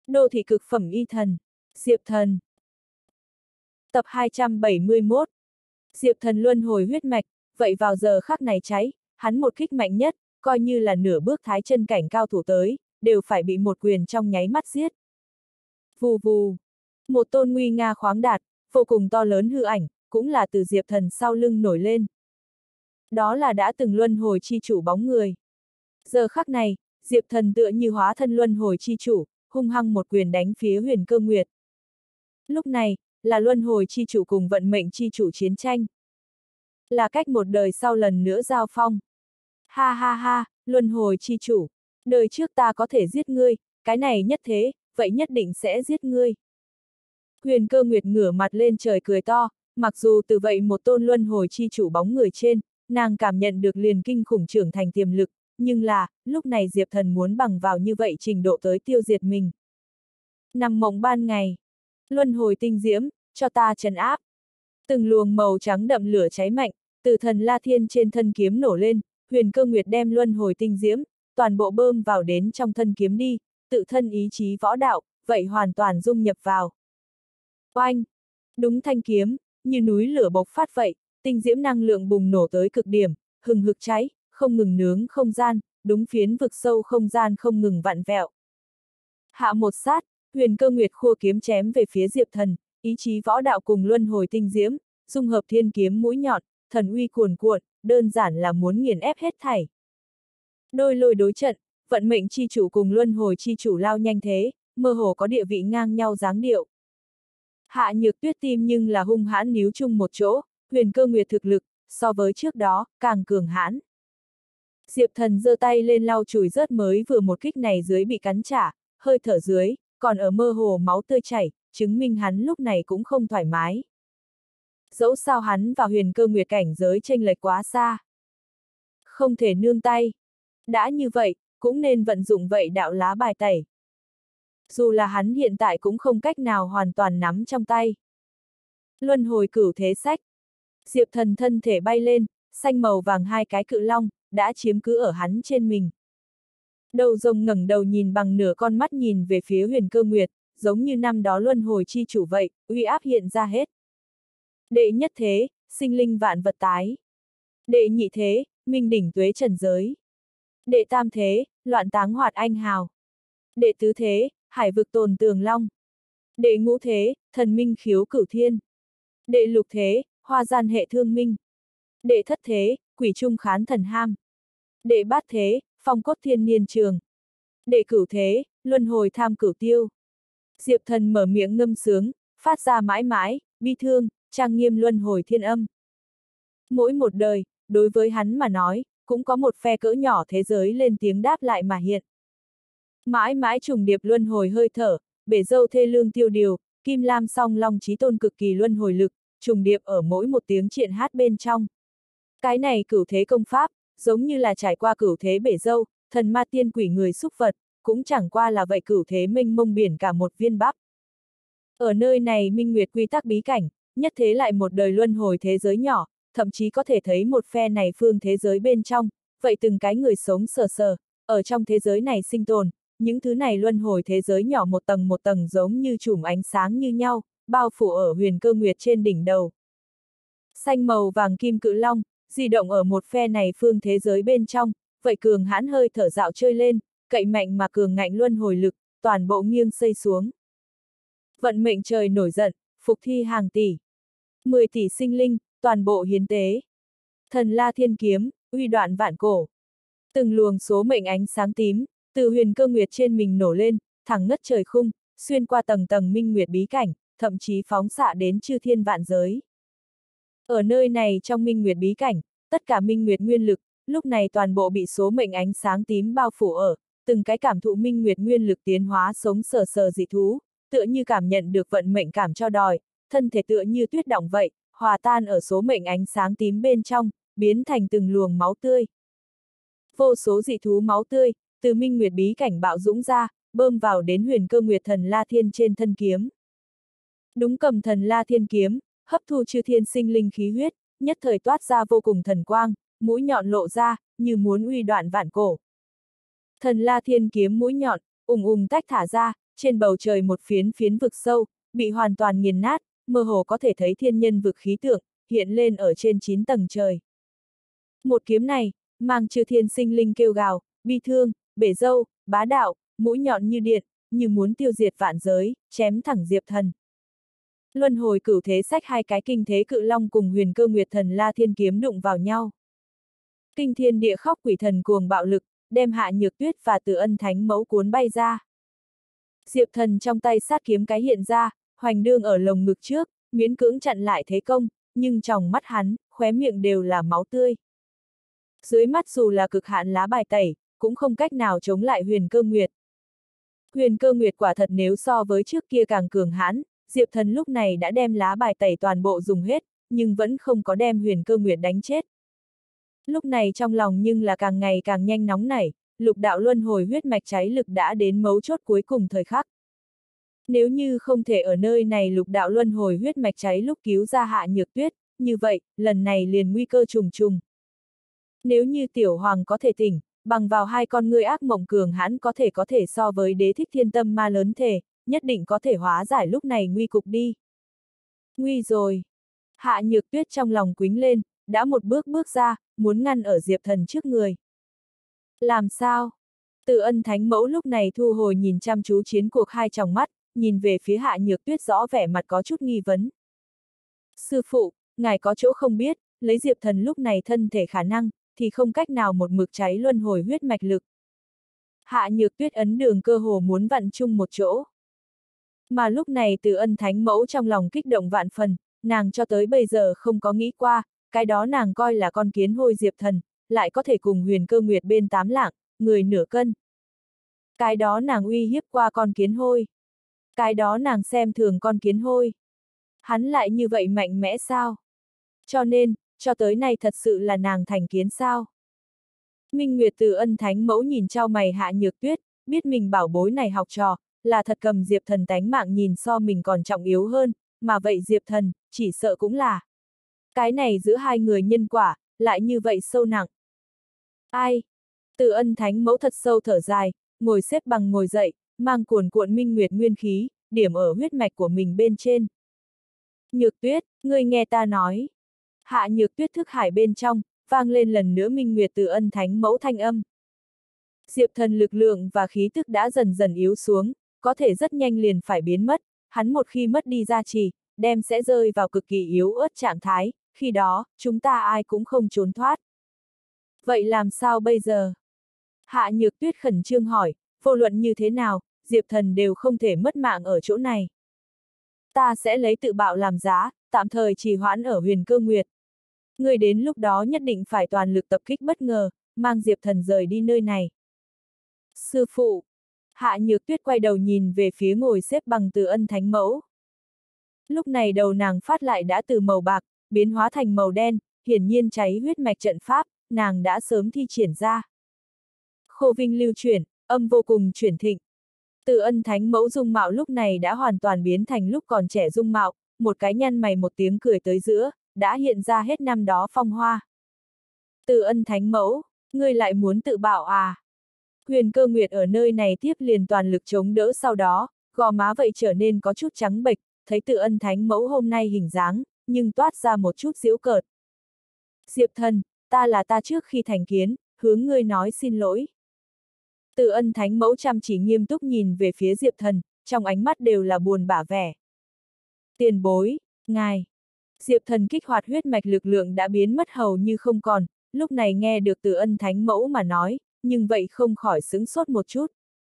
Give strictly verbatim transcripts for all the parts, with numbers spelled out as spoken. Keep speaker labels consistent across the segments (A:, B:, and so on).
A: Đô thị cực phẩm y thần. Diệp Thần. Tập hai trăm bảy mươi mốt. Diệp Thần luân hồi huyết mạch, vậy vào giờ khắc này cháy, hắn một kích mạnh nhất, coi như là nửa bước thái chân cảnh cao thủ tới, đều phải bị một quyền trong nháy mắt giết. Vù vù. Một tôn nguy nga khoáng đạt, vô cùng to lớn hư ảnh, cũng là từ Diệp Thần sau lưng nổi lên. Đó là đã từng luân hồi chi chủ bóng người. Giờ khắc này, Diệp Thần tựa như hóa thân luân hồi chi chủ, hung hăng một quyền đánh phía Huyền Cơ Nguyệt. Lúc này, là luân hồi chi chủ cùng vận mệnh chi chủ chiến tranh. Là cách một đời sau lần nữa giao phong. Ha ha ha, luân hồi chi chủ, đời trước ta có thể giết ngươi, cái này nhất thế, vậy nhất định sẽ giết ngươi. Huyền Cơ Nguyệt ngửa mặt lên trời cười to, mặc dù từ vậy một tôn luân hồi chi chủ bóng người trên, nàng cảm nhận được liền kinh khủng trưởng thành tiềm lực, nhưng là, lúc này Diệp Thần muốn bằng vào như vậy trình độ tới tiêu diệt mình. Nằm mộng ban ngày, luân hồi tinh diễm, cho ta trấn áp. Từng luồng màu trắng đậm lửa cháy mạnh, từ thần La Thiên trên thân kiếm nổ lên, Huyền Cơ Nguyệt đem luân hồi tinh diễm, toàn bộ bơm vào đến trong thân kiếm đi, tự thân ý chí võ đạo, vậy hoàn toàn dung nhập vào. Oanh! Đúng thanh kiếm, như núi lửa bộc phát vậy, tinh diễm năng lượng bùng nổ tới cực điểm, hừng hực cháy, không ngừng nướng không gian, đúng phiến vực sâu không gian không ngừng vặn vẹo. Hạ một sát, Huyền Cơ Nguyệt khua kiếm chém về phía Diệp Thần, ý chí võ đạo cùng luân hồi tinh diễm, dung hợp thiên kiếm mũi nhọn, thần uy cuồn cuộn, đơn giản là muốn nghiền ép hết thảy. Đôi lôi đối trận, vận mệnh chi chủ cùng luân hồi chi chủ lao nhanh thế, mơ hồ có địa vị ngang nhau dáng điệu. Hạ Nhược Tuyết tim nhưng là hung hãn níu chung một chỗ, Huyền Cơ Nguyệt thực lực, so với trước đó, càng cường hãn. Diệp Thần giơ tay lên lau chùi rớt mới vừa một kích này dưới bị cắn trả, hơi thở dưới, còn ở mơ hồ máu tươi chảy, chứng minh hắn lúc này cũng không thoải mái. Dẫu sao hắn và Huyền Cơ Nguyệt cảnh giới chênh lệch quá xa. Không thể nương tay. Đã như vậy, cũng nên vận dụng vậy đạo lá bài tẩy. Dù là hắn hiện tại cũng không cách nào hoàn toàn nắm trong tay. Luân hồi cửu thế sách. Diệp Thần thân thể bay lên, xanh màu vàng hai cái cự long, đã chiếm cứ ở hắn trên mình. Đầu rồng ngẩng đầu nhìn bằng nửa con mắt nhìn về phía Huyền Cơ Nguyệt, giống như năm đó luân hồi chi chủ vậy, uy áp hiện ra hết. Đệ nhất thế, sinh linh vạn vật tái. Đệ nhị thế, minh đỉnh tuế trần giới. Đệ tam thế, loạn táng hoạt anh hào. Đệ tứ thế, hải vực tồn tường long. Đệ ngũ thế, thần minh khiếu cửu thiên. Đệ lục thế, hoa gian hệ thương minh. Đệ thất thế, quỷ trung khán thần ham. Đệ bát thế, phong cốt thiên niên trường. Đệ cửu thế, luân hồi tham cửu tiêu. Diệp Thần mở miệng ngâm sướng, phát ra mãi mãi, bi thương, trang nghiêm luân hồi thiên âm. Mỗi một đời, đối với hắn mà nói, cũng có một phe cỡ nhỏ thế giới lên tiếng đáp lại mà hiện. Mãi mãi trùng điệp luân hồi hơi thở, bể dâu thê lương tiêu điều, kim lam song long chí tôn cực kỳ luân hồi lực, trùng điệp ở mỗi một tiếng triện hát bên trong. Cái này cửu thế công pháp, giống như là trải qua cửu thế bể dâu, thần ma tiên quỷ người xúc vật, cũng chẳng qua là vậy cửu thế mênh mông biển cả một viên bắp. Ở nơi này minh nguyệt quy tắc bí cảnh, nhất thế lại một đời luân hồi thế giới nhỏ, thậm chí có thể thấy một phe này phương thế giới bên trong, vậy từng cái người sống sờ sờ, ở trong thế giới này sinh tồn, những thứ này luân hồi thế giới nhỏ một tầng một tầng giống như chùm ánh sáng như nhau, bao phủ ở Huyền Cơ Nguyệt trên đỉnh đầu. Xanh màu vàng kim cự long, di động ở một phe này phương thế giới bên trong, vậy cường hãn hơi thở dạo chơi lên, cậy mạnh mà cường ngạnh luân hồi lực, toàn bộ nghiêng xây xuống. Vận mệnh trời nổi giận, phục thi hàng tỷ. mười tỷ sinh linh, toàn bộ hiến tế. Thần La Thiên kiếm, uy đoạn vạn cổ. Từng luồng số mệnh ánh sáng tím, từ Huyền Cơ Nguyệt trên mình nổ lên, thẳng ngất trời khung, xuyên qua tầng tầng minh nguyệt bí cảnh, thậm chí phóng xạ đến chư thiên vạn giới. Ở nơi này trong minh nguyệt bí cảnh, tất cả minh nguyệt nguyên lực, lúc này toàn bộ bị số mệnh ánh sáng tím bao phủ ở, từng cái cảm thụ minh nguyệt nguyên lực tiến hóa sống sờ sờ dị thú, tựa như cảm nhận được vận mệnh cảm cho đòi, thân thể tựa như tuyết động vậy, hòa tan ở số mệnh ánh sáng tím bên trong, biến thành từng luồng máu tươi. Vô số dị thú máu tươi, từ minh nguyệt bí cảnh bạo dũng ra, bơm vào đến Huyền Cơ Nguyệt thần La Thiên trên thân kiếm. Đúng cầm thần La Thiên kiếm, hấp thu chư thiên sinh linh khí huyết, nhất thời toát ra vô cùng thần quang, mũi nhọn lộ ra, như muốn uy đoạn vạn cổ. Thần La Thiên kiếm mũi nhọn, ùng ùng tách thả ra, trên bầu trời một phiến phiến vực sâu, bị hoàn toàn nghiền nát, mơ hồ có thể thấy thiên nhân vực khí tượng, hiện lên ở trên chín tầng trời. Một kiếm này, mang chư thiên sinh linh kêu gào, bi thương, bể dâu, bá đạo, mũi nhọn như điện, như muốn tiêu diệt vạn giới, chém thẳng Diệp Thần. Luân hồi cửu thế sách hai cái kinh thế cự long cùng huyền cơ nguyệt thần la thiên kiếm đụng vào nhau. Kinh thiên địa khóc quỷ thần cuồng bạo lực, đem Hạ Nhược Tuyết và Từ Ân Thánh Mẫu cuốn bay ra. Diệp Thần trong tay sát kiếm cái hiện ra, hoành đương ở lồng ngực trước, miễn cưỡng chặn lại thế công, nhưng trong mắt hắn, khóe miệng đều là máu tươi. Dưới mắt dù là cực hạn lá bài tẩy, cũng không cách nào chống lại huyền cơ nguyệt. Huyền cơ nguyệt quả thật nếu so với trước kia càng cường hãn, Diệp Thần lúc này đã đem lá bài tẩy toàn bộ dùng hết, nhưng vẫn không có đem huyền cơ nguyệt đánh chết. Lúc này trong lòng nhưng là càng ngày càng nhanh nóng nảy, lục đạo luân hồi huyết mạch cháy lực đã đến mấu chốt cuối cùng thời khắc. Nếu như không thể ở nơi này lục đạo luân hồi huyết mạch cháy lúc cứu ra Hạ Nhược Tuyết, như vậy, lần này liền nguy cơ trùng trùng. Nếu như Tiểu Hoàng có thể tỉnh, bằng vào hai con ngươi ác mộng cường hãn có thể có thể so với đế thích thiên tâm ma lớn thể, nhất định có thể hóa giải lúc này nguy cục đi. Nguy rồi. Hạ Nhược Tuyết trong lòng quính lên, đã một bước bước ra, muốn ngăn ở Diệp Thần trước người. Làm sao? Từ Ân Thánh Mẫu lúc này thu hồi nhìn chăm chú chiến cuộc hai tròng mắt, nhìn về phía Hạ Nhược Tuyết rõ vẻ mặt có chút nghi vấn. Sư phụ, ngài có chỗ không biết, lấy Diệp Thần lúc này thân thể khả năng, thì không cách nào một mực cháy luân hồi huyết mạch lực. Hạ Nhược Tuyết ấn đường cơ hồ muốn vặn chung một chỗ. Mà lúc này Từ Ân Thánh Mẫu trong lòng kích động vạn phần, nàng cho tới bây giờ không có nghĩ qua, cái đó nàng coi là con kiến hôi Diệp Thần, lại có thể cùng huyền cơ nguyệt bên tám lạng, người nửa cân. Cái đó nàng uy hiếp qua con kiến hôi. Cái đó nàng xem thường con kiến hôi. Hắn lại như vậy mạnh mẽ sao? Cho nên, cho tới nay thật sự là nàng thành kiến sao? Minh Nguyệt Từ Ân Thánh Mẫu nhìn trao mày Hạ Nhược Tuyết, biết mình bảo bối này học trò, là thật cầm Diệp Thần tánh mạng nhìn so mình còn trọng yếu hơn, mà vậy Diệp Thần, chỉ sợ cũng là. Cái này giữa hai người nhân quả, lại như vậy sâu nặng. Ai? Từ Ân Thánh Mẫu thật sâu thở dài, ngồi xếp bằng ngồi dậy, mang cuồn cuộn minh nguyệt nguyên khí, điểm ở huyết mạch của mình bên trên. Nhược Tuyết, ngươi nghe ta nói. Hạ Nhược Tuyết thức hải bên trong, vang lên lần nữa minh nguyệt Từ Ân Thánh Mẫu thanh âm. Diệp Thần lực lượng và khí tức đã dần dần yếu xuống, có thể rất nhanh liền phải biến mất, hắn một khi mất đi gia trì, đem sẽ rơi vào cực kỳ yếu ớt trạng thái, khi đó, chúng ta ai cũng không trốn thoát. Vậy làm sao bây giờ? Hạ Nhược Tuyết khẩn trương hỏi, vô luận như thế nào, Diệp Thần đều không thể mất mạng ở chỗ này. Ta sẽ lấy tự bạo làm giá, tạm thời trì hoãn ở huyền cơ nguyệt. Người đến lúc đó nhất định phải toàn lực tập kích bất ngờ, mang Diệp Thần rời đi nơi này. Sư phụ! Hạ Nhược Tuyết quay đầu nhìn về phía ngồi xếp bằng Từ Ân Thánh Mẫu. Lúc này đầu nàng phát lại đã từ màu bạc, biến hóa thành màu đen, hiển nhiên cháy huyết mạch trận pháp, nàng đã sớm thi triển ra. Khô vinh lưu chuyển, âm vô cùng chuyển thịnh. Từ Ân Thánh Mẫu dung mạo lúc này đã hoàn toàn biến thành lúc còn trẻ dung mạo, một cái nhăn mày một tiếng cười tới giữa, đã hiện ra hết năm đó phong hoa. Từ Ân Thánh Mẫu, ngươi lại muốn tự bạo à? Huyền cơ nguyệt ở nơi này tiếp liền toàn lực chống đỡ sau đó, gò má vậy trở nên có chút trắng bệch, thấy Từ Ân Thánh Mẫu hôm nay hình dáng, nhưng toát ra một chút giễu cợt. Diệp Thần, ta là ta trước khi thành kiến, hướng ngươi nói xin lỗi. Từ Ân Thánh Mẫu chăm chỉ nghiêm túc nhìn về phía Diệp Thần, trong ánh mắt đều là buồn bã vẻ. Tiền bối, ngài. Diệp Thần kích hoạt huyết mạch lực lượng đã biến mất hầu như không còn, lúc này nghe được Từ Ân Thánh Mẫu mà nói, nhưng vậy không khỏi sững sốt một chút.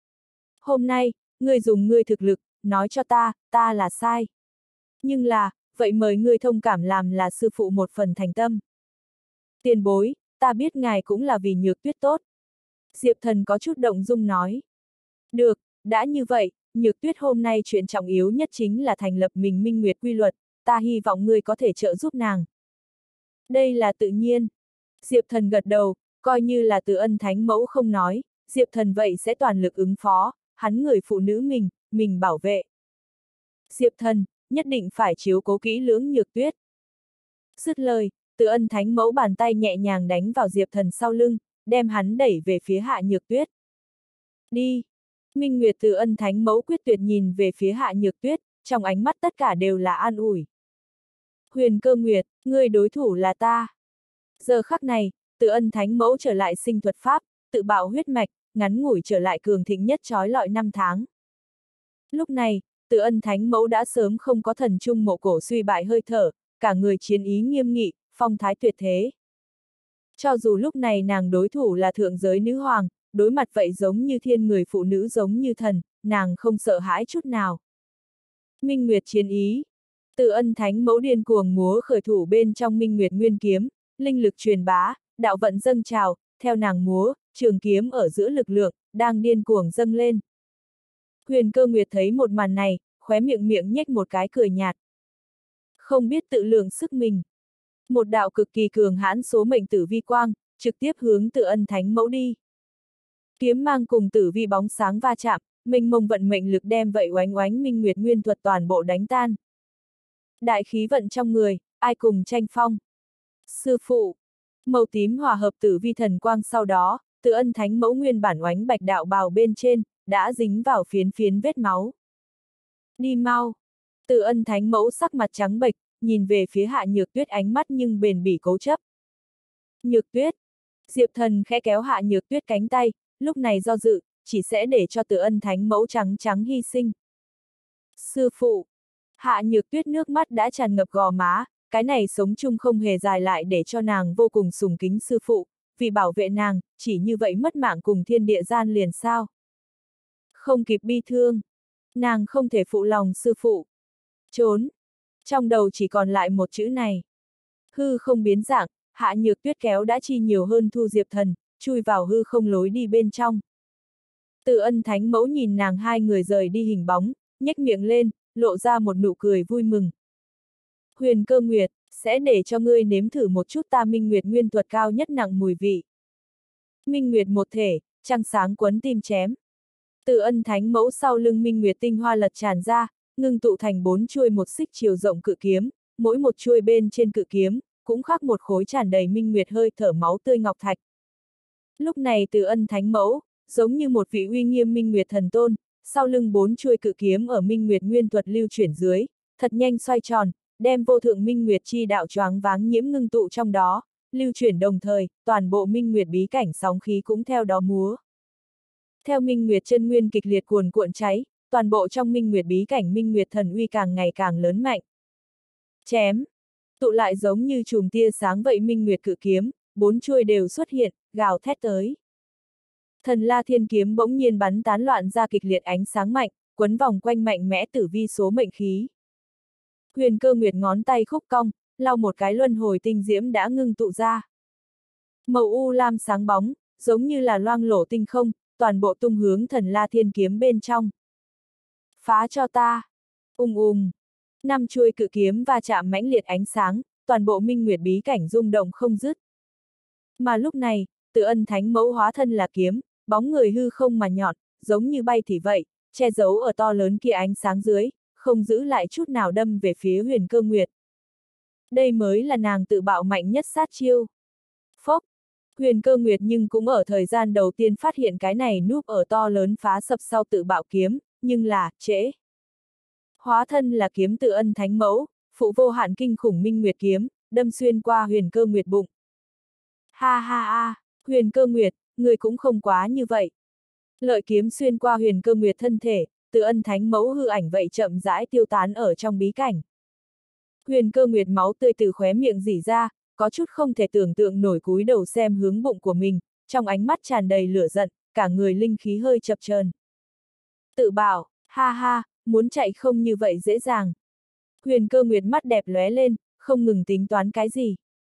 A: Hôm nay, ngươi dùng ngươi thực lực, nói cho ta, ta là sai. Nhưng là, vậy mời ngươi thông cảm làm là sư phụ một phần thành tâm. Tiền bối, ta biết ngài cũng là vì Nhược Tuyết tốt. Diệp Thần có chút động dung nói. Được, đã như vậy, Nhược Tuyết hôm nay chuyện trọng yếu nhất chính là thành lập mình minh nguyệt quy luật, ta hy vọng ngươi có thể trợ giúp nàng. Đây là tự nhiên. Diệp Thần gật đầu, coi như là Từ Ân Thánh Mẫu không nói, Diệp Thần vậy sẽ toàn lực ứng phó, hắn người phụ nữ mình, mình bảo vệ. Diệp Thần, nhất định phải chiếu cố kỹ lưỡng Nhược Tuyết. Dứt lời, Từ Ân Thánh Mẫu bàn tay nhẹ nhàng đánh vào Diệp Thần sau lưng, đem hắn đẩy về phía Hạ Nhược Tuyết. Đi! Minh Nguyệt từ Ân Thánh Mẫu quyết tuyệt nhìn về phía Hạ Nhược Tuyết, trong ánh mắt tất cả đều là an ủi. Huyền Cơ Nguyệt, ngươi đối thủ là ta. Giờ khắc này, từ Ân Thánh Mẫu trở lại sinh thuật pháp, tự bạo huyết mạch, ngắn ngủi trở lại cường thịnh nhất trói lọi năm tháng. Lúc này, từ Ân Thánh Mẫu đã sớm không có thần trung mộ cổ suy bại hơi thở, cả người chiến ý nghiêm nghị, phong thái tuyệt thế. Cho dù lúc này nàng đối thủ là thượng giới nữ hoàng, đối mặt vậy giống như thiên người phụ nữ giống như thần, nàng không sợ hãi chút nào. Minh Nguyệt chiến ý. Từ Ân Thánh Mẫu điên cuồng múa khởi thủ bên trong Minh Nguyệt nguyên kiếm, linh lực truyền bá, đạo vận dâng trào, theo nàng múa, trường kiếm ở giữa lực lượng, đang điên cuồng dâng lên. Huyền Cơ Nguyệt thấy một màn này, khóe miệng miệng nhếch một cái cười nhạt. Không biết tự lượng sức mình. Một đạo cực kỳ cường hãn số mệnh tử vi quang, trực tiếp hướng Từ Ân Thánh Mẫu đi. Kiếm mang cùng tử vi bóng sáng va chạm, mênh mông vận mệnh lực đem vậy oánh oánh Minh Nguyệt nguyên thuật toàn bộ đánh tan. Đại khí vận trong người, ai cùng tranh phong. Sư phụ. Màu tím hòa hợp tử vi thần quang sau đó, Từ Ân Thánh Mẫu nguyên bản oánh bạch đạo bào bên trên, đã dính vào phiến phiến vết máu. Đi mau. Từ Ân Thánh Mẫu sắc mặt trắng bệch, nhìn về phía Hạ Nhược Tuyết ánh mắt nhưng bền bỉ cố chấp. Nhược Tuyết. Diệp Thần khẽ kéo Hạ Nhược Tuyết cánh tay, lúc này do dự, chỉ sẽ để cho Từ Ân Thánh Mẫu trắng trắng hy sinh. Sư phụ. Hạ Nhược Tuyết nước mắt đã tràn ngập gò má, cái này sống chung không hề dài lại để cho nàng vô cùng sùng kính sư phụ, vì bảo vệ nàng, chỉ như vậy mất mạng cùng thiên địa gian liền sao. Không kịp bi thương. Nàng không thể phụ lòng sư phụ. Trốn. Trong đầu chỉ còn lại một chữ này. Hư không biến dạng, Hạ Nhược Tuyết kéo đã chi nhiều hơn Thu Diệp Thần, chui vào hư không lối đi bên trong. Từ Ân Thánh Mẫu nhìn nàng hai người rời đi hình bóng, nhếch miệng lên, lộ ra một nụ cười vui mừng. Huyền Cơ Nguyệt, sẽ để cho ngươi nếm thử một chút ta Minh Nguyệt nguyên thuật cao nhất nặng mùi vị. Minh Nguyệt một thể, trăng sáng quấn tim chém. Từ Ân Thánh Mẫu sau lưng Minh Nguyệt tinh hoa lật tràn ra, ngưng tụ thành bốn chuôi một xích chiều rộng cự kiếm, mỗi một chuôi bên trên cự kiếm, cũng khắc một khối tràn đầy Minh Nguyệt hơi thở máu tươi ngọc thạch. Lúc này Từ Ân Thánh Mẫu, giống như một vị uy nghiêm Minh Nguyệt thần tôn, sau lưng bốn chuôi cự kiếm ở Minh Nguyệt nguyên thuật lưu chuyển dưới, thật nhanh xoay tròn, đem vô thượng Minh Nguyệt chi đạo choáng váng nhiễm ngưng tụ trong đó, lưu chuyển đồng thời, toàn bộ Minh Nguyệt bí cảnh sóng khí cũng theo đó múa. Theo Minh Nguyệt chân nguyên kịch liệt cuồn cuộn cháy, toàn bộ trong Minh Nguyệt bí cảnh Minh Nguyệt thần uy càng ngày càng lớn mạnh. Chém, tụ lại giống như chùm tia sáng vậy Minh Nguyệt cự kiếm, bốn chuôi đều xuất hiện, gào thét tới. Thần La Thiên kiếm bỗng nhiên bắn tán loạn ra kịch liệt ánh sáng mạnh, quấn vòng quanh mạnh mẽ tử vi số mệnh khí. Huyền Cơ Nguyệt ngón tay khúc cong, lau một cái luân hồi tinh diễm đã ngưng tụ ra. Màu u lam sáng bóng, giống như là loang lổ tinh không, toàn bộ tung hướng Thần La Thiên kiếm bên trong. Phá cho ta! Ung ung! Năm chuôi cự kiếm va chạm mãnh liệt ánh sáng, toàn bộ Minh Nguyệt bí cảnh rung động không dứt. Mà lúc này, Từ Ân Thánh Mẫu hóa thân là kiếm, bóng người hư không mà nhọn, giống như bay thì vậy, che giấu ở to lớn kia ánh sáng dưới, không giữ lại chút nào đâm về phía Huyền Cơ Nguyệt. Đây mới là nàng tự bạo mạnh nhất sát chiêu. Phốc! Huyền Cơ Nguyệt nhưng cũng ở thời gian đầu tiên phát hiện cái này núp ở to lớn phá sập sau tự bạo kiếm, nhưng là, trễ. Hóa thân là kiếm Từ Ân Thánh Mẫu, phụ vô hạn kinh khủng Minh Nguyệt kiếm, đâm xuyên qua Huyền Cơ Nguyệt bụng. Ha ha ha, Huyền Cơ Nguyệt, người cũng không quá như vậy. Lợi kiếm xuyên qua Huyền Cơ Nguyệt thân thể, Từ Ân Thánh Mẫu hư ảnh vậy chậm rãi tiêu tán ở trong bí cảnh. Huyền Cơ Nguyệt máu tươi từ khóe miệng rỉ ra, có chút không thể tưởng tượng nổi cúi đầu xem hướng bụng của mình, trong ánh mắt tràn đầy lửa giận, cả người linh khí hơi chập chờn. Tự bảo, ha ha, muốn chạy không như vậy dễ dàng. Huyền Cơ Nguyệt mắt đẹp lóe lên, không ngừng tính toán cái gì.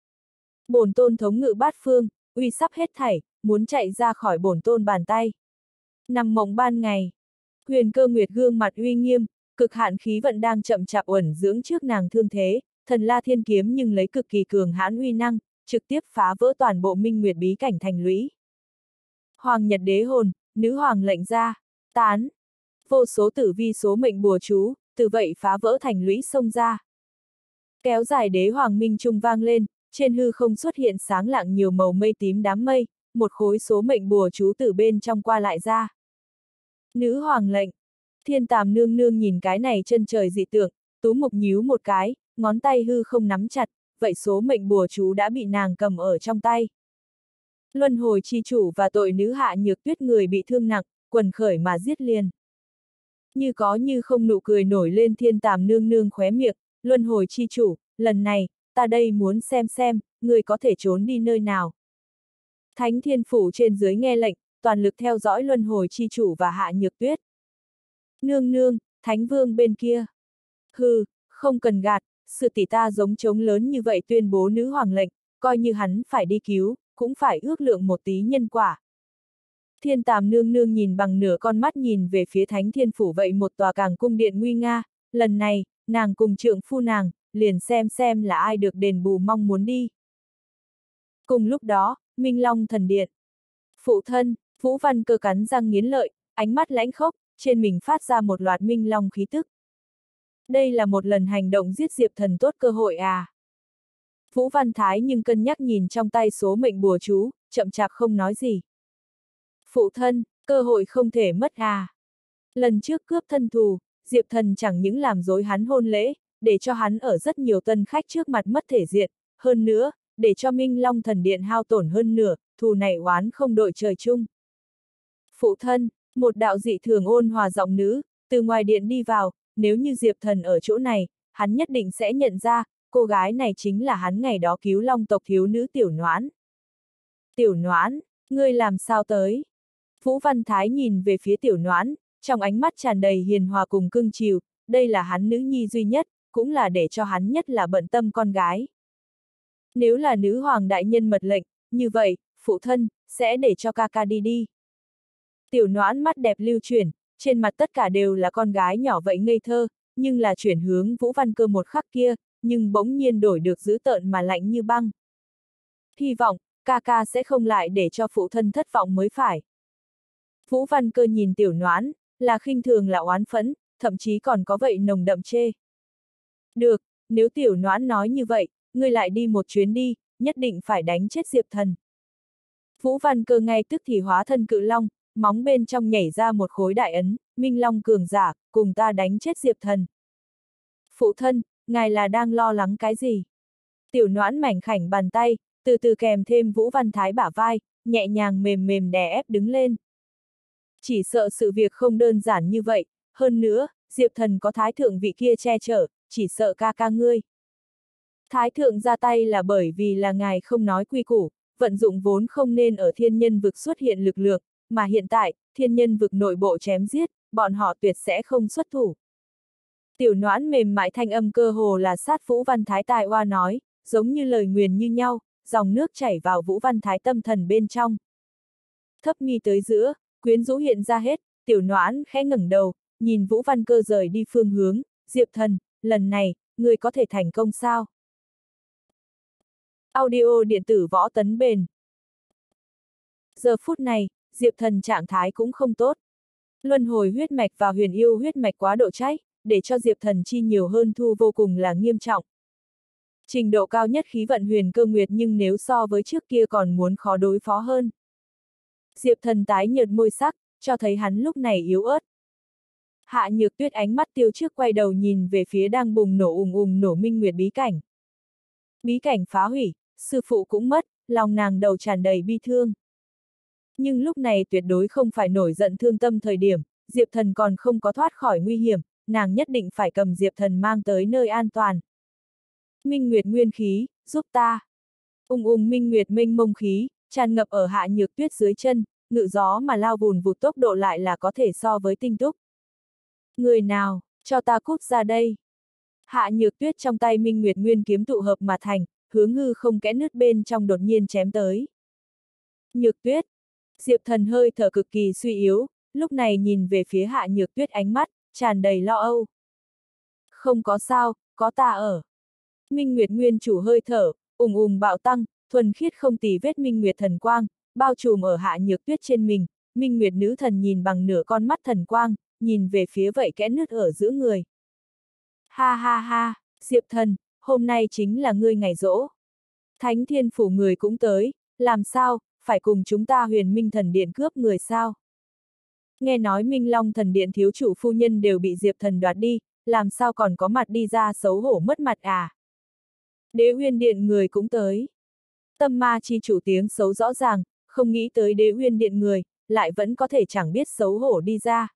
A: Bổn tôn thống ngự bát phương, uy sắp hết thảy, muốn chạy ra khỏi bổn tôn bàn tay. Nằm mộng ban ngày, Huyền Cơ Nguyệt gương mặt uy nghiêm, cực hạn khí vận đang chậm chạp uẩn dưỡng trước nàng thương thế, Thần La Thiên kiếm nhưng lấy cực kỳ cường hãn uy năng, trực tiếp phá vỡ toàn bộ Minh Nguyệt bí cảnh thành lũy. Hoàng Nhật Đế hồn, nữ hoàng lệnh ra, tán. Vô số tử vi số mệnh bùa chú, từ vậy phá vỡ thành lũy xông ra. Kéo dài đế hoàng minh trung vang lên, trên hư không xuất hiện sáng lạng nhiều màu mây tím đám mây, một khối số mệnh bùa chú từ bên trong qua lại ra. Nữ hoàng lệnh. Thiên Tàm nương nương nhìn cái này chân trời dị tượng, tú mục nhíu một cái, ngón tay hư không nắm chặt, vậy số mệnh bùa chú đã bị nàng cầm ở trong tay. Luân hồi chi chủ và tội nữ Hạ Nhược Tuyết người bị thương nặng, quần khởi mà giết liền. Như có như không nụ cười nổi lên Thiên Tàm nương nương khóe miệng, luân hồi chi chủ, lần này, ta đây muốn xem xem, người có thể trốn đi nơi nào. Thánh Thiên Phủ trên dưới nghe lệnh, toàn lực theo dõi luân hồi chi chủ và Hạ Nhược Tuyết. Nương nương, Thánh Vương bên kia. Hừ, không cần gạt, sự tỷ ta giống trống lớn như vậy tuyên bố nữ hoàng lệnh, coi như hắn phải đi cứu, cũng phải ước lượng một tí nhân quả. Thiên Tàm nương nương nhìn bằng nửa con mắt nhìn về phía Thánh Thiên Phủ vậy một tòa càng cung điện nguy nga, lần này, nàng cùng trượng phu nàng, liền xem xem là ai được đền bù mong muốn đi. Cùng lúc đó, Minh Long thần điện. Phụ thân, Vũ Văn Cơ cắn răng nghiến lợi, ánh mắt lãnh khốc, trên mình phát ra một loạt Minh Long khí tức. Đây là một lần hành động giết Diệp Thần tốt cơ hội à? Vũ Văn Thái nhưng cân nhắc nhìn trong tay số mệnh bùa chú, chậm chạp không nói gì. Phụ thân, cơ hội không thể mất à? Lần trước cướp thân thù, Diệp Thần chẳng những làm dối hắn hôn lễ, để cho hắn ở rất nhiều tân khách trước mặt mất thể diện, hơn nữa, để cho Minh Long thần điện hao tổn hơn nửa, thù này oán không đội trời chung. Phụ thân, một đạo dị thường ôn hòa giọng nữ, từ ngoài điện đi vào, nếu như Diệp Thần ở chỗ này, hắn nhất định sẽ nhận ra, cô gái này chính là hắn ngày đó cứu Long tộc thiếu nữ Tiểu Noãn. Tiểu Noãn, ngươi làm sao tới? Vũ Văn Thái nhìn về phía Tiểu Noãn, trong ánh mắt tràn đầy hiền hòa cùng cưng chiều, đây là hắn nữ nhi duy nhất, cũng là để cho hắn nhất là bận tâm con gái. Nếu là nữ hoàng đại nhân mật lệnh, như vậy, phụ thân, sẽ để cho ca ca đi đi. Tiểu Noãn mắt đẹp lưu chuyển, trên mặt tất cả đều là con gái nhỏ vậy ngây thơ, nhưng là chuyển hướng Vũ Văn Cơ một khắc kia, nhưng bỗng nhiên đổi được dữ tợn mà lạnh như băng. Hy vọng, ca ca sẽ không lại để cho phụ thân thất vọng mới phải. Vũ Văn Cơ nhìn Tiểu Noãn, là khinh thường là oán phẫn, thậm chí còn có vậy nồng đậm chê. Được, nếu Tiểu Noãn nói như vậy, ngươi lại đi một chuyến đi, nhất định phải đánh chết Diệp Thần. Vũ Văn Cơ ngay tức thì hóa thân cự long, móng bên trong nhảy ra một khối đại ấn, Minh Long cường giả, cùng ta đánh chết Diệp Thần. Phụ thân, ngài là đang lo lắng cái gì? Tiểu Noãn mảnh khảnh bàn tay, từ từ kèm thêm Vũ Văn Thái bả vai, nhẹ nhàng mềm mềm đè ép đứng lên. Chỉ sợ sự việc không đơn giản như vậy, hơn nữa, Diệp Thần có thái thượng vị kia che chở, chỉ sợ ca ca ngươi. Thái thượng ra tay là bởi vì là ngài không nói quy củ, vận dụng vốn không nên ở thiên nhân vực xuất hiện lực lượng, mà hiện tại, thiên nhân vực nội bộ chém giết, bọn họ tuyệt sẽ không xuất thủ. Tiểu Noãn mềm mại thanh âm cơ hồ là sát Vũ Văn Thái tai oa nói, giống như lời nguyền như nhau, dòng nước chảy vào Vũ Văn Thái tâm thần bên trong. Thấp mi tới giữa, quyến rũ hiện ra hết, Tiểu Noãn khẽ ngẩng đầu, nhìn Vũ Văn Cơ rời đi phương hướng, Diệp Thần, lần này, người có thể thành công sao? Audio điện tử võ tấn bền. Giờ phút này, Diệp Thần trạng thái cũng không tốt. Luân hồi huyết mạch và huyền yêu huyết mạch quá độ trách, để cho Diệp Thần chi nhiều hơn thu vô cùng là nghiêm trọng. Trình độ cao nhất khí vận huyền cơ nguyệt nhưng nếu so với trước kia còn muốn khó đối phó hơn. Diệp Thần tái nhợt môi sắc, cho thấy hắn lúc này yếu ớt. Hạ Nhược Tuyết ánh mắt tiêu trước quay đầu nhìn về phía đang bùng nổ ùng ùng nổ minh nguyệt bí cảnh. Bí cảnh phá hủy, sư phụ cũng mất, lòng nàng đầu tràn đầy bi thương. Nhưng lúc này tuyệt đối không phải nổi giận thương tâm thời điểm, Diệp Thần còn không có thoát khỏi nguy hiểm, nàng nhất định phải cầm Diệp Thần mang tới nơi an toàn. Minh Nguyệt nguyên khí, giúp ta. Ung ung minh nguyệt mênh mông khí, tràn ngập ở Hạ Nhược Tuyết dưới chân, ngự gió mà lao vùn vụt tốc độ lại là có thể so với tinh túc. Người nào, cho ta cút ra đây. Hạ Nhược Tuyết trong tay Minh Nguyệt nguyên kiếm tụ hợp mà thành, hướng hư không kẽ nứt bên trong đột nhiên chém tới. Nhược Tuyết. Diệp Thần hơi thở cực kỳ suy yếu, lúc này nhìn về phía Hạ Nhược Tuyết ánh mắt, tràn đầy lo âu. Không có sao, có ta ở. Minh Nguyệt nguyên chủ hơi thở, ùng ùng bạo tăng, thuần khiết không tì vết Minh Nguyệt thần quang, bao trùm ở Hạ Nhược Tuyết trên mình, Minh Nguyệt nữ thần nhìn bằng nửa con mắt thần quang, nhìn về phía vậy kẽ nứt ở giữa người. Ha ha ha, Diệp Thần, hôm nay chính là ngươi ngày giỗ. Thánh Thiên Phủ người cũng tới, làm sao, phải cùng chúng ta Huyền Minh Thần Điện cướp người sao? Nghe nói Minh Long thần điện thiếu chủ phu nhân đều bị Diệp Thần đoạt đi, làm sao còn có mặt đi ra xấu hổ mất mặt à? Đế Uyên Điện người cũng tới. Tâm ma chi chủ tiếng xấu rõ ràng, không nghĩ tới Đế Uyên Điện người, lại vẫn có thể chẳng biết xấu hổ đi ra.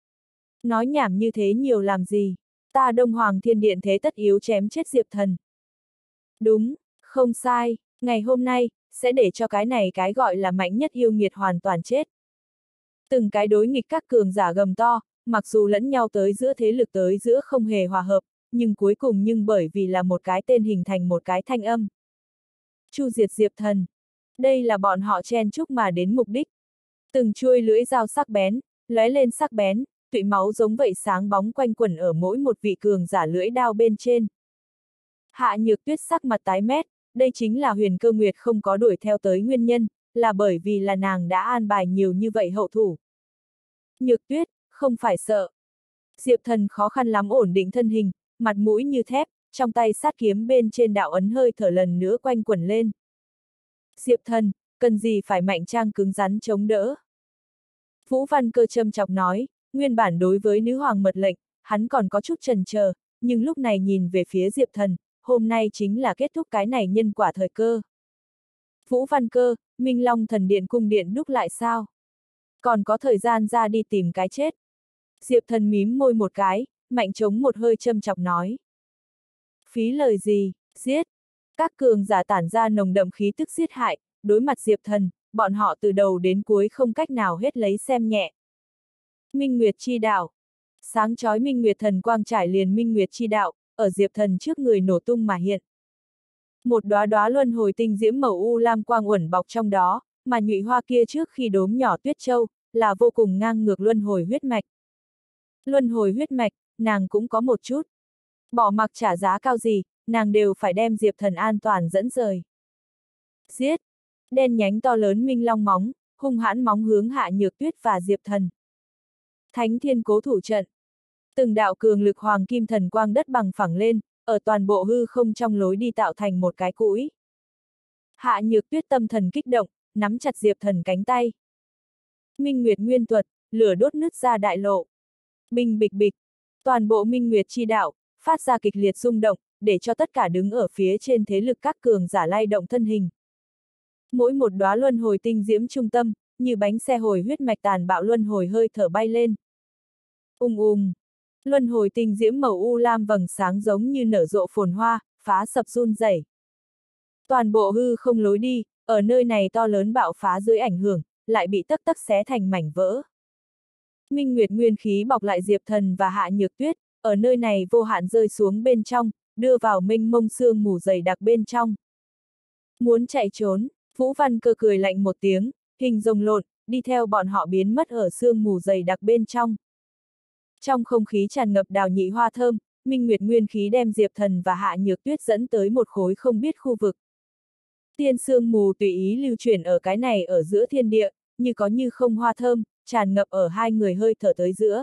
A: Nói nhảm như thế nhiều làm gì, ta Đông Hoàng Thiên Điện thế tất yếu chém chết Diệp Thần. Đúng, không sai, ngày hôm nay, sẽ để cho cái này cái gọi là mạnh nhất yêu nghiệt hoàn toàn chết. Từng cái đối nghịch các cường giả gầm to, mặc dù lẫn nhau tới giữa thế lực tới giữa không hề hòa hợp, nhưng cuối cùng nhưng bởi vì là một cái tên hình thành một cái thanh âm. Chu diệt Diệp Thần. Đây là bọn họ chen chúc mà đến mục đích. Từng chuôi lưỡi dao sắc bén, lóe lên sắc bén, tụy máu giống vậy sáng bóng quanh quẩn ở mỗi một vị cường giả lưỡi đao bên trên. Hạ Nhược Tuyết sắc mặt tái mét, đây chính là Huyền Cơ Nguyệt không có đuổi theo tới nguyên nhân, là bởi vì là nàng đã an bài nhiều như vậy hậu thủ. Nhược Tuyết, không phải sợ. Diệp Thần khó khăn lắm ổn định thân hình, mặt mũi như thép, trong tay sát kiếm bên trên đạo ấn hơi thở lần nữa quanh quẩn lên. Diệp Thần, cần gì phải mạnh trang cứng rắn chống đỡ. Vũ Văn Cơ châm chọc nói, nguyên bản đối với nữ hoàng mật lệnh, hắn còn có chút chần chờ, nhưng lúc này nhìn về phía Diệp Thần, hôm nay chính là kết thúc cái này nhân quả thời cơ. Vũ Văn Cơ, Minh Long thần điện cung điện đúc lại sao? Còn có thời gian ra đi tìm cái chết. Diệp Thần mím môi một cái, mạnh chống một hơi châm chọc nói. Phí lời gì, giết. Các cường giả tản ra nồng đậm khí tức giết hại, đối mặt Diệp Thần, bọn họ từ đầu đến cuối không cách nào hết lấy xem nhẹ. Minh Nguyệt chi đạo. Sáng chói Minh Nguyệt thần quang trải liền Minh Nguyệt chi đạo, ở Diệp Thần trước người nổ tung mà hiện. Một đóa đóa luân hồi tinh diễm màu u lam quang uẩn bọc trong đó, mà nhụy hoa kia trước khi đốm nhỏ tuyết châu, là vô cùng ngang ngược luân hồi huyết mạch. Luân hồi huyết mạch, nàng cũng có một chút. Bỏ mặc trả giá cao gì, nàng đều phải đem Diệp Thần an toàn dẫn rời. Giết! Đen nhánh to lớn minh long móng, hung hãn móng hướng Hạ Nhược Tuyết và Diệp Thần. Thánh thiên cố thủ trận. Từng đạo cường lực hoàng kim thần quang đất bằng phẳng lên, ở toàn bộ hư không trong lối đi tạo thành một cái cũi. Hạ Nhược Tuyết tâm thần kích động, nắm chặt Diệp Thần cánh tay. Minh Nguyệt nguyên thuật, lửa đốt nứt ra đại lộ. Bình bịch bịch, toàn bộ Minh Nguyệt chi đạo, phát ra kịch liệt rung động, để cho tất cả đứng ở phía trên thế lực các cường giả lay động thân hình. Mỗi một đóa luân hồi tinh diễm trung tâm, như bánh xe hồi huyết mạch tàn bạo luân hồi hơi thở bay lên. Ung ung, luân hồi tinh diễm màu u lam vầng sáng giống như nở rộ phồn hoa, phá sập run rẩy. Toàn bộ hư không lối đi, ở nơi này to lớn bạo phá dưới ảnh hưởng, lại bị tấc tấc xé thành mảnh vỡ. Minh Nguyệt nguyên khí bọc lại Diệp Thần và Hạ Nhược Tuyết, ở nơi này vô hạn rơi xuống bên trong, đưa vào mênh mông sương mù dày đặc bên trong. Muốn chạy trốn, Vũ Văn Cơ cười lạnh một tiếng, hình rồng lộn, đi theo bọn họ biến mất ở sương mù dày đặc bên trong. Trong không khí tràn ngập đào nhị hoa thơm, Minh Nguyệt nguyên khí đem Diệp Thần và Hạ Nhược Tuyết dẫn tới một khối không biết khu vực. Tiên sương mù tùy ý lưu chuyển ở cái này ở giữa thiên địa, như có như không hoa thơm, tràn ngập ở hai người hơi thở tới giữa.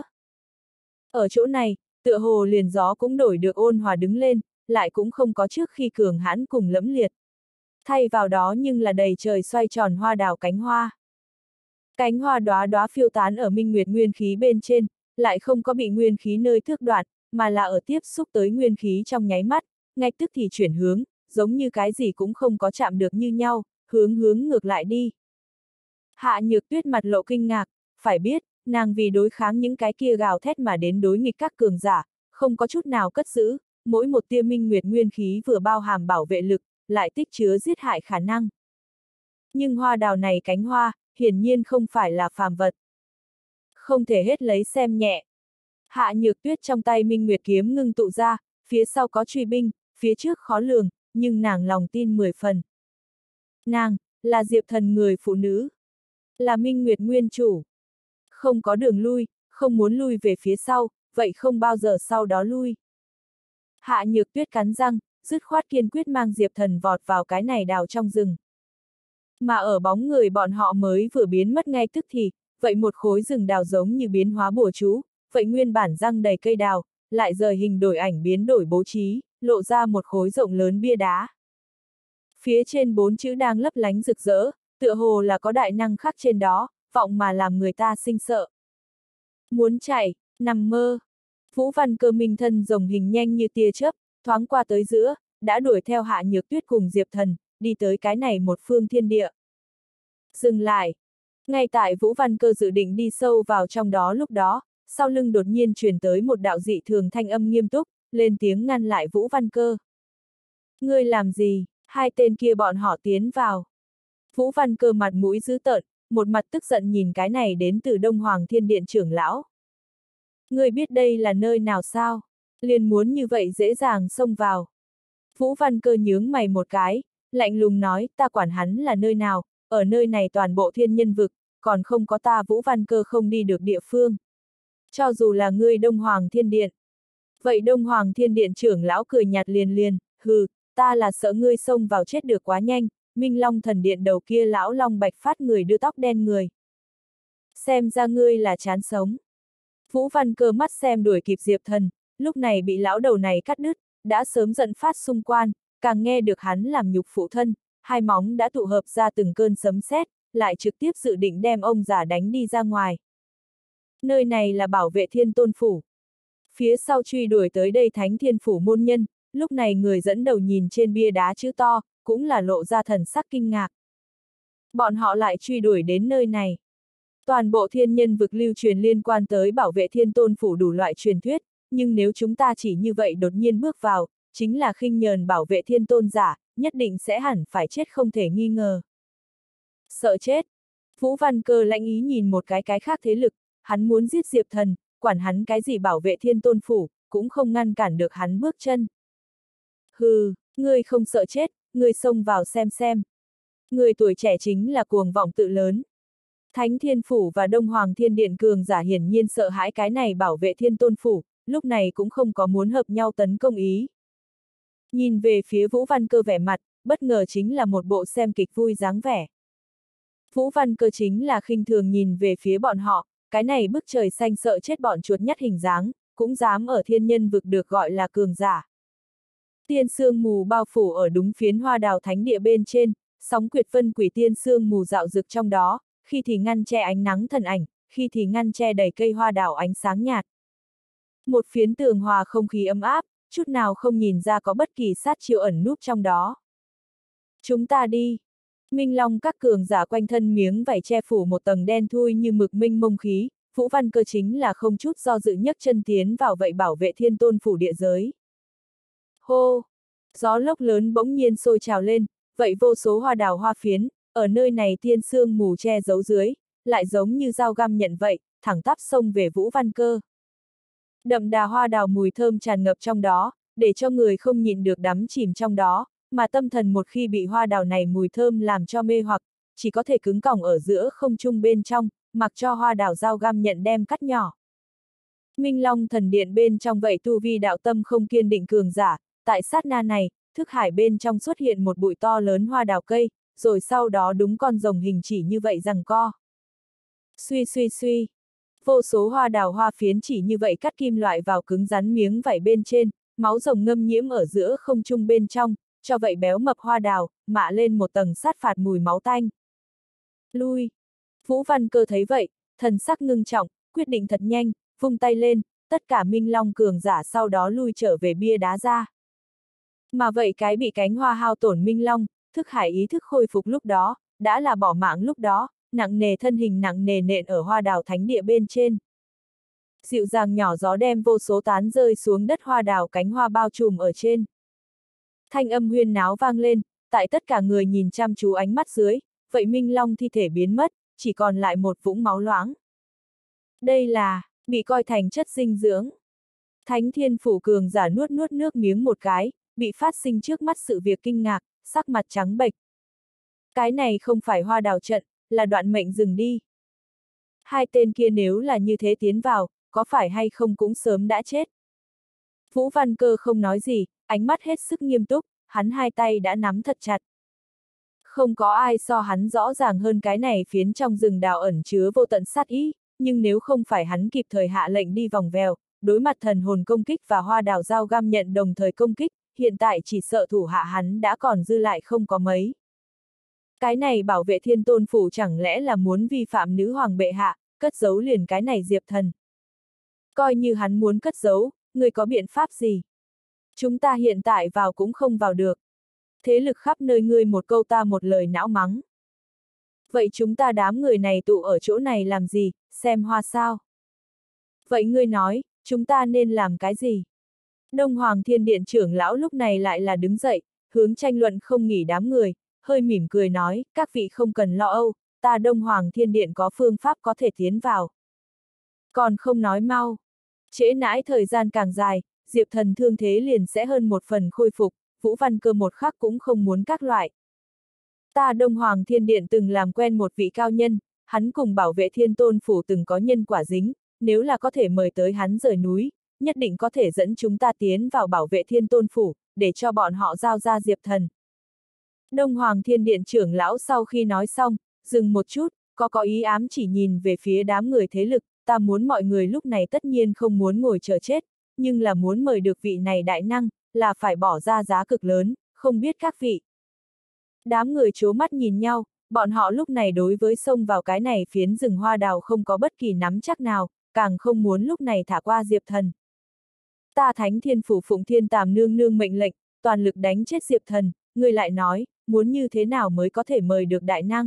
A: Ở chỗ này, tựa hồ liền gió cũng đổi được ôn hòa đứng lên, lại cũng không có trước khi cường hãn cùng lẫm liệt. Thay vào đó nhưng là đầy trời xoay tròn hoa đào cánh hoa. Cánh hoa đóa đóa phiêu tán ở Minh Nguyệt nguyên khí bên trên, lại không có bị nguyên khí nơi thước đoạn, mà là ở tiếp xúc tới nguyên khí trong nháy mắt, ngay tức thì chuyển hướng, giống như cái gì cũng không có chạm được như nhau, hướng hướng ngược lại đi. Hạ Nhược Tuyết mặt lộ kinh ngạc, phải biết, nàng vì đối kháng những cái kia gào thét mà đến đối nghịch các cường giả, không có chút nào cất giữ, mỗi một tia Minh Nguyệt nguyên khí vừa bao hàm bảo vệ lực, lại tích chứa giết hại khả năng. Nhưng hoa đào này cánh hoa, hiển nhiên không phải là phàm vật. Không thể hết lấy xem nhẹ. Hạ Nhược Tuyết trong tay Minh Nguyệt kiếm ngưng tụ ra, phía sau có truy binh, phía trước khó lường, nhưng nàng lòng tin mười phần. Nàng, là Diệp Thần người phụ nữ. Là Minh Nguyệt nguyên chủ. Không có đường lui, không muốn lui về phía sau, vậy không bao giờ sau đó lui. Hạ Nhược Tuyết cắn răng, dứt khoát kiên quyết mang Diệp Thần vọt vào cái này đào trong rừng. Mà ở bóng người bọn họ mới vừa biến mất ngay tức thì, vậy một khối rừng đào giống như biến hóa bùa chú, vậy nguyên bản răng đầy cây đào, lại rời hình đổi ảnh biến đổi bố trí, lộ ra một khối rộng lớn bia đá. Phía trên bốn chữ đang lấp lánh rực rỡ, tựa hồ là có đại năng khắc trên đó, vọng mà làm người ta sinh sợ. Muốn chạy, nằm mơ. Vũ Văn Cơ minh thân rồng hình nhanh như tia chớp, thoáng qua tới giữa, đã đuổi theo Hạ Nhược Tuyết cùng Diệp Thần, đi tới cái này một phương thiên địa. Dừng lại. Ngay tại Vũ Văn Cơ dự định đi sâu vào trong đó lúc đó, sau lưng đột nhiên truyền tới một đạo dị thường thanh âm nghiêm túc, lên tiếng ngăn lại Vũ Văn Cơ. Ngươi làm gì? Hai tên kia bọn họ tiến vào. Vũ Văn Cơ mặt mũi dữ tợn, một mặt tức giận nhìn cái này đến từ Đông Hoàng Thiên Điện trưởng lão. Ngươi biết đây là nơi nào sao? Liền muốn như vậy dễ dàng xông vào. Vũ Văn Cơ nhướng mày một cái, lạnh lùng nói, ta quản hắn là nơi nào, ở nơi này toàn bộ thiên nhân vực, còn không có ta Vũ Văn Cơ không đi được địa phương. Cho dù là ngươi Đông Hoàng Thiên Điện. Vậy Đông Hoàng Thiên Điện trưởng lão cười nhạt liền liền, hừ, ta là sợ ngươi xông vào chết được quá nhanh, Minh Long Thần Điện đầu kia lão long bạch phát người đưa tóc đen người. Xem ra ngươi là chán sống. Vũ Văn Cơ mắt xem đuổi kịp Diệp Thần, lúc này bị lão đầu này cắt đứt, đã sớm giận phát xung quan, càng nghe được hắn làm nhục phụ thân, hai móng đã tụ hợp ra từng cơn sấm sét, lại trực tiếp dự định đem ông già đánh đi ra ngoài. Nơi này là Bảo Vệ Thiên Tôn Phủ. Phía sau truy đuổi tới đây Thánh Thiên Phủ môn nhân, lúc này người dẫn đầu nhìn trên bia đá chữ to, cũng là lộ ra thần sắc kinh ngạc. Bọn họ lại truy đuổi đến nơi này. Toàn bộ thiên nhân vực lưu truyền liên quan tới Bảo Vệ Thiên Tôn Phủ đủ loại truyền thuyết, nhưng nếu chúng ta chỉ như vậy đột nhiên bước vào, chính là khinh nhờn Bảo Vệ Thiên Tôn giả, nhất định sẽ hẳn phải chết không thể nghi ngờ. Sợ chết. Vũ Văn Cơ lãnh ý nhìn một cái cái khác thế lực, hắn muốn giết Diệp Thần, quản hắn cái gì Bảo Vệ Thiên Tôn Phủ, cũng không ngăn cản được hắn bước chân. Hừ, ngươi không sợ chết, ngươi xông vào xem xem. Người tuổi trẻ chính là cuồng vọng tự lớn. Thánh Thiên Phủ và Đông Hoàng Thiên Điện cường giả hiển nhiên sợ hãi cái này Bảo Vệ Thiên Tôn Phủ, lúc này cũng không có muốn hợp nhau tấn công ý. Nhìn về phía Vũ Văn Cơ vẻ mặt, bất ngờ chính là một bộ xem kịch vui dáng vẻ. Vũ Văn Cơ chính là khinh thường nhìn về phía bọn họ, cái này bức trời xanh sợ chết bọn chuột nhất hình dáng, cũng dám ở thiên nhân vực được gọi là cường giả. Tiên sương mù bao phủ ở đúng phiến hoa đào thánh địa bên trên, sóng quyệt vân quỷ tiên sương mù dạo rực trong đó, khi thì ngăn che ánh nắng thần ảnh, khi thì ngăn che đầy cây hoa đào ánh sáng nhạt. Một phiến tường hòa không khí ấm áp, chút nào không nhìn ra có bất kỳ sát chiêu ẩn núp trong đó. Chúng ta đi. Minh Long các cường giả quanh thân miếng vảy che phủ một tầng đen thui như mực minh mông khí, Vũ Văn Cơ chính là không chút do dự nhấc chân tiến vào vậy Bảo Vệ Thiên Tôn Phủ địa giới. Hô! Gió lốc lớn bỗng nhiên sôi trào lên, vậy vô số hoa đào hoa phiến, ở nơi này tiên sương mù che giấu dưới, lại giống như dao găm nhận vậy, thẳng tắp xông về Vũ Văn Cơ. Đậm đà hoa đào mùi thơm tràn ngập trong đó, để cho người không nhịn được đắm chìm trong đó, mà tâm thần một khi bị hoa đào này mùi thơm làm cho mê hoặc, chỉ có thể cứng còng ở giữa không trung bên trong, mặc cho hoa đào dao găm nhận đem cắt nhỏ. Minh Long Thần Điện bên trong vậy tu vi đạo tâm không kiên định cường giả, tại sát na này, thức hải bên trong xuất hiện một bụi to lớn hoa đào cây, rồi sau đó đúng con rồng hình chỉ như vậy giằng co. Suy suy suy. Vô số hoa đào hoa phiến chỉ như vậy cắt kim loại vào cứng rắn miếng vảy bên trên, máu rồng ngâm nhiễm ở giữa không trung bên trong, cho vậy béo mập hoa đào, mạ lên một tầng sát phạt mùi máu tanh. Lui. Vũ Văn Cơ thấy vậy, thần sắc ngưng trọng, quyết định thật nhanh, vung tay lên, tất cả Minh Long cường giả sau đó lui trở về bia đá ra. Mà vậy cái bị cánh hoa hao tổn Minh Long, thức hải ý thức khôi phục lúc đó, đã là bỏ mạng lúc đó, nặng nề thân hình nặng nề nện ở hoa đào thánh địa bên trên. Dịu dàng nhỏ gió đem vô số tán rơi xuống đất hoa đào cánh hoa bao trùm ở trên. Thanh âm huyên náo vang lên, tại tất cả người nhìn chăm chú ánh mắt dưới, vậy Minh Long thi thể biến mất, chỉ còn lại một vũng máu loãng. Đây là, bị coi thành chất dinh dưỡng. Thánh Thiên Phủ cường giả nuốt nuốt nước miếng một cái, bị phát sinh trước mắt sự việc kinh ngạc, sắc mặt trắng bệch. Cái này không phải hoa đào trận, là đoạn mệnh dừng đi. Hai tên kia nếu là như thế tiến vào, có phải hay không cũng sớm đã chết. Vũ Văn Cơ không nói gì, ánh mắt hết sức nghiêm túc, hắn hai tay đã nắm thật chặt. Không có ai so hắn rõ ràng hơn cái này phiến trong rừng đào ẩn chứa vô tận sát ý, nhưng nếu không phải hắn kịp thời hạ lệnh đi vòng vèo, đối mặt thần hồn công kích và hoa đào dao găm nhận đồng thời công kích, hiện tại chỉ sợ thủ hạ hắn đã còn dư lại không có mấy. Cái này Bảo Vệ Thiên Tôn Phủ chẳng lẽ là muốn vi phạm nữ hoàng bệ hạ, cất giấu liền cái này Diệp Thần. Coi như hắn muốn cất giấu, ngươi có biện pháp gì? Chúng ta hiện tại vào cũng không vào được. Thế lực khắp nơi ngươi một câu ta một lời não mắng. Vậy chúng ta đám người này tụ ở chỗ này làm gì, xem hoa sao? Vậy ngươi nói, chúng ta nên làm cái gì? Đông Hoàng Thiên Điện trưởng lão lúc này lại là đứng dậy, hướng tranh luận không nghỉ đám người, hơi mỉm cười nói, các vị không cần lo âu, ta Đông Hoàng Thiên Điện có phương pháp có thể tiến vào. Còn không nói mau. Trễ nãi thời gian càng dài, Diệp Thần thương thế liền sẽ hơn một phần khôi phục, Vũ Văn Cơ một khắc cũng không muốn các loại. Ta Đông Hoàng Thiên Điện từng làm quen một vị cao nhân, hắn cùng bảo vệ Thiên Tôn Phủ từng có nhân quả dính, nếu là có thể mời tới hắn rời núi, nhất định có thể dẫn chúng ta tiến vào bảo vệ Thiên Tôn Phủ, để cho bọn họ giao ra Diệp Thần. Đông Hoàng Thiên Điện trưởng lão sau khi nói xong, dừng một chút, có có ý ám chỉ nhìn về phía đám người thế lực, ta muốn mọi người lúc này tất nhiên không muốn ngồi chờ chết, nhưng là muốn mời được vị này đại năng, là phải bỏ ra giá cực lớn, không biết các vị. Đám người trố mắt nhìn nhau, bọn họ lúc này đối với xông vào cái này phiến rừng hoa đào không có bất kỳ nắm chắc nào, càng không muốn lúc này thả qua Diệp Thần. Ta Thánh Thiên Phủ Phụng Thiên Tàm nương nương mệnh lệnh, toàn lực đánh chết Diệp Thần, người lại nói, muốn như thế nào mới có thể mời được đại năng.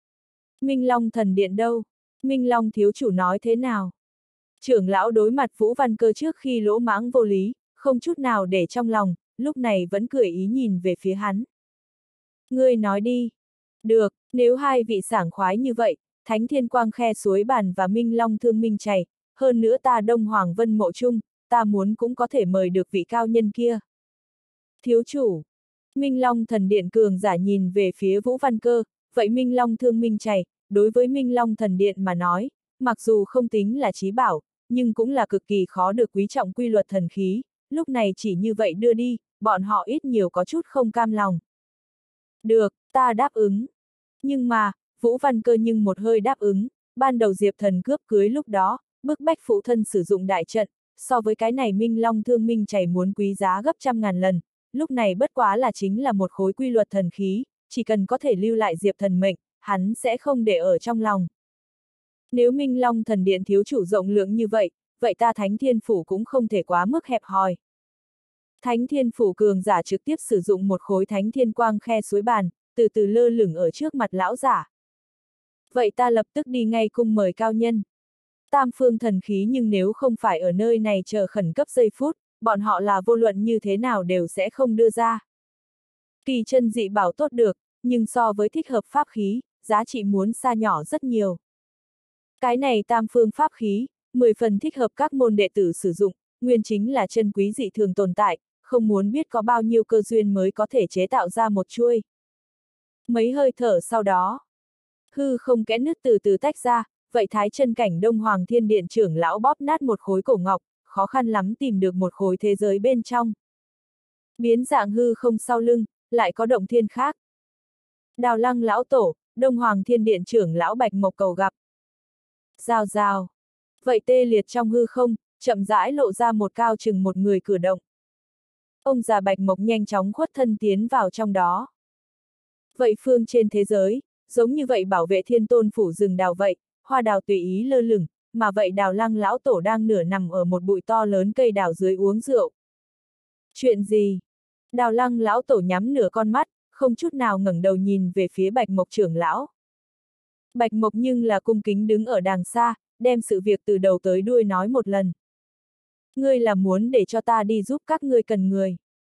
A: Minh Long Thần Điện đâu? Minh Long thiếu chủ nói thế nào? Trưởng lão đối mặt Vũ Văn Cơ trước khi lỗ mãng vô lý, không chút nào để trong lòng, lúc này vẫn cười ý nhìn về phía hắn. Ngươi nói đi. Được, nếu hai vị sảng khoái như vậy, Thánh Thiên Quang Khe Suối Bàn và Minh Long Thương Minh Chày, hơn nữa ta Đông Hoàng Vân Mộ Chung, ta muốn cũng có thể mời được vị cao nhân kia. Thiếu chủ. Minh Long Thần Điện cường giả nhìn về phía Vũ Văn Cơ, vậy Minh Long Thương Minh Chày, đối với Minh Long Thần Điện mà nói, mặc dù không tính là chí bảo, nhưng cũng là cực kỳ khó được quý trọng quy luật thần khí, lúc này chỉ như vậy đưa đi, bọn họ ít nhiều có chút không cam lòng. Được, ta đáp ứng. Nhưng mà, Vũ Văn Cơ nhưng một hơi đáp ứng, ban đầu Diệp Thần cướp cưới lúc đó, bức bách phụ thân sử dụng đại trận, so với cái này Minh Long Thương Minh Chày muốn quý giá gấp trăm ngàn lần, lúc này bất quá là chính là một khối quy luật thần khí, chỉ cần có thể lưu lại Diệp Thần mệnh, hắn sẽ không để ở trong lòng. Nếu Minh Long Thần Điện thiếu chủ rộng lượng như vậy, vậy ta Thánh Thiên Phủ cũng không thể quá mức hẹp hòi. Thánh Thiên Phủ cường giả trực tiếp sử dụng một khối Thánh Thiên Quang Khe Suối Bàn, từ từ lơ lửng ở trước mặt lão giả. Vậy ta lập tức đi ngay cung mời cao nhân. Tam phương thần khí nhưng nếu không phải ở nơi này chờ khẩn cấp giây phút, bọn họ là vô luận như thế nào đều sẽ không đưa ra. Kỳ chân dị bảo tốt được, nhưng so với thích hợp pháp khí, giá trị muốn xa nhỏ rất nhiều. Cái này tam phương pháp khí, mười phần thích hợp các môn đệ tử sử dụng, nguyên chính là chân quý dị thường tồn tại, không muốn biết có bao nhiêu cơ duyên mới có thể chế tạo ra một chuôi. Mấy hơi thở sau đó, hư không kẽ nứt từ từ tách ra, vậy Thái Chân Cảnh Đông Hoàng Thiên Điện trưởng lão bóp nát một khối cổ ngọc, khó khăn lắm tìm được một khối thế giới bên trong. Biến dạng hư không sau lưng, lại có động thiên khác. Đào Lăng lão tổ, Đông Hoàng Thiên Điện trưởng lão Bạch Mộc cầu gặp. Rào rào. Vậy tê liệt trong hư không, chậm rãi lộ ra một cao chừng một người cử động. Ông già Bạch Mộc nhanh chóng khuất thân tiến vào trong đó. Vậy phương trên thế giới, giống như vậy bảo vệ Thiên Tôn Phủ rừng đào vậy, hoa đào tùy ý lơ lửng, mà vậy Đào Lăng lão tổ đang nửa nằm ở một bụi to lớn cây đào dưới uống rượu. Chuyện gì? Đào Lăng lão tổ nhắm nửa con mắt, không chút nào ngẩng đầu nhìn về phía Bạch Mộc trưởng lão. Bạch Mộc nhưng là cung kính đứng ở đàng xa, đem sự việc từ đầu tới đuôi nói một lần. Ngươi là muốn để cho ta đi giúp các ngươi cần người.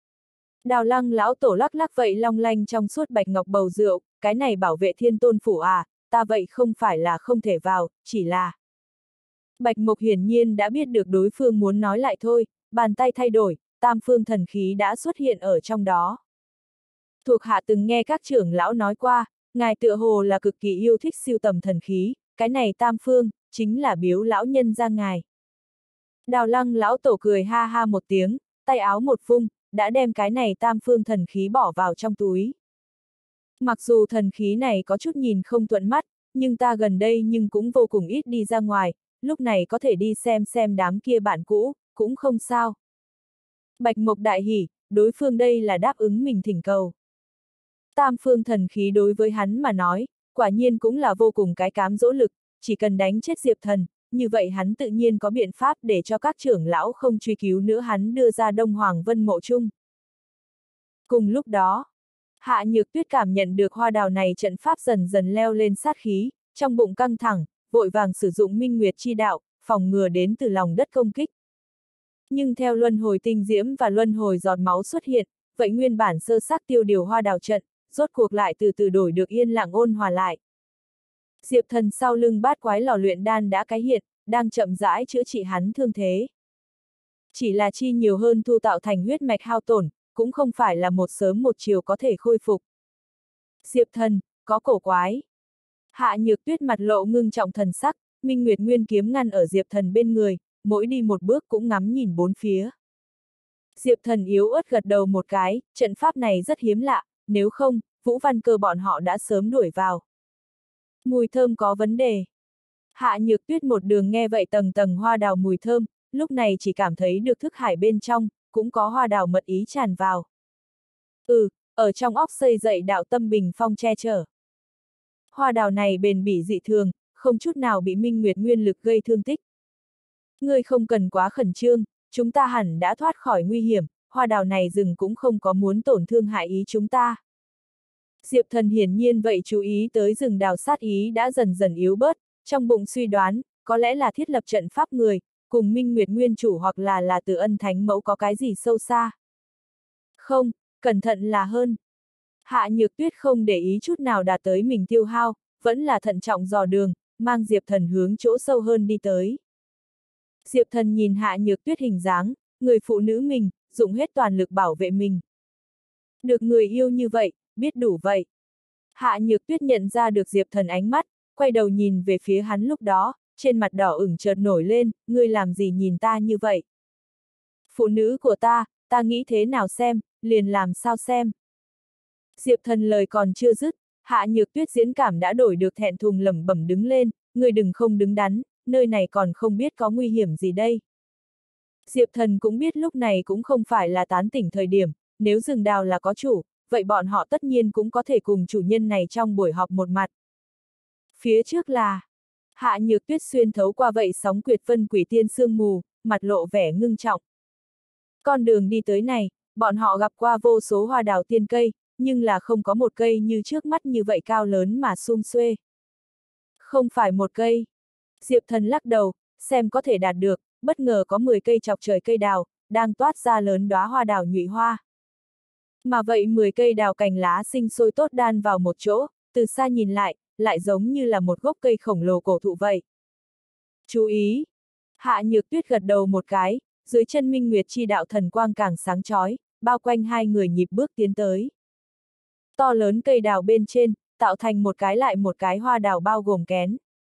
A: Đào Lăng lão tổ lắc lắc vậy long lanh trong suốt bạch ngọc bầu rượu, cái này bảo vệ Thiên Tôn Phủ à, ta vậy không phải là không thể vào, chỉ là... Bạch Mộc hiển nhiên đã biết được đối phương muốn nói lại thôi, bàn tay thay đổi, tam phương thần khí đã xuất hiện ở trong đó. Thuộc hạ từng nghe các trưởng lão nói qua, ngài tựa hồ là cực kỳ yêu thích sưu tầm thần khí, cái này tam phương, chính là biếu lão nhân ra ngài. Đào Lăng lão tổ cười ha ha một tiếng, tay áo một vung, đã đem cái này tam phương thần khí bỏ vào trong túi. Mặc dù thần khí này có chút nhìn không thuận mắt, nhưng ta gần đây nhưng cũng vô cùng ít đi ra ngoài, lúc này có thể đi xem xem đám kia bạn cũ, cũng không sao. Bạch Mộc đại hỉ, đối phương đây là đáp ứng mình thỉnh cầu. Tam phương thần khí đối với hắn mà nói, quả nhiên cũng là vô cùng cái cám dỗ lực, chỉ cần đánh chết Diệp Thần, như vậy hắn tự nhiên có biện pháp để cho các trưởng lão không truy cứu nữa hắn đưa ra Đông Hoàng Vân mộ chung. Cùng lúc đó, Hạ Nhược Tuyết cảm nhận được hoa đào này trận pháp dần dần leo lên sát khí, trong bụng căng thẳng, vội vàng sử dụng minh nguyệt chi đạo, phòng ngừa đến từ lòng đất công kích. Nhưng theo luân hồi tinh diễm và luân hồi giọt máu xuất hiện, vậy nguyên bản sơ xác tiêu điều hoa đào trận, rốt cuộc lại từ từ đổi được yên lặng ôn hòa lại. Diệp Thần sau lưng bát quái lò luyện đan đã cái hiện, đang chậm rãi chữa trị hắn thương thế. Chỉ là chi nhiều hơn thu tạo thành huyết mạch hao tổn, cũng không phải là một sớm một chiều có thể khôi phục. Diệp Thần, có cổ quái. Hạ Nhược Tuyết mặt lộ ngưng trọng thần sắc, Minh Nguyệt Nguyên kiếm ngăn ở Diệp Thần bên người, mỗi đi một bước cũng ngắm nhìn bốn phía. Diệp Thần yếu ớt gật đầu một cái, trận pháp này rất hiếm lạ, nếu không, Vũ Văn Cơ bọn họ đã sớm đuổi vào. Mùi thơm có vấn đề. Hạ Nhược Tuyết một đường nghe vậy tầng tầng hoa đào mùi thơm, lúc này chỉ cảm thấy được thức hải bên trong, cũng có hoa đào mật ý tràn vào. Ừ, ở trong óc xây dậy đạo tâm bình phong che chở. Hoa đào này bền bỉ dị thường, không chút nào bị Minh Nguyệt Nguyên lực gây thương tích. Ngươi không cần quá khẩn trương, chúng ta hẳn đã thoát khỏi nguy hiểm, hoa đào này rừng cũng không có muốn tổn thương hại ý chúng ta. Diệp Thần hiển nhiên vậy chú ý tới rừng đào sát ý đã dần dần yếu bớt, trong bụng suy đoán, có lẽ là thiết lập trận pháp người, cùng Minh Nguyệt Nguyên chủ hoặc là là Từ Ân Thánh Mẫu có cái gì sâu xa. Không, cẩn thận là hơn. Hạ Nhược Tuyết không để ý chút nào đạt tới mình tiêu hao, vẫn là thận trọng dò đường, mang Diệp Thần hướng chỗ sâu hơn đi tới. Diệp Thần nhìn Hạ Nhược Tuyết hình dáng, người phụ nữ mình, dùng hết toàn lực bảo vệ mình. Được người yêu như vậy, biết đủ vậy. Hạ Nhược Tuyết nhận ra được Diệp Thần ánh mắt, quay đầu nhìn về phía hắn lúc đó, trên mặt đỏ ửng chợt nổi lên, ngươi làm gì nhìn ta như vậy? Phụ nữ của ta, ta nghĩ thế nào xem, liền làm sao xem. Diệp Thần lời còn chưa dứt, Hạ Nhược Tuyết diễn cảm đã đổi được thẹn thùng lẩm bẩm đứng lên, ngươi đừng không đứng đắn, nơi này còn không biết có nguy hiểm gì đây. Diệp Thần cũng biết lúc này cũng không phải là tán tỉnh thời điểm, nếu rừng đào là có chủ, vậy bọn họ tất nhiên cũng có thể cùng chủ nhân này trong buổi họp một mặt. Phía trước là, Hạ Nhược Tuyết xuyên thấu qua vậy sóng quyệt vân quỷ tiên sương mù, mặt lộ vẻ ngưng trọng. Con đường đi tới này, bọn họ gặp qua vô số hoa đào tiên cây, nhưng là không có một cây như trước mắt như vậy cao lớn mà sum xuê. Không phải một cây. Diệp Thần lắc đầu, xem có thể đạt được, bất ngờ có mười cây chọc trời cây đào, đang toát ra lớn đóa hoa đào nhụy hoa. Mà vậy mười cây đào cành lá sinh sôi tốt đan vào một chỗ, từ xa nhìn lại, lại giống như là một gốc cây khổng lồ cổ thụ vậy. Chú ý! Hạ Nhược Tuyết gật đầu một cái, dưới chân Minh Nguyệt chi đạo thần quang càng sáng chói, bao quanh hai người nhịp bước tiến tới. To lớn cây đào bên trên, tạo thành một cái lại một cái hoa đào bao gồm kén.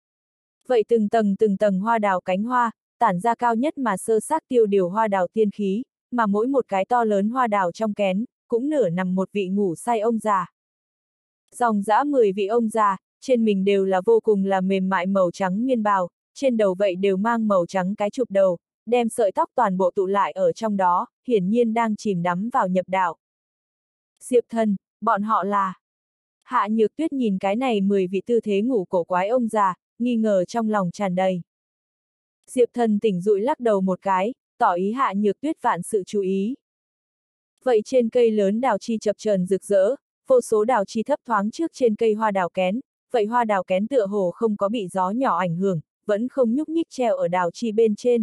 A: Vậy từng tầng từng tầng hoa đào cánh hoa, tản ra cao nhất mà sơ xác tiêu điều hoa đào tiên khí, mà mỗi một cái to lớn hoa đào trong kén, cũng nửa nằm một vị ngủ say ông già. Dòng dã mười vị ông già, trên mình đều là vô cùng là mềm mại màu trắng miên bào, trên đầu vậy đều mang màu trắng cái chụp đầu, đem sợi tóc toàn bộ tụ lại ở trong đó, hiển nhiên đang chìm đắm vào nhập đạo. Diệp Thần, bọn họ là... Hạ Nhược Tuyết nhìn cái này mười vị tư thế ngủ cổ quái ông già, nghi ngờ trong lòng tràn đầy. Diệp Thần tỉnh dụi lắc đầu một cái, tỏ ý Hạ Nhược Tuyết vạn sự chú ý. Vậy trên cây lớn đào chi chập chờn rực rỡ, vô số đào chi thấp thoáng trước trên cây hoa đào kén, vậy hoa đào kén tựa hồ không có bị gió nhỏ ảnh hưởng, vẫn không nhúc nhích treo ở đào chi bên trên.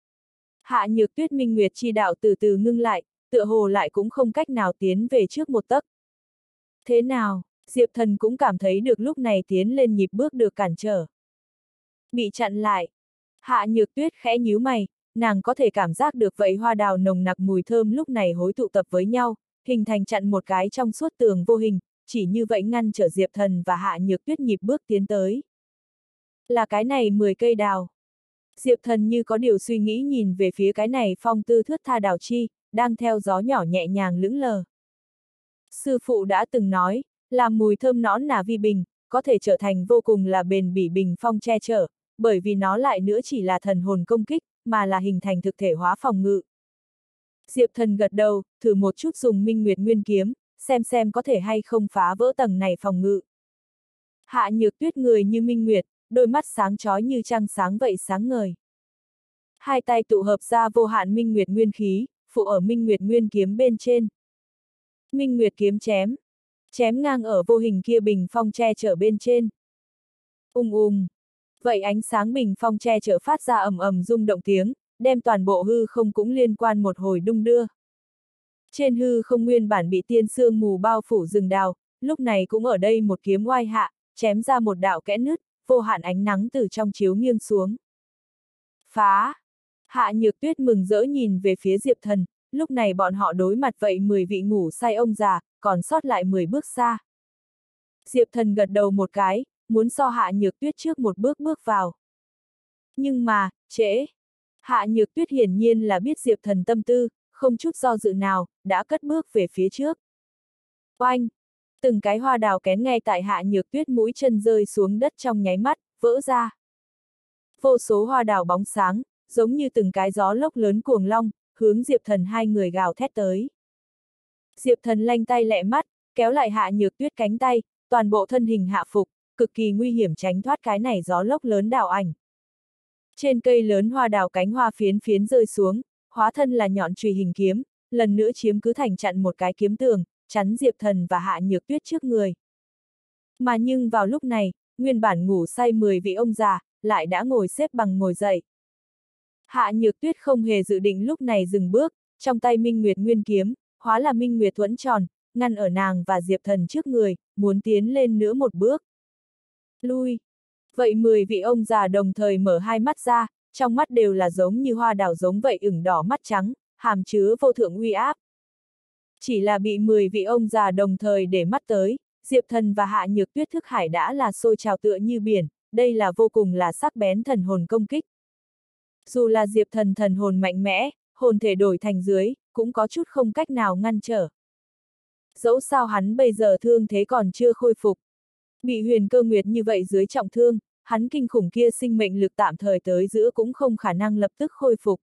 A: Hạ Nhược Tuyết Minh Nguyệt chi đạo từ từ ngưng lại, tựa hồ lại cũng không cách nào tiến về trước một tấc. Thế nào, Diệp Thần cũng cảm thấy được lúc này tiến lên nhịp bước được cản trở. Bị chặn lại. Hạ Nhược Tuyết khẽ nhíu mày, nàng có thể cảm giác được vậy hoa đào nồng nặc mùi thơm lúc này hối tụ tập với nhau, hình thành chặn một cái trong suốt tường vô hình, chỉ như vậy ngăn trở Diệp Thần và Hạ Nhược Tuyết nhịp bước tiến tới. Là cái này mười cây đào. Diệp Thần như có điều suy nghĩ nhìn về phía cái này phong tư thướt tha đào chi, đang theo gió nhỏ nhẹ nhàng lững lờ. Sư phụ đã từng nói, làm mùi thơm nõn nà vi bình, có thể trở thành vô cùng là bền bỉ bình phong che chở, bởi vì nó lại nữa chỉ là thần hồn công kích, mà là hình thành thực thể hóa phòng ngự. Diệp Thần gật đầu, thử một chút dùng Minh Nguyệt Nguyên kiếm, xem xem có thể hay không phá vỡ tầng này phòng ngự. Hạ Nhược Tuyết người như Minh Nguyệt, đôi mắt sáng chói như trăng sáng vậy sáng ngời. Hai tay tụ hợp ra vô hạn minh nguyệt nguyên khí, phụ ở minh nguyệt nguyên kiếm bên trên. Minh nguyệt kiếm chém, chém ngang ở vô hình kia bình phong che chở bên trên. Ung ung, vậy ánh sáng bình phong che chở phát ra ầm ầm rung động tiếng, đem toàn bộ hư không cũng liên quan một hồi đung đưa. Trên hư không nguyên bản bị tiên sương mù bao phủ rừng đào, lúc này cũng ở đây một kiếm oai hạ, chém ra một đạo kẽ nứt, vô hạn ánh nắng từ trong chiếu nghiêng xuống. Phá! Hạ Nhược Tuyết mừng rỡ nhìn về phía Diệp Thần, lúc này bọn họ đối mặt vậy mười vị ngủ say ông già, còn sót lại mười bước xa. Diệp Thần gật đầu một cái, muốn so Hạ Nhược Tuyết trước một bước bước vào. Nhưng mà, trễ! Hạ Nhược Tuyết hiển nhiên là biết Diệp Thần tâm tư, không chút do dự nào, đã cất bước về phía trước. Oanh! Từng cái hoa đào kén ngay tại Hạ Nhược Tuyết mũi chân rơi xuống đất trong nháy mắt, vỡ ra. Vô số hoa đào bóng sáng, giống như từng cái gió lốc lớn cuồng long, hướng Diệp Thần hai người gào thét tới. Diệp Thần lanh tay lẹ mắt, kéo lại Hạ Nhược Tuyết cánh tay, toàn bộ thân hình hạ phục, cực kỳ nguy hiểm tránh thoát cái này gió lốc lớn đảo ảnh. Trên cây lớn hoa đào cánh hoa phiến phiến rơi xuống, hóa thân là nhọn chùy hình kiếm, lần nữa chiếm cứ thành chặn một cái kiếm tường, chắn Diệp Thần và Hạ Nhược Tuyết trước người. Mà nhưng vào lúc này, nguyên bản ngủ say mười vị ông già, lại đã ngồi xếp bằng ngồi dậy. Hạ Nhược Tuyết không hề dự định lúc này dừng bước, trong tay Minh Nguyệt Nguyên kiếm, hóa là Minh Nguyệt thuẫn tròn, ngăn ở nàng và Diệp Thần trước người, muốn tiến lên nữa một bước. Lui! Vậy mười vị ông già đồng thời mở hai mắt ra, trong mắt đều là giống như hoa đào giống vậy ửng đỏ mắt trắng, hàm chứa vô thượng uy áp. Chỉ là bị mười vị ông già đồng thời để mắt tới, Diệp Thần và Hạ Nhược Tuyết thức hải đã là sôi trào tựa như biển, đây là vô cùng là sắc bén thần hồn công kích. Dù là Diệp Thần thần hồn mạnh mẽ, hồn thể đổi thành dưới, cũng có chút không cách nào ngăn trở. Dẫu sao hắn bây giờ thương thế còn chưa khôi phục. Bị Huyền Cơ Nguyệt như vậy dưới trọng thương, hắn kinh khủng kia sinh mệnh lực tạm thời tới giữa cũng không khả năng lập tức khôi phục.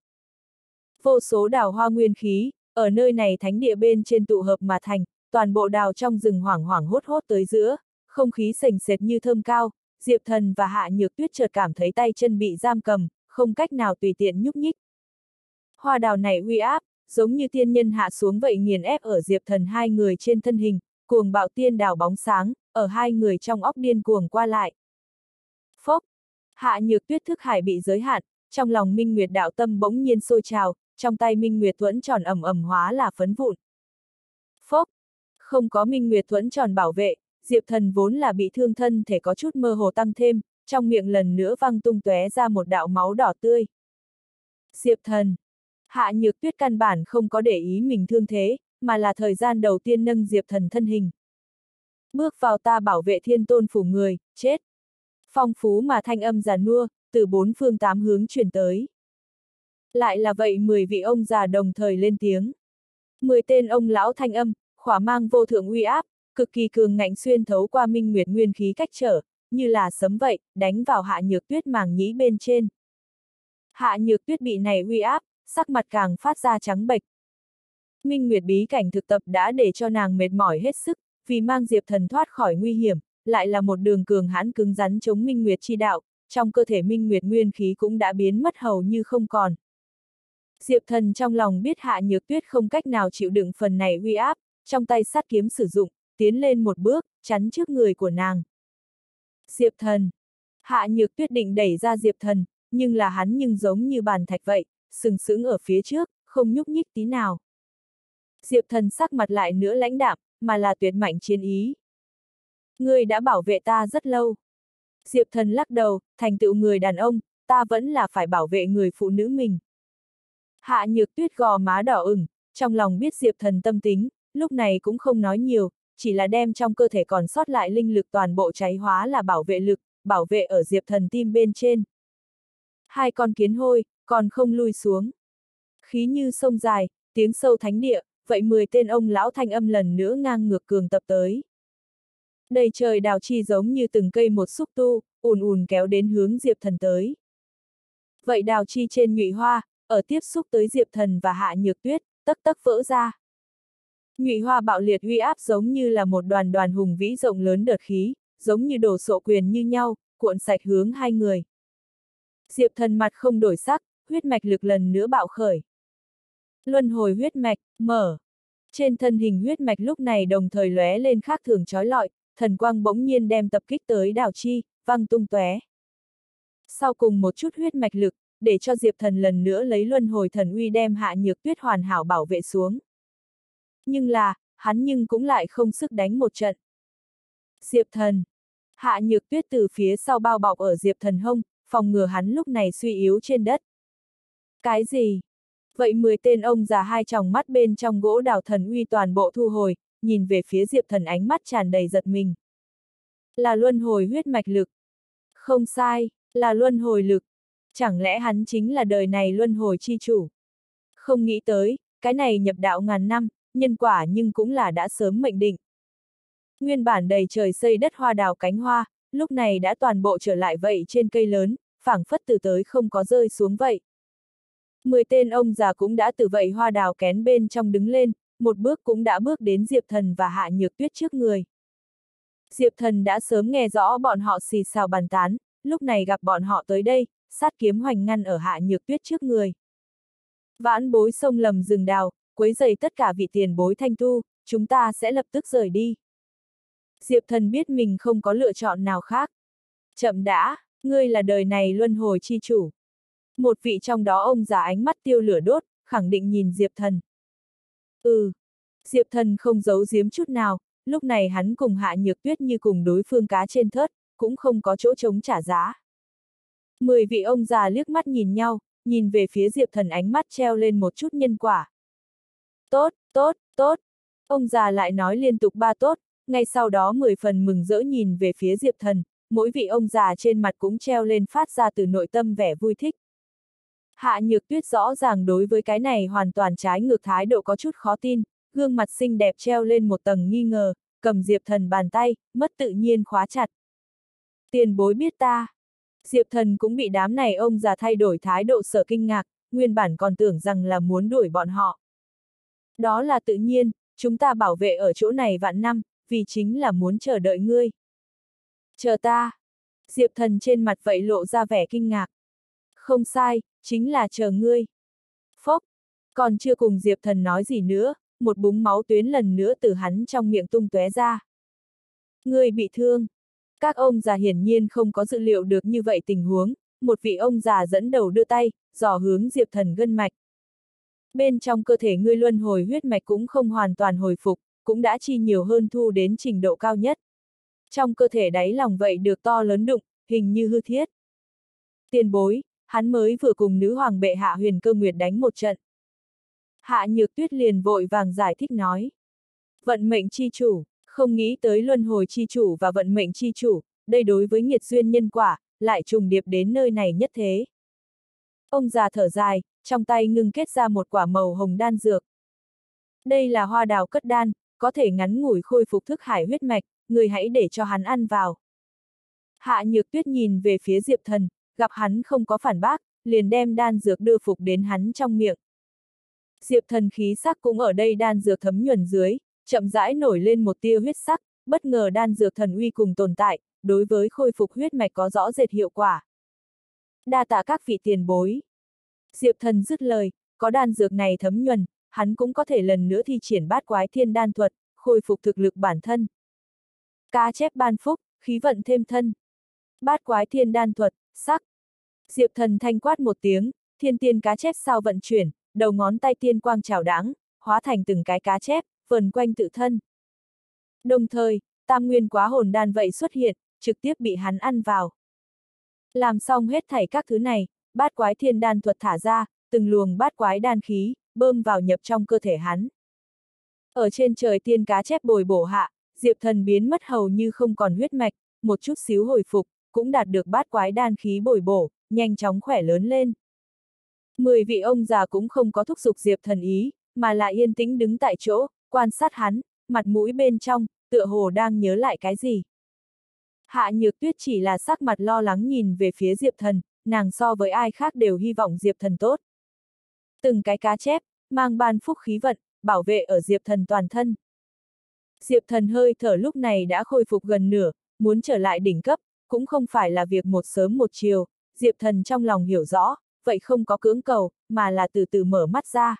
A: Vô số đào hoa nguyên khí, ở nơi này thánh địa bên trên tụ hợp mà thành, toàn bộ đào trong rừng hoảng hoảng hốt hốt tới giữa, không khí sềnh sệt như thơm cao, Diệp Thần và Hạ Nhược Tuyết chợt cảm thấy tay chân bị giam cầm, không cách nào tùy tiện nhúc nhích. Hoa đào này uy áp, giống như tiên nhân hạ xuống vậy nghiền ép ở Diệp Thần hai người trên thân hình, cuồng bạo tiên đào bóng sáng, ở hai người trong óc điên cuồng qua lại. Phốc! Hạ Nhược Tuyết thức hải bị giới hạn, trong lòng Minh Nguyệt đạo tâm bỗng nhiên sôi trào, trong tay Minh Nguyệt thuẫn tròn ầm ầm hóa là phấn vụn. Phốc! Không có Minh Nguyệt thuẫn tròn bảo vệ, Diệp Thần vốn là bị thương thân thể có chút mơ hồ tăng thêm, trong miệng lần nữa văng tung tóe ra một đạo máu đỏ tươi. Diệp Thần! Hạ Nhược Tuyết căn bản không có để ý mình thương thế, mà là thời gian đầu tiên nâng Diệp Thần thân hình. Bước vào ta bảo vệ thiên tôn phủ người, chết! Phong phú mà thanh âm già nua, từ bốn phương tám hướng truyền tới. Lại là vậy mười vị ông già đồng thời lên tiếng. Mười tên ông lão thanh âm, khỏa mang vô thượng uy áp, cực kỳ cường ngạnh xuyên thấu qua Minh Nguyệt nguyên khí cách trở, như là sấm vậy, đánh vào Hạ Nhược Tuyết màng nhĩ bên trên. Hạ Nhược Tuyết bị này uy áp, sắc mặt càng phát ra trắng bệch. Minh Nguyệt bí cảnh thực tập đã để cho nàng mệt mỏi hết sức, vì mang Diệp Thần thoát khỏi nguy hiểm, lại là một đường cường hãn cứng rắn chống Minh Nguyệt chi đạo, trong cơ thể Minh Nguyệt nguyên khí cũng đã biến mất hầu như không còn. Diệp Thần trong lòng biết Hạ Nhược Tuyết không cách nào chịu đựng phần này uy áp, trong tay sát kiếm sử dụng, tiến lên một bước, chắn trước người của nàng. Diệp Thần! Hạ Nhược Tuyết định đẩy ra Diệp Thần, nhưng là hắn nhưng giống như bàn thạch vậy, sừng sững ở phía trước, không nhúc nhích tí nào. Diệp Thần sắc mặt lại nữa lãnh đạm, mà là tuyệt mạnh chiến ý. Ngươi đã bảo vệ ta rất lâu. Diệp Thần lắc đầu, thành tựu người đàn ông, ta vẫn là phải bảo vệ người phụ nữ mình. Hạ Nhược Tuyết gò má đỏ ửng, trong lòng biết Diệp Thần tâm tính, lúc này cũng không nói nhiều, chỉ là đem trong cơ thể còn sót lại linh lực toàn bộ cháy hóa là bảo vệ lực, bảo vệ ở Diệp Thần tim bên trên. Hai con kiến hôi, còn không lui xuống. Khí như sông dài, tiếng sâu thánh địa, vậy mười tên ông lão thanh âm lần nữa ngang ngược cường tập tới. Đầy trời đào chi giống như từng cây một xúc tu, ùn ùn kéo đến hướng Diệp Thần tới. Vậy đào chi trên nhụy hoa, ở tiếp xúc tới Diệp Thần và Hạ Nhược Tuyết, tấc tấc vỡ ra. Nhụy hoa bạo liệt uy áp giống như là một đoàn đoàn hùng vĩ rộng lớn đợt khí, giống như đổ sộ quyền như nhau, cuộn sạch hướng hai người. Diệp Thần mặt không đổi sắc, huyết mạch lực lần nữa bạo khởi. Luân hồi huyết mạch, mở. Trên thân hình huyết mạch lúc này đồng thời lóe lên khác thường chói lọi, thần quang bỗng nhiên đem tập kích tới đảo chi, văng tung tóe. Sau cùng một chút huyết mạch lực, để cho Diệp Thần lần nữa lấy luân hồi thần uy đem Hạ Nhược Tuyết hoàn hảo bảo vệ xuống. Nhưng là, hắn nhưng cũng lại không sức đánh một trận. Diệp Thần. Hạ Nhược Tuyết từ phía sau bao bọc ở Diệp Thần hông, phòng ngừa hắn lúc này suy yếu trên đất. Cái gì? Vậy mười tên ông già hai tròng mắt bên trong gỗ đào thần uy toàn bộ thu hồi, nhìn về phía Diệp Thần ánh mắt tràn đầy giật mình. Là luân hồi huyết mạch lực. Không sai, là luân hồi lực. Chẳng lẽ hắn chính là đời này luân hồi chi chủ? Không nghĩ tới, cái này nhập đạo ngàn năm, nhân quả nhưng cũng là đã sớm mệnh định. Nguyên bản đầy trời xây đất hoa đào cánh hoa, lúc này đã toàn bộ trở lại vậy trên cây lớn, phảng phất từ tới không có rơi xuống vậy. Mười tên ông già cũng đã từ vậy hoa đào kén bên trong đứng lên, một bước cũng đã bước đến Diệp Thần và Hạ Nhược Tuyết trước người. Diệp Thần đã sớm nghe rõ bọn họ xì xào bàn tán, lúc này gặp bọn họ tới đây, sát kiếm hoành ngăn ở Hạ Nhược Tuyết trước người. Vãn bối sông lầm rừng đào, quấy rầy tất cả vị tiền bối thanh tu, chúng ta sẽ lập tức rời đi. Diệp Thần biết mình không có lựa chọn nào khác. Chậm đã, ngươi là đời này luân hồi chi chủ. Một vị trong đó ông già ánh mắt tiêu lửa đốt, khẳng định nhìn Diệp Thần. Ừ. Diệp Thần không giấu giếm chút nào, lúc này hắn cùng Hạ Nhược Tuyết như cùng đối phương cá trên thớt, cũng không có chỗ trống trả giá. Mười vị ông già liếc mắt nhìn nhau, nhìn về phía Diệp Thần ánh mắt treo lên một chút nhân quả. Tốt, tốt, tốt. Ông già lại nói liên tục ba tốt, ngay sau đó mười phần mừng rỡ nhìn về phía Diệp Thần, mỗi vị ông già trên mặt cũng treo lên phát ra từ nội tâm vẻ vui thích. Hạ Nhược Tuyết rõ ràng đối với cái này hoàn toàn trái ngược thái độ có chút khó tin, gương mặt xinh đẹp treo lên một tầng nghi ngờ, cầm Diệp Thần bàn tay, mất tự nhiên khóa chặt. Tiền bối biết ta. Diệp Thần cũng bị đám này ông già thay đổi thái độ sợ kinh ngạc, nguyên bản còn tưởng rằng là muốn đuổi bọn họ. Đó là tự nhiên, chúng ta bảo vệ ở chỗ này vạn năm, vì chính là muốn chờ đợi ngươi. Chờ ta. Diệp Thần trên mặt vậy lộ ra vẻ kinh ngạc. Không sai, chính là chờ ngươi. Phốc. Còn chưa cùng Diệp Thần nói gì nữa, một búng máu tuyến lần nữa từ hắn trong miệng tung tóe ra. Ngươi bị thương. Các ông già hiển nhiên không có dự liệu được như vậy tình huống, một vị ông già dẫn đầu đưa tay, dò hướng Diệp Thần gân mạch. Bên trong cơ thể ngươi luân hồi huyết mạch cũng không hoàn toàn hồi phục, cũng đã chi nhiều hơn thu đến trình độ cao nhất. Trong cơ thể đáy lòng vậy được to lớn đụng, hình như hư thiết. Tiền bối, hắn mới vừa cùng nữ hoàng bệ hạ Huyền Cơ Nguyệt đánh một trận. Hạ Nhược Tuyết liền vội vàng giải thích nói. Vận mệnh chi chủ, không nghĩ tới luân hồi chi chủ và vận mệnh chi chủ, đây đối với nghiệt duyên nhân quả, lại trùng điệp đến nơi này nhất thế. Ông già thở dài, trong tay ngưng kết ra một quả màu hồng đan dược. Đây là hoa đào cất đan, có thể ngắn ngủi khôi phục thức hải huyết mạch, người hãy để cho hắn ăn vào. Hạ Nhược Tuyết nhìn về phía Diệp Thần, gặp hắn không có phản bác, liền đem đan dược đưa phục đến hắn trong miệng. Diệp Thần khí sắc cũng ở đây đan dược thấm nhuần dưới, chậm rãi nổi lên một tia huyết sắc, bất ngờ đan dược thần uy cùng tồn tại, đối với khôi phục huyết mạch có rõ rệt hiệu quả. Đa tạ các vị tiền bối. Diệp Thần dứt lời, có đan dược này thấm nhuần, hắn cũng có thể lần nữa thi triển bát quái thiên đan thuật, khôi phục thực lực bản thân. Cá chép ban phúc, khí vận thêm thân. Bát quái thiên đan thuật, sắc. Diệp Thần thanh quát một tiếng, thiên tiên cá chép sao vận chuyển, đầu ngón tay tiên quang trào đãng, hóa thành từng cái cá chép, vần quanh tự thân. Đồng thời, tam nguyên quá hồn đan vậy xuất hiện, trực tiếp bị hắn ăn vào. Làm xong hết thảy các thứ này, bát quái thiên đan thuật thả ra, từng luồng bát quái đan khí, bơm vào nhập trong cơ thể hắn. Ở trên trời tiên cá chép bồi bổ hạ, Diệp Thần biến mất hầu như không còn huyết mạch, một chút xíu hồi phục, cũng đạt được bát quái đan khí bồi bổ, nhanh chóng khỏe lớn lên. Mười vị ông già cũng không có thúc giục Diệp Thần ý, mà lại yên tĩnh đứng tại chỗ, quan sát hắn, mặt mũi bên trong, tựa hồ đang nhớ lại cái gì. Hạ Nhược Tuyết chỉ là sắc mặt lo lắng nhìn về phía Diệp Thần, nàng so với ai khác đều hy vọng Diệp Thần tốt. Từng cái cá chép, mang ban phúc khí vận, bảo vệ ở Diệp Thần toàn thân. Diệp Thần hơi thở lúc này đã khôi phục gần nửa, muốn trở lại đỉnh cấp, cũng không phải là việc một sớm một chiều, Diệp Thần trong lòng hiểu rõ, vậy không có cưỡng cầu, mà là từ từ mở mắt ra.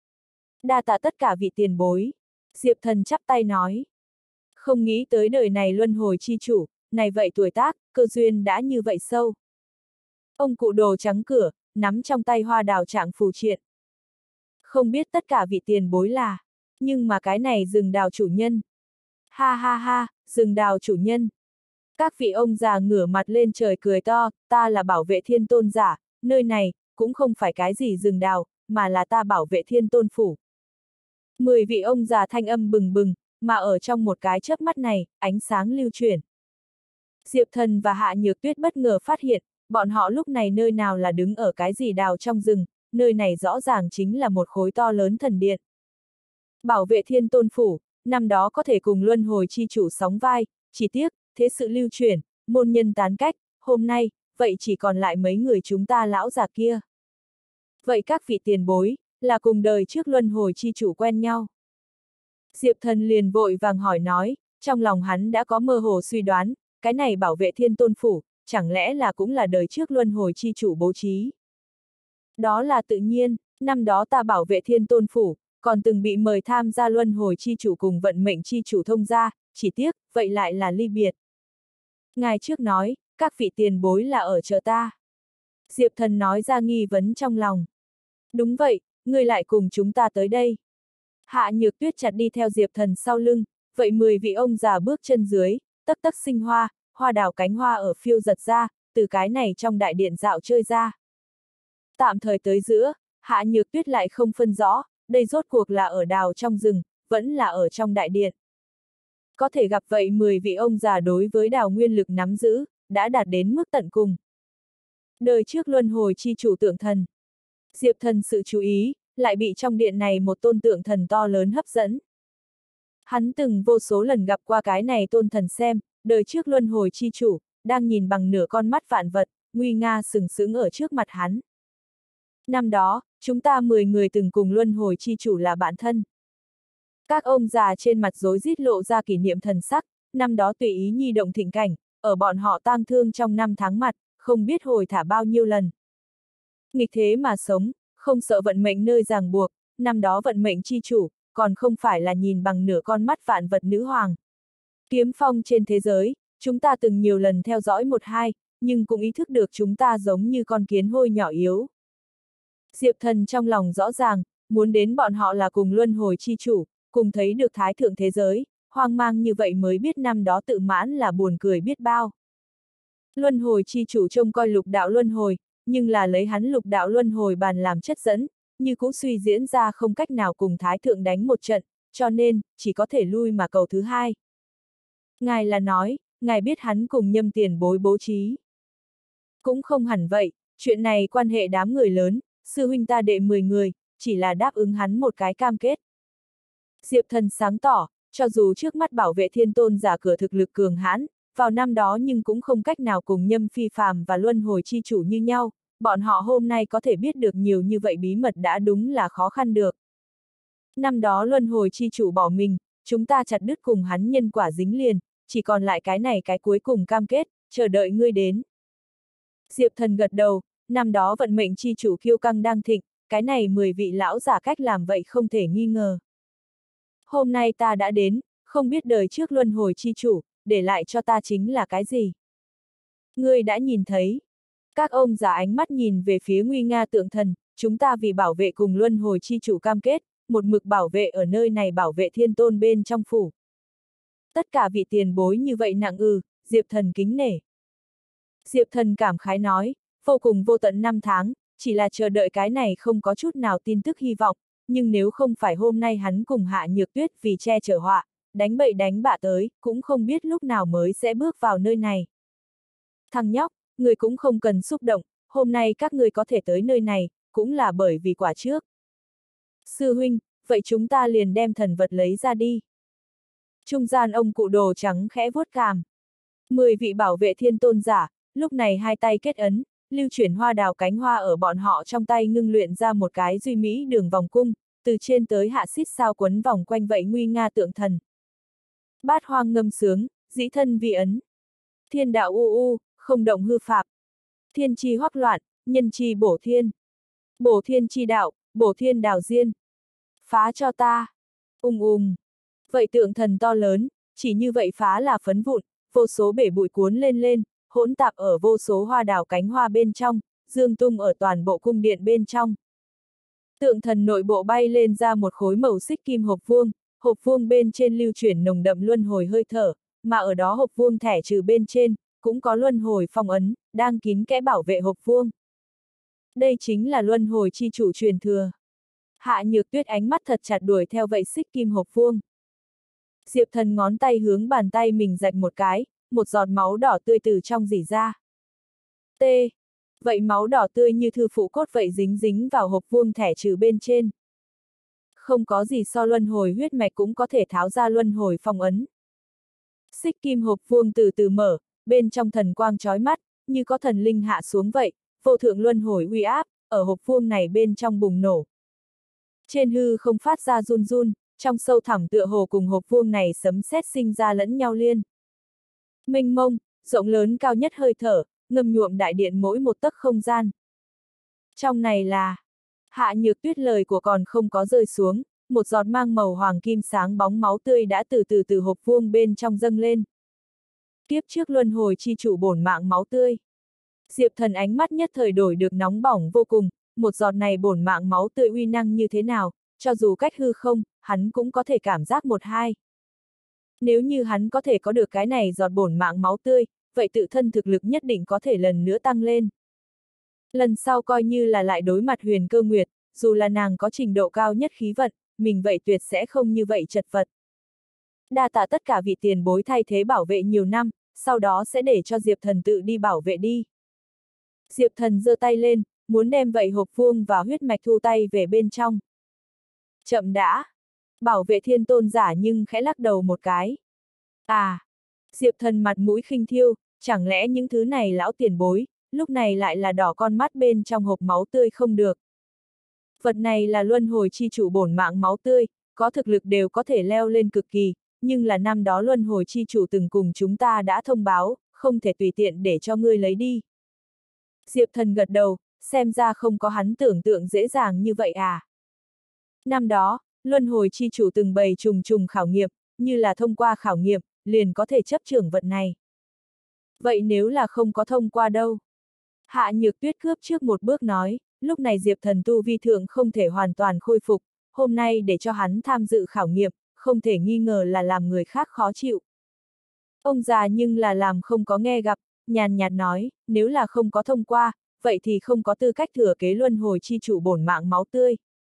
A: Đa tạ tất cả vị tiền bối. Diệp Thần chắp tay nói. Không nghĩ tới đời này luân hồi chi chủ, này vậy tuổi tác, cơ duyên đã như vậy sâu. Ông cụ đồ trắng cửa, nắm trong tay hoa đào trạng phù triện. Không biết tất cả vị tiền bối là, nhưng mà cái này rừng đào chủ nhân. Ha ha ha, rừng đào chủ nhân. Các vị ông già ngửa mặt lên trời cười to, ta là bảo vệ thiên tôn giả, nơi này, cũng không phải cái gì rừng đào, mà là ta bảo vệ thiên tôn phủ. Mười vị ông già thanh âm bừng bừng, mà ở trong một cái chớp mắt này, ánh sáng lưu chuyển. Diệp Thần và Hạ Nhược Tuyết bất ngờ phát hiện, bọn họ lúc này nơi nào là đứng ở cái gì đào trong rừng, nơi này rõ ràng chính là một khối to lớn thần điện. Bảo vệ thiên tôn phủ, năm đó có thể cùng luân hồi chi chủ sóng vai, chỉ tiếc, thế sự lưu chuyển, môn nhân tán cách, hôm nay, vậy chỉ còn lại mấy người chúng ta lão già kia. Vậy các vị tiền bối, là cùng đời trước luân hồi chi chủ quen nhau. Diệp Thần liền vội vàng hỏi nói, trong lòng hắn đã có mơ hồ suy đoán, cái này bảo vệ thiên tôn phủ, chẳng lẽ là cũng là đời trước luân hồi chi chủ bố trí. Đó là tự nhiên, năm đó ta bảo vệ thiên tôn phủ, còn từng bị mời tham gia luân hồi chi chủ cùng vận mệnh chi chủ thông gia, chỉ tiếc, vậy lại là ly biệt. Ngài trước nói, các vị tiền bối là ở chợ ta. Diệp Thần nói ra nghi vấn trong lòng. Đúng vậy, ngươi lại cùng chúng ta tới đây. Hạ Nhược Tuyết chặt đi theo Diệp Thần sau lưng, vậy mười vị ông già bước chân dưới, tấc tấc sinh hoa, hoa đào cánh hoa ở phiêu giật ra, từ cái này trong đại điện dạo chơi ra. Tạm thời tới giữa, Hạ Nhược Tuyết lại không phân rõ, đây rốt cuộc là ở đào trong rừng, vẫn là ở trong đại điện. Có thể gặp vậy mười vị ông già đối với đào nguyên lực nắm giữ, đã đạt đến mức tận cùng. Đời trước luân hồi chi chủ tượng thần. Diệp Thần sự chú ý, lại bị trong điện này một tôn tượng thần to lớn hấp dẫn. Hắn từng vô số lần gặp qua cái này tôn thần xem, đời trước luân hồi chi chủ, đang nhìn bằng nửa con mắt vạn vật, nguy nga sừng sững ở trước mặt hắn. Năm đó, chúng ta mười người từng cùng luân hồi chi chủ là bạn thân. Các ông già trên mặt rối rít lộ ra kỷ niệm thần sắc, năm đó tùy ý nhi động thịnh cảnh, ở bọn họ tang thương trong năm tháng mặt, không biết hồi thả bao nhiêu lần. Nghịch thế mà sống, không sợ vận mệnh nơi ràng buộc, năm đó vận mệnh chi chủ, còn không phải là nhìn bằng nửa con mắt vạn vật nữ hoàng. Kiếm phong trên thế giới, chúng ta từng nhiều lần theo dõi một hai, nhưng cũng ý thức được chúng ta giống như con kiến hôi nhỏ yếu. Diệp Thần trong lòng rõ ràng, muốn đến bọn họ là cùng luân hồi chi chủ, cùng thấy được thái thượng thế giới, hoang mang như vậy mới biết năm đó tự mãn là buồn cười biết bao. Luân hồi chi chủ trông coi lục đạo luân hồi, nhưng là lấy hắn lục đạo luân hồi bàn làm chất dẫn, như cũng suy diễn ra không cách nào cùng thái thượng đánh một trận, cho nên, chỉ có thể lui mà cầu thứ hai. Ngài là nói, ngài biết hắn cùng Nhâm tiền bối bố trí. Cũng không hẳn vậy, chuyện này quan hệ đám người lớn, sư huynh ta đệ mười người, chỉ là đáp ứng hắn một cái cam kết. Diệp Thần sáng tỏ, cho dù trước mắt bảo vệ thiên tôn giả cửa thực lực cường hãn, vào năm đó nhưng cũng không cách nào cùng Nhâm phi phàm và luân hồi chi chủ như nhau, bọn họ hôm nay có thể biết được nhiều như vậy bí mật đã đúng là khó khăn được. Năm đó luân hồi chi chủ bỏ mình, chúng ta chặt đứt cùng hắn nhân quả dính liền, chỉ còn lại cái này cái cuối cùng cam kết, chờ đợi ngươi đến. Diệp Thần gật đầu, năm đó vận mệnh chi chủ kiêu căng đang thịnh, cái này mười vị lão giả cách làm vậy không thể nghi ngờ. Hôm nay ta đã đến, không biết đời trước luân hồi chi chủ, để lại cho ta chính là cái gì. Ngươi đã nhìn thấy. Các ông già ánh mắt nhìn về phía nguy nga tượng thần, chúng ta vì bảo vệ cùng luân hồi chi chủ cam kết, một mực bảo vệ ở nơi này bảo vệ thiên tôn bên trong phủ. Tất cả vị tiền bối như vậy nặng ư, Diệp Thần kính nể. Diệp Thần cảm khái nói, vô cùng vô tận năm tháng, chỉ là chờ đợi cái này không có chút nào tin tức hy vọng, nhưng nếu không phải hôm nay hắn cùng Hạ Nhược Tuyết vì che chở họa, đánh bậy đánh bạ tới, cũng không biết lúc nào mới sẽ bước vào nơi này. Thằng nhóc, người cũng không cần xúc động, hôm nay các người có thể tới nơi này, cũng là bởi vì quả trước. Sư huynh, vậy chúng ta liền đem thần vật lấy ra đi. Trung gian ông cụ đồ trắng khẽ vuốt cằm. Mười vị bảo vệ thiên tôn giả, lúc này hai tay kết ấn, lưu chuyển hoa đào cánh hoa ở bọn họ trong tay ngưng luyện ra một cái duy mỹ đường vòng cung, từ trên tới hạ xít sao quấn vòng quanh vậy nguy nga tượng thần. Bát hoang ngâm sướng, dĩ thân vi ấn. Thiên đạo u u, không động hư phạm. Thiên chi hoắc loạn, nhân chi bổ thiên. Bổ thiên chi đạo, bổ thiên đảo diên. Phá cho ta. Ung ung. Vậy tượng thần to lớn, chỉ như vậy phá là phấn vụn, vô số bể bụi cuốn lên lên, hỗn tạp ở vô số hoa đảo cánh hoa bên trong, dương tung ở toàn bộ cung điện bên trong. Tượng thần nội bộ bay lên ra một khối màu xích kim hộp vuông, hộp vuông bên trên lưu chuyển nồng đậm luân hồi hơi thở, mà ở đó hộp vuông thẻ trừ bên trên, cũng có luân hồi phong ấn, đang kín kẽ bảo vệ hộp vuông. Đây chính là luân hồi chi chủ truyền thừa. Hạ Nhược Tuyết ánh mắt thật chặt đuổi theo vậy xích kim hộp vuông. Diệp Thần ngón tay hướng bàn tay mình rạch một cái, một giọt máu đỏ tươi từ trong rỉ ra. T. Vậy máu đỏ tươi như thư phụ cốt vậy dính dính vào hộp vuông thẻ trừ bên trên. Không có gì so luân hồi huyết mạch cũng có thể tháo ra luân hồi phong ấn. Xích kim hộp vuông từ từ mở, bên trong thần quang chói mắt, như có thần linh hạ xuống vậy, vô thượng luân hồi uy áp, ở hộp vuông này bên trong bùng nổ. Trên hư không phát ra run run, trong sâu thẳm tựa hồ cùng hộp vuông này sấm sét sinh ra lẫn nhau liên. Mênh mông, rộng lớn cao nhất hơi thở, ngầm nhuộm đại điện mỗi một tấc không gian. Trong này là, Hạ Nhược Tuyết lời của còn không có rơi xuống, một giọt mang màu hoàng kim sáng bóng máu tươi đã từ từ từ hộp vuông bên trong dâng lên. Kiếp trước luân hồi chi chủ bổn mạng máu tươi. Diệp Thần ánh mắt nhất thời đổi được nóng bỏng vô cùng, một giọt này bổn mạng máu tươi uy năng như thế nào, cho dù cách hư không, hắn cũng có thể cảm giác một hai. Nếu như hắn có thể có được cái này giọt bổn mạng máu tươi, vậy tự thân thực lực nhất định có thể lần nữa tăng lên. Lần sau coi như là lại đối mặt Huyền Cơ Nguyệt, dù là nàng có trình độ cao nhất khí vận, mình vậy tuyệt sẽ không như vậy chật vật. Đa tạ tất cả vị tiền bối thay thế bảo vệ nhiều năm, sau đó sẽ để cho Diệp Thần tự đi bảo vệ đi. Diệp Thần giơ tay lên, muốn đem vậy hộp vuông và huyết mạch thu tay về bên trong. Chậm đã. Bảo vệ thiên tôn giả nhưng khẽ lắc đầu một cái. À. Diệp Thần mặt mũi khinh thiêu, chẳng lẽ những thứ này lão tiền bối, lúc này lại là đỏ con mắt bên trong hộp máu tươi không được. Vật này là luân hồi chi chủ bổn mạng máu tươi, có thực lực đều có thể leo lên cực kỳ, nhưng là năm đó luân hồi chi chủ từng cùng chúng ta đã thông báo, không thể tùy tiện để cho ngươi lấy đi. Diệp Thần gật đầu, xem ra không có hắn tưởng tượng dễ dàng như vậy à. Năm đó, luân hồi chi chủ từng bày trùng trùng khảo nghiệm, như là thông qua khảo nghiệm, liền có thể chấp trưởng vật này. Vậy nếu là không có thông qua đâu? Hạ Nhược Tuyết cướp trước một bước nói, lúc này Diệp Thần tu vi thượng không thể hoàn toàn khôi phục, hôm nay để cho hắn tham dự khảo nghiệm, không thể nghi ngờ là làm người khác khó chịu. Ông già nhưng là làm không có nghe gặp, nhàn nhạt nói, nếu là không có thông qua, vậy thì không có tư cách thừa kế luân hồi chi chủ bổn mạng máu tươi.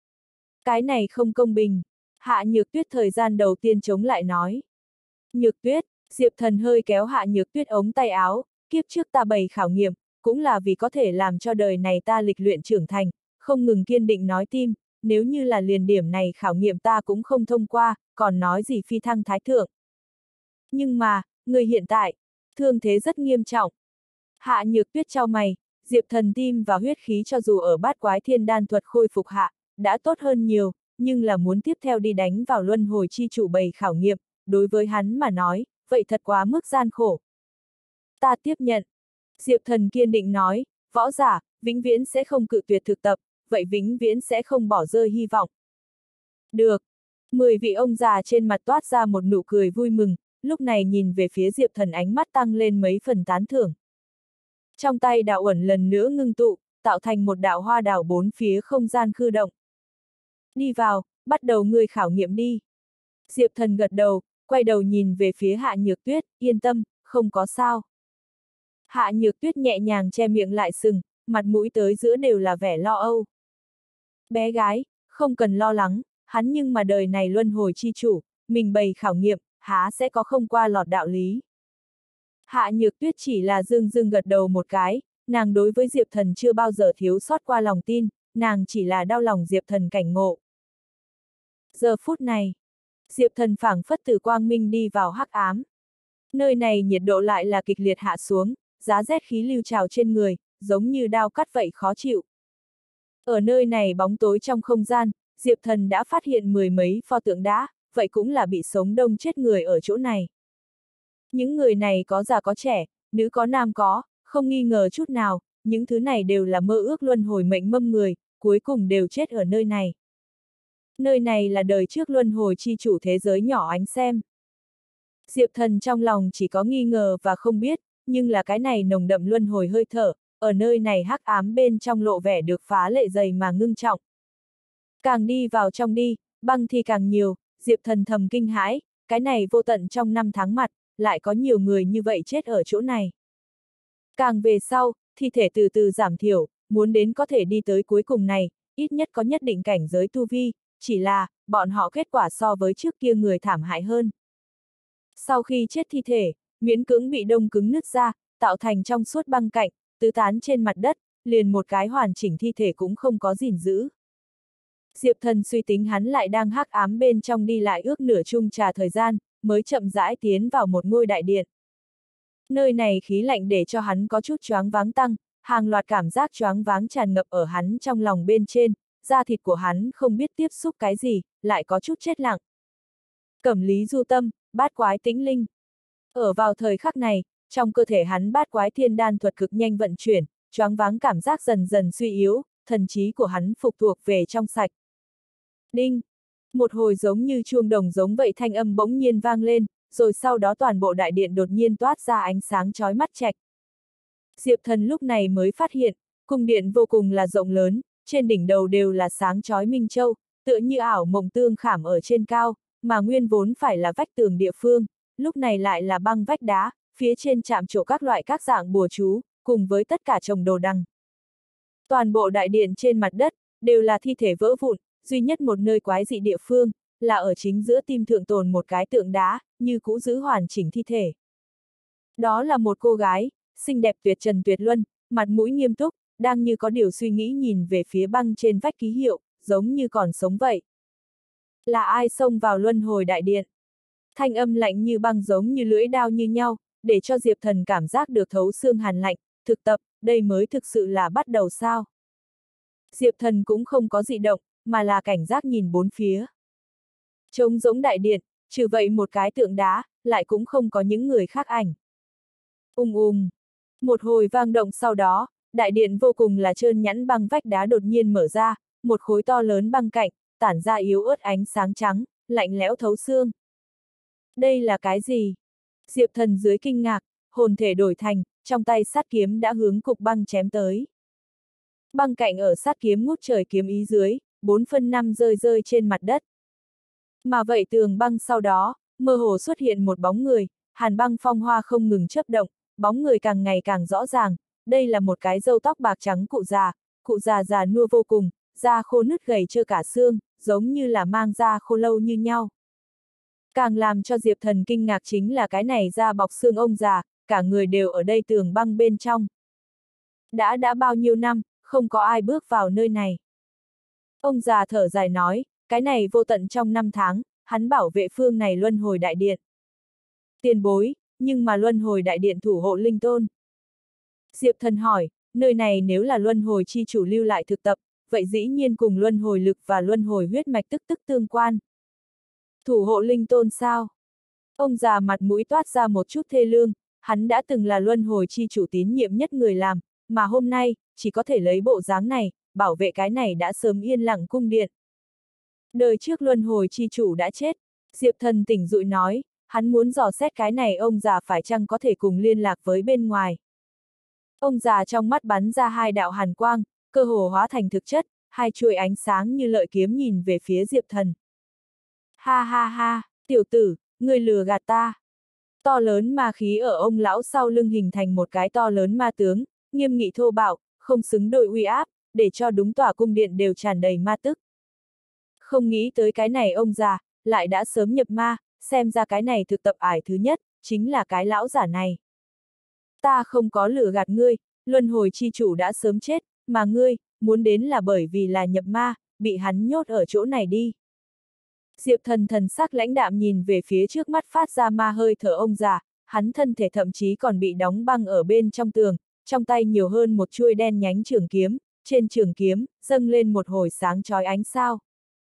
A: Cái này không công bình. Hạ Nhược Tuyết thời gian đầu tiên chống lại nói. Nhược Tuyết, Diệp Thần hơi kéo Hạ Nhược Tuyết ống tay áo, kiếp trước ta bày khảo nghiệm, cũng là vì có thể làm cho đời này ta lịch luyện trưởng thành, không ngừng kiên định nói tim, nếu như là liền điểm này khảo nghiệm ta cũng không thông qua, còn nói gì phi thăng thái thượng. Nhưng mà, người hiện tại, thương thế rất nghiêm trọng. Hạ Nhược Tuyết chau mày, Diệp Thần tim và huyết khí cho dù ở bát quái thiên đan thuật khôi phục hạ, đã tốt hơn nhiều, nhưng là muốn tiếp theo đi đánh vào luân hồi chi chủ bày khảo nghiệm, đối với hắn mà nói, vậy thật quá mức gian khổ. Ta tiếp nhận. Diệp Thần kiên định nói, võ giả, vĩnh viễn sẽ không cự tuyệt thực tập, vậy vĩnh viễn sẽ không bỏ rơi hy vọng. Được. Mười vị ông già trên mặt toát ra một nụ cười vui mừng, lúc này nhìn về phía Diệp Thần ánh mắt tăng lên mấy phần tán thưởng. Trong tay đạo uẩn lần nữa ngưng tụ, tạo thành một đạo hoa đảo bốn phía không gian khư động. Đi vào, bắt đầu ngươi khảo nghiệm đi. Diệp Thần gật đầu, quay đầu nhìn về phía Hạ Nhược Tuyết, yên tâm, không có sao. Hạ Nhược Tuyết nhẹ nhàng che miệng lại sừng, mặt mũi tới giữa đều là vẻ lo âu. Bé gái, không cần lo lắng, hắn nhưng mà đời này luân hồi chi chủ, mình bày khảo nghiệm, há sẽ có không qua lọt đạo lý. Hạ Nhược Tuyết chỉ là dưng dưng gật đầu một cái, nàng đối với Diệp Thần chưa bao giờ thiếu sót qua lòng tin, nàng chỉ là đau lòng Diệp Thần cảnh ngộ. Giờ phút này, Diệp Thần phảng phất từ quang minh đi vào hắc ám. Nơi này nhiệt độ lại là kịch liệt hạ xuống, giá rét khí lưu trào trên người, giống như đao cắt vậy khó chịu. Ở nơi này bóng tối trong không gian, Diệp Thần đã phát hiện mười mấy pho tượng đá, vậy cũng là bị sống đông chết người ở chỗ này. Những người này có già có trẻ, nữ có nam có, không nghi ngờ chút nào, những thứ này đều là mơ ước luân hồi mệnh mâm người, cuối cùng đều chết ở nơi này. Nơi này là đời trước luân hồi chi chủ thế giới nhỏ ánh xem. Diệp Thần trong lòng chỉ có nghi ngờ và không biết, nhưng là cái này nồng đậm luân hồi hơi thở, ở nơi này hắc ám bên trong lộ vẻ được phá lệ dày mà ngưng trọng. Càng đi vào trong đi, băng thì càng nhiều, Diệp Thần thầm kinh hãi, cái này vô tận trong năm tháng mặt, lại có nhiều người như vậy chết ở chỗ này. Càng về sau, thi thể từ từ giảm thiểu, muốn đến có thể đi tới cuối cùng này, ít nhất có nhất định cảnh giới tu vi, chỉ là, bọn họ kết quả so với trước kia người thảm hại hơn. Sau khi chết thi thể, miễn cưỡng bị đông cứng nứt ra, tạo thành trong suốt băng cạnh, tứ tán trên mặt đất, liền một cái hoàn chỉnh thi thể cũng không có gìn giữ. Diệp Thần suy tính hắn lại đang hắc ám bên trong đi lại ước nửa chung trà thời gian, mới chậm rãi tiến vào một ngôi đại điện. Nơi này khí lạnh để cho hắn có chút choáng váng tăng, hàng loạt cảm giác choáng váng tràn ngập ở hắn trong lòng bên trên, da thịt của hắn không biết tiếp xúc cái gì, lại có chút chết lặng. Cẩm lý du tâm, bát quái tĩnh linh. Ở vào thời khắc này, trong cơ thể hắn bát quái thiên đan thuật cực nhanh vận chuyển, choáng váng cảm giác dần dần suy yếu, thần trí của hắn phục thuộc về trong sạch. Đinh! Một hồi giống như chuông đồng giống vậy thanh âm bỗng nhiên vang lên, rồi sau đó toàn bộ đại điện đột nhiên toát ra ánh sáng chói mắt chạch. Diệp Thần lúc này mới phát hiện, cung điện vô cùng là rộng lớn, trên đỉnh đầu đều là sáng chói minh châu, tựa như ảo mộng tương khảm ở trên cao, mà nguyên vốn phải là vách tường địa phương, lúc này lại là băng vách đá, phía trên chạm trổ các loại các dạng bùa chú, cùng với tất cả chồng đồ đằng. Toàn bộ đại điện trên mặt đất, đều là thi thể vỡ vụn, duy nhất một nơi quái dị địa phương, là ở chính giữa tim thượng tồn một cái tượng đá, như cũ giữ hoàn chỉnh thi thể. Đó là một cô gái, xinh đẹp tuyệt trần tuyệt luân, mặt mũi nghiêm túc, đang như có điều suy nghĩ nhìn về phía băng trên vách ký hiệu, giống như còn sống vậy. Là ai xông vào luân hồi đại điện? Thanh âm lạnh như băng giống như lưỡi đao như nhau, để cho Diệp Thần cảm giác được thấu xương hàn lạnh, thực tập, đây mới thực sự là bắt đầu sao? Diệp Thần cũng không có dị động, mà là cảnh giác nhìn bốn phía. Trống rỗng đại điện, trừ vậy một cái tượng đá, lại cũng không có những người khác ảnh. Ung ung. Một hồi vang động sau đó, đại điện vô cùng là trơn nhẵn băng vách đá đột nhiên mở ra, một khối to lớn băng cạnh, tản ra yếu ớt ánh sáng trắng, lạnh lẽo thấu xương. Đây là cái gì? Diệp Thần dưới kinh ngạc, hồn thể đổi thành, trong tay sát kiếm đã hướng cục băng chém tới. Băng cạnh ở sát kiếm ngút trời kiếm ý dưới, bốn phân năm rơi rơi trên mặt đất. Mà vậy tường băng sau đó, mơ hồ xuất hiện một bóng người, hàn băng phong hoa không ngừng chớp động, bóng người càng ngày càng rõ ràng, đây là một cái râu tóc bạc trắng cụ già, cụ già già nua vô cùng, da khô nứt gầy trơ cả xương, giống như là mang da khô lâu như nhau. Càng làm cho Diệp Thần kinh ngạc chính là cái này da bọc xương ông già, cả người đều ở đây tường băng bên trong. Đã đã bao nhiêu năm, không có ai bước vào nơi này. Ông già thở dài nói, cái này vô tận trong năm tháng, hắn bảo vệ phương này luân hồi đại điện. Tiền bối, nhưng mà luân hồi đại điện thủ hộ linh tôn. Diệp Thần hỏi, nơi này nếu là luân hồi chi chủ lưu lại thực tập, vậy dĩ nhiên cùng luân hồi lực và luân hồi huyết mạch tức tức tương quan. Thủ hộ linh tôn sao? Ông già mặt mũi toát ra một chút thê lương, hắn đã từng là luân hồi chi chủ tín nhiệm nhất người làm, mà hôm nay, chỉ có thể lấy bộ dáng này, bảo vệ cái này đã sớm yên lặng cung điện. Đời trước luân hồi chi chủ đã chết, Diệp Thần tỉnh dụi nói, hắn muốn dò xét cái này ông già phải chăng có thể cùng liên lạc với bên ngoài. Ông già trong mắt bắn ra hai đạo hàn quang, cơ hồ hóa thành thực chất, hai chuôi ánh sáng như lợi kiếm nhìn về phía Diệp Thần. Ha ha ha, tiểu tử, ngươi lừa gạt ta. To lớn ma khí ở ông lão sau lưng hình thành một cái to lớn ma tướng, nghiêm nghị thô bạo, không xứng đôi uy áp, để cho đúng tòa cung điện đều tràn đầy ma tức. Không nghĩ tới cái này ông già, lại đã sớm nhập ma, xem ra cái này thực tập ải thứ nhất, chính là cái lão giả này. Ta không có lừa gạt ngươi, luân hồi chi chủ đã sớm chết, mà ngươi, muốn đến là bởi vì là nhập ma, bị hắn nhốt ở chỗ này đi. Diệp Thần thần sắc lãnh đạm nhìn về phía trước mắt phát ra ma hơi thở ông già, hắn thân thể thậm chí còn bị đóng băng ở bên trong tường, trong tay nhiều hơn một chuôi đen nhánh trường kiếm, trên trường kiếm, dâng lên một hồi sáng chói ánh sao.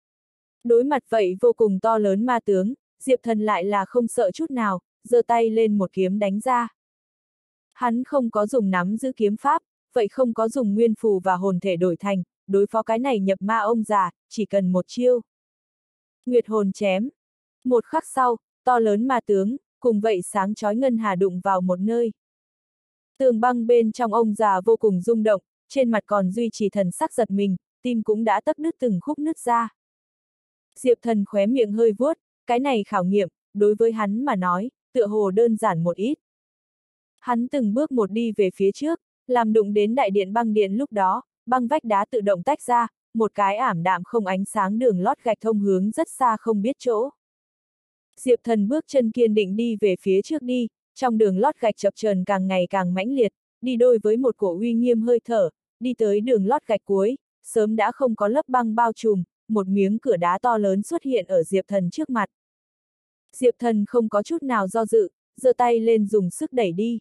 A: Đối mặt vậy vô cùng to lớn ma tướng, Diệp Thần lại là không sợ chút nào, giơ tay lên một kiếm đánh ra. Hắn không có dùng nắm giữ kiếm pháp, vậy không có dùng nguyên phù và hồn thể đổi thành, đối phó cái này nhập ma ông già, chỉ cần một chiêu. Nguyệt hồn chém. Một khắc sau, to lớn ma tướng, cùng vậy sáng chói ngân hà đụng vào một nơi. Tường băng bên trong ông già vô cùng rung động, trên mặt còn duy trì thần sắc giật mình, tim cũng đã tấc đứt từng khúc nứt ra. Diệp Thần khóe miệng hơi vuốt, cái này khảo nghiệm, đối với hắn mà nói, tựa hồ đơn giản một ít. Hắn từng bước một đi về phía trước, làm đụng đến đại điện băng điện lúc đó, băng vách đá tự động tách ra, một cái ảm đạm không ánh sáng đường lót gạch thông hướng rất xa không biết chỗ. Diệp Thần bước chân kiên định đi về phía trước đi, trong đường lót gạch chập chờn càng ngày càng mãnh liệt, đi đôi với một cổ uy nghiêm hơi thở, đi tới đường lót gạch cuối, sớm đã không có lớp băng bao trùm, một miếng cửa đá to lớn xuất hiện ở Diệp Thần trước mặt. Diệp Thần không có chút nào do dự, giơ tay lên dùng sức đẩy đi.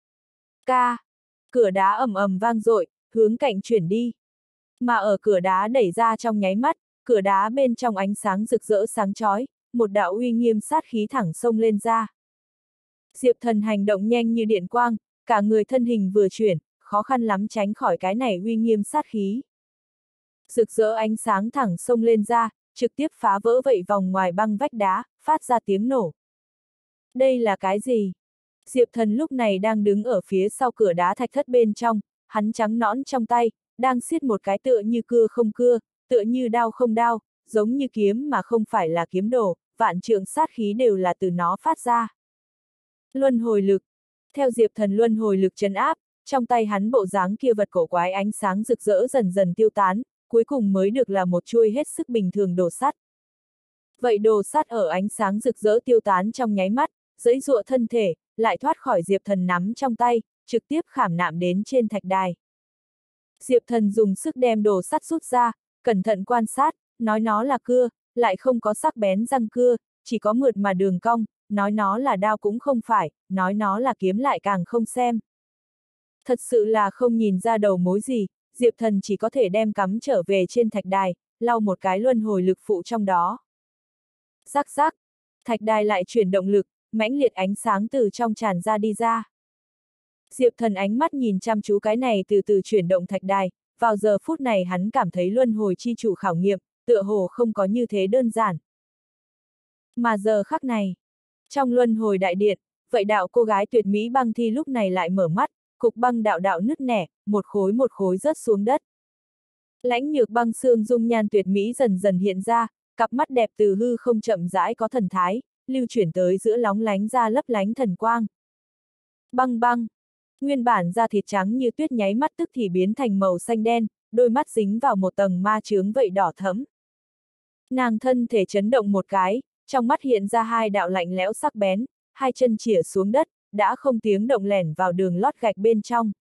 A: Ca! Cửa đá ầm ầm vang dội, hướng cạnh chuyển đi. Mà ở cửa đá đẩy ra trong nháy mắt, cửa đá bên trong ánh sáng rực rỡ sáng chói, một đạo uy nghiêm sát khí thẳng xông lên ra. Diệp Thần hành động nhanh như điện quang, cả người thân hình vừa chuyển, khó khăn lắm tránh khỏi cái này uy nghiêm sát khí. Rực rỡ ánh sáng thẳng xông lên ra, trực tiếp phá vỡ vậy vòng ngoài băng vách đá, phát ra tiếng nổ. Đây là cái gì? Diệp Thần lúc này đang đứng ở phía sau cửa đá thạch thất bên trong, hắn trắng nõn trong tay, đang siết một cái tựa như cưa không cưa, tựa như đao không đao, giống như kiếm mà không phải là kiếm đồ, vạn trượng sát khí đều là từ nó phát ra. Luân hồi lực. Theo Diệp Thần luân hồi lực trấn áp, trong tay hắn bộ dáng kia vật cổ quái ánh sáng rực rỡ dần dần tiêu tán, cuối cùng mới được là một chuôi hết sức bình thường đồ sắt. Vậy đồ sắt ở ánh sáng rực rỡ tiêu tán trong nháy mắt, giãy giụa thân thể, lại thoát khỏi Diệp Thần nắm trong tay, trực tiếp khảm nạm đến trên thạch đài. Diệp Thần dùng sức đem đồ sắt rút ra, cẩn thận quan sát, nói nó là cưa, lại không có sắc bén răng cưa, chỉ có mượt mà đường cong, nói nó là đao cũng không phải, nói nó là kiếm lại càng không xem. Thật sự là không nhìn ra đầu mối gì, Diệp Thần chỉ có thể đem cắm trở về trên thạch đài, lau một cái luân hồi lực phụ trong đó. Rắc rắc, thạch đài lại chuyển động lực, mãnh liệt ánh sáng từ trong tràn ra đi ra. Diệp Thần ánh mắt nhìn chăm chú cái này từ từ chuyển động thạch đài, vào giờ phút này hắn cảm thấy luân hồi chi chủ khảo nghiệm, tựa hồ không có như thế đơn giản. Mà giờ khắc này, trong luân hồi đại điện, vậy đạo cô gái tuyệt mỹ băng thi lúc này lại mở mắt, cục băng đạo đạo nứt nẻ, một khối một khối rớt xuống đất. Lãnh nhược băng xương dung nhan tuyệt mỹ dần dần hiện ra, cặp mắt đẹp từ hư không chậm rãi có thần thái, lưu chuyển tới giữa lóng lánh ra lấp lánh thần quang. Băng băng, nguyên bản da thịt trắng như tuyết nháy mắt tức thì biến thành màu xanh đen, đôi mắt dính vào một tầng ma chướng vậy đỏ thẫm. Nàng thân thể chấn động một cái, trong mắt hiện ra hai đạo lạnh lẽo sắc bén, hai chân chĩa xuống đất, đã không tiếng động lẻn vào đường lót gạch bên trong.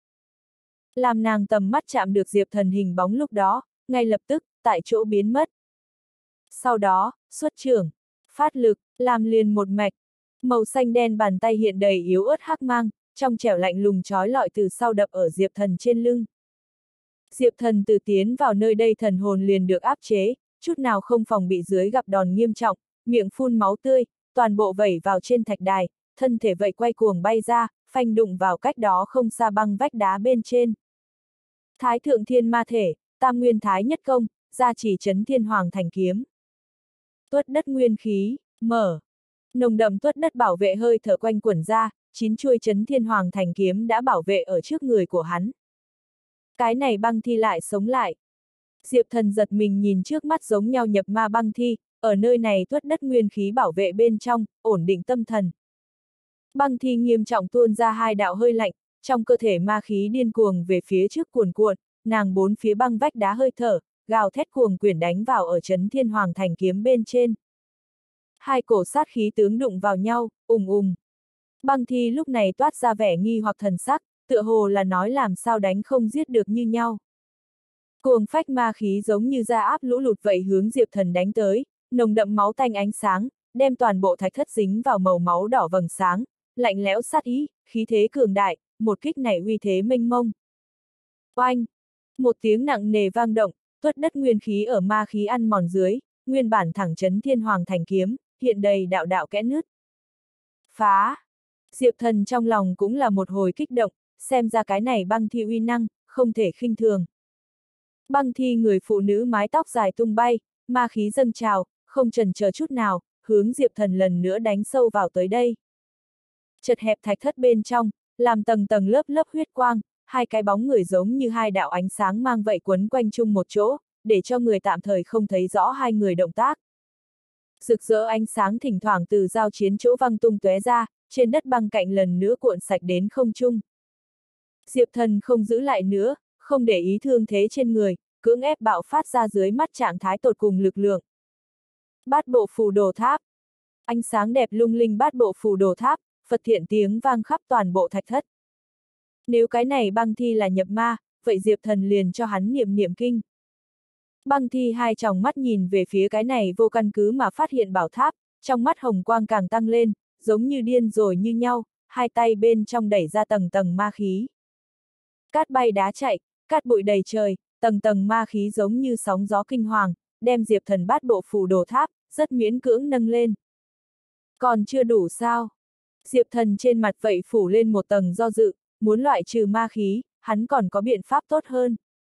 A: Làm nàng tầm mắt chạm được Diệp Thần hình bóng lúc đó, ngay lập tức, tại chỗ biến mất. Sau đó, xuất trưởng, phát lực, làm liền một mạch, màu xanh đen bàn tay hiện đầy yếu ớt hắc mang, trong trẻo lạnh lùng trói lọi từ sau đập ở Diệp Thần trên lưng. Diệp Thần từ tiến vào nơi đây thần hồn liền được áp chế, chút nào không phòng bị dưới gặp đòn nghiêm trọng, miệng phun máu tươi, toàn bộ vẩy vào trên thạch đài, thân thể vậy quay cuồng bay ra, phanh đụng vào cách đó không xa băng vách đá bên trên. Thái thượng thiên ma thể, tam nguyên thái nhất công, gia trì chấn thiên hoàng thành kiếm. Tuất đất nguyên khí, mở. Nồng đậm tuất đất bảo vệ hơi thở quanh quẩn ra, chín chuôi chấn thiên hoàng thành kiếm đã bảo vệ ở trước người của hắn. Cái này băng thi lại sống lại. Diệp Thần giật mình nhìn trước mắt giống nhau nhập ma băng thi, ở nơi này tuất đất nguyên khí bảo vệ bên trong, ổn định tâm thần. Băng thi nghiêm trọng tuôn ra hai đạo hơi lạnh, trong cơ thể ma khí điên cuồng về phía trước cuồn cuộn, nàng bốn phía băng vách đá hơi thở, gào thét cuồng quyển đánh vào ở chấn thiên hoàng thành kiếm bên trên. Hai cổ sát khí tướng đụng vào nhau, ùng ùng. Băng thi lúc này toát ra vẻ nghi hoặc thần sắc, tựa hồ là nói làm sao đánh không giết được như nhau. Cuồng phách ma khí giống như ra áp lũ lụt vậy hướng Diệp Thần đánh tới, nồng đậm máu tanh ánh sáng, đem toàn bộ thạch thất dính vào màu máu đỏ vầng sáng, lạnh lẽo sát ý, khí thế cường đại, một kích này uy thế mênh mông. Oanh! Một tiếng nặng nề vang động, tuất đất nguyên khí ở ma khí ăn mòn dưới, nguyên bản thẳng chấn thiên hoàng thành kiếm, hiện đầy đạo đạo kẽ nứt. Phá! Diệp Thần trong lòng cũng là một hồi kích động, xem ra cái này băng thi uy năng, không thể khinh thường. Băng thi người phụ nữ mái tóc dài tung bay, ma khí dâng trào, không chần chờ chút nào, hướng Diệp Thần lần nữa đánh sâu vào tới đây. Chật hẹp thạch thất bên trong, làm tầng tầng lớp lớp huyết quang, hai cái bóng người giống như hai đạo ánh sáng mang vậy quấn quanh chung một chỗ, để cho người tạm thời không thấy rõ hai người động tác. Rực rỡ ánh sáng thỉnh thoảng từ giao chiến chỗ văng tung tóe ra, trên đất băng cạnh lần nữa cuộn sạch đến không trung. Diệp Thần không giữ lại nữa, không để ý thương thế trên người, cưỡng ép bạo phát ra dưới mắt trạng thái tột cùng lực lượng. Bát bộ phù đồ tháp. Ánh sáng đẹp lung linh bát bộ phù đồ tháp, Phật thiện tiếng vang khắp toàn bộ thạch thất. Nếu cái này băng thi là nhập ma, vậy Diệp Thần liền cho hắn niệm niệm kinh. Băng thi hai tròng mắt nhìn về phía cái này vô căn cứ mà phát hiện bảo tháp, trong mắt hồng quang càng tăng lên, giống như điên rồi như nhau, hai tay bên trong đẩy ra tầng tầng ma khí. Cát bay đá chạy, cát bụi đầy trời, tầng tầng ma khí giống như sóng gió kinh hoàng, đem Diệp Thần bát bộ phù đồ tháp, rất miễn cưỡng nâng lên. Còn chưa đủ sao? Diệp Thần trên mặt vậy phủ lên một tầng do dự, muốn loại trừ ma khí, hắn còn có biện pháp tốt hơn.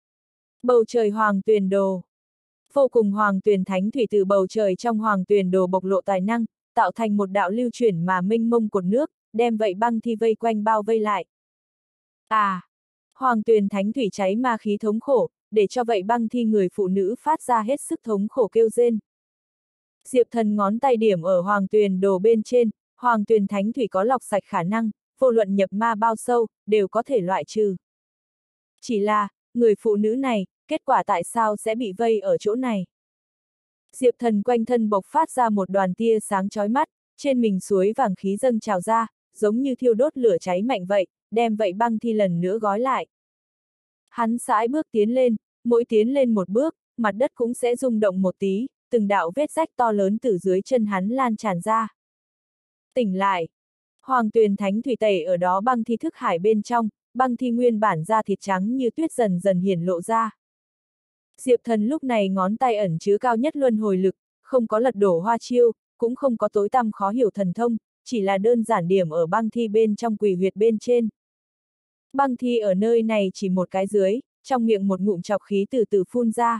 A: Bầu trời hoàng tuyền đồ. Vô cùng hoàng tuyền thánh thủy từ bầu trời trong hoàng tuyền đồ bộc lộ tài năng, tạo thành một đạo lưu chuyển mà mênh mông cột nước, đem vậy băng thi vây quanh bao vây lại. À! Hoàng tuyền thánh thủy cháy ma khí thống khổ, để cho vậy băng thi người phụ nữ phát ra hết sức thống khổ kêu rên. Diệp Thần ngón tay điểm ở hoàng tuyền đồ bên trên, hoàng tuyền thánh thủy có lọc sạch khả năng, vô luận nhập ma bao sâu, đều có thể loại trừ. Chỉ là, người phụ nữ này, kết quả tại sao sẽ bị vây ở chỗ này? Diệp Thần quanh thân bộc phát ra một đoàn tia sáng chói mắt, trên mình suối vàng khí dâng trào ra, giống như thiêu đốt lửa cháy mạnh vậy, đem vậy băng thi lần nữa gói lại. Hắn sải bước tiến lên, mỗi tiến lên một bước, mặt đất cũng sẽ rung động một tí, từng đạo vết rách to lớn từ dưới chân hắn lan tràn ra. Tỉnh lại! Hoàng tuyền thánh thủy tẩy ở đó băng thi thức hải bên trong, băng thi nguyên bản da thịt trắng như tuyết dần dần hiển lộ ra. Diệp Thần lúc này ngón tay ẩn chứa cao nhất luân hồi lực, không có lật đổ hoa chiêu, cũng không có tối tăm khó hiểu thần thông, chỉ là đơn giản điểm ở băng thi bên trong quỷ huyệt bên trên. Băng thi ở nơi này chỉ một cái dưới, trong miệng một ngụm chọc khí từ từ phun ra.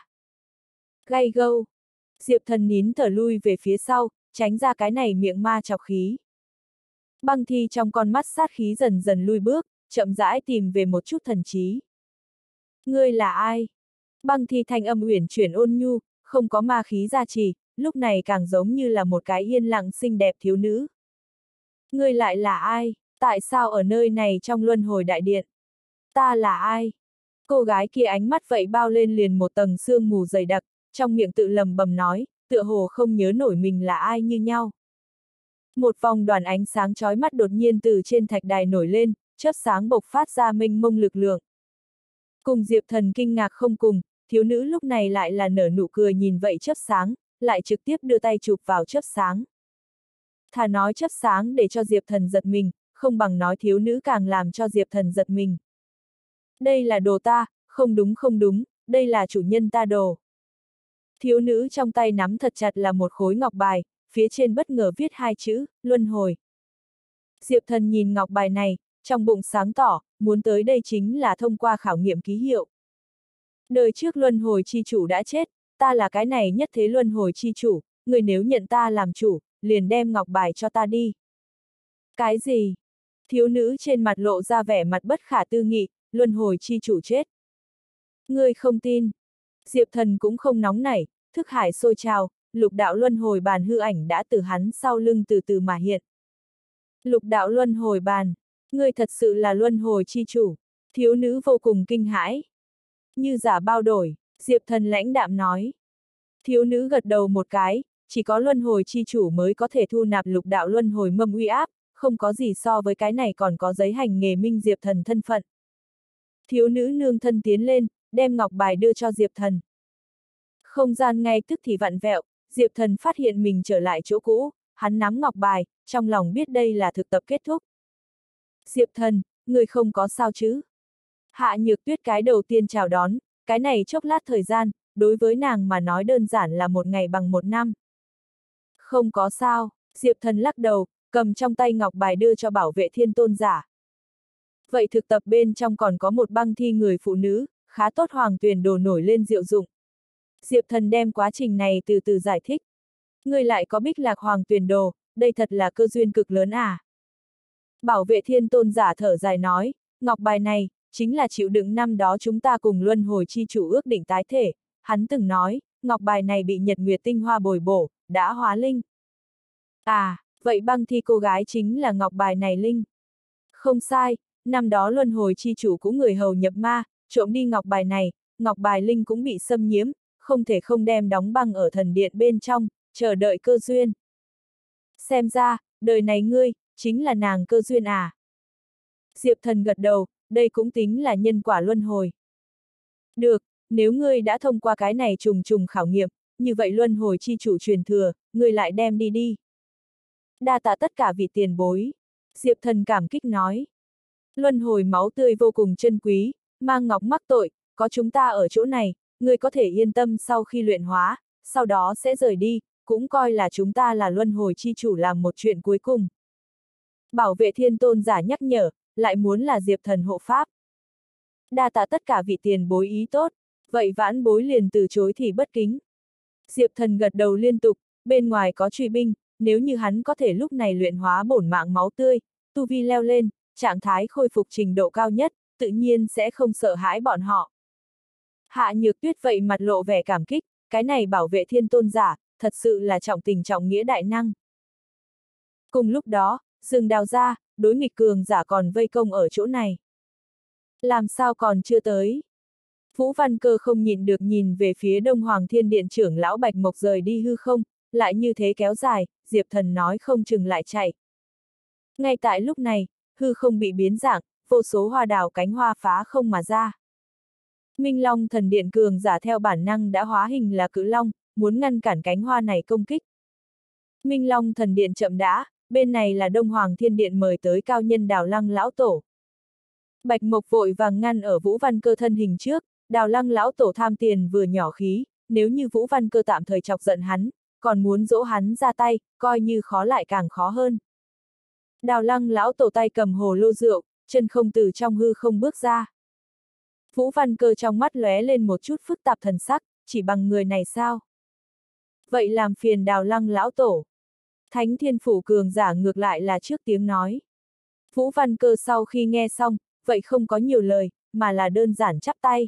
A: Gay gâu! Diệp Thần nín thở lui về phía sau, tránh ra cái này miệng ma chọc khí. Băng thi trong con mắt sát khí dần dần lui bước, chậm rãi tìm về một chút thần trí. Ngươi là ai? Băng thi thanh âm uyển chuyển ôn nhu, không có ma khí gia trì, lúc này càng giống như là một cái yên lặng xinh đẹp thiếu nữ. Ngươi lại là ai? Tại sao ở nơi này trong luân hồi đại điện? Ta là ai? Cô gái kia ánh mắt vậy bao lên liền một tầng sương mù dày đặc, trong miệng tự lầm bầm nói, tựa hồ không nhớ nổi mình là ai như nhau. Một vòng đoàn ánh sáng chói mắt đột nhiên từ trên thạch đài nổi lên, chớp sáng bộc phát ra mênh mông lực lượng. Cùng Diệp Thần kinh ngạc không cùng, thiếu nữ lúc này lại là nở nụ cười nhìn vậy chớp sáng, lại trực tiếp đưa tay chụp vào chớp sáng. Thà nói chớp sáng để cho Diệp Thần giật mình, không bằng nói thiếu nữ càng làm cho Diệp Thần giật mình. Đây là đồ ta, không đúng không đúng, đây là chủ nhân ta đồ. Thiếu nữ trong tay nắm thật chặt là một khối ngọc bài, phía trên bất ngờ viết hai chữ, luân hồi. Diệp Thần nhìn ngọc bài này, trong bụng sáng tỏ, muốn tới đây chính là thông qua khảo nghiệm ký hiệu. Đời trước luân hồi chi chủ đã chết, ta là cái này nhất thế luân hồi chi chủ, người nếu nhận ta làm chủ, liền đem ngọc bài cho ta đi. Cái gì? Thiếu nữ trên mặt lộ ra vẻ mặt bất khả tư nghị, luân hồi chi chủ chết. Ngươi không tin. Diệp Thần cũng không nóng nảy, thức hải sôi trào, lục đạo luân hồi bàn hư ảnh đã từ hắn sau lưng từ từ mà hiện. Lục đạo luân hồi bàn, ngươi thật sự là luân hồi chi chủ. Thiếu nữ vô cùng kinh hãi. Như giả bao đổi, Diệp Thần lãnh đạm nói. Thiếu nữ gật đầu một cái, chỉ có luân hồi chi chủ mới có thể thu nạp lục đạo luân hồi mâm uy áp, không có gì so với cái này còn có giấy hành nghề minh Diệp Thần thân phận. Thiếu nữ nương thân tiến lên, đem ngọc bài đưa cho Diệp Thần. Không gian ngay tức thì vặn vẹo, Diệp Thần phát hiện mình trở lại chỗ cũ, hắn nắm ngọc bài, trong lòng biết đây là thực tập kết thúc. Diệp Thần, người không có sao chứ? Hạ Nhược Tuyết cái đầu tiên chào đón, cái này chốc lát thời gian, đối với nàng mà nói đơn giản là một ngày bằng một năm. Không có sao, Diệp Thần lắc đầu, cầm trong tay ngọc bài đưa cho bảo vệ thiên tôn giả. vậy thực tập bên trong còn có một băng thi người phụ nữ, khá tốt hoàng tuyền đồ nổi lên diệu dụng. Diệp Thần đem quá trình này từ từ giải thích. Ngươi lại có bích lạc hoàng tuyền đồ, đây thật là cơ duyên cực lớn à. Bảo vệ thiên tôn giả thở dài nói, ngọc bài này, chính là chịu đựng năm đó chúng ta cùng luân hồi chi chủ ước định tái thể, hắn từng nói, ngọc bài này bị nhật nguyệt tinh hoa bồi bổ, đã hóa linh. À, vậy băng thi cô gái chính là ngọc bài này linh. Không sai, năm đó luân hồi chi chủ cũng người hầu nhập ma, trộm đi ngọc bài này, ngọc bài linh cũng bị xâm nhiễm, không thể không đem đóng băng ở thần điện bên trong, chờ đợi cơ duyên. Xem ra, đời này ngươi, chính là nàng cơ duyên à. Diệp Thần gật đầu, đây cũng tính là nhân quả luân hồi. Được, nếu ngươi đã thông qua cái này trùng trùng khảo nghiệm, như vậy luân hồi chi chủ truyền thừa, ngươi lại đem đi đi. Đa tạ tất cả vị tiền bối. Diệp Thần cảm kích nói. Luân hồi máu tươi vô cùng chân quý, mang ngọc mắc tội, có chúng ta ở chỗ này, ngươi có thể yên tâm sau khi luyện hóa, sau đó sẽ rời đi, cũng coi là chúng ta là luân hồi chi chủ làm một chuyện cuối cùng. Bảo vệ thiên tôn giả nhắc nhở, lại muốn là Diệp Thần hộ pháp. Đa tạ tất cả vị tiền bối ý tốt, vậy vãn bối liền từ chối thì bất kính. Diệp Thần gật đầu liên tục, bên ngoài có truy binh, nếu như hắn có thể lúc này luyện hóa bổn mạng máu tươi, tu vi leo lên, trạng thái khôi phục trình độ cao nhất, tự nhiên sẽ không sợ hãi bọn họ. Hạ Nhược Tuyết vậy mặt lộ vẻ cảm kích, cái này bảo vệ thiên tôn giả, thật sự là trọng tình trọng nghĩa đại năng. Cùng lúc đó, rừng đào ra, đối nghịch cường giả còn vây công ở chỗ này. Làm sao còn chưa tới? Vũ Văn Cơ không nhịn được nhìn về phía Đông Hoàng Thiên Điện trưởng lão Bạch Mộc rời đi hư không, lại như thế kéo dài, Diệp Thần nói không chừng lại chạy. Ngay tại lúc này, hư không bị biến dạng, vô số hoa đào cánh hoa phá không mà ra. Minh Long thần điện cường giả theo bản năng đã hóa hình là cự long, muốn ngăn cản cánh hoa này công kích. Minh Long thần điện chậm đã, bên này là Đông Hoàng Thiên Điện mời tới cao nhân Đào Lăng lão tổ. Bạch Mộc vội vàng ngăn ở Vũ Văn Cơ thân hình trước, Đào Lăng lão tổ tham tiền vừa nhỏ khí, nếu như Vũ Văn Cơ tạm thời chọc giận hắn, còn muốn dỗ hắn ra tay, coi như khó lại càng khó hơn. Đào Lăng lão tổ tay cầm hồ lô rượu, chân không từ trong hư không bước ra. Vũ Văn Cơ trong mắt lóe lên một chút phức tạp thần sắc, chỉ bằng người này sao? Vậy làm phiền Đào Lăng lão tổ. Thánh Thiên Phủ cường giả ngược lại là trước tiếng nói. Vũ Văn Cơ sau khi nghe xong, vậy không có nhiều lời, mà là đơn giản chắp tay.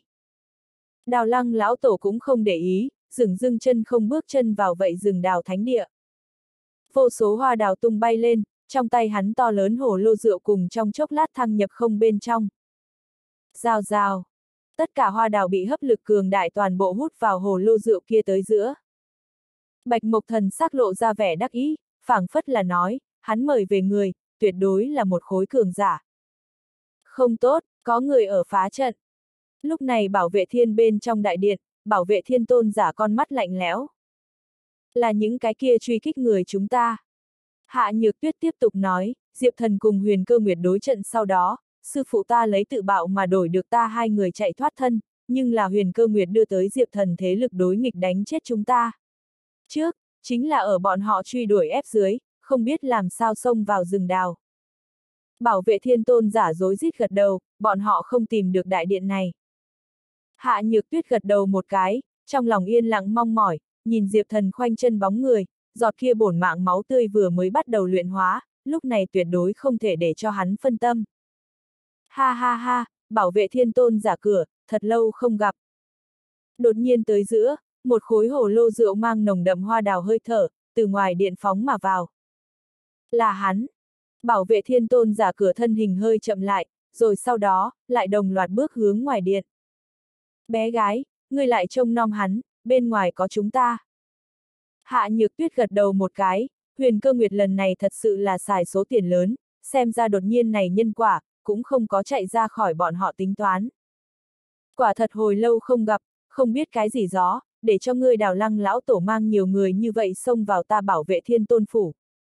A: Đào Lăng lão tổ cũng không để ý, dừng dưng chân không bước chân vào vậy rừng đào thánh địa. Vô số hoa đào tung bay lên, trong tay hắn to lớn hồ lô rượu cùng trong chốc lát thăng nhập không bên trong. Rào rào. Tất cả hoa đào bị hấp lực cường đại toàn bộ hút vào hồ lô rượu kia tới giữa. Bạch Mộc thần sắc lộ ra vẻ đắc ý, phảng phất là nói, hắn mời về người, tuyệt đối là một khối cường giả. Không tốt, có người ở phá trận. Lúc này bảo vệ thiên bên trong đại điện, bảo vệ thiên tôn giả con mắt lạnh lẽo. Là những cái kia truy kích người chúng ta. Hạ Nhược Tuyết tiếp tục nói, Diệp Thần cùng Huyền Cơ Nguyệt đối trận sau đó, sư phụ ta lấy tự bạo mà đổi được ta hai người chạy thoát thân, nhưng là Huyền Cơ Nguyệt đưa tới Diệp Thần thế lực đối nghịch đánh chết chúng ta. Trước, chính là ở bọn họ truy đuổi ép dưới, không biết làm sao xông vào rừng đào. Bảo vệ thiên tôn giả dối rít gật đầu, bọn họ không tìm được đại điện này. Hạ Nhược Tuyết gật đầu một cái, trong lòng yên lặng mong mỏi, nhìn Diệp Thần khoanh chân bóng người, giọt kia bổn mạng máu tươi vừa mới bắt đầu luyện hóa, lúc này tuyệt đối không thể để cho hắn phân tâm. Ha ha ha, bảo vệ thiên tôn giả cửa, thật lâu không gặp. Đột nhiên tới giữa, một khối hồ lô rượu mang nồng đậm hoa đào hơi thở, từ ngoài điện phóng mà vào. Là hắn. Bảo vệ thiên tôn giả cửa thân hình hơi chậm lại, rồi sau đó, lại đồng loạt bước hướng ngoài điện. Bé gái, ngươi lại trông nom hắn, bên ngoài có chúng ta. Hạ Nhược Tuyết gật đầu một cái, Huyền Cơ Nguyệt lần này thật sự là xài số tiền lớn, xem ra đột nhiên này nhân quả, cũng không có chạy ra khỏi bọn họ tính toán. Quả thật hồi lâu không gặp, không biết cái gì gió, để cho ngươi Đào Lăng lão tổ mang nhiều người như vậy xông vào ta bảo vệ thiên tôn phủ.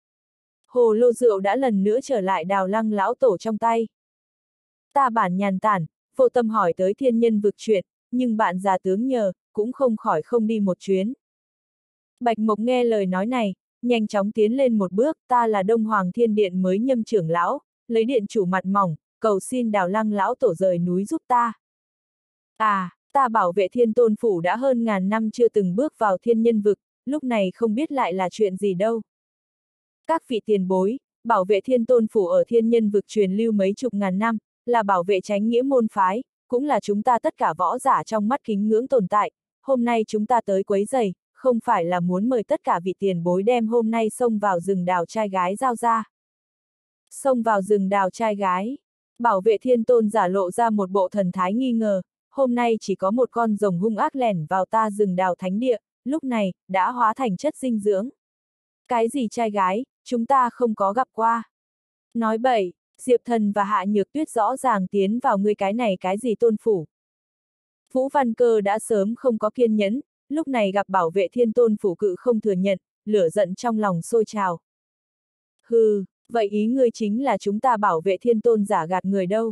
A: Hồ lô rượu đã lần nữa trở lại Đào Lăng lão tổ trong tay. Ta bản nhàn tản, vô tâm hỏi tới thiên nhân vực chuyện, nhưng bạn già tướng nhờ, cũng không khỏi không đi một chuyến. Bạch Mộc nghe lời nói này, nhanh chóng tiến lên một bước, ta là Đông Hoàng Thiên Điện mới nhâm trưởng lão, lấy điện chủ mặt mỏng, cầu xin Đào Lăng lão tổ rời núi giúp ta. À, ta bảo vệ Thiên Tôn Phủ đã hơn ngàn năm chưa từng bước vào thiên nhân vực, lúc này không biết lại là chuyện gì đâu. Các vị tiền bối, bảo vệ Thiên Tôn Phủ ở thiên nhân vực truyền lưu mấy chục ngàn năm, là bảo vệ chánh nghĩa môn phái, cũng là chúng ta tất cả võ giả trong mắt kính ngưỡng tồn tại. Hôm nay chúng ta tới quấy rầy, không phải là muốn mời tất cả vị tiền bối đem hôm nay xông vào rừng đào trai gái giao ra. Xông vào rừng đào trai gái, bảo vệ Thiên Tôn giả lộ ra một bộ thần thái nghi ngờ, hôm nay chỉ có một con rồng hung ác lẻn vào ta rừng đào thánh địa, lúc này, đã hóa thành chất dinh dưỡng. Cái gì trai gái, chúng ta không có gặp qua. Nói bậy, Diệp Thần và Hạ Nhược Tuyết rõ ràng tiến vào ngươi cái này cái gì tôn phủ. Vũ Văn Cơ đã sớm không có kiên nhẫn, lúc này gặp bảo vệ Thiên Tôn Phủ cự không thừa nhận, lửa giận trong lòng sôi trào. Hừ, vậy ý ngươi chính là chúng ta bảo vệ Thiên Tôn giả gạt người đâu.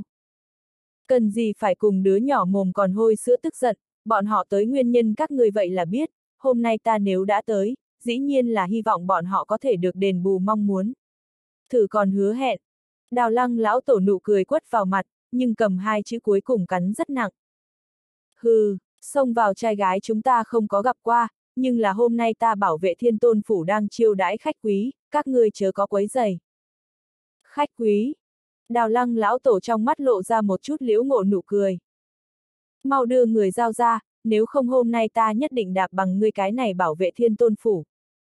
A: Cần gì phải cùng đứa nhỏ mồm còn hôi sữa tức giận, bọn họ tới nguyên nhân các ngươi vậy là biết, hôm nay ta nếu đã tới, dĩ nhiên là hy vọng bọn họ có thể được đền bù mong muốn. Thử còn hứa hẹn. Đào Lăng lão tổ nụ cười quất vào mặt, nhưng cầm hai chữ cuối cùng cắn rất nặng. Hừ, xông vào trai gái chúng ta không có gặp qua, nhưng là hôm nay ta bảo vệ Thiên Tôn Phủ đang chiêu đãi khách quý, các ngươi chớ có quấy rầy. Khách quý. Đào Lăng lão tổ trong mắt lộ ra một chút liễu ngộ nụ cười. Mau đưa người giao ra, nếu không hôm nay ta nhất định đạp bằng ngươi cái này bảo vệ Thiên Tôn Phủ.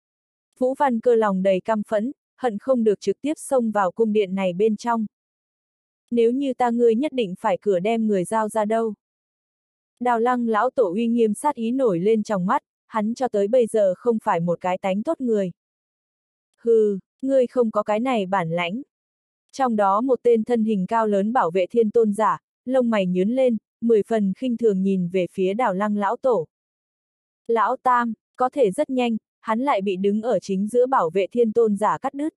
A: Vũ Văn Cơ lòng đầy căm phẫn, hận không được trực tiếp xông vào cung điện này bên trong. Nếu như ta ngươi nhất định phải cửa đem người giao ra đâu. Đào Lăng lão tổ uy nghiêm sát ý nổi lên trong mắt, hắn cho tới bây giờ không phải một cái tánh tốt người. Hừ, ngươi không có cái này bản lãnh. Trong đó một tên thân hình cao lớn bảo vệ Thiên Tôn giả, lông mày nhướng lên, mười phần khinh thường nhìn về phía Đào Lăng lão tổ. Lão Tam, có thể rất nhanh, hắn lại bị đứng ở chính giữa bảo vệ Thiên Tôn giả cắt đứt.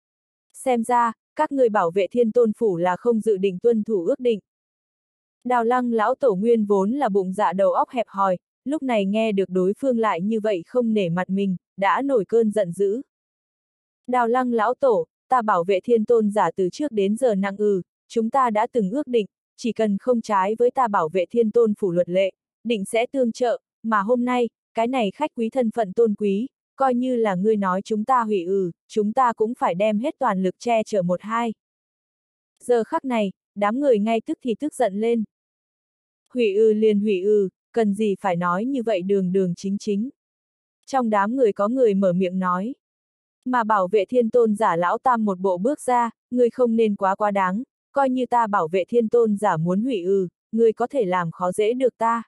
A: Xem ra, các người bảo vệ Thiên Tôn Phủ là không dự định tuân thủ ước định. Đào Lăng lão tổ nguyên vốn là bụng dạ đầu óc hẹp hòi, lúc này nghe được đối phương lại như vậy không nể mặt mình, đã nổi cơn giận dữ. Đào Lăng lão tổ, ta bảo vệ Thiên Tôn giả từ trước đến giờ nặng ừ, chúng ta đã từng ước định, chỉ cần không trái với ta bảo vệ Thiên Tôn Phủ luật lệ, định sẽ tương trợ, mà hôm nay, cái này khách quý thân phận tôn quý, coi như là ngươi nói chúng ta hủy ừ, chúng ta cũng phải đem hết toàn lực che chở một hai. Giờ khắc này, đám người ngay tức thì tức giận lên. Hủy ư liền hủy ư, cần gì phải nói như vậy đường đường chính chính. Trong đám người có người mở miệng nói. Mà bảo vệ Thiên Tôn giả lão Tam một bộ bước ra, ngươi không nên quá quá đáng, coi như ta bảo vệ Thiên Tôn giả muốn hủy ư, ngươi có thể làm khó dễ được ta.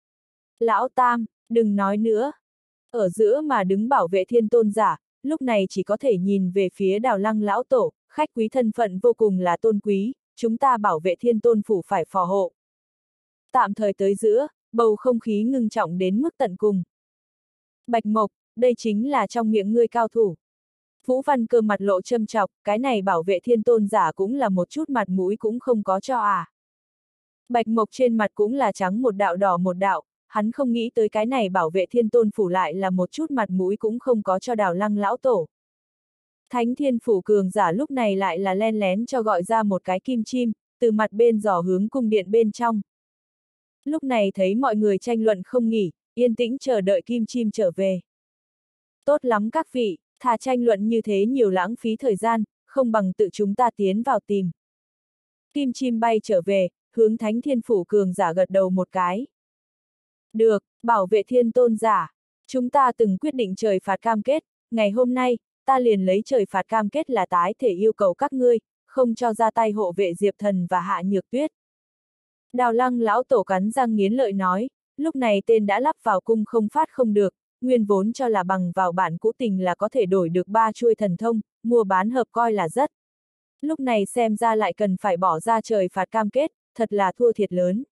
A: Lão Tam, đừng nói nữa. Ở giữa mà đứng bảo vệ Thiên Tôn giả, lúc này chỉ có thể nhìn về phía Đào Lăng lão tổ, khách quý thân phận vô cùng là tôn quý, chúng ta bảo vệ Thiên Tôn Phủ phải phò hộ. Tạm thời tới giữa, bầu không khí ngưng trọng đến mức tận cùng. Bạch Mộc, đây chính là trong miệng ngươi cao thủ. Vũ Văn Cơ mặt lộ châm chọc, cái này bảo vệ Thiên Tôn giả cũng là một chút mặt mũi cũng không có cho à. Bạch Mộc trên mặt cũng là trắng một đạo đỏ một đạo, hắn không nghĩ tới cái này bảo vệ Thiên Tôn Phủ lại là một chút mặt mũi cũng không có cho Đào Lăng lão tổ. Thánh Thiên Phủ cường giả lúc này lại là len lén cho gọi ra một cái kim chim, từ mặt bên dò hướng cung điện bên trong. Lúc này thấy mọi người tranh luận không nghỉ, yên tĩnh chờ đợi kim chim trở về. Tốt lắm các vị, thà tranh luận như thế nhiều lãng phí thời gian, không bằng tự chúng ta tiến vào tìm. Kim chim bay trở về, hướng Thánh Thiên Phủ cường giả gật đầu một cái. Được, bảo vệ Thiên Tôn giả, chúng ta từng quyết định trời phạt cam kết, ngày hôm nay, ta liền lấy trời phạt cam kết là tái thể yêu cầu các ngươi, không cho ra tay hộ vệ Diệp Thần và Hạ Nhược Tuyết. Đào Lăng lão tổ cắn răng nghiến lợi nói, lúc này tên đã lắp vào cung không phát không được, nguyên vốn cho là bằng vào bản cũ tình là có thể đổi được ba chuôi thần thông, mua bán hợp coi là rất. Lúc này xem ra lại cần phải bỏ ra trời phạt cam kết, thật là thua thiệt lớn.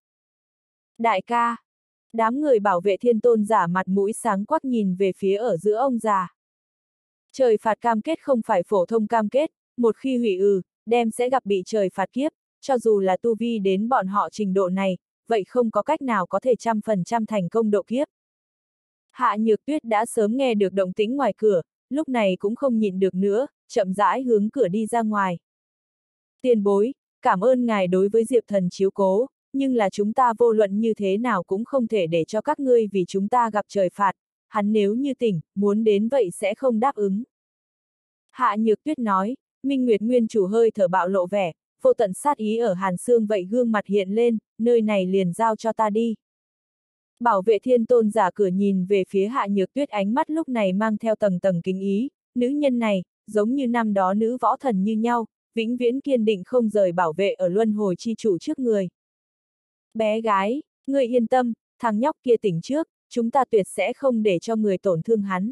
A: Đại ca, đám người bảo vệ Thiên Tôn giả mặt mũi sáng quắc nhìn về phía ở giữa ông già. Trời phạt cam kết không phải phổ thông cam kết, một khi hủy ừ, đem sẽ gặp bị trời phạt kiếp, cho dù là tu vi đến bọn họ trình độ này, vậy không có cách nào có thể trăm phần trăm thành công độ kiếp. Hạ Nhược Tuyết đã sớm nghe được động tĩnh ngoài cửa, lúc này cũng không nhịn được nữa, chậm rãi hướng cửa đi ra ngoài. Tiền bối, cảm ơn ngài đối với Diệp Thần chiếu cố, nhưng là chúng ta vô luận như thế nào cũng không thể để cho các ngươi vì chúng ta gặp trời phạt, hắn nếu như tỉnh, muốn đến vậy sẽ không đáp ứng. Hạ Nhược Tuyết nói, Minh Nguyệt Nguyên chủ hơi thở bạo lộ vẻ, vô tận sát ý ở Hàn Xương vậy gương mặt hiện lên, nơi này liền giao cho ta đi. Bảo vệ thiên tôn giả cửa nhìn về phía Hạ Nhược Tuyết, ánh mắt lúc này mang theo tầng tầng kính ý, nữ nhân này, giống như năm đó nữ võ thần như nhau, vĩnh viễn kiên định không rời bảo vệ ở luân hồi chi chủ trước người. Bé gái, ngươi yên tâm, thằng nhóc kia tỉnh trước, chúng ta tuyệt sẽ không để cho người tổn thương hắn.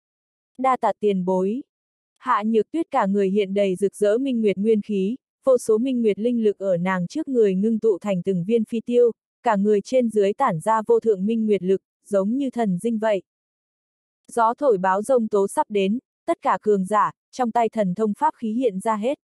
A: Đa tạ tiền bối. Hạ Nhược Tuyết cả người hiện đầy rực rỡ minh nguyệt nguyên khí, vô số minh nguyệt linh lực ở nàng trước người ngưng tụ thành từng viên phi tiêu, cả người trên dưới tản ra vô thượng minh nguyệt lực, giống như thần dinh vậy. Gió thổi báo rông tố sắp đến, tất cả cường giả, trong tay thần thông pháp khí hiện ra hết.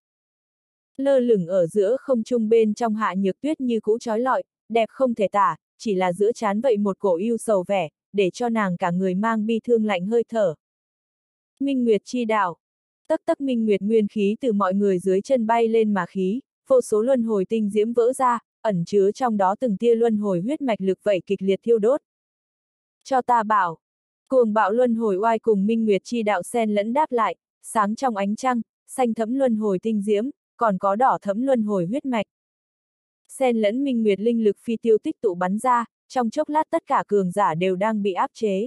A: Lơ lửng ở giữa không trung bên trong Hạ Nhược Tuyết như cũ trói lọi, đẹp không thể tả, chỉ là giữa trán vậy một cổ ưu sầu vẻ, để cho nàng cả người mang bi thương lạnh hơi thở. Minh Nguyệt chi đạo. Tấc tấc minh nguyệt nguyên khí từ mọi người dưới chân bay lên mà khí, vô số luân hồi tinh diễm vỡ ra, ẩn chứa trong đó từng tia luân hồi huyết mạch lực vậy kịch liệt thiêu đốt. Cho ta bảo, cuồng bạo luân hồi oai cùng minh nguyệt chi đạo xen lẫn đáp lại, sáng trong ánh trăng, xanh thẫm luân hồi tinh diễm, còn có đỏ thẫm luân hồi huyết mạch. Xen lẫn minh nguyệt linh lực phi tiêu tích tụ bắn ra, trong chốc lát tất cả cường giả đều đang bị áp chế.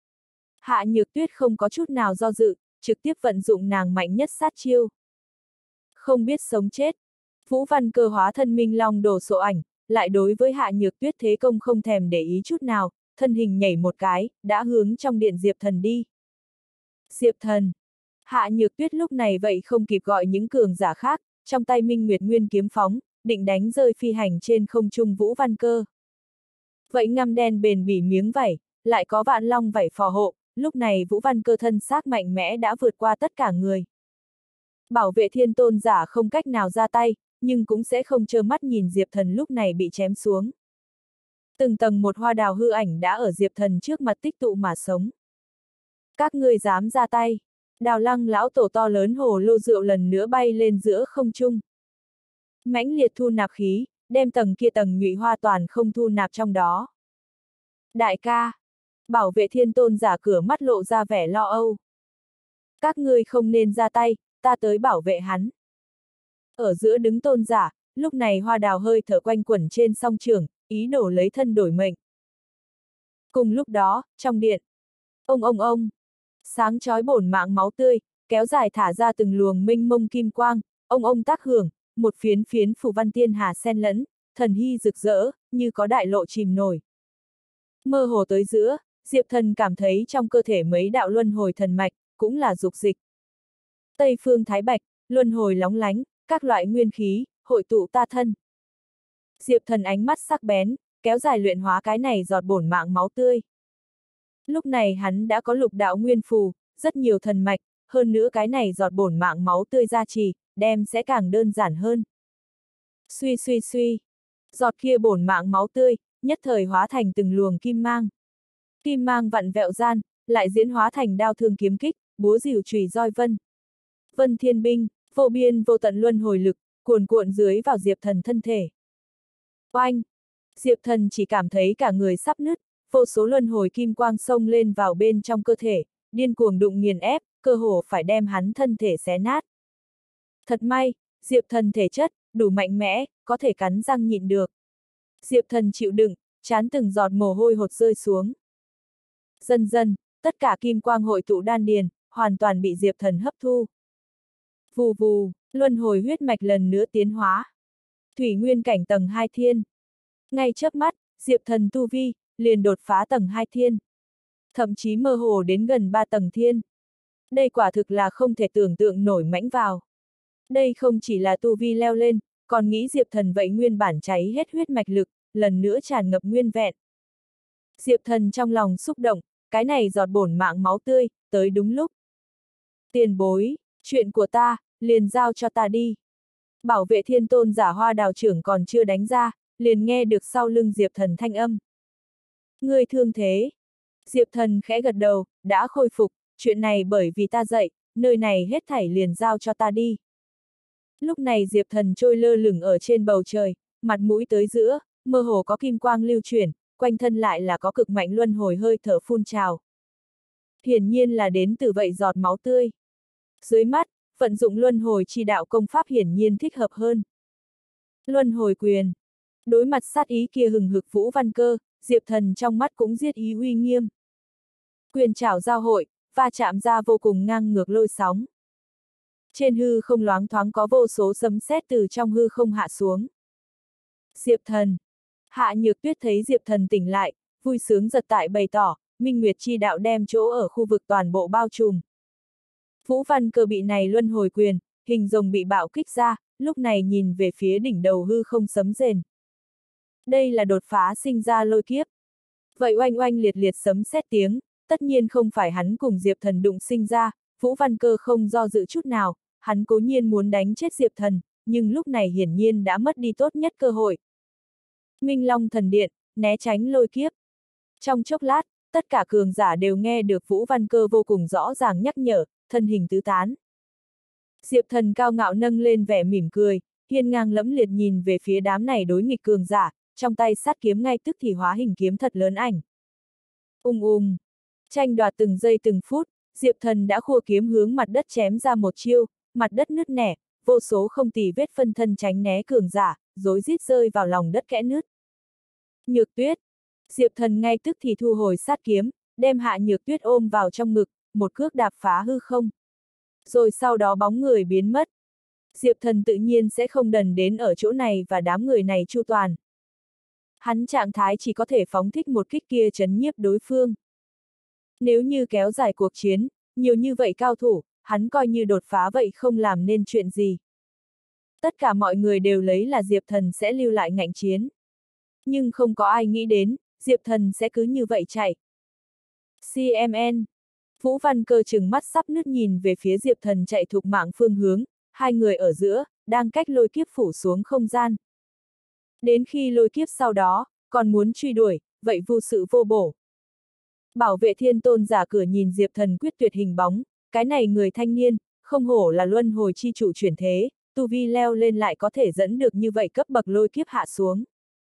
A: Hạ Nhược Tuyết không có chút nào do dự, trực tiếp vận dụng nàng mạnh nhất sát chiêu. Không biết sống chết, Vũ Văn Cơ hóa thân minh long đồ sộ ảnh, lại đối với Hạ Nhược Tuyết thế công không thèm để ý chút nào, thân hình nhảy một cái, đã hướng trong điện Diệp Thần đi. Diệp Thần. Hạ Nhược Tuyết lúc này vậy không kịp gọi những cường giả khác, trong tay Minh Nguyệt Nguyên kiếm phóng, định đánh rơi phi hành trên không trung Vũ Văn Cơ. Vậy ngăm đen bền bỉ miếng vảy, lại có vạn long vảy phò hộ, lúc này Vũ Văn Cơ thân xác mạnh mẽ đã vượt qua tất cả người. Bảo vệ thiên tôn giả không cách nào ra tay, nhưng cũng sẽ không trơ mắt nhìn Diệp Thần lúc này bị chém xuống. Từng tầng một hoa đào hư ảnh đã ở Diệp Thần trước mặt tích tụ mà sống. Các ngươi dám ra tay, Đào Lăng lão tổ to lớn hồ lô rượu lần nữa bay lên giữa không trung. Mãnh liệt thu nạp khí, đem tầng kia tầng nhụy hoa toàn không thu nạp trong đó. Đại ca, bảo vệ thiên tôn giả cửa mắt lộ ra vẻ lo âu. Các ngươi không nên ra tay, ta tới bảo vệ hắn. Ở giữa đứng tôn giả, lúc này hoa đào hơi thở quanh quẩn trên song trường, ý đồ lấy thân đổi mệnh. Cùng lúc đó, trong điện, ông ông ông, sáng chói bổn mạng máu tươi, kéo dài thả ra từng luồng minh mông kim quang, ông ông tác hưởng, một phiến phiến phù văn tiên hà xen lẫn, thần hy rực rỡ, như có đại lộ chìm nổi. Mơ hồ tới giữa, Diệp Thần cảm thấy trong cơ thể mấy đạo luân hồi thần mạch, cũng là dục dịch. Tây phương thái bạch, luân hồi lóng lánh, các loại nguyên khí, hội tụ ta thân. Diệp Thần ánh mắt sắc bén, kéo dài luyện hóa cái này giọt bổn mạng máu tươi. Lúc này hắn đã có lục đạo nguyên phù, rất nhiều thần mạch, hơn nữa cái này giọt bổn mạng máu tươi ra trì, đem sẽ càng đơn giản hơn. Suy suy suy, giọt kia bổn mạng máu tươi, nhất thời hóa thành từng luồng kim mang. Kim mang vặn vẹo gian, lại diễn hóa thành đao thương kiếm kích, búa rìu chùy roi vân. Vân thiên binh, vô biên vô tận luân hồi lực, cuồn cuộn dưới vào Diệp Thần thân thể. Oanh! Diệp Thần chỉ cảm thấy cả người sắp nứt, vô số luân hồi kim quang xông lên vào bên trong cơ thể, điên cuồng đụng nghiền ép, cơ hồ phải đem hắn thân thể xé nát. Thật may, Diệp Thần thể chất, đủ mạnh mẽ, có thể cắn răng nhịn được. Diệp Thần chịu đựng, trán từng giọt mồ hôi hột rơi xuống. Dần dần, tất cả kim quang hội tụ đan điền, hoàn toàn bị Diệp Thần hấp thu. Vù vù, luân hồi huyết mạch lần nữa tiến hóa. Thủy nguyên cảnh tầng hai thiên. Ngay chớp mắt, Diệp Thần tu vi, liền đột phá tầng hai thiên. Thậm chí mơ hồ đến gần ba tầng thiên. Đây quả thực là không thể tưởng tượng nổi mãnh vào. Đây không chỉ là tu vi leo lên, còn nghĩ Diệp Thần vậy nguyên bản cháy hết huyết mạch lực, lần nữa tràn ngập nguyên vẹn. Diệp Thần trong lòng xúc động, cái này giọt bổn mạng máu tươi, tới đúng lúc. Tiền bối, chuyện của ta, liền giao cho ta đi. Bảo vệ thiên tôn giả hoa đào trưởng còn chưa đánh ra, liền nghe được sau lưng Diệp Thần thanh âm. Ngươi thương thế. Diệp Thần khẽ gật đầu, đã khôi phục, chuyện này bởi vì ta dạy, nơi này hết thảy liền giao cho ta đi. Lúc này Diệp Thần trôi lơ lửng ở trên bầu trời, mặt mũi tới giữa, mơ hồ có kim quang lưu chuyển, quanh thân lại là có cực mạnh luân hồi hơi thở phun trào. Hiển nhiên là đến từ vậy giọt máu tươi. Dưới mắt, vận dụng luân hồi chi đạo công pháp hiển nhiên thích hợp hơn. Luân hồi quyền. Đối mặt sát ý kia hừng hực Vũ Văn Cơ, Diệp Thần trong mắt cũng giết ý uy nghiêm. Quyền trảo giao hội, va chạm ra vô cùng ngang ngược lôi sóng. Trên hư không loáng thoáng có vô số sấm sét từ trong hư không hạ xuống. Diệp Thần. Hạ Nhược Tuyết thấy Diệp Thần tỉnh lại, vui sướng giật tại bày tỏ, Minh Nguyệt chi đạo đem chỗ ở khu vực toàn bộ bao trùm. Vũ Văn Cơ bị này luân hồi quyền, hình rồng bị bạo kích ra, lúc này nhìn về phía đỉnh đầu hư không sấm rền. Đây là đột phá sinh ra lôi kiếp. Vậy oanh oanh liệt liệt sấm sét tiếng, tất nhiên không phải hắn cùng Diệp Thần đụng sinh ra, Vũ Văn Cơ không do dự chút nào, hắn cố nhiên muốn đánh chết Diệp Thần, nhưng lúc này hiển nhiên đã mất đi tốt nhất cơ hội. Minh Long Thần Điện, né tránh lôi kiếp. Trong chốc lát, tất cả cường giả đều nghe được Vũ Văn Cơ vô cùng rõ ràng nhắc nhở, thân hình tứ tán. Diệp Thần cao ngạo nâng lên vẻ mỉm cười, hiên ngang lẫm liệt nhìn về phía đám này đối nghịch cường giả, trong tay sát kiếm ngay tức thì hóa hình kiếm thật lớn ảnh. Ung ung, tranh đoạt từng giây từng phút, Diệp Thần đã khua kiếm hướng mặt đất chém ra một chiêu, mặt đất nứt nẻ, vô số không tì vết phân thân tránh né cường giả, rối rít rơi vào lòng đất kẽ nứt. Nhược Tuyết, Diệp Thần ngay tức thì thu hồi sát kiếm, đem Hạ Nhược Tuyết ôm vào trong ngực, một cước đạp phá hư không. Rồi sau đó bóng người biến mất. Diệp Thần tự nhiên sẽ không đần đến ở chỗ này và đám người này chu toàn. Hắn trạng thái chỉ có thể phóng thích một kích kia chấn nhiếp đối phương. Nếu như kéo dài cuộc chiến, nhiều như vậy cao thủ, hắn coi như đột phá vậy không làm nên chuyện gì. Tất cả mọi người đều lấy là Diệp Thần sẽ lưu lại ngạnh chiến. Nhưng không có ai nghĩ đến, Diệp Thần sẽ cứ như vậy chạy. xê em en. Vũ Văn Cơ trừng mắt sắp nứt nhìn về phía Diệp Thần chạy thục mạng phương hướng, hai người ở giữa, đang cách lôi kiếp phủ xuống không gian. Đến khi lôi kiếp sau đó, còn muốn truy đuổi, vậy vô sự vô bổ. Bảo vệ thiên tôn giả cửa nhìn Diệp Thần quyết tuyệt hình bóng, cái này người thanh niên, không hổ là luân hồi chi chủ chuyển thế, tu vi leo lên lại có thể dẫn được như vậy cấp bậc lôi kiếp hạ xuống.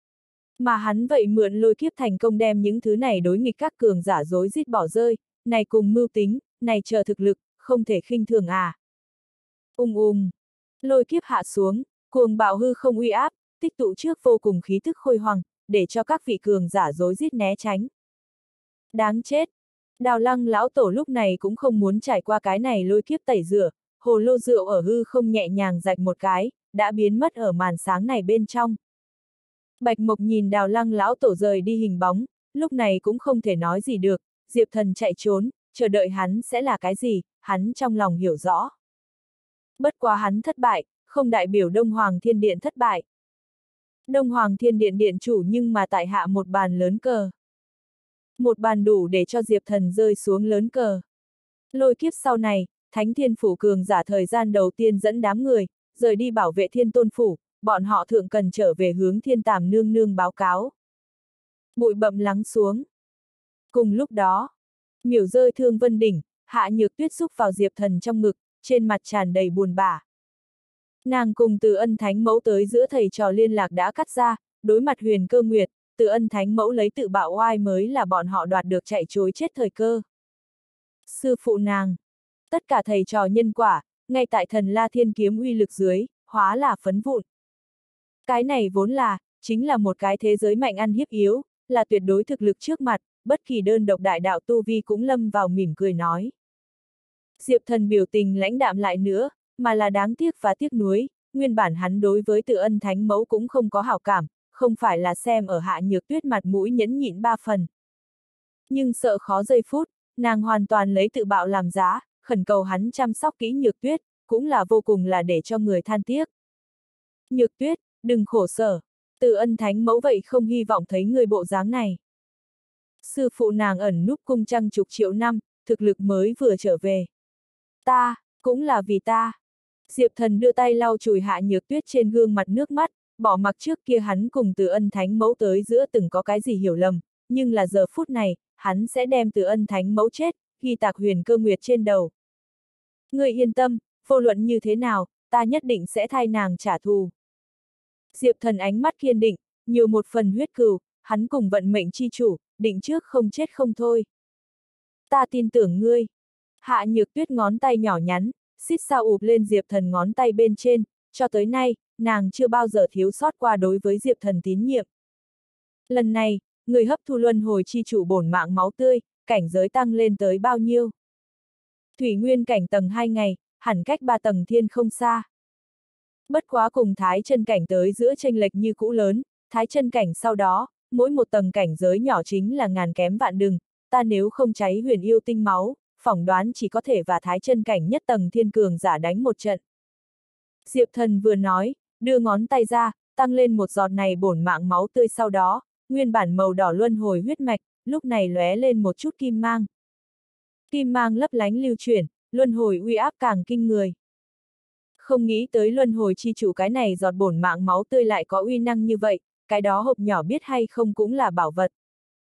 A: Mà hắn vậy mượn lôi kiếp thành công đem những thứ này đối nghịch các cường giả dối rít bỏ rơi, này cùng mưu tính, này chờ thực lực, không thể khinh thường à. Ung ung, lôi kiếp hạ xuống, cuồng bạo hư không uy áp, tích tụ trước vô cùng khí tức khôi hoàng, để cho các vị cường giả dối rít né tránh. Đáng chết! Đào Lăng lão tổ lúc này cũng không muốn trải qua cái này lôi kiếp tẩy rửa, hồ lô rượu ở hư không nhẹ nhàng rạch một cái, đã biến mất ở màn sáng này bên trong. Bạch Mộc nhìn Đào Lăng lão tổ rời đi hình bóng, lúc này cũng không thể nói gì được, Diệp Thần chạy trốn, chờ đợi hắn sẽ là cái gì, hắn trong lòng hiểu rõ. Bất quá hắn thất bại, không đại biểu Đông Hoàng Thiên Điện thất bại. Đông Hoàng Thiên Điện điện chủ nhưng mà tại hạ một bàn lớn cờ. Một bàn đủ để cho Diệp Thần rơi xuống lớn cờ. Lôi kiếp sau này, Thánh Thiên Phủ cường giả thời gian đầu tiên dẫn đám người, rời đi bảo vệ Thiên Tôn Phủ, bọn họ thượng cần trở về hướng Thiên Tàm nương nương báo cáo. Bụi bậm lắng xuống. Cùng lúc đó, miểu rơi Thương Vân Đỉnh, Hạ Nhược Tuyết xúc vào Diệp Thần trong ngực, trên mặt tràn đầy buồn bã. Nàng cùng Từ Ân Thánh Mẫu tới giữa thầy trò liên lạc đã cắt ra, đối mặt Huyền Cơ Nguyệt, Từ Ân Thánh Mẫu lấy tự bạo oai mới là bọn họ đoạt được chạy trối chết thời cơ. Sư phụ nàng, tất cả thầy trò nhân quả, ngay tại Thần La Thiên Kiếm uy lực dưới, hóa là phấn vụn. Cái này vốn là, chính là một cái thế giới mạnh ăn hiếp yếu, là tuyệt đối thực lực trước mặt, bất kỳ đơn độc đại đạo tu vi cũng lâm vào mỉm cười nói. Diệp Thần biểu tình lãnh đạm lại nữa, mà là đáng tiếc và tiếc nuối, nguyên bản hắn đối với Từ Ân Thánh Mẫu cũng không có hảo cảm, không phải là xem ở Hạ Nhược Tuyết mặt mũi nhẫn nhịn ba phần. Nhưng sợ khó giây phút, nàng hoàn toàn lấy tự bạo làm giá, khẩn cầu hắn chăm sóc kỹ Nhược Tuyết, cũng là vô cùng là để cho người than tiếc. Nhược Tuyết, đừng khổ sở, Từ Ân Thánh Mẫu vậy không hy vọng thấy người bộ dáng này. Sư phụ nàng ẩn núp cung trăng chục triệu năm, thực lực mới vừa trở về. Ta, cũng là vì ta. Diệp Thần đưa tay lau chùi Hạ Nhược Tuyết trên gương mặt nước mắt, bỏ mặc trước kia hắn cùng Từ Ân Thánh Mẫu tới giữa từng có cái gì hiểu lầm, nhưng là giờ phút này, hắn sẽ đem Từ Ân Thánh Mẫu chết, ghi tạc Huyền Cơ Nguyệt trên đầu. Ngươi yên tâm, vô luận như thế nào, ta nhất định sẽ thay nàng trả thù. Diệp Thần ánh mắt kiên định, nhiều một phần huyết cừu, hắn cùng vận mệnh chi chủ, định trước không chết không thôi. Ta tin tưởng ngươi. Hạ Nhược Tuyết ngón tay nhỏ nhắn, xít sao ụp lên Diệp Thần ngón tay bên trên, cho tới nay, nàng chưa bao giờ thiếu sót qua đối với Diệp Thần tín nhiệm. Lần này, người hấp thu luân hồi chi chủ bổn mạng máu tươi, cảnh giới tăng lên tới bao nhiêu? Thủy nguyên cảnh tầng hai ngày, hẳn cách ba tầng thiên không xa. Bất quá cùng thái chân cảnh tới giữa chênh lệch như cũ lớn, thái chân cảnh sau đó, mỗi một tầng cảnh giới nhỏ chính là ngàn kém vạn đừng, ta nếu không cháy huyền yêu tinh máu, phỏng đoán chỉ có thể và thái chân cảnh nhất tầng thiên cường giả đánh một trận. Diệp Thần vừa nói, đưa ngón tay ra, tăng lên một giọt này bổn mạng máu tươi, sau đó, nguyên bản màu đỏ luân hồi huyết mạch, lúc này lóe lên một chút kim mang. Kim mang lấp lánh lưu chuyển, luân hồi uy áp càng kinh người. Không nghĩ tới luân hồi chi chủ cái này giọt bổn mạng máu tươi lại có uy năng như vậy, cái đó hộp nhỏ biết hay không cũng là bảo vật.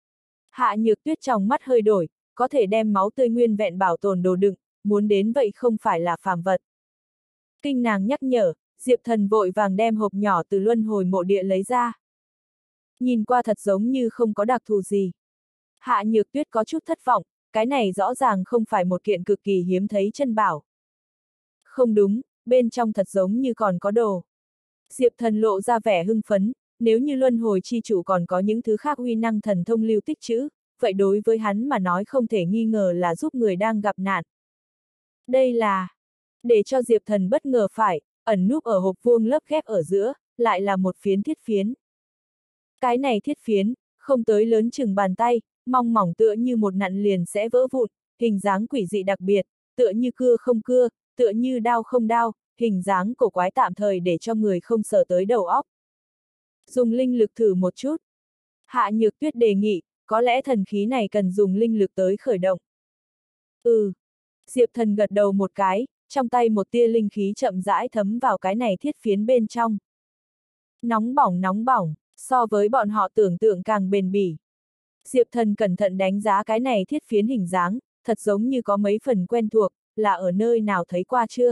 A: Hạ Nhược Tuyết trong mắt hơi đổi, có thể đem máu tươi nguyên vẹn bảo tồn đồ đựng, muốn đến vậy không phải là phàm vật. Kinh nàng nhắc nhở, Diệp Thần vội vàng đem hộp nhỏ từ luân hồi mộ địa lấy ra. Nhìn qua thật giống như không có đặc thù gì. Hạ Nhược Tuyết có chút thất vọng, cái này rõ ràng không phải một kiện cực kỳ hiếm thấy chân bảo. Không đúng, bên trong thật giống như còn có đồ. Diệp Thần lộ ra vẻ hưng phấn, nếu như luân hồi chi chủ còn có những thứ khác uy năng thần thông lưu tích trữ, vậy đối với hắn mà nói không thể nghi ngờ là giúp người đang gặp nạn. Đây là... Để cho Diệp Thần bất ngờ phải, ẩn núp ở hộp vuông lấp ghép ở giữa, lại là một phiến thiết phiến. Cái này thiết phiến, không tới lớn chừng bàn tay, mong mỏng tựa như một nặn liền sẽ vỡ vụn, hình dáng quỷ dị đặc biệt, tựa như cưa không cưa, tựa như đao không đao, hình dáng cổ quái tạm thời để cho người không sờ tới đầu óc. Dùng linh lực thử một chút. Hạ Nhược Tuyết đề nghị, có lẽ thần khí này cần dùng linh lực tới khởi động. Ừ. Diệp Thần gật đầu một cái, trong tay một tia linh khí chậm rãi thấm vào cái này thiết phiến bên trong. Nóng bỏng nóng bỏng, so với bọn họ tưởng tượng càng bền bỉ. Diệp Thần cẩn thận đánh giá cái này thiết phiến hình dáng, thật giống như có mấy phần quen thuộc, là ở nơi nào thấy qua chưa?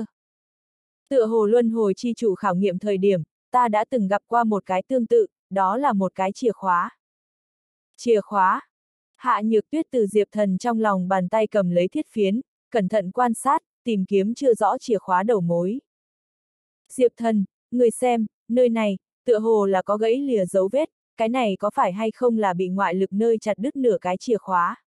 A: Tựa hồ luân hồi chi chủ khảo nghiệm thời điểm, ta đã từng gặp qua một cái tương tự, đó là một cái chìa khóa. Chìa khóa. Hạ Nhược Tuyết từ Diệp Thần trong lòng bàn tay cầm lấy thiết phiến, cẩn thận quan sát, tìm kiếm chưa rõ chìa khóa đầu mối. Diệp Thần, người xem, nơi này, tựa hồ là có gãy lìa dấu vết, cái này có phải hay không là bị ngoại lực nơi chặt đứt nửa cái chìa khóa?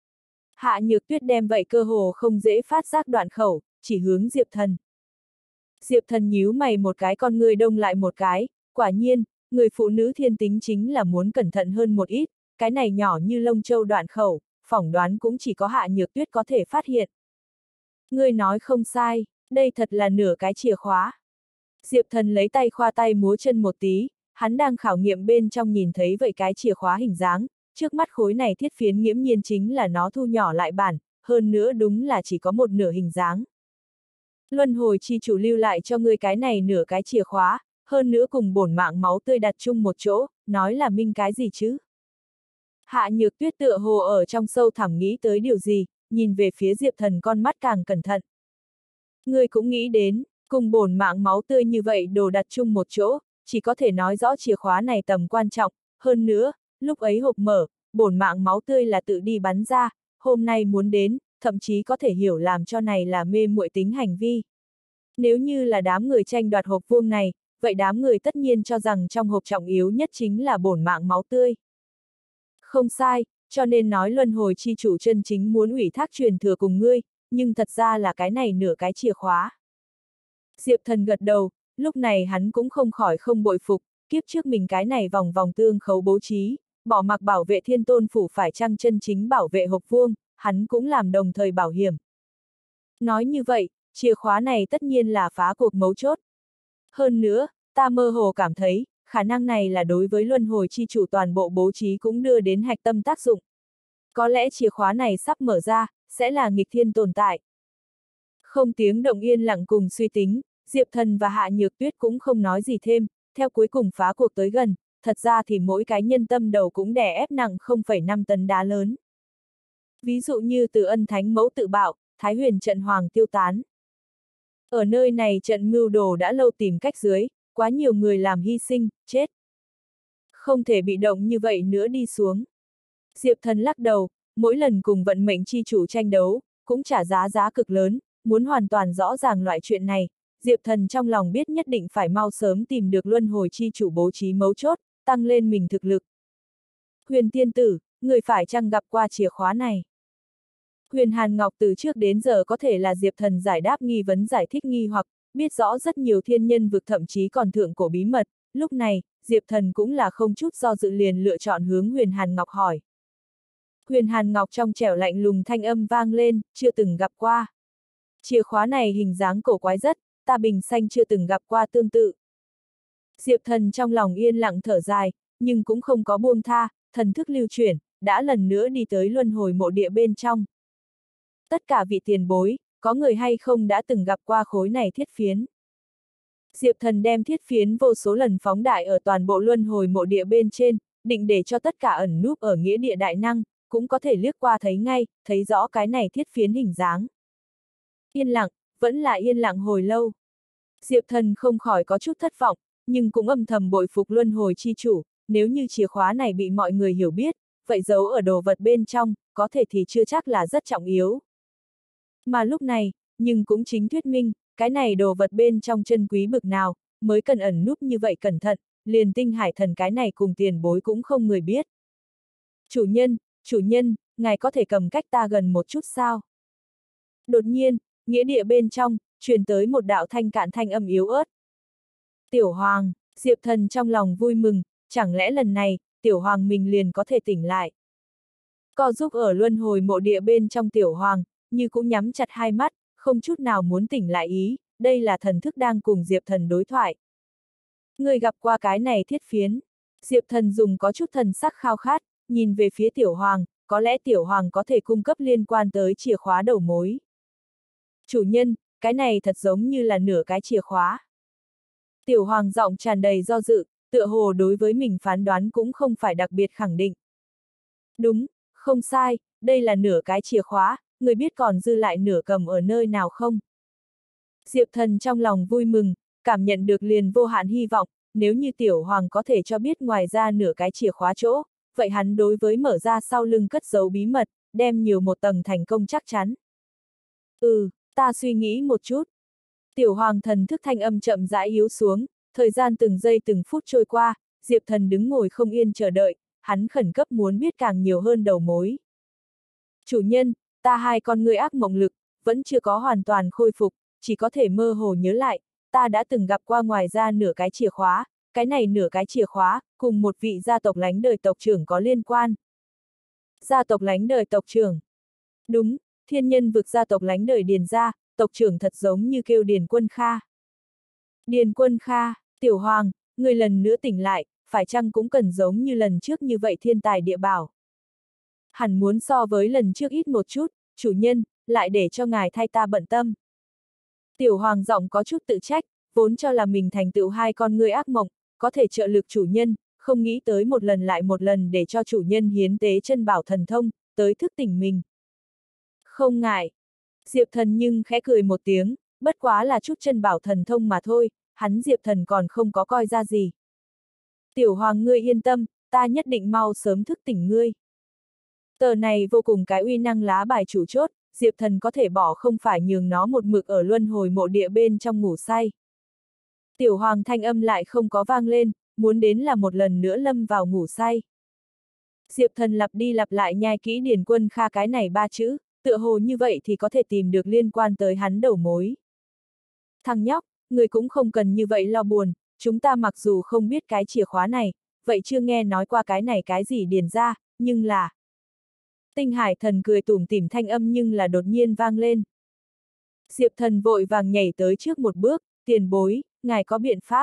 A: Hạ Nhược Tuyết đem vậy cơ hồ không dễ phát giác đoạn khẩu, chỉ hướng Diệp Thần. Diệp Thần nhíu mày một cái, con người đông lại một cái, quả nhiên, người phụ nữ thiên tính chính là muốn cẩn thận hơn một ít, cái này nhỏ như lông châu đoạn khẩu, phỏng đoán cũng chỉ có Hạ Nhược Tuyết có thể phát hiện. Ngươi nói không sai, đây thật là nửa cái chìa khóa. Diệp Thần lấy tay khoa tay múa chân một tí, hắn đang khảo nghiệm bên trong nhìn thấy vậy cái chìa khóa hình dáng, trước mắt khối này thiết phiến nghiễm nhiên chính là nó thu nhỏ lại bản, hơn nữa đúng là chỉ có một nửa hình dáng. Luân hồi chi chủ lưu lại cho ngươi cái này nửa cái chìa khóa, hơn nữa cùng bổn mạng máu tươi đặt chung một chỗ, nói là minh cái gì chứ? Hạ Nhược Tuyết tựa hồ ở trong sâu thẳm nghĩ tới điều gì, nhìn về phía Diệp Thần con mắt càng cẩn thận. Ngươi cũng nghĩ đến, cùng bổn mạng máu tươi như vậy đồ đặt chung một chỗ, chỉ có thể nói rõ chìa khóa này tầm quan trọng, hơn nữa, lúc ấy hộp mở, bổn mạng máu tươi là tự đi bắn ra, hôm nay muốn đến, thậm chí có thể hiểu làm cho này là mê muội tính hành vi. Nếu như là đám người tranh đoạt hộp vuông này, vậy đám người tất nhiên cho rằng trong hộp trọng yếu nhất chính là bổn mạng máu tươi. Không sai, cho nên nói luân hồi chi chủ chân chính muốn ủy thác truyền thừa cùng ngươi, nhưng thật ra là cái này nửa cái chìa khóa. Diệp Thần gật đầu, lúc này hắn cũng không khỏi không bội phục, kiếp trước mình cái này vòng vòng tương khấu bố trí, bỏ mặc bảo vệ thiên tôn phủ phải chăng chân chính bảo vệ hộp vuông, hắn cũng làm đồng thời bảo hiểm. Nói như vậy, chìa khóa này tất nhiên là phá cuộc mấu chốt. Hơn nữa, ta mơ hồ cảm thấy, khả năng này là đối với luân hồi chi chủ toàn bộ bố trí cũng đưa đến hạch tâm tác dụng. Có lẽ chìa khóa này sắp mở ra, sẽ là nghịch thiên tồn tại. Không tiếng động yên lặng cùng suy tính, Diệp Thần và Hạ Nhược Tuyết cũng không nói gì thêm, theo cuối cùng phá cuộc tới gần, thật ra thì mỗi cái nhân tâm đầu cũng đè ép nặng không phẩy năm tấn đá lớn. Ví dụ như từ Ân Thánh Mẫu tự bạo, Thái Huyền trận hoàng tiêu tán. Ở nơi này trận mưu đồ đã lâu tìm cách dưới, quá nhiều người làm hy sinh, chết. Không thể bị động như vậy nữa đi xuống. Diệp Thần lắc đầu, mỗi lần cùng vận mệnh chi chủ tranh đấu, cũng trả giá giá cực lớn, muốn hoàn toàn rõ ràng loại chuyện này, Diệp Thần trong lòng biết nhất định phải mau sớm tìm được luân hồi chi chủ bố trí mấu chốt, tăng lên mình thực lực. Huyền Tiên Tử, người phải chăng gặp qua chìa khóa này? Huyền Hàn Ngọc từ trước đến giờ có thể là Diệp Thần giải đáp nghi vấn giải thích nghi hoặc, biết rõ rất nhiều thiên nhân vực thậm chí còn thượng cổ bí mật, lúc này, Diệp Thần cũng là không chút do dự liền lựa chọn hướng Huyền Hàn Ngọc hỏi. Huyền Hàn Ngọc trong trẻo lạnh lùng thanh âm vang lên, chưa từng gặp qua. Chìa khóa này hình dáng cổ quái rất, ta bình xanh chưa từng gặp qua tương tự. Diệp Thần trong lòng yên lặng thở dài, nhưng cũng không có buông tha, thần thức lưu chuyển, đã lần nữa đi tới luân hồi mộ địa bên trong. Tất cả vị tiền bối, có người hay không đã từng gặp qua khối này thiết phiến. Diệp Thần đem thiết phiến vô số lần phóng đại ở toàn bộ luân hồi mộ địa bên trên, định để cho tất cả ẩn núp ở nghĩa địa đại năng, cũng có thể liếc qua thấy ngay, thấy rõ cái này thiết phiến hình dáng. Yên lặng, vẫn là yên lặng hồi lâu. Diệp Thần không khỏi có chút thất vọng, nhưng cũng âm thầm bội phục luân hồi chi chủ, nếu như chìa khóa này bị mọi người hiểu biết, vậy giấu ở đồ vật bên trong, có thể thì chưa chắc là rất trọng yếu. Mà lúc này, nhưng cũng chính thuyết minh, cái này đồ vật bên trong chân quý bực nào, mới cần ẩn núp như vậy cẩn thận, liền tinh hải thần cái này cùng tiền bối cũng không người biết. Chủ nhân, chủ nhân, ngài có thể cầm cách ta gần một chút sao? Đột nhiên, nghĩa địa bên trong, truyền tới một đạo thanh cạn thanh âm yếu ớt. Tiểu Hoàng, Diệp Thần trong lòng vui mừng, chẳng lẽ lần này, Tiểu Hoàng mình liền có thể tỉnh lại. Co giúp ở luân hồi mộ địa bên trong Tiểu Hoàng, như cũng nhắm chặt hai mắt, không chút nào muốn tỉnh lại ý, đây là thần thức đang cùng Diệp Thần đối thoại. Người gặp qua cái này thiết phiến. Diệp Thần dùng có chút thần sắc khao khát, nhìn về phía Tiểu Hoàng, có lẽ Tiểu Hoàng có thể cung cấp liên quan tới chìa khóa đầu mối. Chủ nhân, cái này thật giống như là nửa cái chìa khóa. Tiểu Hoàng giọng tràn đầy do dự, tựa hồ đối với mình phán đoán cũng không phải đặc biệt khẳng định. Đúng, không sai, đây là nửa cái chìa khóa, người biết còn dư lại nửa cầm ở nơi nào không? Diệp Thần trong lòng vui mừng, cảm nhận được liền vô hạn hy vọng, nếu như Tiểu Hoàng có thể cho biết ngoài ra nửa cái chìa khóa chỗ, vậy hắn đối với mở ra sau lưng cất giấu bí mật, đem nhiều một tầng thành công chắc chắn. Ừ, ta suy nghĩ một chút. Tiểu Hoàng thần thức thanh âm chậm rãi yếu xuống, thời gian từng giây từng phút trôi qua, Diệp Thần đứng ngồi không yên chờ đợi, hắn khẩn cấp muốn biết càng nhiều hơn đầu mối. Chủ nhân, ta hai con ngươi ác mộng lực, vẫn chưa có hoàn toàn khôi phục, chỉ có thể mơ hồ nhớ lại, ta đã từng gặp qua ngoài ra nửa cái chìa khóa, cái này nửa cái chìa khóa, cùng một vị gia tộc lánh đời tộc trưởng có liên quan. Gia tộc lánh đời tộc trưởng. Đúng, thiên nhân vực gia tộc lánh đời Điền gia, tộc trưởng thật giống như kêu Điền Quân Kha. Điền Quân Kha, Tiểu Hoàng, người lần nữa tỉnh lại, phải chăng cũng cần giống như lần trước như vậy thiên tài địa bảo. Hẳn muốn so với lần trước ít một chút, chủ nhân, lại để cho ngài thay ta bận tâm. Tiểu Hoàng giọng có chút tự trách, vốn cho là mình thành tựu hai con ngươi ác mộng, có thể trợ lực chủ nhân, không nghĩ tới một lần lại một lần để cho chủ nhân hiến tế chân bảo thần thông, tới thức tỉnh mình. Không ngại. Diệp Thần nhưng khẽ cười một tiếng, bất quá là chút chân bảo thần thông mà thôi, hắn Diệp Thần còn không có coi ra gì. Tiểu Hoàng ngươi yên tâm, ta nhất định mau sớm thức tỉnh ngươi. Tờ này vô cùng cái uy năng lá bài chủ chốt, Diệp Thần có thể bỏ không phải nhường nó một mực ở luân hồi mộ địa bên trong ngủ say. Tiểu Hoàng thanh âm lại không có vang lên, muốn đến là một lần nữa lâm vào ngủ say. Diệp Thần lặp đi lặp lại nhai kỹ Điền Quân Kha cái này ba chữ, tựa hồ như vậy thì có thể tìm được liên quan tới hắn đầu mối. Thằng nhóc, người cũng không cần như vậy lo buồn, chúng ta mặc dù không biết cái chìa khóa này, vậy chưa nghe nói qua cái này cái gì Điền ra, nhưng là... Tinh Hải Thần cười tủm tỉm thanh âm nhưng là đột nhiên vang lên. Diệp Thần vội vàng nhảy tới trước một bước, tiền bối, ngài có biện pháp.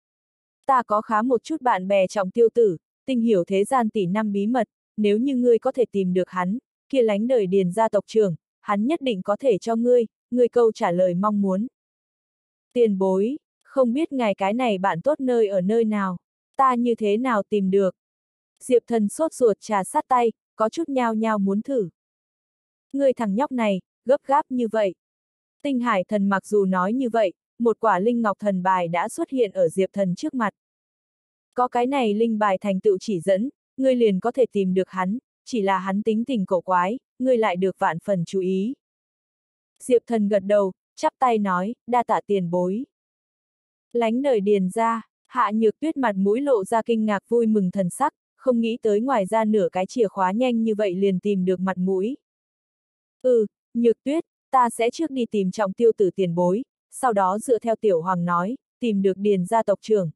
A: Ta có khá một chút bạn bè trọng tiêu tử, tinh hiểu thế gian tỷ năm bí mật, nếu như ngươi có thể tìm được hắn, kia lánh đời Điền gia tộc trưởng, hắn nhất định có thể cho ngươi, ngươi câu trả lời mong muốn. Tiền bối, không biết ngài cái này bạn tốt nơi ở nơi nào, ta như thế nào tìm được. Diệp Thần sốt ruột trà sát tay, có chút nhao nhao muốn thử. Ngươi thằng nhóc này, gấp gáp như vậy. Tinh Hải Thần mặc dù nói như vậy, một quả linh ngọc thần bài đã xuất hiện ở Diệp Thần trước mặt. Có cái này linh bài thành tựu chỉ dẫn, ngươi liền có thể tìm được hắn, chỉ là hắn tính tình cổ quái, ngươi lại được vạn phần chú ý. Diệp Thần gật đầu, chắp tay nói, đa tạ tiền bối. Lánh đời Điền ra, Hạ Nhược Tuyết mặt mũi lộ ra kinh ngạc vui mừng thần sắc, không nghĩ tới ngoài ra nửa cái chìa khóa nhanh như vậy liền tìm được mặt mũi. Ừ, Nhược Tuyết, ta sẽ trước đi tìm Trọng Tiêu Tử tiền bối, sau đó dựa theo Tiểu Hoàng nói, tìm được Điền gia tộc trưởng.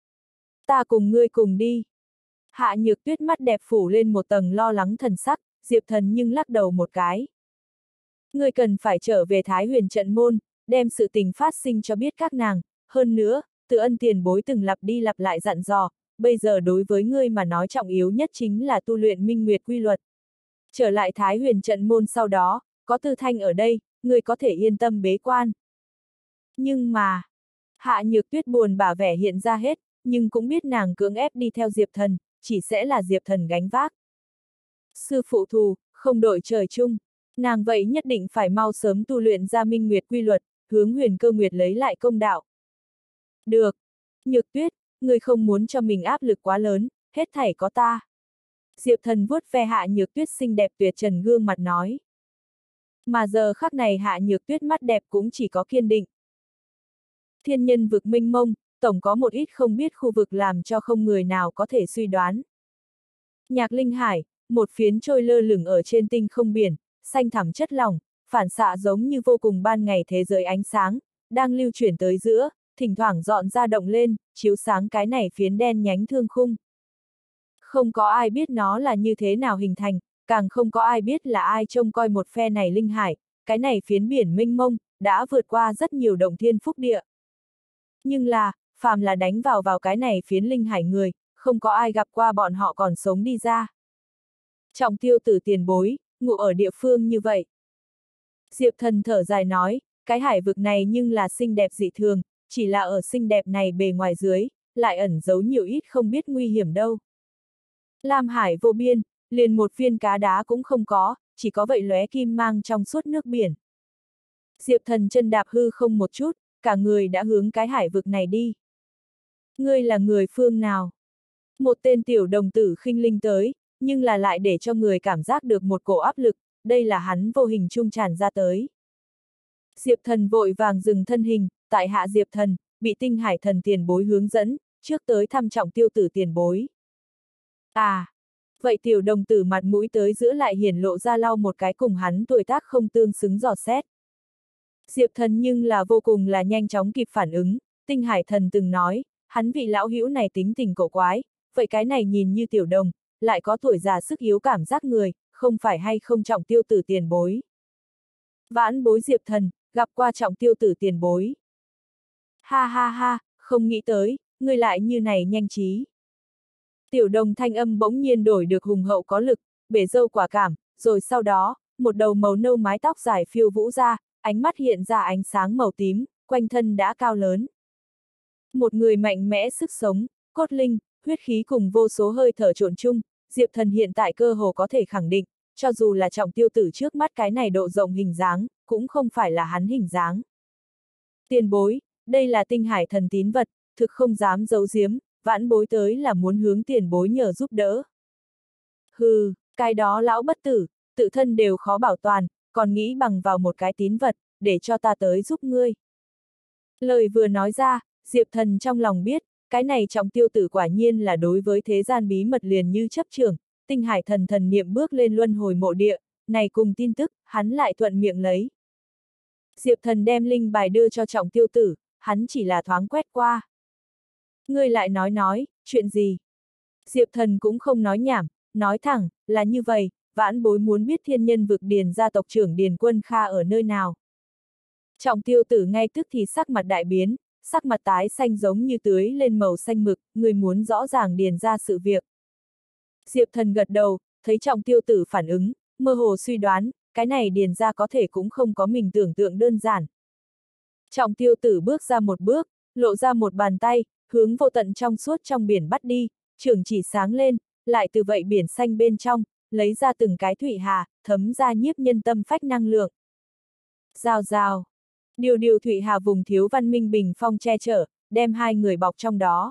A: Ta cùng ngươi cùng đi. Hạ Nhược Tuyết mắt đẹp phủ lên một tầng lo lắng thần sắc, Diệp Thần nhưng lắc đầu một cái. Ngươi cần phải trở về Thái Huyền trận môn, đem sự tình phát sinh cho biết các nàng, hơn nữa, Tự Ân tiền bối từng lặp đi lặp lại dặn dò, bây giờ đối với ngươi mà nói trọng yếu nhất chính là tu luyện minh nguyệt quy luật. Trở lại Thái Huyền trận môn sau đó, có Tư Thanh ở đây, ngươi có thể yên tâm bế quan. Nhưng mà, Hạ Nhược Tuyết buồn bã vẻ hiện ra hết, nhưng cũng biết nàng cưỡng ép đi theo Diệp Thần, chỉ sẽ là Diệp Thần gánh vác. Sư phụ thù, không đội trời chung, nàng vậy nhất định phải mau sớm tu luyện ra minh nguyệt quy luật, hướng Huyền Cơ Nguyệt lấy lại công đạo. Được. Nhược Tuyết, ngươi không muốn cho mình áp lực quá lớn, hết thảy có ta. Diệp Thần vuốt ve Hạ Nhược Tuyết xinh đẹp tuyệt trần gương mặt nói. Mà giờ khắc này Hạ Nhược Tuyết mắt đẹp cũng chỉ có kiên định. Thiên nhân vực mênh mông, tổng có một ít không biết khu vực làm cho không người nào có thể suy đoán. Nhạc Linh Hải, một phiến trôi lơ lửng ở trên tinh không biển, xanh thẳm chất lỏng, phản xạ giống như vô cùng ban ngày thế giới ánh sáng, đang lưu chuyển tới giữa, thỉnh thoảng dọn ra động lên, chiếu sáng cái này phiến đen nhánh thương khung. Không có ai biết nó là như thế nào hình thành, càng không có ai biết là ai trông coi một phe này linh hải, cái này phiến biển mênh mông, đã vượt qua rất nhiều động thiên phúc địa. Nhưng là, phàm là đánh vào vào cái này phiến linh hải người, không có ai gặp qua bọn họ còn sống đi ra. Trọng Tiêu Tử tiền bối, ngụ ở địa phương như vậy. Diệp Thần thở dài nói, cái hải vực này nhưng là xinh đẹp dị thường, chỉ là ở xinh đẹp này bề ngoài dưới, lại ẩn giấu nhiều ít không biết nguy hiểm đâu. Lam hải vô biên, liền một viên cá đá cũng không có, chỉ có vậy lóe kim mang trong suốt nước biển. Diệp Thần chân đạp hư không một chút, cả người đã hướng cái hải vực này đi. Ngươi là người phương nào? Một tên tiểu đồng tử khinh linh tới, nhưng là lại để cho người cảm giác được một cổ áp lực, đây là hắn vô hình trung tràn ra tới. Diệp Thần vội vàng dừng thân hình, tại hạ Diệp Thần, bị Tinh Hải Thần tiền bối hướng dẫn, trước tới thăm Trọng Tiêu Tử tiền bối. À, vậy tiểu đồng tử mặt mũi tới giữa lại hiển lộ ra lau một cái cùng hắn tuổi tác không tương xứng dò xét. Diệp Thần nhưng là vô cùng là nhanh chóng kịp phản ứng, Tinh Hải Thần từng nói, hắn vị lão hữu này tính tình cổ quái, vậy cái này nhìn như tiểu đồng, lại có tuổi già sức yếu cảm giác người, không phải hay không Trọng Tiêu Tử tiền bối. Vãn bối Diệp Thần, gặp qua Trọng Tiêu Tử tiền bối. Ha ha ha, không nghĩ tới, người lại như này nhanh trí. Tiểu đồng thanh âm bỗng nhiên đổi được hùng hậu có lực, bể dâu quả cảm, rồi sau đó, một đầu màu nâu mái tóc dài phiêu vũ ra, ánh mắt hiện ra ánh sáng màu tím, quanh thân đã cao lớn. Một người mạnh mẽ sức sống, cốt linh, huyết khí cùng vô số hơi thở trộn chung, Diệp Thần hiện tại cơ hồ có thể khẳng định, cho dù là Trọng Tiêu Tử trước mắt cái này độ rộng hình dáng, cũng không phải là hắn hình dáng. Tiền bối, đây là Tinh Hải Thần tín vật, thực không dám giấu giếm, vãn bối tới là muốn hướng tiền bối nhờ giúp đỡ. Hừ, cái đó lão bất tử, tự thân đều khó bảo toàn, còn nghĩ bằng vào một cái tín vật, để cho ta tới giúp ngươi. Lời vừa nói ra, Diệp Thần trong lòng biết, cái này Trọng Tiêu Tử quả nhiên là đối với thế gian bí mật liền như chấp trưởng, Tinh Hải Thần thần niệm bước lên luân hồi mộ địa, này cùng tin tức, hắn lại thuận miệng lấy. Diệp Thần đem linh bài đưa cho Trọng Tiêu Tử, hắn chỉ là thoáng quét qua. Ngươi lại nói nói, chuyện gì? Diệp Thần cũng không nói nhảm, nói thẳng, là như vậy, vãn bối muốn biết thiên nhân vực Điền gia tộc trưởng Điền Quân Kha ở nơi nào. Trọng Tiêu Tử ngay tức thì sắc mặt đại biến, sắc mặt tái xanh giống như tưới lên màu xanh mực, người muốn rõ ràng Điền ra sự việc. Diệp Thần gật đầu, thấy Trọng Tiêu Tử phản ứng, mơ hồ suy đoán, cái này Điền ra có thể cũng không có mình tưởng tượng đơn giản. Trọng Tiêu Tử bước ra một bước, lộ ra một bàn tay, hướng vô tận trong suốt trong biển bắt đi, trường chỉ sáng lên, lại từ vậy biển xanh bên trong, lấy ra từng cái thủy hà, thấm ra nhiếp nhân tâm phách năng lượng. Rào rào. Điều điều Thụy Hà vùng thiếu văn minh bình phong che chở, đem hai người bọc trong đó.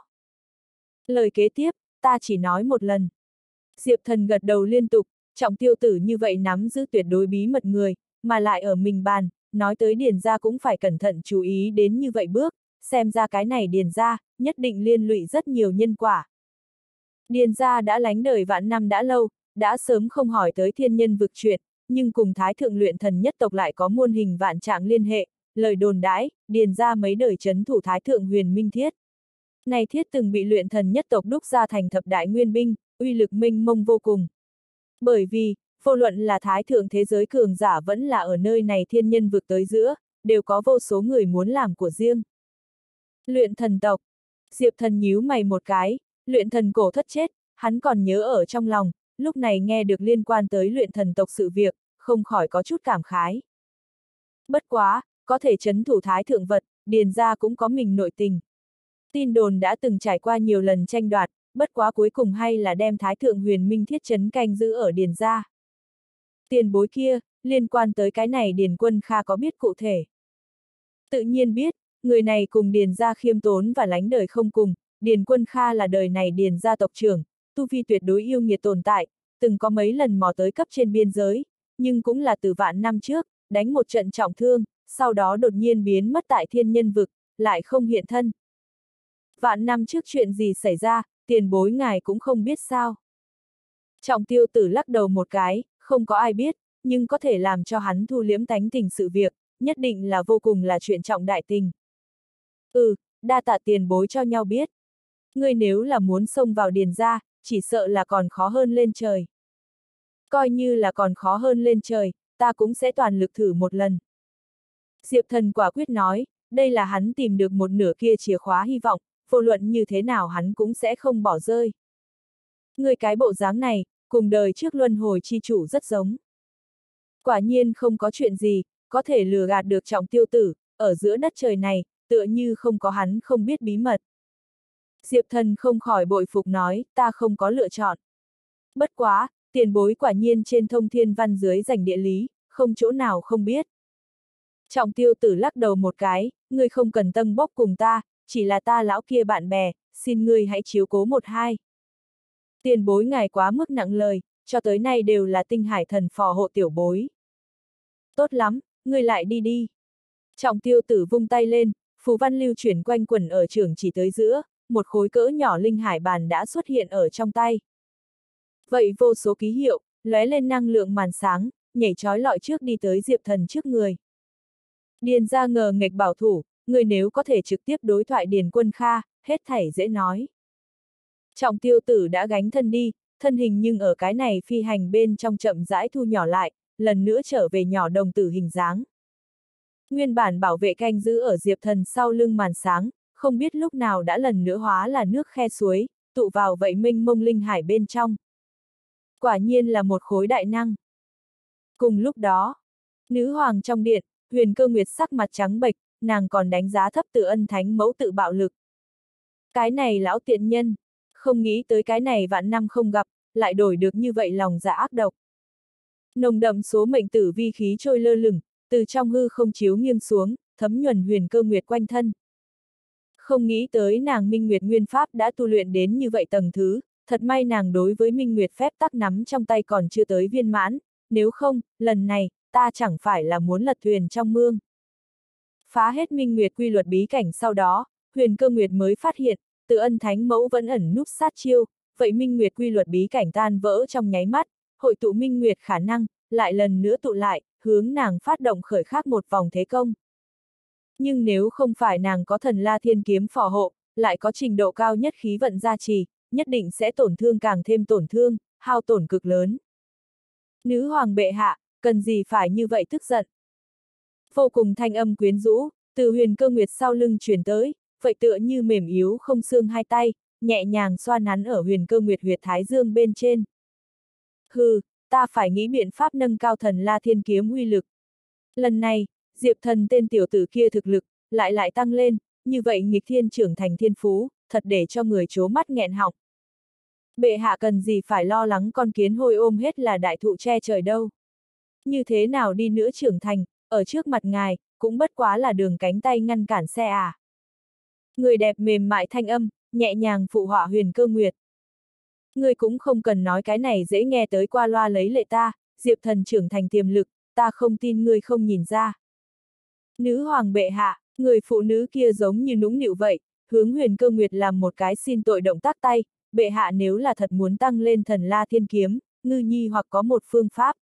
A: Lời kế tiếp, ta chỉ nói một lần. Diệp Thần gật đầu liên tục, Trọng Tiêu Tử như vậy nắm giữ tuyệt đối bí mật người, mà lại ở mình bàn, nói tới Điền gia cũng phải cẩn thận chú ý đến như vậy bước, xem ra cái này Điền gia, nhất định liên lụy rất nhiều nhân quả. Điền gia đã lánh đời vạn năm đã lâu, đã sớm không hỏi tới thiên nhân vực chuyện, nhưng cùng Thái Thượng luyện thần nhất tộc lại có muôn hình vạn trạng liên hệ, lời đồn đãi, Điền gia mấy đời chấn thủ Thái Thượng huyền minh thiết. Này thiết từng bị luyện thần nhất tộc đúc ra thành thập đại nguyên binh, uy lực minh mông vô cùng. Bởi vì, vô luận là Thái Thượng thế giới cường giả vẫn là ở nơi này thiên nhân vực tới giữa, đều có vô số người muốn làm của riêng. Luyện thần tộc. Diệp Thần nhíu mày một cái, luyện thần cổ thất chết, hắn còn nhớ ở trong lòng, lúc này nghe được liên quan tới luyện thần tộc sự việc, không khỏi có chút cảm khái. Bất quá, có thể chấn thủ Thái Thượng vật, Điền gia cũng có mình nội tình. Tin đồn đã từng trải qua nhiều lần tranh đoạt, bất quá cuối cùng hay là đem Thái Thượng huyền minh thiết trấn canh giữ ở Điền gia. Tiền bối kia, liên quan tới cái này Điền Quân Kha có biết cụ thể. Tự nhiên biết, người này cùng Điền gia khiêm tốn và lánh đời không cùng, Điền Quân Kha là đời này Điền gia tộc trưởng, tu vi tuyệt đối yêu nghiệt tồn tại, từng có mấy lần mò tới cấp trên biên giới, nhưng cũng là từ vạn năm trước, đánh một trận trọng thương, sau đó đột nhiên biến mất tại thiên nhân vực, lại không hiện thân. Vạn năm trước chuyện gì xảy ra, tiền bối ngài cũng không biết sao. Trọng Tiêu Tử lắc đầu một cái, không có ai biết, nhưng có thể làm cho hắn thu liễm tánh tình sự việc, nhất định là vô cùng là chuyện trọng đại tình. Ừ, đa tạ tiền bối cho nhau biết. Ngươi nếu là muốn xông vào Điền gia, chỉ sợ là còn khó hơn lên trời. Coi như là còn khó hơn lên trời, ta cũng sẽ toàn lực thử một lần. Diệp Thần quả quyết nói, đây là hắn tìm được một nửa kia chìa khóa hy vọng, vô luận như thế nào hắn cũng sẽ không bỏ rơi. Người cái bộ dáng này, cùng đời trước luân hồi chi chủ rất giống. Quả nhiên không có chuyện gì, có thể lừa gạt được Trọng Tiêu Tử, ở giữa đất trời này, tựa như không có hắn không biết bí mật. Diệp Thần không khỏi bội phục nói, ta không có lựa chọn. Bất quá, tiền bối quả nhiên trên thông thiên văn dưới giành địa lý, không chỗ nào không biết. Trọng Tiêu Tử lắc đầu một cái, ngươi không cần tâm bốc cùng ta, chỉ là ta lão kia bạn bè, xin ngươi hãy chiếu cố một hai. Tiền bối ngài quá mức nặng lời, cho tới nay đều là tinh hải thần phò hộ tiểu bối. Tốt lắm, ngươi lại đi đi. Trọng Tiêu Tử vung tay lên, phù văn lưu chuyển quanh quẩn ở trường chỉ tới giữa, một khối cỡ nhỏ linh hải bàn đã xuất hiện ở trong tay. Vậy vô số ký hiệu, lóe lên năng lượng màn sáng, nhảy trói lọi trước đi tới Diệp Thần trước người. Điền gia ngờ nghệch bảo thủ, người nếu có thể trực tiếp đối thoại Điền Quân Kha, hết thảy dễ nói. Trọng Tiêu Tử đã gánh thân đi, thân hình nhưng ở cái này phi hành bên trong chậm rãi thu nhỏ lại, lần nữa trở về nhỏ đồng tử hình dáng. Nguyên bản bảo vệ canh giữ ở Diệp Thần sau lưng màn sáng, không biết lúc nào đã lần nữa hóa là nước khe suối, tụ vào vậy mênh mông linh hải bên trong. Quả nhiên là một khối đại năng. Cùng lúc đó, nữ hoàng trong điện, Huyền Cơ Nguyệt sắc mặt trắng bệch, nàng còn đánh giá thấp Từ Ân Thánh mẫu tự bạo lực. Cái này lão tiện nhân, không nghĩ tới cái này vạn năm không gặp, lại đổi được như vậy lòng dạ ác độc. Nồng đậm số mệnh tử vi khí trôi lơ lửng, từ trong hư không chiếu nghiêng xuống, thấm nhuần Huyền Cơ Nguyệt quanh thân. Không nghĩ tới nàng Minh Nguyệt Nguyên Pháp đã tu luyện đến như vậy tầng thứ, thật may nàng đối với Minh Nguyệt phép tắc nắm trong tay còn chưa tới viên mãn, nếu không, lần này, ta chẳng phải là muốn lật thuyền trong mương. Phá hết Minh Nguyệt quy luật bí cảnh sau đó, Huyền Cơ Nguyệt mới phát hiện, Từ Ân Thánh mẫu vẫn ẩn núp sát chiêu, vậy Minh Nguyệt quy luật bí cảnh tan vỡ trong nháy mắt, hội tụ Minh Nguyệt khả năng, lại lần nữa tụ lại, hướng nàng phát động khởi khác một vòng thế công. Nhưng nếu không phải nàng có thần La Thiên kiếm phò hộ, lại có trình độ cao nhất khí vận gia trì, nhất định sẽ tổn thương càng thêm tổn thương, hao tổn cực lớn. Nữ hoàng bệ hạ, cần gì phải như vậy tức giận. Vô cùng thanh âm quyến rũ, từ Huyền Cơ Nguyệt sau lưng truyền tới, vậy tựa như mềm yếu không xương hai tay, nhẹ nhàng xoa nắn ở Huyền Cơ Nguyệt huyệt thái dương bên trên. Hừ, ta phải nghĩ biện pháp nâng cao thần La Thiên kiếm uy lực. Lần này, Diệp Thần tên tiểu tử kia thực lực, lại lại tăng lên, như vậy nghịch thiên trưởng thành thiên phú, thật để cho người chố mắt nghẹn họng. Bệ hạ cần gì phải lo lắng con kiến hôi ôm hết là đại thụ che trời đâu. Như thế nào đi nữa trưởng thành, ở trước mặt ngài, cũng bất quá là đường cánh tay ngăn cản xe à. Người đẹp mềm mại thanh âm, nhẹ nhàng phụ họa Huyền Cơ Nguyệt. Ngươi cũng không cần nói cái này dễ nghe tới qua loa lấy lệ ta, Diệp Thần trưởng thành tiềm lực, ta không tin ngươi không nhìn ra. Nữ hoàng bệ hạ, người phụ nữ kia giống như nũng nịu vậy, hướng Huyền Cơ Nguyệt làm một cái xin tội động tác tay, bệ hạ nếu là thật muốn tăng lên thần la thiên kiếm, ngư nhi hoặc có một phương pháp.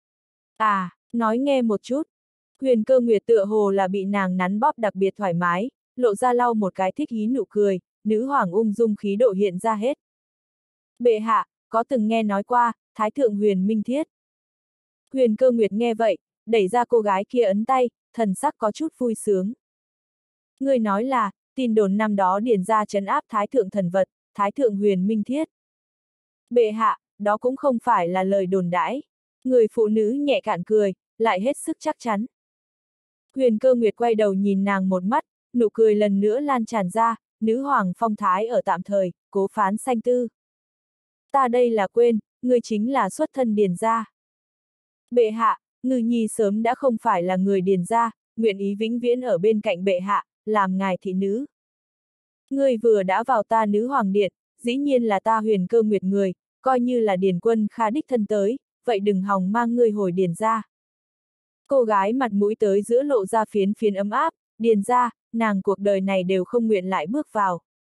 A: À, nói nghe một chút. Huyền Cơ Nguyệt tựa hồ là bị nàng nắn bóp đặc biệt thoải mái, lộ ra lau một cái thích ý nụ cười, nữ hoàng ung dung khí độ hiện ra hết. Bệ hạ, có từng nghe nói qua, Thái thượng Huyền Minh Thiết. Huyền Cơ Nguyệt nghe vậy, đẩy ra cô gái kia ấn tay, thần sắc có chút vui sướng. Người nói là, tin đồn năm đó điền ra trấn áp Thái thượng thần vật, Thái thượng Huyền Minh Thiết. Bệ hạ, đó cũng không phải là lời đồn đãi. Người phụ nữ nhẹ cạn cười, lại hết sức chắc chắn. Huyền Cơ Nguyệt quay đầu nhìn nàng một mắt, nụ cười lần nữa lan tràn ra, nữ hoàng phong thái ở tạm thời, cố phán sanh tư. Ta đây là quên, ngươi chính là xuất thân điền gia. Bệ hạ, ngư nhi sớm đã không phải là người điền gia, nguyện ý vĩnh viễn ở bên cạnh bệ hạ, làm ngài thị nữ. Ngươi vừa đã vào ta nữ hoàng điện, dĩ nhiên là ta Huyền Cơ Nguyệt người, coi như là điền quân Kha đích thân tới, vậy đừng hòng mang ngươi hồi điền gia. Cô gái mặt mũi tới giữa lộ ra phiến phiến ấm áp, điền gia, nàng cuộc đời này đều không nguyện lại bước vào.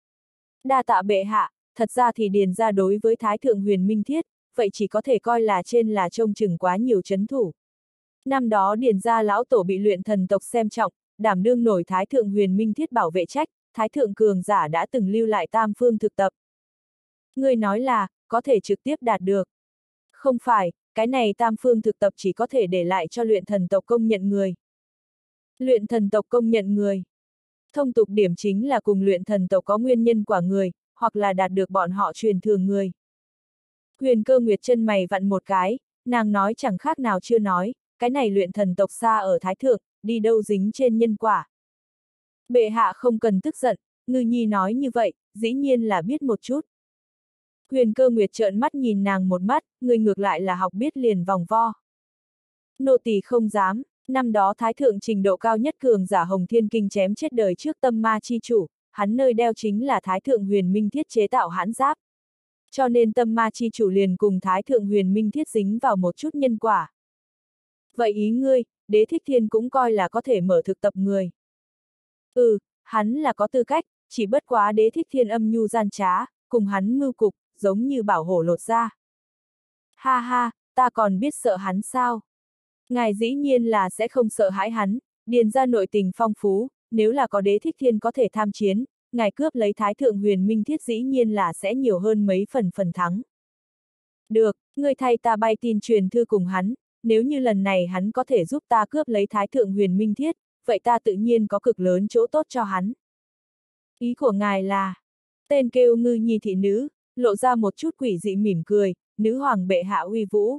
A: Đa tạ bệ hạ, thật ra thì điền gia đối với Thái thượng Huyền Minh Thiết, vậy chỉ có thể coi là trên là trông chừng quá nhiều chấn thủ. Năm đó điền gia lão tổ bị luyện thần tộc xem trọng, đảm đương nổi Thái thượng Huyền Minh Thiết bảo vệ trách, Thái thượng cường giả đã từng lưu lại tam phương thực tập. Ngươi nói là, có thể trực tiếp đạt được. Không phải, cái này tam phương thực tập chỉ có thể để lại cho luyện thần tộc công nhận người. Luyện thần tộc công nhận người. Thông tục điểm chính là cùng luyện thần tộc có nguyên nhân quả người, hoặc là đạt được bọn họ truyền thừa người. Huyền Cơ Nguyệt chân mày vặn một cái, nàng nói chẳng khác nào chưa nói, cái này luyện thần tộc xa ở Thái Thượng, đi đâu dính trên nhân quả. Bệ hạ không cần tức giận, ngư nhi nói như vậy, dĩ nhiên là biết một chút. Huyền Cơ Nguyệt trợn mắt nhìn nàng một mắt, người ngược lại là học biết liền vòng vo. Nô tỳ không dám, năm đó Thái Thượng trình độ cao nhất cường giả Hồng Thiên Kinh chém chết đời trước tâm ma chi chủ, hắn nơi đeo chính là Thái Thượng Huyền Minh Thiết chế tạo hãn giáp. Cho nên tâm ma chi chủ liền cùng Thái Thượng Huyền Minh Thiết dính vào một chút nhân quả. Vậy ý ngươi, Đế Thích Thiên cũng coi là có thể mở thực tập người. Ừ, hắn là có tư cách, chỉ bất quá Đế Thích Thiên âm nhu gian trá, cùng hắn mưu cục, giống như bảo hổ lột ra. Ha ha, ta còn biết sợ hắn sao? Ngài dĩ nhiên là sẽ không sợ hãi hắn, điền ra nội tình phong phú, nếu là có Đế Thích Thiên có thể tham chiến, ngài cướp lấy Thái Thượng Huyền Minh Thiết dĩ nhiên là sẽ nhiều hơn mấy phần phần thắng. Được, ngươi thay ta bay tin truyền thư cùng hắn, nếu như lần này hắn có thể giúp ta cướp lấy Thái Thượng Huyền Minh Thiết, vậy ta tự nhiên có cực lớn chỗ tốt cho hắn. Ý của ngài là, tên kêu Ngư Nhi thị nữ, lộ ra một chút quỷ dị mỉm cười, nữ hoàng bệ hạ uy vũ.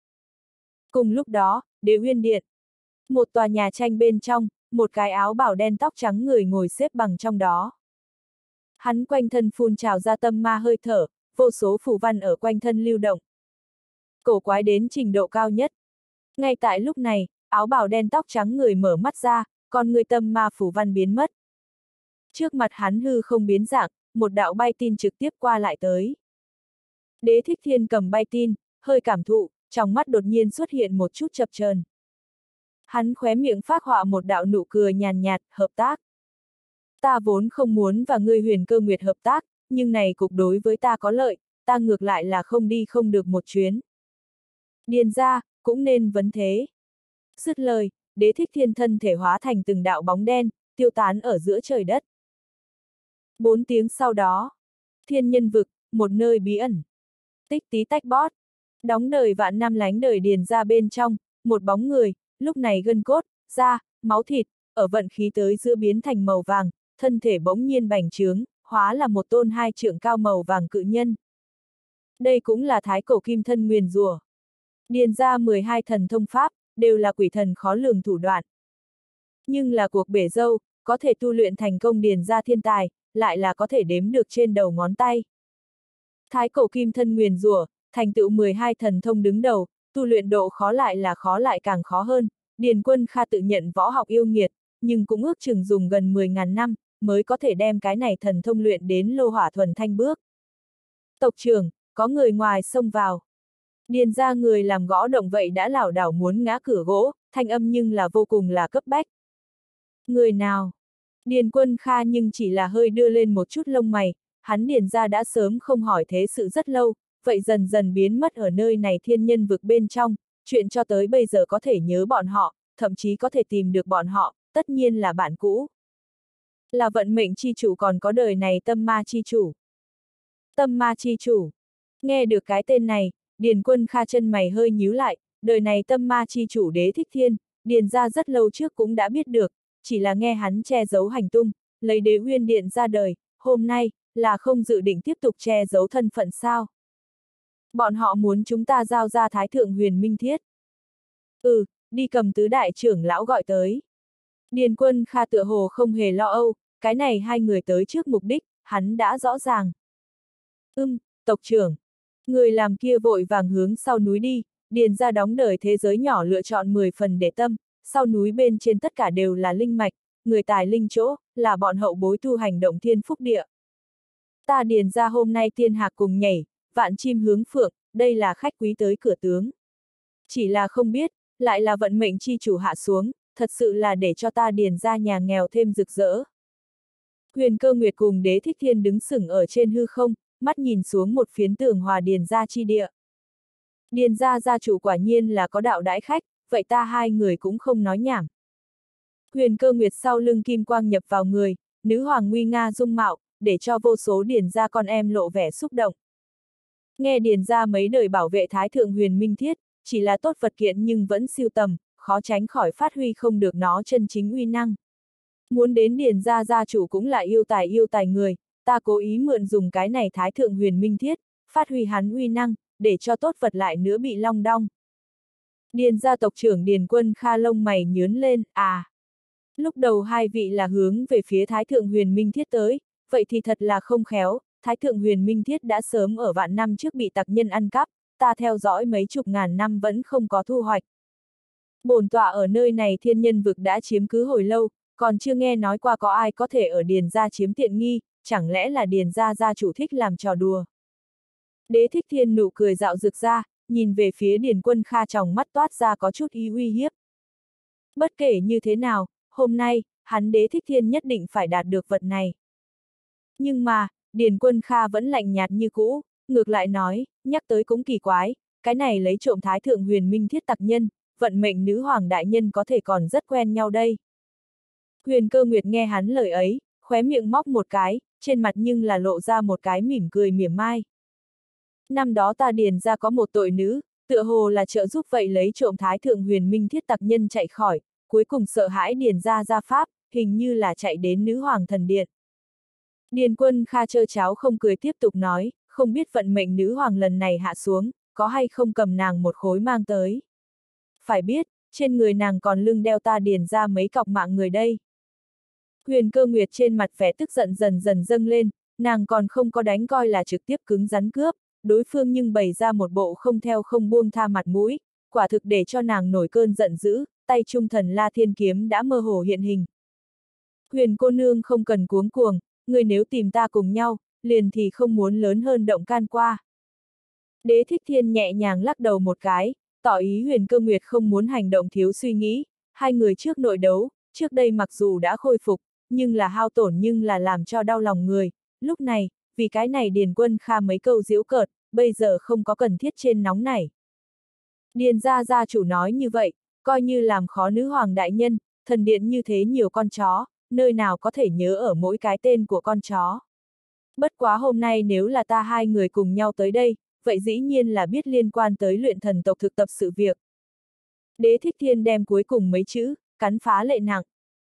A: Cùng lúc đó, Đế Uyên Điện. Một tòa nhà tranh bên trong, một cái áo bào đen tóc trắng người ngồi xếp bằng trong đó. Hắn quanh thân phun trào ra tâm ma hơi thở, vô số phù văn ở quanh thân lưu động. Cổ quái đến trình độ cao nhất. Ngay tại lúc này, áo bào đen tóc trắng người mở mắt ra, còn người tâm ma phù văn biến mất. Trước mặt hắn hư không biến dạng, một đạo bay tin trực tiếp qua lại tới. Đế Thích Thiên cầm bay tin, hơi cảm thụ, trong mắt đột nhiên xuất hiện một chút chập chờn. Hắn khóe miệng phác họa một đạo nụ cười nhàn nhạt, hợp tác. Ta vốn không muốn và ngươi Huyền Cơ Nguyệt hợp tác, nhưng này cục đối với ta có lợi, ta ngược lại là không đi không được một chuyến. Điền ra, cũng nên vấn thế. Dứt lời, Đế Thích Thiên thân thể hóa thành từng đạo bóng đen, tiêu tán ở giữa trời đất. Bốn tiếng sau đó, Thiên Nhân Vực, một nơi bí ẩn. Tích tí tách bót, đóng đời vạn năm lánh đời điền ra bên trong, một bóng người, lúc này gân cốt, da, máu thịt, ở vận khí tới giữa biến thành màu vàng, thân thể bỗng nhiên bành trướng, hóa là một tôn hai trượng cao màu vàng cự nhân. Đây cũng là thái cổ kim thân nguyền rủa. Điền ra mười hai thần thông pháp, đều là quỷ thần khó lường thủ đoạn. Nhưng là cuộc bể dâu, có thể tu luyện thành công điền ra thiên tài, lại là có thể đếm được trên đầu ngón tay. Thái cổ kim thân nguyền rủa, thành tựu mười hai thần thông đứng đầu, tu luyện độ khó lại là khó lại càng khó hơn, Điền Quân Kha tự nhận võ học yêu nghiệt, nhưng cũng ước chừng dùng gần mười ngàn năm, mới có thể đem cái này thần thông luyện đến lô hỏa thuần thanh bước. Tộc trưởng, có người ngoài xông vào. Điền ra người làm gõ động vậy đã lảo đảo muốn ngã cửa gỗ, thanh âm nhưng là vô cùng là cấp bách. Người nào? Điền Quân Kha nhưng chỉ là hơi đưa lên một chút lông mày, hắn điền ra đã sớm không hỏi thế sự rất lâu, vậy dần dần biến mất ở nơi này thiên nhân vực bên trong, chuyện cho tới bây giờ có thể nhớ bọn họ, thậm chí có thể tìm được bọn họ, tất nhiên là bạn cũ. Là vận mệnh chi chủ còn có đời này tâm ma chi chủ. Tâm ma chi chủ. Nghe được cái tên này, Điền Quân Kha chân mày hơi nhíu lại, đời này tâm ma chi chủ Đế Thích Thiên, Điền ra rất lâu trước cũng đã biết được, chỉ là nghe hắn che giấu hành tung, lấy Đế Uyên Điện ra đời, hôm nay, là không dự định tiếp tục che giấu thân phận sao. Bọn họ muốn chúng ta giao ra Thái Thượng Huyền Minh Thiết. Ừ, đi cầm tứ đại trưởng lão gọi tới. Điền Quân Kha tựa hồ không hề lo âu, cái này hai người tới trước mục đích, hắn đã rõ ràng. Ưm, tộc trưởng. Người làm kia vội vàng hướng sau núi đi, Điền ra đóng đời thế giới nhỏ lựa chọn mười phần để tâm, sau núi bên trên tất cả đều là linh mạch, người tài linh chỗ, là bọn hậu bối tu hành động thiên phúc địa. Ta Điền ra hôm nay tiên hạc cùng nhảy, vạn chim hướng phượng, đây là khách quý tới cửa tướng. Chỉ là không biết, lại là vận mệnh chi chủ hạ xuống, thật sự là để cho ta Điền ra nhà nghèo thêm rực rỡ. Huyền Cơ Nguyệt cùng Đế Thích Thiên đứng sững ở trên hư không, mắt nhìn xuống một phiến tường hòa Điền gia chi địa. Điền gia gia chủ quả nhiên là có đạo đãi khách, vậy ta hai người cũng không nói nhảm. Huyền Cơ Nguyệt sau lưng kim quang nhập vào người, nữ hoàng nguy nga dung mạo, để cho vô số Điền gia con em lộ vẻ xúc động. Nghe Điền gia mấy đời bảo vệ Thái Thượng Huyền Minh Thiết, chỉ là tốt vật kiện nhưng vẫn siêu tầm, khó tránh khỏi phát huy không được nó chân chính uy năng. Muốn đến Điền gia gia chủ cũng là yêu tài yêu tài người, ta cố ý mượn dùng cái này Thái Thượng Huyền Minh Thiết, phát huy hắn uy năng, để cho tốt vật lại nữa bị long đong. Điền gia tộc trưởng Điền Quân Kha lông mày nhướn lên, à. Lúc đầu hai vị là hướng về phía Thái Thượng Huyền Minh Thiết tới, vậy thì thật là không khéo, Thái Thượng Huyền Minh Thiết đã sớm ở vạn năm trước bị tặc nhân ăn cắp, ta theo dõi mấy chục ngàn năm vẫn không có thu hoạch. Bổn tọa ở nơi này thiên nhân vực đã chiếm cứ hồi lâu, còn chưa nghe nói qua có ai có thể ở Điền gia chiếm tiện nghi, chẳng lẽ là Điền gia gia chủ thích làm trò đùa. Đế Thích Thiên nụ cười dạo rực ra, nhìn về phía Điền Quân Kha trong mắt toát ra có chút ý uy hiếp. Bất kể như thế nào, hôm nay, hắn Đế Thích Thiên nhất định phải đạt được vật này. Nhưng mà, Điền Quân Kha vẫn lạnh nhạt như cũ, ngược lại nói, nhắc tới cũng kỳ quái, cái này lấy trộm Thái Thượng Huyền Minh Thiết tặc nhân, vận mệnh nữ hoàng đại nhân có thể còn rất quen nhau đây. Huyền Cơ Nguyệt nghe hắn lời ấy, khóe miệng móc một cái, trên mặt nhưng là lộ ra một cái mỉm cười mỉa mai. Năm đó ta Điền ra có một tội nữ, tựa hồ là trợ giúp vậy lấy trộm Thái Thượng Huyền Minh Thiết tặc nhân chạy khỏi, cuối cùng sợ hãi Điền ra ra pháp, hình như là chạy đến nữ hoàng thần điện. Điền Quân Kha trơ cháo không cười tiếp tục nói, không biết vận mệnh nữ hoàng lần này hạ xuống, có hay không cầm nàng một khối mang tới. Phải biết, trên người nàng còn lưng đeo ta Điền ra mấy cọc mạng người đây. Huyền Cơ Nguyệt trên mặt vẻ tức giận dần dần dâng lên, nàng còn không có đánh coi là trực tiếp cứng rắn cướp, đối phương nhưng bày ra một bộ không theo không buông tha mặt mũi, quả thực để cho nàng nổi cơn giận dữ, tay trung thần La Thiên Kiếm đã mơ hồ hiện hình. Huyền cô nương không cần cuống cuồng, người nếu tìm ta cùng nhau, liền thì không muốn lớn hơn động can qua. Đế Thích Thiên nhẹ nhàng lắc đầu một cái, tỏ ý Huyền Cơ Nguyệt không muốn hành động thiếu suy nghĩ, hai người trước nội đấu, trước đây mặc dù đã khôi phục, nhưng là hao tổn nhưng là làm cho đau lòng người, lúc này, vì cái này Điền Quân Kha mấy câu giễu cợt, bây giờ không có cần thiết trên nóng này. Điền gia gia chủ nói như vậy, coi như làm khó nữ hoàng đại nhân, thần điện như thế nhiều con chó, nơi nào có thể nhớ ở mỗi cái tên của con chó. Bất quá hôm nay nếu là ta hai người cùng nhau tới đây, vậy dĩ nhiên là biết liên quan tới luyện thần tộc thực tập sự việc. Đế Thích Thiên đem cuối cùng mấy chữ, cắn phá lệ nặng.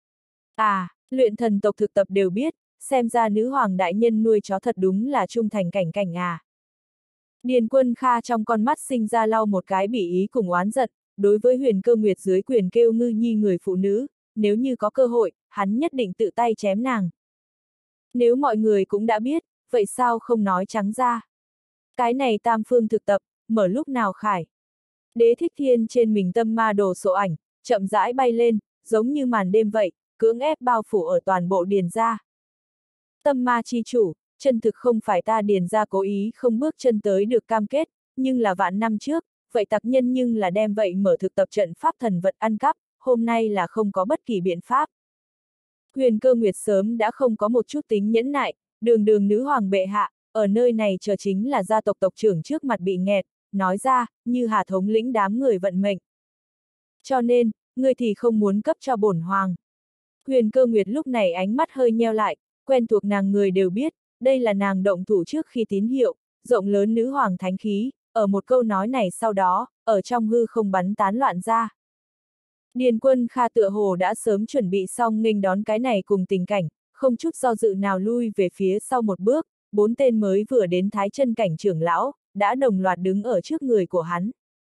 A: À, luyện thần tộc thực tập đều biết, xem ra nữ hoàng đại nhân nuôi chó thật đúng là trung thành cảnh cảnh à. Điền Quân Kha trong con mắt sinh ra lau một cái bỉ ý cùng oán giận, đối với Huyền Cơ Nguyệt dưới quyền kêu ngư nhi người phụ nữ, nếu như có cơ hội, hắn nhất định tự tay chém nàng. Nếu mọi người cũng đã biết, vậy sao không nói trắng ra? Cái này tam phương thực tập, mở lúc nào khải? Đế Thích Thiên trên mình tâm ma đồ sộ ảnh, chậm rãi bay lên, giống như màn đêm vậy, cưỡng ép bao phủ ở toàn bộ Điền gia. Tâm ma chi chủ, chân thực không phải ta Điền gia cố ý không bước chân tới được cam kết, nhưng là vạn năm trước, vậy tặc nhân nhưng là đem vậy mở thực tập trận pháp thần vật ăn cắp, hôm nay là không có bất kỳ biện pháp. Huyền Cơ Nguyệt sớm đã không có một chút tính nhẫn nại, đường đường nữ hoàng bệ hạ, ở nơi này chờ chính là gia tộc tộc trưởng trước mặt bị nghẹt, nói ra, như Hà thống lĩnh đám người vận mệnh. Cho nên, ngươi thì không muốn cấp cho bổn hoàng. Huyền Cơ Nguyệt lúc này ánh mắt hơi nheo lại, quen thuộc nàng người đều biết, đây là nàng động thủ trước khi tín hiệu, rộng lớn nữ hoàng thánh khí, ở một câu nói này sau đó, ở trong hư không bắn tán loạn ra. Điền Quân Kha tựa hồ đã sớm chuẩn bị xong nghênh đón cái này cùng tình cảnh, không chút do dự nào lui về phía sau một bước, bốn tên mới vừa đến thái chân cảnh trưởng lão, đã đồng loạt đứng ở trước người của hắn.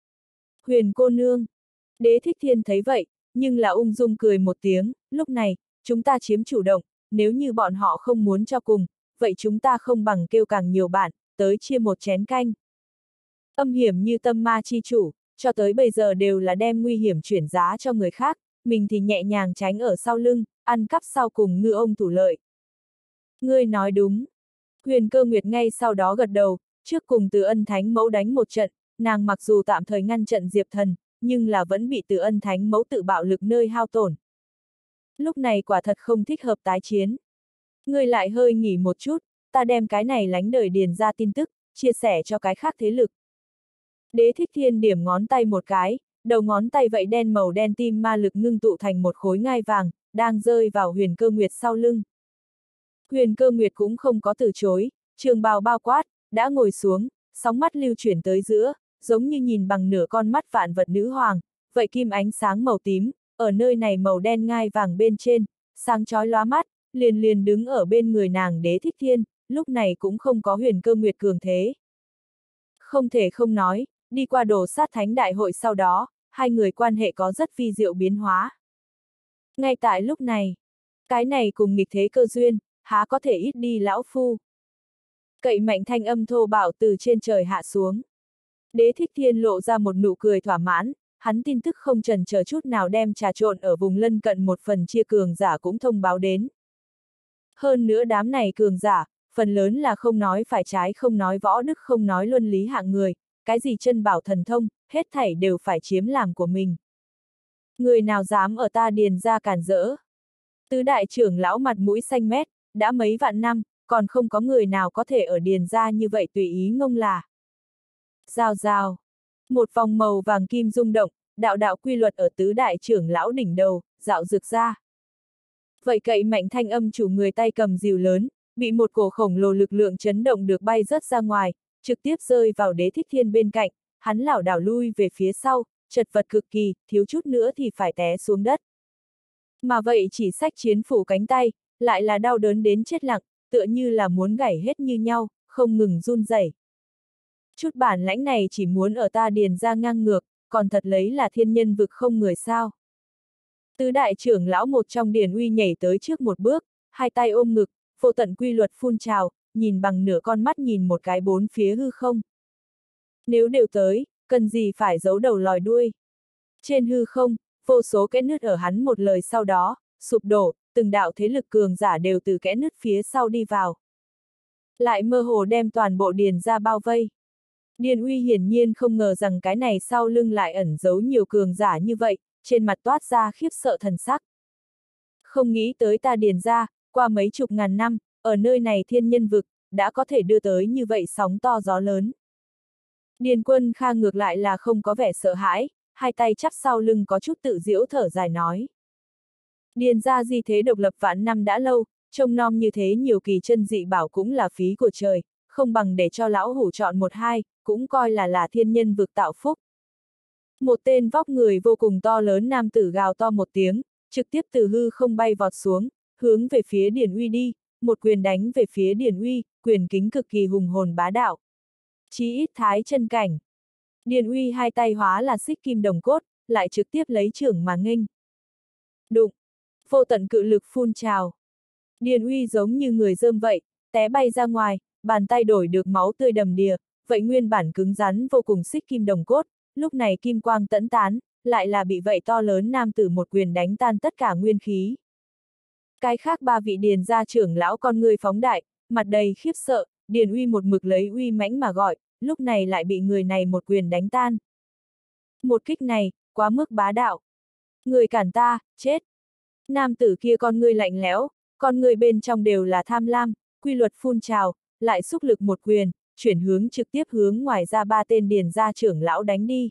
A: Huyền cô nương. Đế Thích Thiên thấy vậy, nhưng là ung dung cười một tiếng, lúc này, chúng ta chiếm chủ động, nếu như bọn họ không muốn cho cùng, vậy chúng ta không bằng kêu càng nhiều bạn, tới chia một chén canh. Âm hiểm như tâm ma chi chủ, cho tới bây giờ đều là đem nguy hiểm chuyển giá cho người khác, mình thì nhẹ nhàng tránh ở sau lưng, ăn cắp sau cùng ngư ông thủ lợi. Ngươi nói đúng. Huyền Cơ Nguyệt ngay sau đó gật đầu, trước cùng Từ Ân Thánh Mẫu đánh một trận, nàng mặc dù tạm thời ngăn trận Diệp Thần, nhưng là vẫn bị Từ Ân Thánh Mẫu tự bạo lực nơi hao tổn. Lúc này quả thật không thích hợp tái chiến. Ngươi lại hơi nghỉ một chút, ta đem cái này lánh đời Điền ra tin tức, chia sẻ cho cái khác thế lực. Đế Thích Thiên điểm ngón tay một cái, đầu ngón tay vậy đen màu đen tim ma lực ngưng tụ thành một khối ngai vàng, đang rơi vào Huyền Cơ Nguyệt sau lưng. Huyền Cơ Nguyệt cũng không có từ chối, trường bào bao quát, đã ngồi xuống, sóng mắt lưu chuyển tới giữa, giống như nhìn bằng nửa con mắt vạn vật nữ hoàng, vậy kim ánh sáng màu tím, ở nơi này màu đen ngai vàng bên trên, sáng chói lóa mắt, liền liền đứng ở bên người nàng Đế Thích Thiên, lúc này cũng không có Huyền Cơ Nguyệt cường thế. Không thể không nói, đi qua đồ sát thánh đại hội sau đó, hai người quan hệ có rất vi diệu biến hóa. Ngay tại lúc này, cái này cùng nghịch thế cơ duyên, há có thể ít đi lão phu. Cậy mạnh thanh âm thô bạo từ trên trời hạ xuống. Đế Thích Thiên lộ ra một nụ cười thỏa mãn, hắn tin tức không chần chờ chút nào đem trà trộn ở vùng lân cận một phần chia cường giả cũng thông báo đến. Hơn nữa đám này cường giả, phần lớn là không nói phải trái không nói võ đức không nói luân lý hạng người, cái gì chân bảo thần thông, hết thảy đều phải chiếm làm của mình. Người nào dám ở ta Điền ra cản rỡ. Tứ đại trưởng lão mặt mũi xanh mét, đã mấy vạn năm, còn không có người nào có thể ở Điền ra như vậy tùy ý ngông là. Rào rào. Một vòng màu vàng kim rung động, đạo đạo quy luật ở tứ đại trưởng lão đỉnh đầu, dạo rực ra. Vậy cậy mạnh thanh âm chủ người tay cầm rìu lớn, bị một cổ khổng lồ lực lượng chấn động được bay rớt ra ngoài, trực tiếp rơi vào Đế Thích Thiên bên cạnh, hắn lảo đảo lui về phía sau, chật vật cực kỳ, thiếu chút nữa thì phải té xuống đất. Mà vậy chỉ xách chiến phủ cánh tay, lại là đau đớn đến chết lặng, tựa như là muốn gãy hết như nhau, không ngừng run rẩy. Chút bản lãnh này chỉ muốn ở ta Điền ra ngang ngược, còn thật lấy là thiên nhân vực không người sao. Tứ đại trưởng lão một trong Điền Uy nhảy tới trước một bước, hai tay ôm ngực, vô tận quy luật phun trào, nhìn bằng nửa con mắt nhìn một cái bốn phía hư không. Nếu đều tới, cần gì phải giấu đầu lòi đuôi. Trên hư không, vô số kẽ nứt ở hắn một lời sau đó, sụp đổ, từng đạo thế lực cường giả đều từ kẽ nứt phía sau đi vào. Lại mơ hồ đem toàn bộ Điền ra bao vây. Điền Uy hiển nhiên không ngờ rằng cái này sau lưng lại ẩn giấu nhiều cường giả như vậy, trên mặt toát ra khiếp sợ thần sắc. Không nghĩ tới ta Điền ra, qua mấy chục ngàn năm, ở nơi này thiên nhân vực, đã có thể đưa tới như vậy sóng to gió lớn. Điền Quân Kha ngược lại là không có vẻ sợ hãi, hai tay chắp sau lưng có chút tự giễu thở dài nói. Điền ra di thế độc lập vạn năm đã lâu, trông nom như thế nhiều kỳ chân dị bảo cũng là phí của trời, không bằng để cho lão hủ chọn một hai, cũng coi là là thiên nhân vực tạo phúc. Một tên vóc người vô cùng to lớn nam tử gào to một tiếng, trực tiếp từ hư không bay vọt xuống, hướng về phía Điền Uy đi, một quyền đánh về phía Điền Uy, quyền kính cực kỳ hùng hồn bá đạo. Chí ít thái chân cảnh. Điền Uy hai tay hóa là xích kim đồng cốt, lại trực tiếp lấy chưởng mà nghênh. Đụng. Vô tận cự lực phun trào. Điền Uy giống như người rơm vậy, té bay ra ngoài, bàn tay đổi được máu tươi đầm đìa, vậy nguyên bản cứng rắn vô cùng xích kim đồng cốt, lúc này kim quang tẫn tán, lại là bị vậy to lớn nam tử một quyền đánh tan tất cả nguyên khí. Cái khác ba vị điền gia trưởng lão con người phóng đại, mặt đầy khiếp sợ, Điền Uy một mực lấy uy mãnh mà gọi, lúc này lại bị người này một quyền đánh tan. Một kích này, quá mức bá đạo. Người cản ta, chết. Nam tử kia con người lạnh lẽo, con người bên trong đều là tham lam, quy luật phun trào, lại xúc lực một quyền, chuyển hướng trực tiếp hướng ngoài ra ba tên điền gia trưởng lão đánh đi.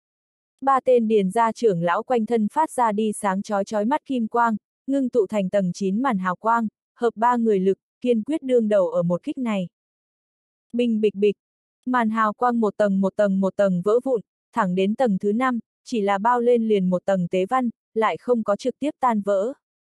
A: Ba tên điền gia trưởng lão quanh thân phát ra đi sáng chói chói mắt kim quang, ngưng tụ thành tầng chín màn hào quang, hợp ba người lực, kiên quyết đương đầu ở một kích này. Bình bịch bịch, màn hào quang một tầng một tầng một tầng vỡ vụn, thẳng đến tầng thứ năm, chỉ là bao lên liền một tầng tế văn, lại không có trực tiếp tan vỡ.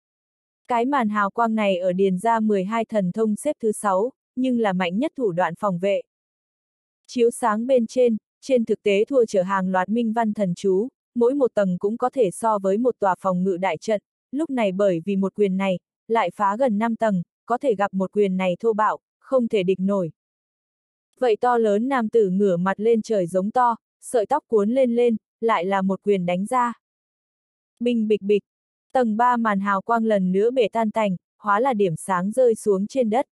A: Cái màn hào quang này ở điền gia mười hai thần thông xếp thứ sáu, nhưng là mạnh nhất thủ đoạn phòng vệ. Chiếu sáng bên trên, trên thực tế thua chở hàng loạt minh văn thần chú, mỗi một tầng cũng có thể so với một tòa phòng ngự đại trận, lúc này bởi vì một quyền này, lại phá gần năm tầng, có thể gặp một quyền này thô bạo, không thể địch nổi. Vậy to lớn nam tử ngửa mặt lên trời giống to, sợi tóc cuốn lên lên, lại là một quyền đánh ra. Bình bịch bịch, tầng ba màn hào quang lần nữa bể tan tành, hóa là điểm sáng rơi xuống trên đất.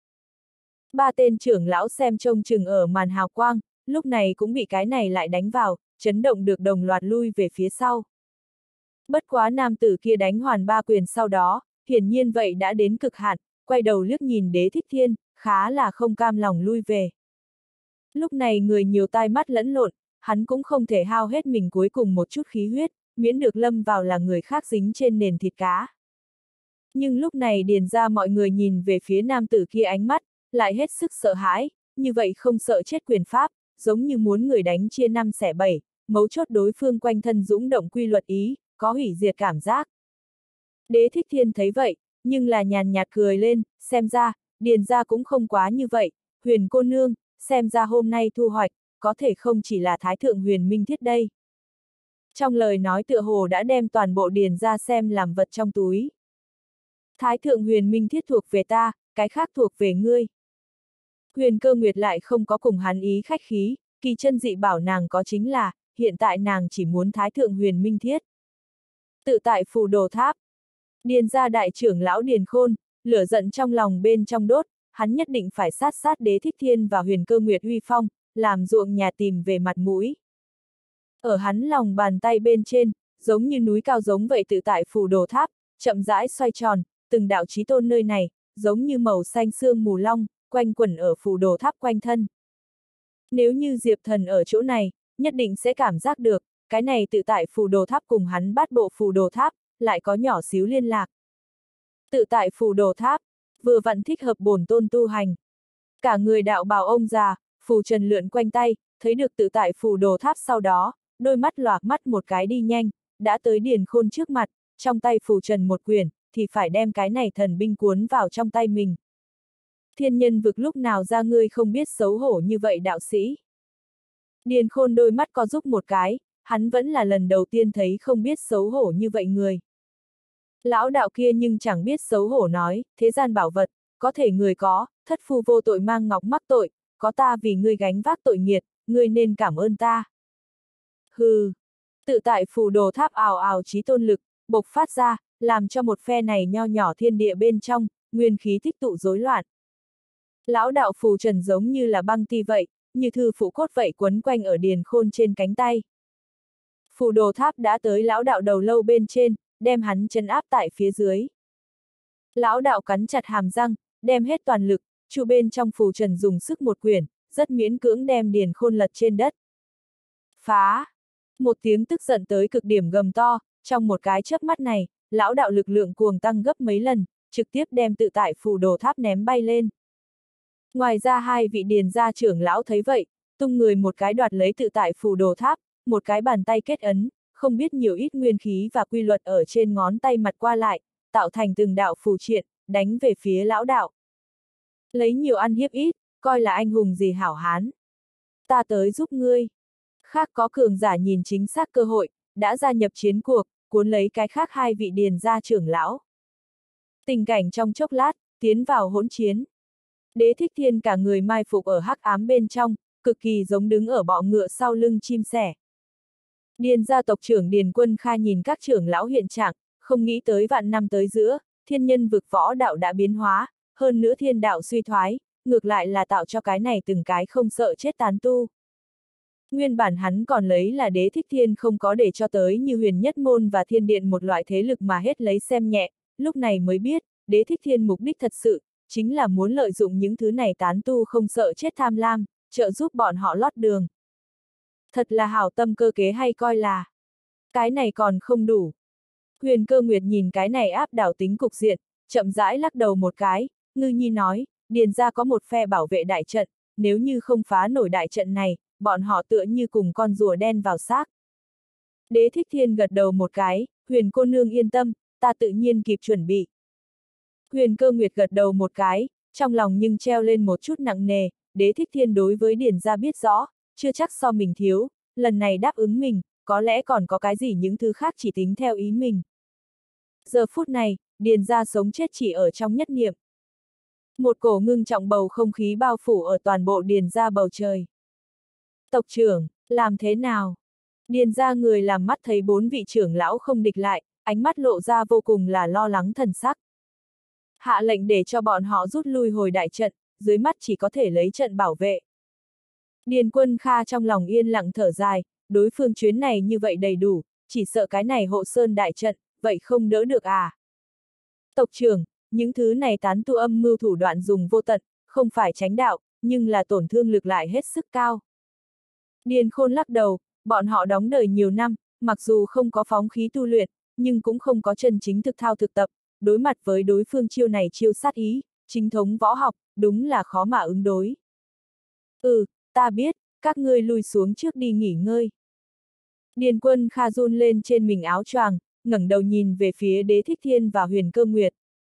A: Ba tên trưởng lão xem trông chừng ở màn hào quang, lúc này cũng bị cái này lại đánh vào, chấn động được đồng loạt lui về phía sau. Bất quá nam tử kia đánh hoàn ba quyền sau đó, hiển nhiên vậy đã đến cực hạn, quay đầu liếc nhìn Đế Thích Thiên, khá là không cam lòng lui về. Lúc này người nhiều tai mắt lẫn lộn, hắn cũng không thể hao hết mình cuối cùng một chút khí huyết, miễn được lâm vào là người khác dính trên nền thịt cá. Nhưng lúc này điền ra mọi người nhìn về phía nam tử kia ánh mắt, lại hết sức sợ hãi, như vậy không sợ chết quyền pháp, giống như muốn người đánh chia năm xẻ bảy, mấu chốt đối phương quanh thân dũng động quy luật ý, có hủy diệt cảm giác. Đế Thích Thiên thấy vậy, nhưng là nhàn nhạt cười lên, xem ra, điền ra cũng không quá như vậy, Huyền cô nương, xem ra hôm nay thu hoạch, có thể không chỉ là Thái Thượng Huyền Minh Thiết đây. Trong lời nói tựa hồ đã đem toàn bộ điền ra xem làm vật trong túi. Thái Thượng Huyền Minh Thiết thuộc về ta, cái khác thuộc về ngươi. Huyền Cơ Nguyệt lại không có cùng hắn ý khách khí, kỳ chân dị bảo nàng có chính là, hiện tại nàng chỉ muốn Thái Thượng Huyền Minh Thiết. Tự tại Phù Đồ Tháp, điền ra đại trưởng lão Điền Khôn, lửa giận trong lòng bên trong đốt, hắn nhất định phải sát sát Đế Thích Thiên và Huyền Cơ Nguyệt uy phong, làm ruộng nhà tìm về mặt mũi. Ở hắn lòng bàn tay bên trên, giống như núi cao giống vậy tự tại Phù Đồ Tháp, chậm rãi xoay tròn, từng đạo chí tôn nơi này, giống như màu xanh sương mù long, quanh quẩn ở Phù Đồ Tháp quanh thân. Nếu như Diệp Thần ở chỗ này, nhất định sẽ cảm giác được, cái này tự tại Phù Đồ Tháp cùng hắn bát bộ Phù Đồ Tháp, lại có nhỏ xíu liên lạc. Tự tại Phù Đồ Tháp, vừa vặn thích hợp bổn tôn tu hành. Cả người đạo bào ông già, phù trần lượn quanh tay, thấy được tự tại Phù Đồ Tháp sau đó, đôi mắt loạc mắt một cái đi nhanh, đã tới Điền Khôn trước mặt, trong tay phù trần một quyển, thì phải đem cái này thần binh cuốn vào trong tay mình. Thiên nhân vực lúc nào ra ngươi không biết xấu hổ như vậy đạo sĩ. Điền Khôn đôi mắt co rúc một cái, hắn vẫn là lần đầu tiên thấy không biết xấu hổ như vậy người. Lão đạo kia nhưng chẳng biết xấu hổ nói, thế gian bảo vật, có thể người có, thất phu vô tội mang ngọc mắc tội, có ta vì ngươi gánh vác tội nghiệt, ngươi nên cảm ơn ta. Hừ, tự tại Phù Đồ Tháp ào ào chí tôn lực, bộc phát ra, làm cho một phe này nho nhỏ thiên địa bên trong, nguyên khí tích tụ rối loạn. Lão đạo phù trần giống như là băng ti vậy, như thư phụ cốt vậy quấn quanh ở Điền Khôn trên cánh tay. Phù Đồ Tháp đã tới lão đạo đầu lâu bên trên, đem hắn trấn áp tại phía dưới. Lão đạo cắn chặt hàm răng, đem hết toàn lực, trụ bên trong phù trần dùng sức một quyển, rất miễn cưỡng đem Điền Khôn lật trên đất. Phá! Một tiếng tức giận tới cực điểm gầm to, trong một cái chớp mắt này, lão đạo lực lượng cuồng tăng gấp mấy lần, trực tiếp đem tự tại Phù Đồ Tháp ném bay lên. Ngoài ra hai vị điền gia trưởng lão thấy vậy, tung người một cái đoạt lấy tự tại Phù Đồ Tháp, một cái bàn tay kết ấn, không biết nhiều ít nguyên khí và quy luật ở trên ngón tay mặt qua lại, tạo thành từng đạo phù triện, đánh về phía lão đạo. Lấy nhiều ăn hiếp ít, coi là anh hùng gì hảo hán. Ta tới giúp ngươi. Khác có cường giả nhìn chính xác cơ hội, đã gia nhập chiến cuộc, cuốn lấy cái khác hai vị điền gia trưởng lão. Tình cảnh trong chốc lát, tiến vào hỗn chiến. Đế Thích Thiên cả người mai phục ở hắc ám bên trong, cực kỳ giống đứng ở bọ ngựa sau lưng chim sẻ. Điền gia tộc trưởng Điền Quân Kha nhìn các trưởng lão hiện trạng, không nghĩ tới vạn năm tới giữa, thiên nhân vực võ đạo đã biến hóa, hơn nữa thiên đạo suy thoái, ngược lại là tạo cho cái này từng cái không sợ chết tán tu. Nguyên bản hắn còn lấy là Đế Thích Thiên không có để cho tới như Huyền Nhất Môn và Thiên Điện một loại thế lực mà hết lấy xem nhẹ, lúc này mới biết, Đế Thích Thiên mục đích thật sự, chính là muốn lợi dụng những thứ này tán tu không sợ chết tham lam, trợ giúp bọn họ lót đường. Thật là hảo tâm cơ kế hay coi là. Cái này còn không đủ. Huyền Cơ Nguyệt nhìn cái này áp đảo tính cục diện, chậm rãi lắc đầu một cái, ngư nhi nói, Điền gia có một phe bảo vệ đại trận, nếu như không phá nổi đại trận này, bọn họ tựa như cùng con rùa đen vào xác. Đế Thích Thiên gật đầu một cái, Huyền cô nương yên tâm, ta tự nhiên kịp chuẩn bị. Huyền Cơ Nguyệt gật đầu một cái, trong lòng nhưng treo lên một chút nặng nề, Đế Thích Thiên đối với Điền gia biết rõ, chưa chắc so mình thiếu, lần này đáp ứng mình, có lẽ còn có cái gì những thứ khác chỉ tính theo ý mình. Giờ phút này, Điền gia sống chết chỉ ở trong nhất niệm. Một cổ ngưng trọng bầu không khí bao phủ ở toàn bộ Điền gia bầu trời. Tộc trưởng, làm thế nào? Điền gia người làm mắt thấy bốn vị trưởng lão không địch lại, ánh mắt lộ ra vô cùng là lo lắng thần sắc. Hạ lệnh để cho bọn họ rút lui hồi đại trận, dưới mắt chỉ có thể lấy trận bảo vệ. Điền Quân Kha trong lòng yên lặng thở dài, đối phương chuyến này như vậy đầy đủ, chỉ sợ cái này hộ sơn đại trận, vậy không đỡ được à. Tộc trưởng, những thứ này tán tu âm mưu thủ đoạn dùng vô tận, không phải tránh đạo, nhưng là tổn thương lực lại hết sức cao. Điền Khôn lắc đầu, bọn họ đóng đời nhiều năm, mặc dù không có phóng khí tu luyện, nhưng cũng không có chân chính thực thao thực tập, đối mặt với đối phương chiêu này chiêu sát ý, chính thống võ học, đúng là khó mà ứng đối. Ừ, ta biết, các ngươi lui xuống trước đi nghỉ ngơi. Điền Quân Kha run lên trên mình áo choàng, ngẩng đầu nhìn về phía Đế Thích Thiên và Huyền Cơ Nguyệt.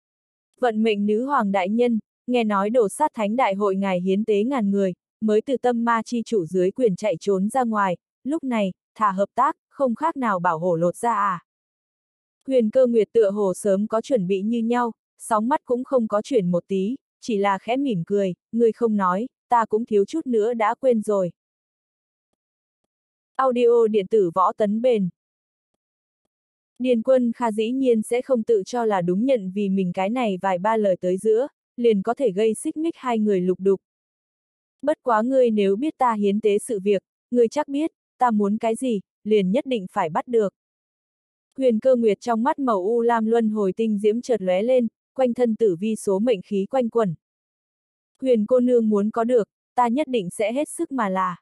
A: Vận mệnh nữ hoàng đại nhân, nghe nói đổ sát thánh đại hội ngài hiến tế ngàn người, mới từ tâm ma chi chủ dưới quyền chạy trốn ra ngoài, lúc này, thả hợp tác, không khác nào bảo hổ lột ra à. Huyền Cơ Nguyệt tựa hồ sớm có chuẩn bị như nhau, sóng mắt cũng không có chuyển một tí, chỉ là khẽ mỉm cười, người không nói, ta cũng thiếu chút nữa đã quên rồi. Audio điện tử võ tấn bền. Điền Quân Kha dĩ nhiên sẽ không tự cho là đúng nhận vì mình cái này vài ba lời tới giữa, liền có thể gây xích mích hai người lục đục. Bất quá ngươi nếu biết ta hiến tế sự việc, ngươi chắc biết, ta muốn cái gì, liền nhất định phải bắt được. Huyền Cơ Nguyệt trong mắt màu u lam luân hồi tinh diễm chợt lóe lên, quanh thân tử vi số mệnh khí quanh quẩn. Huyền cô nương muốn có được, ta nhất định sẽ hết sức mà là.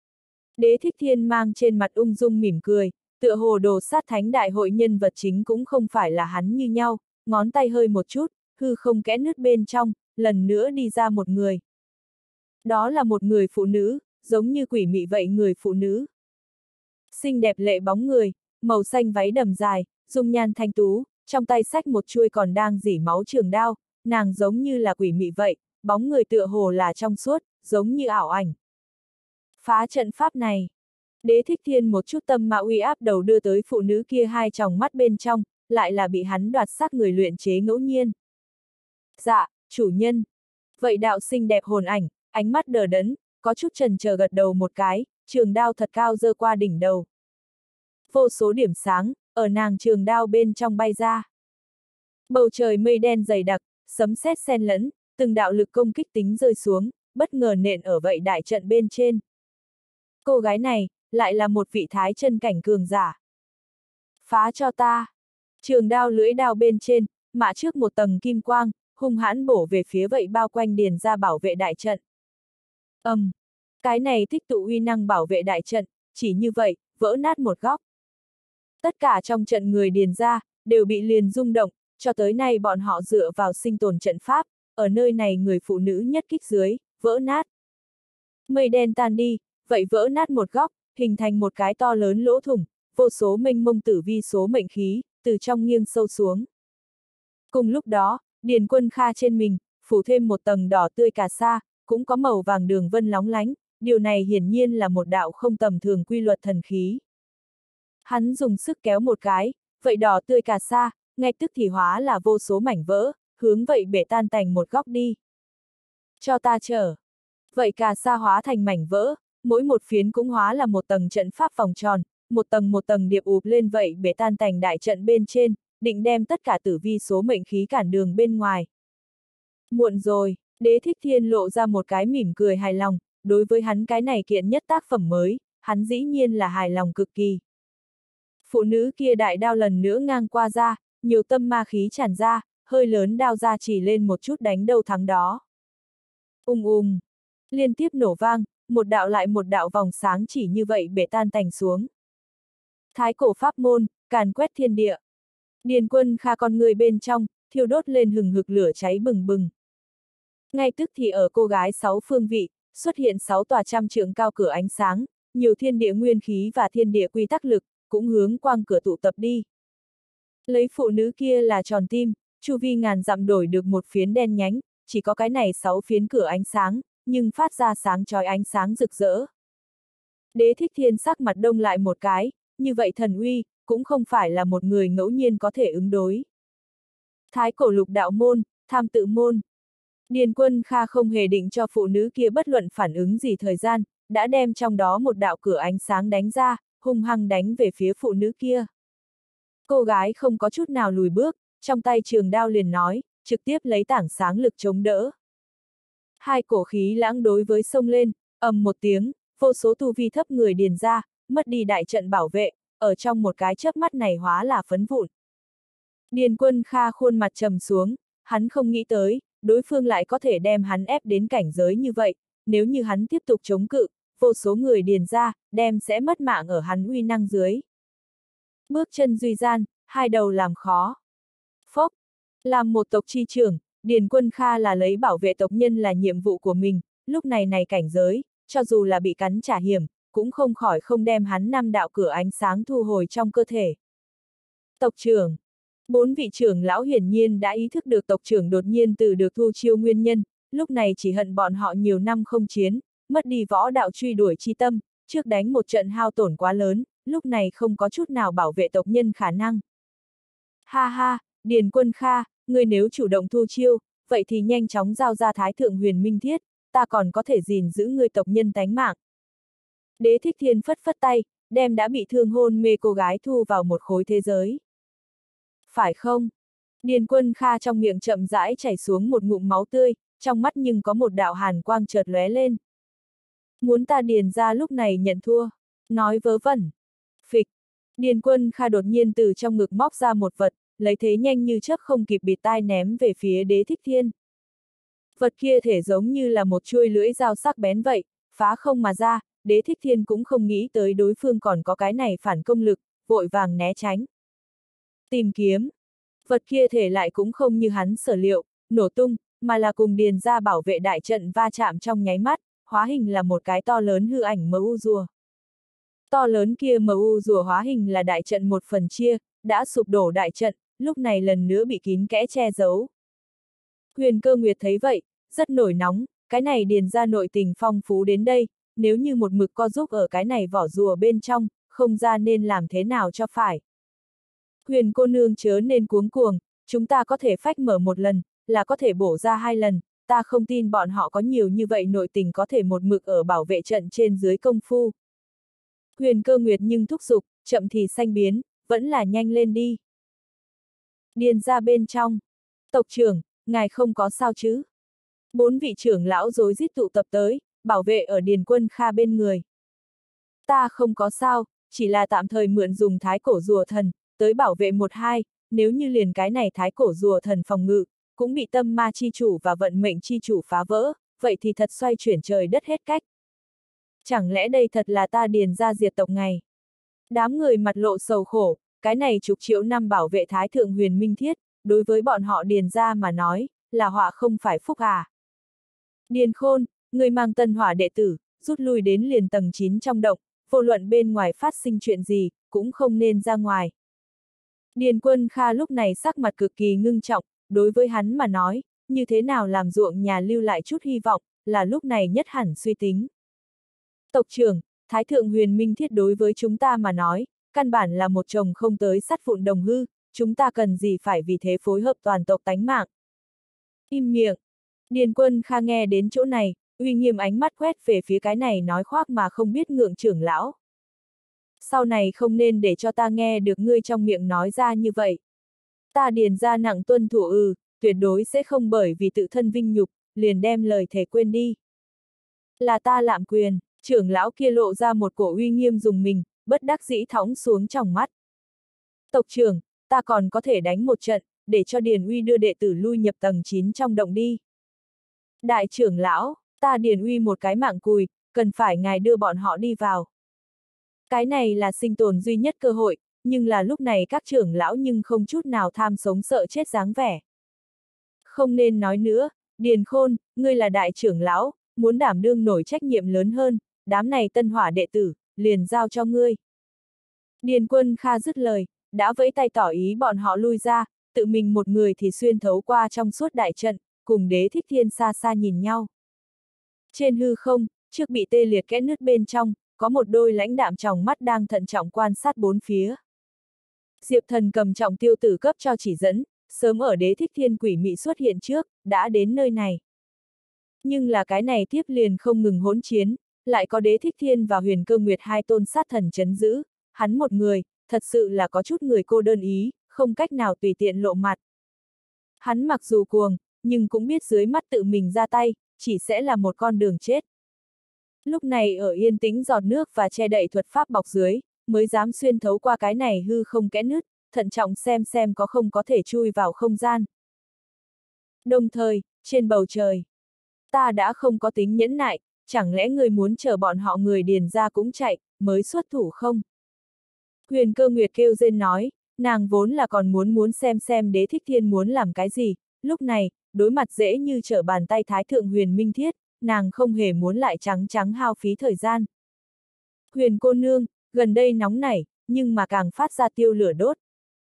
A: Đế Thích Thiên mang trên mặt ung dung mỉm cười, tựa hồ đồ sát thánh đại hội nhân vật chính cũng không phải là hắn như nhau, ngón tay hơi một chút, hư không kẽ nứt bên trong, lần nữa đi ra một người. Đó là một người phụ nữ, giống như quỷ mị vậy người phụ nữ. Xinh đẹp lệ bóng người, màu xanh váy đầm dài, dung nhan thanh tú, trong tay xách một chuôi còn đang rỉ máu trường đao, nàng giống như là quỷ mị vậy, bóng người tựa hồ là trong suốt, giống như ảo ảnh. Phá trận pháp này. Đế Thích Thiên một chút tâm ma uy áp đầu đưa tới phụ nữ kia hai tròng mắt bên trong, lại là bị hắn đoạt xác người luyện chế ngẫu nhiên. Dạ, chủ nhân. Vậy đạo xinh đẹp hồn ảnh, ánh mắt đờ đẫn, có chút chần chờ gật đầu một cái, trường đao thật cao giơ qua đỉnh đầu. Vô số điểm sáng, ở nàng trường đao bên trong bay ra. Bầu trời mây đen dày đặc, sấm sét xen lẫn, từng đạo lực công kích tính rơi xuống, bất ngờ nện ở vậy đại trận bên trên. Cô gái này, lại là một vị thái chân cảnh cường giả. Phá cho ta. Trường đao lưỡi đao bên trên, mạ trước một tầng kim quang, hung hãn bổ về phía vậy bao quanh Điền gia bảo vệ đại trận. Ầm, um, cái này tích tụ uy năng bảo vệ đại trận, chỉ như vậy, vỡ nát một góc. Tất cả trong trận người Điền gia, đều bị liền rung động, cho tới nay bọn họ dựa vào sinh tồn trận pháp, ở nơi này người phụ nữ nhất kích dưới, vỡ nát. Mây đen tan đi, vậy vỡ nát một góc, hình thành một cái to lớn lỗ thủng, vô số mênh mông tử vi số mệnh khí, từ trong nghiêng sâu xuống. Cùng lúc đó, Điền Quân Kha trên mình, phủ thêm một tầng đỏ tươi cà sa, cũng có màu vàng đường vân lóng lánh, điều này hiển nhiên là một đạo không tầm thường quy luật thần khí. Hắn dùng sức kéo một cái, vậy đỏ tươi cà sa, ngay tức thì hóa là vô số mảnh vỡ, hướng vậy bể tan tành một góc đi. Cho ta chờ. Vậy cà sa hóa thành mảnh vỡ, mỗi một phiến cũng hóa là một tầng trận pháp vòng tròn, một tầng một tầng điệp ụp lên vậy bể tan tành đại trận bên trên, định đem tất cả tử vi số mệnh khí cản đường bên ngoài. Muộn rồi, Đế Thích Thiên lộ ra một cái mỉm cười hài lòng, đối với hắn cái này kiện nhất tác phẩm mới, hắn dĩ nhiên là hài lòng cực kỳ. Phụ nữ kia đại đao lần nữa ngang qua ra, nhiều tâm ma khí tràn ra, hơi lớn đao ra chỉ lên một chút đánh đâu thắng đó. Ung ung, liên tiếp nổ vang, một đạo lại một đạo vòng sáng chỉ như vậy bể tan tành xuống. Thái cổ pháp môn, càn quét thiên địa. Điền Quân Kha con người bên trong, thiêu đốt lên hừng hực lửa cháy bừng bừng. Ngay tức thì ở cô gái sáu phương vị, xuất hiện sáu tòa trăm trượng cao cửa ánh sáng, nhiều thiên địa nguyên khí và thiên địa quy tắc lực, cũng hướng quang cửa tụ tập đi. Lấy phụ nữ kia là tròn tim, chu vi ngàn dặm đổi được một phiến đen nhánh, chỉ có cái này sáu phiến cửa ánh sáng, nhưng phát ra sáng chói ánh sáng rực rỡ. Đế Thích Thiên sắc mặt đông lại một cái, như vậy thần uy, cũng không phải là một người ngẫu nhiên có thể ứng đối. Thái cổ lục đạo môn, tham tự môn. Điền Quân Kha không hề định cho phụ nữ kia bất luận phản ứng gì thời gian, đã đem trong đó một đạo cửa ánh sáng đánh ra, hung hăng đánh về phía phụ nữ kia. Cô gái không có chút nào lùi bước, trong tay trường đao liền nói, trực tiếp lấy tảng sáng lực chống đỡ. Hai cổ khí lãng đối với sông lên, ầm một tiếng, vô số tu vi thấp người điền ra, mất đi đại trận bảo vệ, ở trong một cái chớp mắt này hóa là phấn vụn. Điền Quân Kha khuôn mặt trầm xuống, hắn không nghĩ tới, đối phương lại có thể đem hắn ép đến cảnh giới như vậy, nếu như hắn tiếp tục chống cự, vô số người điền ra, đem sẽ mất mạng ở hắn uy năng dưới. Bước chân duy gian, hai đầu làm khó. Phốc, làm một tộc chi trưởng, Điền Quân Kha là lấy bảo vệ tộc nhân là nhiệm vụ của mình, lúc này này cảnh giới, cho dù là bị cắn trả hiểm, cũng không khỏi không đem hắn năm đạo cửa ánh sáng thu hồi trong cơ thể. Tộc trưởng. Bốn vị trưởng lão hiển nhiên đã ý thức được tộc trưởng đột nhiên từ được thu chiêu nguyên nhân, lúc này chỉ hận bọn họ nhiều năm không chiến, mất đi võ đạo truy đuổi chi tâm, trước đánh một trận hao tổn quá lớn, lúc này không có chút nào bảo vệ tộc nhân khả năng. Ha ha, Điền Quân Kha, ngươi nếu chủ động thu chiêu, vậy thì nhanh chóng giao ra Thái Thượng Huyền Minh Thiết, ta còn có thể gìn giữ ngươi tộc nhân tánh mạng. Đế Thích Thiên phất phất tay, đem đã bị thương hôn mê cô gái thu vào một khối thế giới. Phải không? Điền Quân Kha trong miệng chậm rãi chảy xuống một ngụm máu tươi, trong mắt nhưng có một đạo hàn quang chợt lóe lên. Muốn ta Điền ra lúc này nhận thua, nói vớ vẩn. Phịch, Điền Quân Kha đột nhiên từ trong ngực móc ra một vật, lấy thế nhanh như chớp không kịp bịt tai ném về phía Đế Thích Thiên. Vật kia thể giống như là một chuôi lưỡi dao sắc bén vậy, phá không mà ra, Đế Thích Thiên cũng không nghĩ tới đối phương còn có cái này phản công lực, vội vàng né tránh. Tìm kiếm. Vật kia thể lại cũng không như hắn sở liệu, nổ tung, mà là cùng điền ra bảo vệ đại trận va chạm trong nháy mắt, hóa hình là một cái to lớn hư ảnh mờ u rùa. To lớn kia mờ u rùa hóa hình là đại trận một phần chia, đã sụp đổ đại trận, lúc này lần nữa bị kín kẽ che giấu. Huyền Cơ Nguyệt thấy vậy, rất nổi nóng, cái này điền ra nội tình phong phú đến đây, nếu như một mực co giúp ở cái này vỏ rùa bên trong, không ra nên làm thế nào cho phải. Huyền cô nương chớ nên cuống cuồng, chúng ta có thể phách mở một lần, là có thể bổ ra hai lần, ta không tin bọn họ có nhiều như vậy nội tình có thể một mực ở bảo vệ trận trên dưới công phu. Huyền Cơ Nguyệt nhưng thúc giục, chậm thì xanh biến, vẫn là nhanh lên đi. Điền ra bên trong. Tộc trưởng, ngài không có sao chứ? Bốn vị trưởng lão rối rít tụ tập tới, bảo vệ ở Điền Quân Kha bên người. Ta không có sao, chỉ là tạm thời mượn dùng thái cổ rùa thần, tới bảo vệ một hai, nếu như liền cái này thái cổ rùa thần phòng ngự, cũng bị tâm ma chi chủ và vận mệnh chi chủ phá vỡ, vậy thì thật xoay chuyển trời đất hết cách. Chẳng lẽ đây thật là ta điền ra diệt tộc ngày? Đám người mặt lộ sầu khổ, cái này chục triệu năm bảo vệ Thái Thượng Huyền Minh Thiết, đối với bọn họ điền ra mà nói, là họa không phải phúc à. Điền Khôn, người mang tân hỏa đệ tử, rút lui đến liền tầng chín trong động, vô luận bên ngoài phát sinh chuyện gì, cũng không nên ra ngoài. Điền Quân Kha lúc này sắc mặt cực kỳ ngưng trọng, đối với hắn mà nói, như thế nào làm ruộng nhà lưu lại chút hy vọng, là lúc này nhất hẳn suy tính. Tộc trưởng, Thái Thượng Huyền Minh Thiết đối với chúng ta mà nói, căn bản là một chồng không tới sắt vụn đồng hư, chúng ta cần gì phải vì thế phối hợp toàn tộc tánh mạng. Im miệng. Điền Quân Kha nghe đến chỗ này, uy nghiêm ánh mắt quét về phía cái này nói khoác mà không biết ngượng trưởng lão. Sau này không nên để cho ta nghe được ngươi trong miệng nói ra như vậy. Ta Điền gia nặng tuân thủ ừ, tuyệt đối sẽ không bởi vì tự thân vinh nhục, liền đem lời thề quên đi. Là ta lạm quyền, trưởng lão kia lộ ra một cổ uy nghiêm dùng mình, bất đắc dĩ thõng xuống trong mắt. Tộc trưởng, ta còn có thể đánh một trận, để cho Điền Uy đưa đệ tử lui nhập tầng chín trong động đi. Đại trưởng lão, ta Điền Uy một cái mạng cùi, cần phải ngài đưa bọn họ đi vào. Cái này là sinh tồn duy nhất cơ hội, nhưng là lúc này các trưởng lão nhưng không chút nào tham sống sợ chết dáng vẻ. Không nên nói nữa, Điền Khôn, ngươi là đại trưởng lão, muốn đảm đương nổi trách nhiệm lớn hơn, đám này tân hỏa đệ tử, liền giao cho ngươi. Điền Quân Kha dứt lời, đã vẫy tay tỏ ý bọn họ lui ra, tự mình một người thì xuyên thấu qua trong suốt đại trận, cùng Đế Thích Thiên xa xa nhìn nhau. Trên hư không, trước bị tê liệt kẽ nứt bên trong, có một đôi lãnh đạm tròng mắt đang thận trọng quan sát bốn phía. Diệp Thần cầm trọng tiêu tử cấp cho chỉ dẫn, sớm ở Đế Thích Thiên quỷ mị xuất hiện trước, đã đến nơi này. Nhưng là cái này tiếp liền không ngừng hỗn chiến, lại có Đế Thích Thiên và Huyền Cơ Nguyệt hai tôn sát thần chấn giữ, hắn một người, thật sự là có chút người cô đơn ý, không cách nào tùy tiện lộ mặt. Hắn mặc dù cuồng, nhưng cũng biết dưới mắt tự mình ra tay, chỉ sẽ là một con đường chết. Lúc này ở yên tĩnh giọt nước và che đậy thuật pháp bọc dưới, mới dám xuyên thấu qua cái này hư không kẽ nứt, thận trọng xem xem có không có thể chui vào không gian. Đồng thời, trên bầu trời, ta đã không có tính nhẫn nại, chẳng lẽ người muốn chờ bọn họ người Điền ra cũng chạy, mới xuất thủ không? Huyền Cơ Nguyệt kêu rên nói, nàng vốn là còn muốn muốn xem xem Đế Thích Thiên muốn làm cái gì, lúc này, đối mặt dễ như trở bàn tay Thái Thượng Huyền Minh Thiết, nàng không hề muốn lại trắng trắng hao phí thời gian. Huyền cô nương, gần đây nóng nảy, nhưng mà càng phát ra tiêu lửa đốt.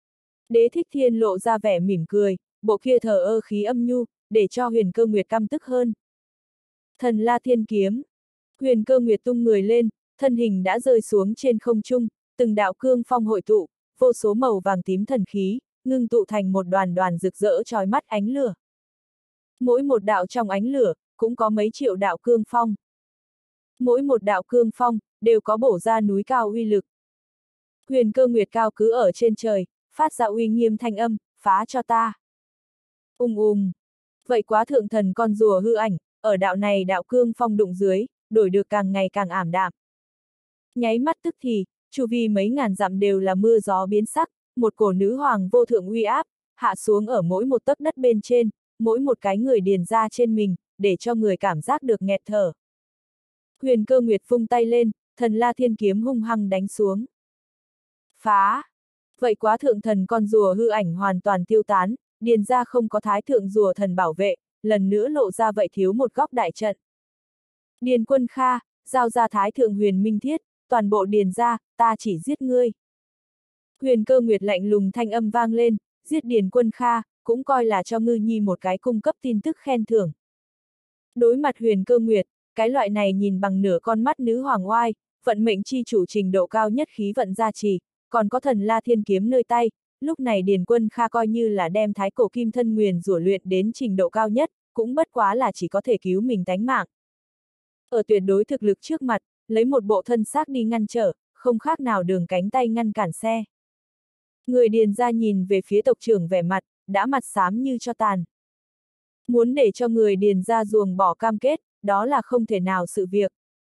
A: Đế Thích Thiên lộ ra vẻ mỉm cười, bộ kia thờ ơ khí âm nhu, để cho Huyền Cơ Nguyệt căm tức hơn. Thần La Thiên Kiếm. Huyền Cơ Nguyệt tung người lên, thân hình đã rơi xuống trên không trung, từng đạo cương phong hội tụ, vô số màu vàng tím thần khí, ngưng tụ thành một đoàn đoàn rực rỡ chói mắt ánh lửa. Mỗi một đạo trong ánh lửa, cũng có mấy triệu đạo cương phong. Mỗi một đạo cương phong, đều có bổ ra núi cao uy lực. Huyền Cơ Nguyệt cao cứ ở trên trời, phát ra uy nghiêm thanh âm, phá cho ta. Ung ung. Vậy quá thượng thần con rùa hư ảnh, ở đạo này đạo cương phong đụng dưới, đổi được càng ngày càng ảm đạm. Nháy mắt tức thì, chu vi mấy ngàn dặm đều là mưa gió biến sắc, một cổ nữ hoàng vô thượng uy áp, hạ xuống ở mỗi một tấc đất bên trên, mỗi một cái người Điền ra trên mình, để cho người cảm giác được nghẹt thở. Huyền Cơ Nguyệt vung tay lên, thần La Thiên Kiếm hung hăng đánh xuống. Phá! Vậy quá thượng thần con rùa hư ảnh hoàn toàn tiêu tán, Điền ra không có thái thượng rùa thần bảo vệ, lần nữa lộ ra vậy thiếu một góc đại trận. Điền Quân Kha, giao ra thái thượng huyền minh thiết, toàn bộ Điền ra, ta chỉ giết ngươi. Huyền Cơ Nguyệt lạnh lùng thanh âm vang lên, giết Điền Quân Kha, cũng coi là cho ngư nhi một cái cung cấp tin tức khen thưởng. Đối mặt Huyền Cơ Nguyệt, cái loại này nhìn bằng nửa con mắt nữ hoàng oai, vận mệnh chi chủ trình độ cao nhất khí vận gia trì, còn có thần La Thiên Kiếm nơi tay, lúc này Điền Quân Kha coi như là đem thái cổ kim thân nguyền rủa luyện đến trình độ cao nhất, cũng bất quá là chỉ có thể cứu mình tánh mạng. Ở tuyệt đối thực lực trước mặt, lấy một bộ thân xác đi ngăn trở, không khác nào đường cánh tay ngăn cản xe. Người Điền ra nhìn về phía tộc trưởng vẻ mặt, đã mặt xám như cho tàn. Muốn để cho người Điền ra ruồng bỏ cam kết, đó là không thể nào sự việc.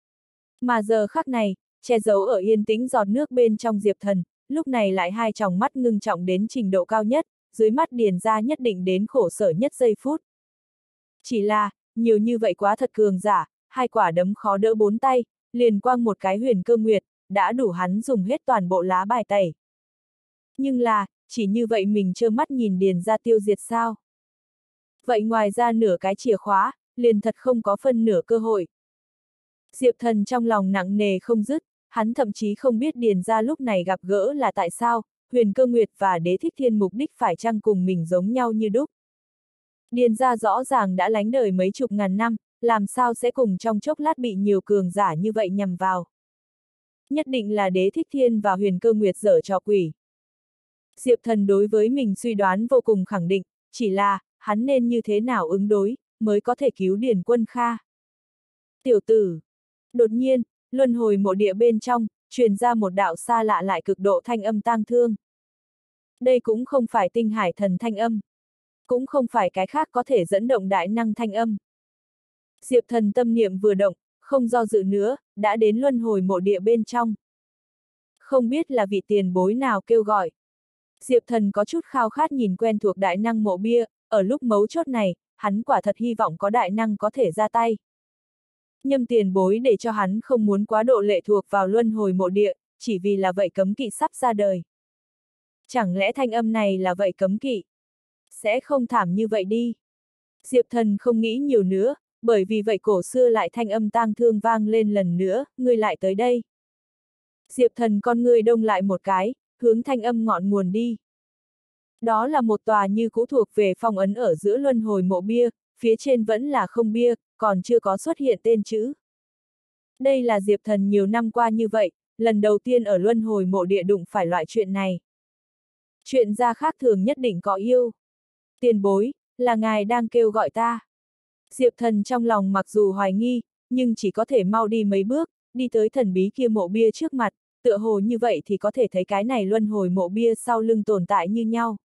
A: Mà giờ khắc này, che giấu ở yên tĩnh giọt nước bên trong Diệp Thần, lúc này lại hai tròng mắt ngưng trọng đến trình độ cao nhất, dưới mắt Điền ra nhất định đến khổ sở nhất giây phút. Chỉ là, nhiều như vậy quá thật cường giả, hai quả đấm khó đỡ bốn tay, liền quang một cái Huyền Cơ Nguyệt, đã đủ hắn dùng hết toàn bộ lá bài tẩy. Nhưng là, chỉ như vậy mình trơ mắt nhìn Điền ra tiêu diệt sao? Vậy ngoài ra nửa cái chìa khóa, liền thật không có phân nửa cơ hội. Diệp Thần trong lòng nặng nề không dứt, hắn thậm chí không biết Điền ra lúc này gặp gỡ là tại sao, Huyền Cơ Nguyệt và Đế Thích Thiên mục đích phải chăng cùng mình giống nhau như đúc. Điền ra rõ ràng đã lánh đời mấy chục ngàn năm, làm sao sẽ cùng trong chốc lát bị nhiều cường giả như vậy nhằm vào. Nhất định là Đế Thích Thiên và Huyền Cơ Nguyệt giở trò quỷ. Diệp Thần đối với mình suy đoán vô cùng khẳng định, chỉ là, hắn nên như thế nào ứng đối, mới có thể cứu Điền Quân Kha. Tiểu tử! Đột nhiên, luân hồi mộ địa bên trong, truyền ra một đạo xa lạ lại cực độ thanh âm tang thương. Đây cũng không phải tinh hải thần thanh âm. Cũng không phải cái khác có thể dẫn động đại năng thanh âm. Diệp Thần tâm niệm vừa động, không do dự nữa, đã đến luân hồi mộ địa bên trong. Không biết là vị tiền bối nào kêu gọi. Diệp Thần có chút khao khát nhìn quen thuộc đại năng mộ bia, ở lúc mấu chốt này, hắn quả thật hy vọng có đại năng có thể ra tay. Nhâm tiền bối để cho hắn không muốn quá độ lệ thuộc vào luân hồi mộ địa, chỉ vì là vậy cấm kỵ sắp ra đời. Chẳng lẽ thanh âm này là vậy cấm kỵ? Sẽ không thảm như vậy đi. Diệp Thần không nghĩ nhiều nữa, bởi vì vậy cổ xưa lại thanh âm tang thương vang lên lần nữa, ngươi lại tới đây. Diệp Thần con ngươi đông lại một cái, hướng thanh âm ngọn nguồn đi. Đó là một tòa như cũ thuộc về phong ấn ở giữa luân hồi mộ bia, phía trên vẫn là không bia, còn chưa có xuất hiện tên chữ. Đây là Diệp Thần nhiều năm qua như vậy, lần đầu tiên ở luân hồi mộ địa đụng phải loại chuyện này. Chuyện ra khác thường nhất định có yêu. Tiền bối, là ngài đang kêu gọi ta. Diệp Thần trong lòng mặc dù hoài nghi, nhưng chỉ có thể mau đi mấy bước, đi tới thần bí kia mộ bia trước mặt, tựa hồ như vậy thì có thể thấy cái này luân hồi mộ bia sau lưng tồn tại như nhau.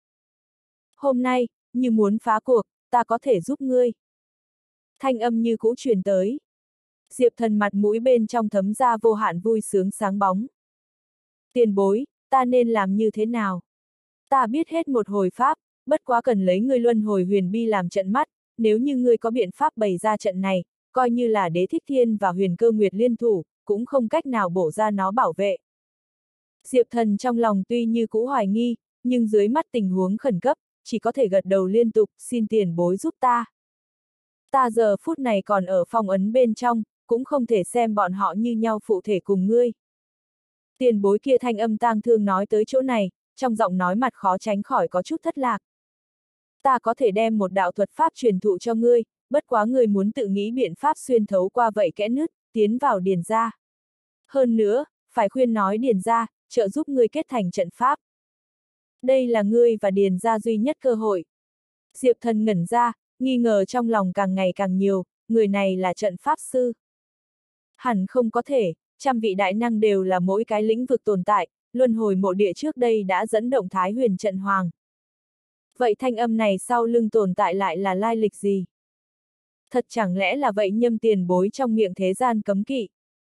A: Hôm nay, như muốn phá cuộc, ta có thể giúp ngươi. Thanh âm như cũ truyền tới. Diệp Thần mặt mũi bên trong thấm ra vô hạn vui sướng sáng bóng. Tiền bối, ta nên làm như thế nào? Ta biết hết một hồi pháp, bất quá cần lấy ngươi luân hồi huyền bi làm trận mắt, nếu như ngươi có biện pháp bày ra trận này, coi như là Đế Thích Thiên và Huyền Cơ Nguyệt liên thủ, cũng không cách nào bổ ra nó bảo vệ. Diệp Thần trong lòng tuy như cũ hoài nghi, nhưng dưới mắt tình huống khẩn cấp, chỉ có thể gật đầu liên tục, xin tiền bối giúp ta. Ta giờ phút này còn ở phong ấn bên trong, cũng không thể xem bọn họ như nhau phụ thể cùng ngươi. Tiền bối kia thanh âm tang thương nói tới chỗ này, trong giọng nói mặt khó tránh khỏi có chút thất lạc. Ta có thể đem một đạo thuật pháp truyền thụ cho ngươi, bất quá ngươi muốn tự nghĩ biện pháp xuyên thấu qua vậy kẽ nứt, tiến vào điền gia. Hơn nữa, phải khuyên nói điền gia, trợ giúp ngươi kết thành trận pháp. Đây là ngươi và điền gia duy nhất cơ hội. Diệp Thần ngẩn ra, nghi ngờ trong lòng càng ngày càng nhiều, người này là trận pháp sư. Hẳn không có thể, trăm vị đại năng đều là mỗi cái lĩnh vực tồn tại, luân hồi mộ địa trước đây đã dẫn động Thái Huyền trận hoàng. Vậy thanh âm này sau lưng tồn tại lại là lai lịch gì? Thật chẳng lẽ là vậy nhâm tiền bối trong miệng thế gian cấm kỵ?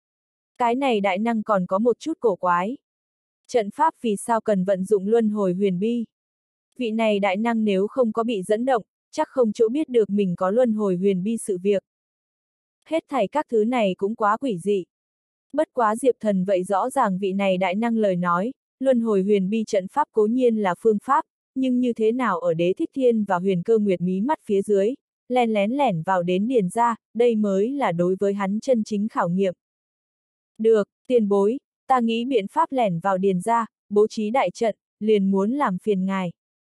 A: Cái này đại năng còn có một chút cổ quái. Trận pháp vì sao cần vận dụng luân hồi huyền bi? Vị này đại năng nếu không có bị dẫn động, chắc không chỗ biết được mình có luân hồi huyền bi sự việc. Hết thảy các thứ này cũng quá quỷ dị. Bất quá Diệp Thần vậy rõ ràng vị này đại năng lời nói, luân hồi huyền bi trận pháp cố nhiên là phương pháp, nhưng như thế nào ở Đế Thích Thiên và Huyền Cơ Nguyệt mí mắt phía dưới, len lén lẻn vào đến điền gia, đây mới là đối với hắn chân chính khảo nghiệm. Được, tiền bối, ta nghĩ biện pháp lẻn vào điền gia, bố trí đại trận, liền muốn làm phiền ngài.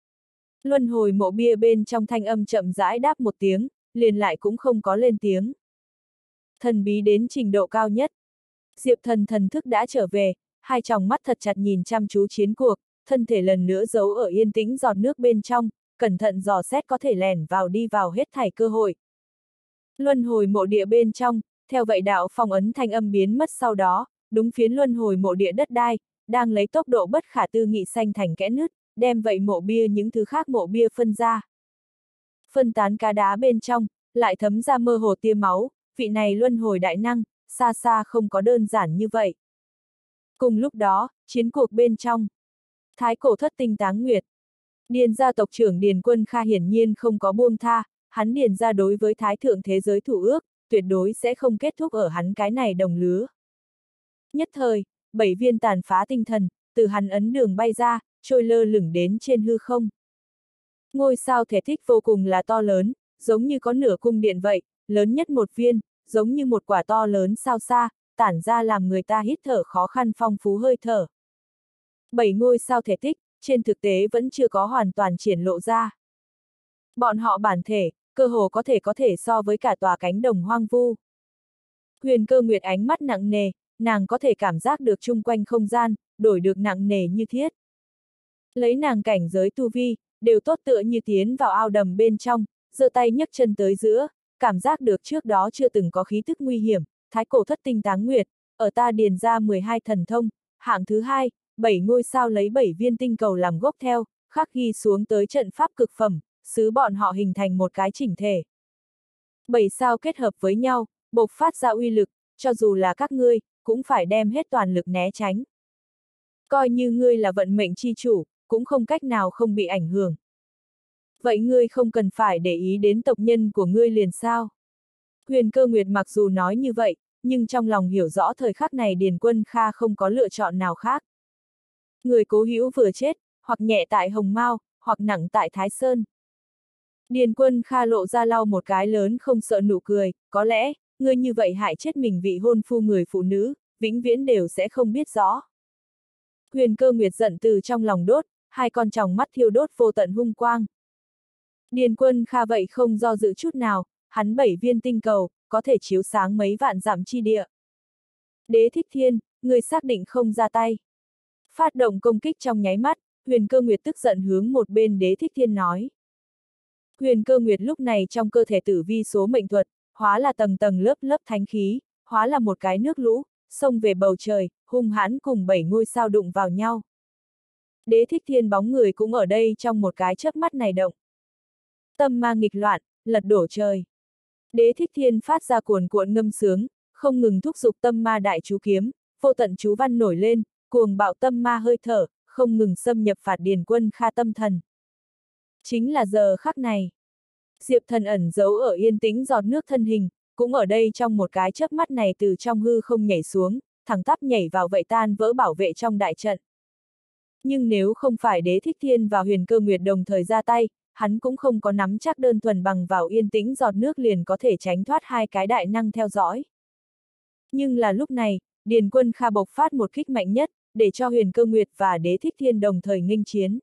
A: Luân hồi mộ bia bên trong thanh âm chậm rãi đáp một tiếng, liền lại cũng không có lên tiếng. Thần bí đến trình độ cao nhất. Diệp Thần thần thức đã trở về, hai tròng mắt thật chặt nhìn chăm chú chiến cuộc, thân thể lần nữa giấu ở yên tĩnh giọt nước bên trong, cẩn thận dò xét có thể lẻn vào đi vào hết thảy cơ hội. Luân hồi mộ địa bên trong, theo vậy đạo phong ấn thanh âm biến mất sau đó, đúng phiến luân hồi mộ địa đất đai, đang lấy tốc độ bất khả tư nghị xanh thành kẽ nứt, đem vậy mộ bia những thứ khác mộ bia phân ra. Phân tán cá đá bên trong, lại thấm ra mơ hồ tia máu, vị này luân hồi đại năng, xa xa không có đơn giản như vậy. Cùng lúc đó, chiến cuộc bên trong, Thái cổ thất tinh táng nguyệt. Điền gia tộc trưởng Điền Quân Kha hiển nhiên không có buông tha, hắn điền gia đối với thái thượng thế giới thủ ước, tuyệt đối sẽ không kết thúc ở hắn cái này đồng lứa. Nhất thời, bảy viên tàn phá tinh thần, từ hắn ấn đường bay ra, trôi lơ lửng đến trên hư không. Ngôi sao thể tích vô cùng là to lớn, giống như có nửa cung điện vậy, lớn nhất một viên, giống như một quả to lớn sao xa, tản ra làm người ta hít thở khó khăn phong phú hơi thở. Bảy ngôi sao thể tích, trên thực tế vẫn chưa có hoàn toàn triển lộ ra. Bọn họ bản thể, cơ hồ có thể có thể so với cả tòa cánh đồng hoang vu. Huyền Cơ Nguyệt ánh mắt nặng nề, nàng có thể cảm giác được chung quanh không gian, đổi được nặng nề như thiết. Lấy nàng cảnh giới tu vi, đều tốt tựa như tiến vào ao đầm bên trong, giơ tay nhấc chân tới giữa, cảm giác được trước đó chưa từng có khí tức nguy hiểm, thái cổ thất tinh táng nguyệt, ở ta điền ra mười hai thần thông, hạng thứ hai, bảy ngôi sao lấy bảy viên tinh cầu làm gốc theo, khắc ghi xuống tới trận pháp cực phẩm, xứ bọn họ hình thành một cái chỉnh thể. Bảy sao kết hợp với nhau, bộc phát ra uy lực, cho dù là các ngươi, cũng phải đem hết toàn lực né tránh. Coi như ngươi là vận mệnh chi chủ, cũng không cách nào không bị ảnh hưởng. Vậy ngươi không cần phải để ý đến tộc nhân của ngươi liền sao? Huyền Cơ Nguyệt mặc dù nói như vậy, nhưng trong lòng hiểu rõ thời khắc này Điền Quân Kha không có lựa chọn nào khác. Người cố hữu vừa chết, hoặc nhẹ tại Hồng Mao, hoặc nặng tại Thái Sơn. Điền Quân Kha lộ ra lau một cái lớn không sợ nụ cười, có lẽ, ngươi như vậy hại chết mình vị hôn phu người phụ nữ, vĩnh viễn đều sẽ không biết rõ. Huyền Cơ Nguyệt giận từ trong lòng đốt, hai con tròng mắt thiêu đốt vô tận hung quang. Điền Quân Kha vậy không do dự chút nào, hắn bảy viên tinh cầu, có thể chiếu sáng mấy vạn dặm chi địa. Đế Thích Thiên, người xác định không ra tay. Phát động công kích trong nháy mắt, Huyền Cơ Nguyệt tức giận hướng một bên Đế Thích Thiên nói. Huyền Cơ Nguyệt lúc này trong cơ thể tử vi số mệnh thuật, hóa là tầng tầng lớp lớp thánh khí, hóa là một cái nước lũ, xông về bầu trời, hung hãn cùng bảy ngôi sao đụng vào nhau. Đế Thích Thiên bóng người cũng ở đây trong một cái chớp mắt này động. Tâm ma nghịch loạn, lật đổ trời. Đế Thích Thiên phát ra cuồn cuộn ngâm sướng, không ngừng thúc giục tâm ma đại chú kiếm, vô tận chú văn nổi lên, cuồng bạo tâm ma hơi thở, không ngừng xâm nhập phạt Điền Quân Kha tâm thần. Chính là giờ khắc này. Diệp Thần ẩn giấu ở yên tĩnh giọt nước thân hình, cũng ở đây trong một cái chớp mắt này từ trong hư không nhảy xuống, thẳng tắp nhảy vào vậy tan vỡ bảo vệ trong đại trận. Nhưng nếu không phải Đế Thích Thiên và Huyền Cơ Nguyệt đồng thời ra tay, hắn cũng không có nắm chắc đơn thuần bằng vào yên tĩnh giọt nước liền có thể tránh thoát hai cái đại năng theo dõi. Nhưng là lúc này, Điền Quân Kha bộc phát một kích mạnh nhất, để cho Huyền Cơ Nguyệt và Đế Thích Thiên đồng thời nghênh chiến.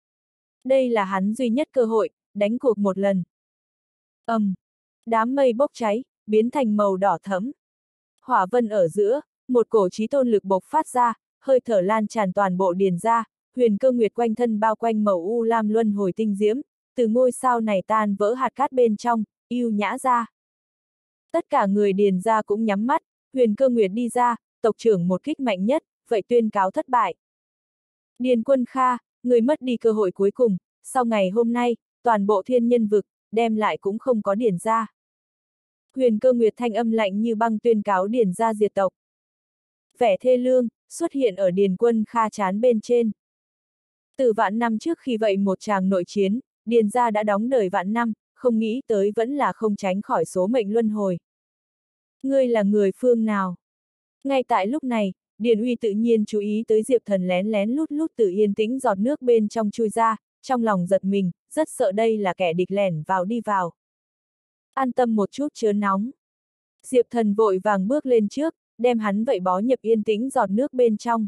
A: Đây là hắn duy nhất cơ hội, đánh cuộc một lần. Ầm, um, đám mây bốc cháy, biến thành màu đỏ thẫm. Hỏa vân ở giữa, một cổ chí tôn lực bộc phát ra, hơi thở lan tràn toàn bộ điền ra, Huyền Cơ Nguyệt quanh thân bao quanh màu u lam luân hồi tinh diễm, từ ngôi sao này tan vỡ hạt cát bên trong, yêu nhã ra. Tất cả người điền ra cũng nhắm mắt, Huyền Cơ Nguyệt đi ra, tộc trưởng một kích mạnh nhất, vậy tuyên cáo thất bại. Điền Quân Kha, người mất đi cơ hội cuối cùng, sau ngày hôm nay, toàn bộ thiên nhân vực, đem lại cũng không có điền ra. Huyền Cơ Nguyệt thanh âm lạnh như băng tuyên cáo điền ra diệt tộc. Vẻ thê lương, xuất hiện ở Điền Quân Kha trán bên trên. Từ vạn năm trước khi vậy một tràng nội chiến, Điền gia đã đóng đời vạn năm, không nghĩ tới vẫn là không tránh khỏi số mệnh luân hồi. Ngươi là người phương nào? Ngay tại lúc này, Điền Uy tự nhiên chú ý tới Diệp Thần lén lén lút lút từ yên tĩnh giọt nước bên trong chui ra, trong lòng giật mình, rất sợ đây là kẻ địch lẻn vào đi vào. An tâm một chút chớ nóng. Diệp Thần vội vàng bước lên trước, đem hắn vậy bó nhập yên tĩnh giọt nước bên trong.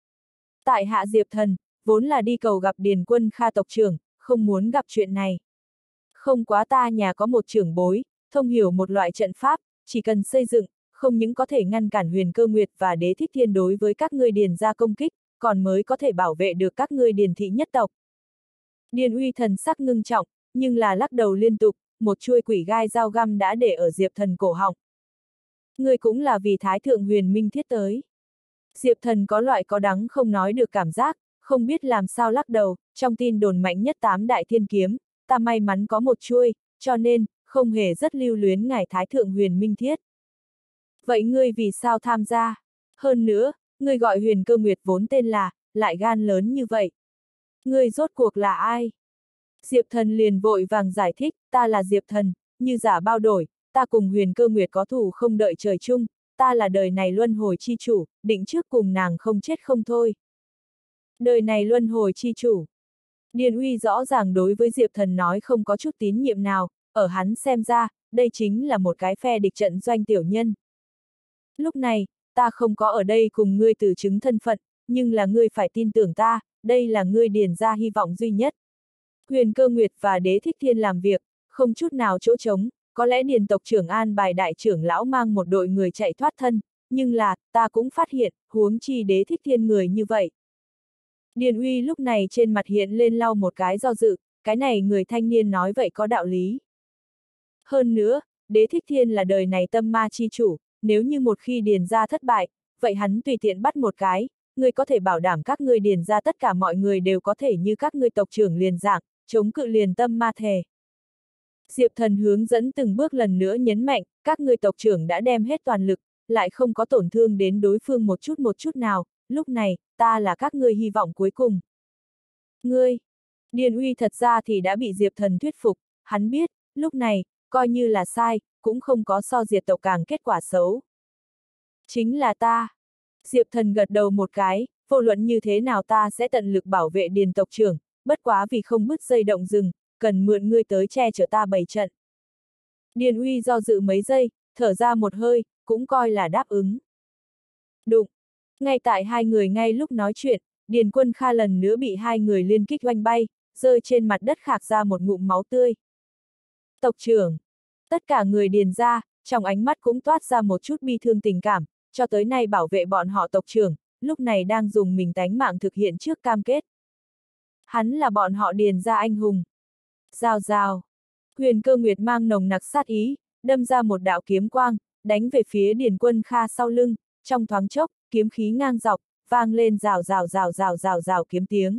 A: Tại hạ Diệp Thần, vốn là đi cầu gặp Điền Quân Kha tộc trưởng, không muốn gặp chuyện này. Không quá ta nhà có một trưởng bối, thông hiểu một loại trận pháp, chỉ cần xây dựng, không những có thể ngăn cản Huyền Cơ Nguyệt và Đế Thích Thiên đối với các ngươi điền ra công kích, còn mới có thể bảo vệ được các ngươi điền thị nhất tộc. Điền Uy thần sắc ngưng trọng, nhưng là lắc đầu liên tục, một chuôi quỷ gai dao găm đã để ở Diệp Thần cổ họng. Ngươi cũng là vì Thái Thượng Huyền Minh thiết tới. Diệp Thần có loại có đắng không nói được cảm giác, không biết làm sao lắc đầu, trong tin đồn mạnh nhất tám đại thiên kiếm, ta may mắn có một chuôi, cho nên, không hề rất lưu luyến ngài Thái Thượng Huyền Minh thiết. Vậy ngươi vì sao tham gia? Hơn nữa, ngươi gọi Huyền Cơ Nguyệt vốn tên là, lại gan lớn như vậy. Ngươi rốt cuộc là ai? Diệp Thần liền vội vàng giải thích, ta là Diệp Thần, như giả bao đổi, ta cùng Huyền Cơ Nguyệt có thù không đợi trời chung, ta là đời này luân hồi chi chủ, định trước cùng nàng không chết không thôi. Đời này luân hồi chi chủ. Điền Uy rõ ràng đối với Diệp Thần nói không có chút tín nhiệm nào, ở hắn xem ra, đây chính là một cái phe địch trận doanh tiểu nhân. Lúc này, ta không có ở đây cùng ngươi từ chứng thân phận, nhưng là ngươi phải tin tưởng ta, đây là ngươi điền ra hy vọng duy nhất. Huyền Cơ Nguyệt và Đế Thích Thiên làm việc, không chút nào chỗ trống, có lẽ điền tộc trưởng an bài đại trưởng lão mang một đội người chạy thoát thân, nhưng là, ta cũng phát hiện, huống chi Đế Thích Thiên người như vậy. Điền Uy lúc này trên mặt hiện lên lau một cái do dự, cái này người thanh niên nói vậy có đạo lý. Hơn nữa, Đế Thích Thiên là đời này tâm ma chi chủ, nếu như một khi điền ra thất bại, vậy hắn tùy tiện bắt một cái, ngươi có thể bảo đảm các ngươi Điền ra tất cả mọi người đều có thể như các ngươi tộc trưởng liền dạng, chống cự liền tâm ma thề. Diệp Thần hướng dẫn từng bước lần nữa nhấn mạnh, các ngươi tộc trưởng đã đem hết toàn lực, lại không có tổn thương đến đối phương một chút một chút nào, lúc này, ta là các ngươi hy vọng cuối cùng. Ngươi, Điền Uy thật ra thì đã bị Diệp Thần thuyết phục, hắn biết, lúc này, coi như là sai, cũng không có so diệt tộc càng kết quả xấu. Chính là ta. Diệp Thần gật đầu một cái, vô luận như thế nào ta sẽ tận lực bảo vệ Điền tộc trưởng, bất quá vì không bứt dây động rừng, cần mượn ngươi tới che chở ta bày trận. Điền Uy do dự mấy giây, thở ra một hơi, cũng coi là đáp ứng. Đụng. Ngay tại hai người ngay lúc nói chuyện, Điền Quân Kha lần nữa bị hai người liên kích oanh bay, rơi trên mặt đất khạc ra một ngụm máu tươi. Tộc trưởng. Tất cả người Điền ra, trong ánh mắt cũng toát ra một chút bi thương tình cảm, cho tới nay bảo vệ bọn họ tộc trưởng, lúc này đang dùng mình tánh mạng thực hiện trước cam kết. Hắn là bọn họ Điền ra anh hùng. Rào rào. Huyền Cơ Nguyệt mang nồng nặc sát ý, đâm ra một đạo kiếm quang, đánh về phía Điền Quân Kha sau lưng, trong thoáng chốc, kiếm khí ngang dọc, vang lên rào rào rào rào rào rào kiếm tiếng.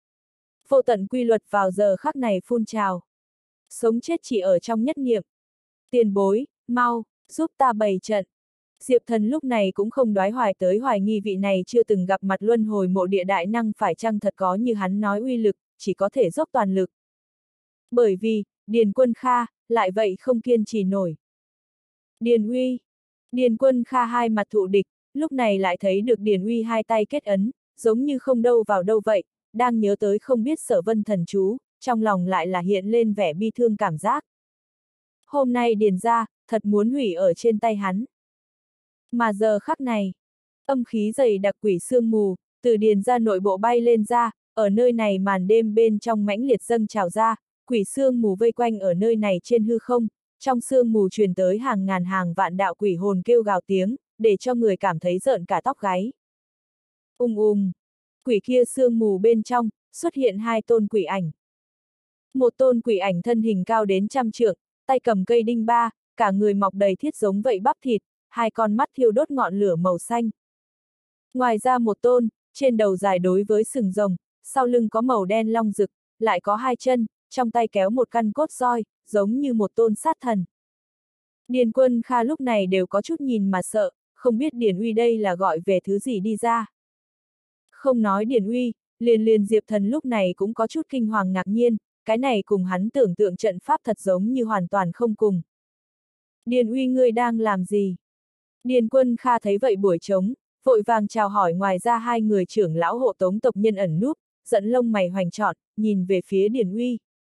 A: Vô tận quy luật vào giờ khắc này phun trào. Sống chết chỉ ở trong nhất niệm. Tiền bối, mau, giúp ta bày trận. Diệp Thần lúc này cũng không đoái hoài tới hoài nghi vị này chưa từng gặp mặt luân hồi mộ địa đại năng phải chăng thật có như hắn nói uy lực, chỉ có thể dốc toàn lực. Bởi vì, Điền Quân Kha, lại vậy không kiên trì nổi. Điền Uy. Điền Quân Kha hai mặt thụ địch, lúc này lại thấy được Điền Uy hai tay kết ấn, giống như không đâu vào đâu vậy, đang nhớ tới không biết Sở Vân thần chú, trong lòng lại là hiện lên vẻ bi thương cảm giác. Hôm nay Điền ra, thật muốn hủy ở trên tay hắn. Mà giờ khắc này, âm khí dày đặc quỷ sương mù, từ Điền ra nội bộ bay lên ra, ở nơi này màn đêm bên trong mãnh liệt dâng trào ra, quỷ sương mù vây quanh ở nơi này trên hư không, trong sương mù truyền tới hàng ngàn hàng vạn đạo quỷ hồn kêu gào tiếng, để cho người cảm thấy rợn cả tóc gáy. Ung ung, quỷ kia sương mù bên trong, xuất hiện hai tôn quỷ ảnh. Một tôn quỷ ảnh thân hình cao đến trăm trượng, tay cầm cây đinh ba, cả người mọc đầy thiết giống vậy bắp thịt, hai con mắt thiêu đốt ngọn lửa màu xanh. Ngoài ra một tôn, trên đầu dài đối với sừng rồng, sau lưng có màu đen long rực, lại có hai chân, trong tay kéo một căn cốt roi, giống như một tôn sát thần. Điền Quân Kha lúc này đều có chút nhìn mà sợ, không biết Điền Uy đây là gọi về thứ gì đi ra. Không nói Điền Uy, liền liền Diệp Thần lúc này cũng có chút kinh hoàng ngạc nhiên, cái này cùng hắn tưởng tượng trận pháp thật giống như hoàn toàn không cùng. Điền Uy ngươi đang làm gì? Điền Quân Kha thấy vậy buổi trống, vội vàng chào hỏi ngoài ra hai người trưởng lão hộ tống tộc nhân ẩn núp, giận lông mày hoành trọn, nhìn về phía Điền Uy.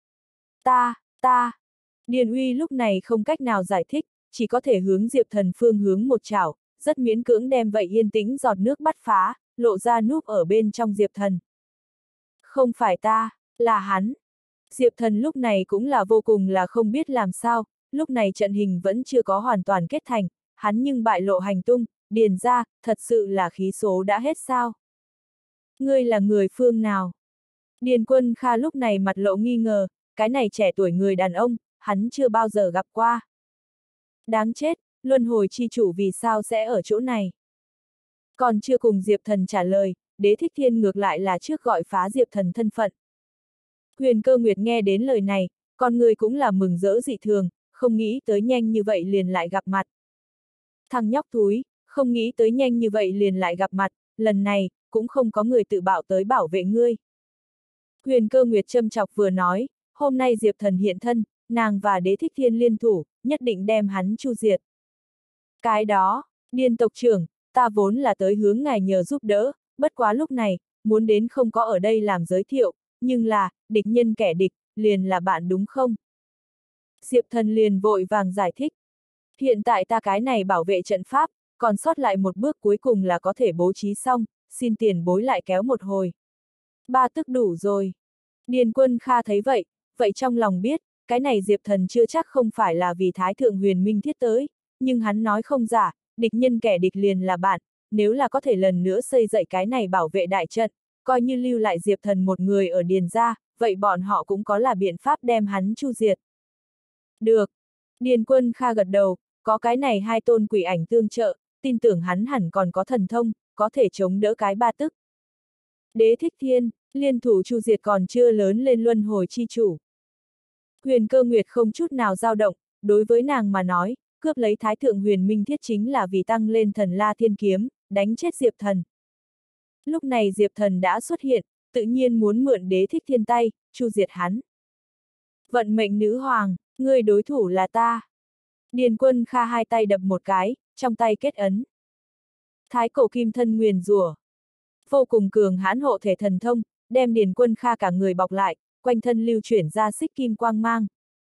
A: Ta, ta. Điền Uy lúc này không cách nào giải thích, chỉ có thể hướng Diệp Thần phương hướng một chảo, rất miễn cưỡng đem vậy yên tĩnh giọt nước bắt phá, lộ ra núp ở bên trong Diệp Thần. Không phải ta, là hắn. Diệp Thần lúc này cũng là vô cùng là không biết làm sao, lúc này trận hình vẫn chưa có hoàn toàn kết thành, hắn nhưng bại lộ hành tung, Điền ra, thật sự là khí số đã hết sao? Ngươi là người phương nào? Điền Quân Kha lúc này mặt lộ nghi ngờ, cái này trẻ tuổi người đàn ông, hắn chưa bao giờ gặp qua. Đáng chết, luân hồi chi chủ vì sao sẽ ở chỗ này? Còn chưa cùng Diệp Thần trả lời, Đế Thích Thiên ngược lại là trước gọi phá Diệp Thần thân phận. Huyền Cơ Nguyệt nghe đến lời này, con người cũng là mừng rỡ dị thường, không nghĩ tới nhanh như vậy liền lại gặp mặt. Thằng nhóc thúi, không nghĩ tới nhanh như vậy liền lại gặp mặt, lần này, cũng không có người tự bảo tới bảo vệ ngươi. Huyền Cơ Nguyệt châm chọc vừa nói, hôm nay Diệp Thần hiện thân, nàng và Đế Thích Thiên liên thủ, nhất định đem hắn chu diệt. Cái đó, Điền tộc trưởng, ta vốn là tới hướng ngài nhờ giúp đỡ, bất quá lúc này, muốn đến không có ở đây làm giới thiệu, nhưng là, địch nhân kẻ địch, liền là bạn đúng không? Diệp Thần liền vội vàng giải thích. Hiện tại ta cái này bảo vệ trận pháp, còn sót lại một bước cuối cùng là có thể bố trí xong, xin tiền bối lại kéo một hồi. Ba tức đủ rồi. Điền Quân Kha thấy vậy, vậy trong lòng biết, cái này Diệp Thần chưa chắc không phải là vì Thái Thượng Huyền Minh thiết tới, nhưng hắn nói không giả, địch nhân kẻ địch liền là bạn, nếu là có thể lần nữa xây dậy cái này bảo vệ đại trận, coi như lưu lại Diệp Thần một người ở Điền gia, vậy bọn họ cũng có là biện pháp đem hắn chu diệt. Được. Điền Quân Kha gật đầu, có cái này hai tôn quỷ ảnh tương trợ, tin tưởng hắn hẳn còn có thần thông, có thể chống đỡ cái ba tức. Đế Thích Thiên, liên thủ chu diệt còn chưa lớn lên luân hồi chi chủ. Huyền Cơ Nguyệt không chút nào dao động, đối với nàng mà nói, cướp lấy Thái Thượng Huyền Minh Thiết chính là vì tăng lên thần La Thiên Kiếm, đánh chết Diệp Thần. Lúc này Diệp Thần đã xuất hiện, tự nhiên muốn mượn Đế Thích Thiên tay, chu diệt hắn. Vận mệnh nữ hoàng, người đối thủ là ta. Điền Quân Kha hai tay đập một cái, trong tay kết ấn. Thái cổ kim thân nguyền rủa, vô cùng cường hãn hộ thể thần thông, đem Điền Quân Kha cả người bọc lại, quanh thân lưu chuyển ra xích kim quang mang.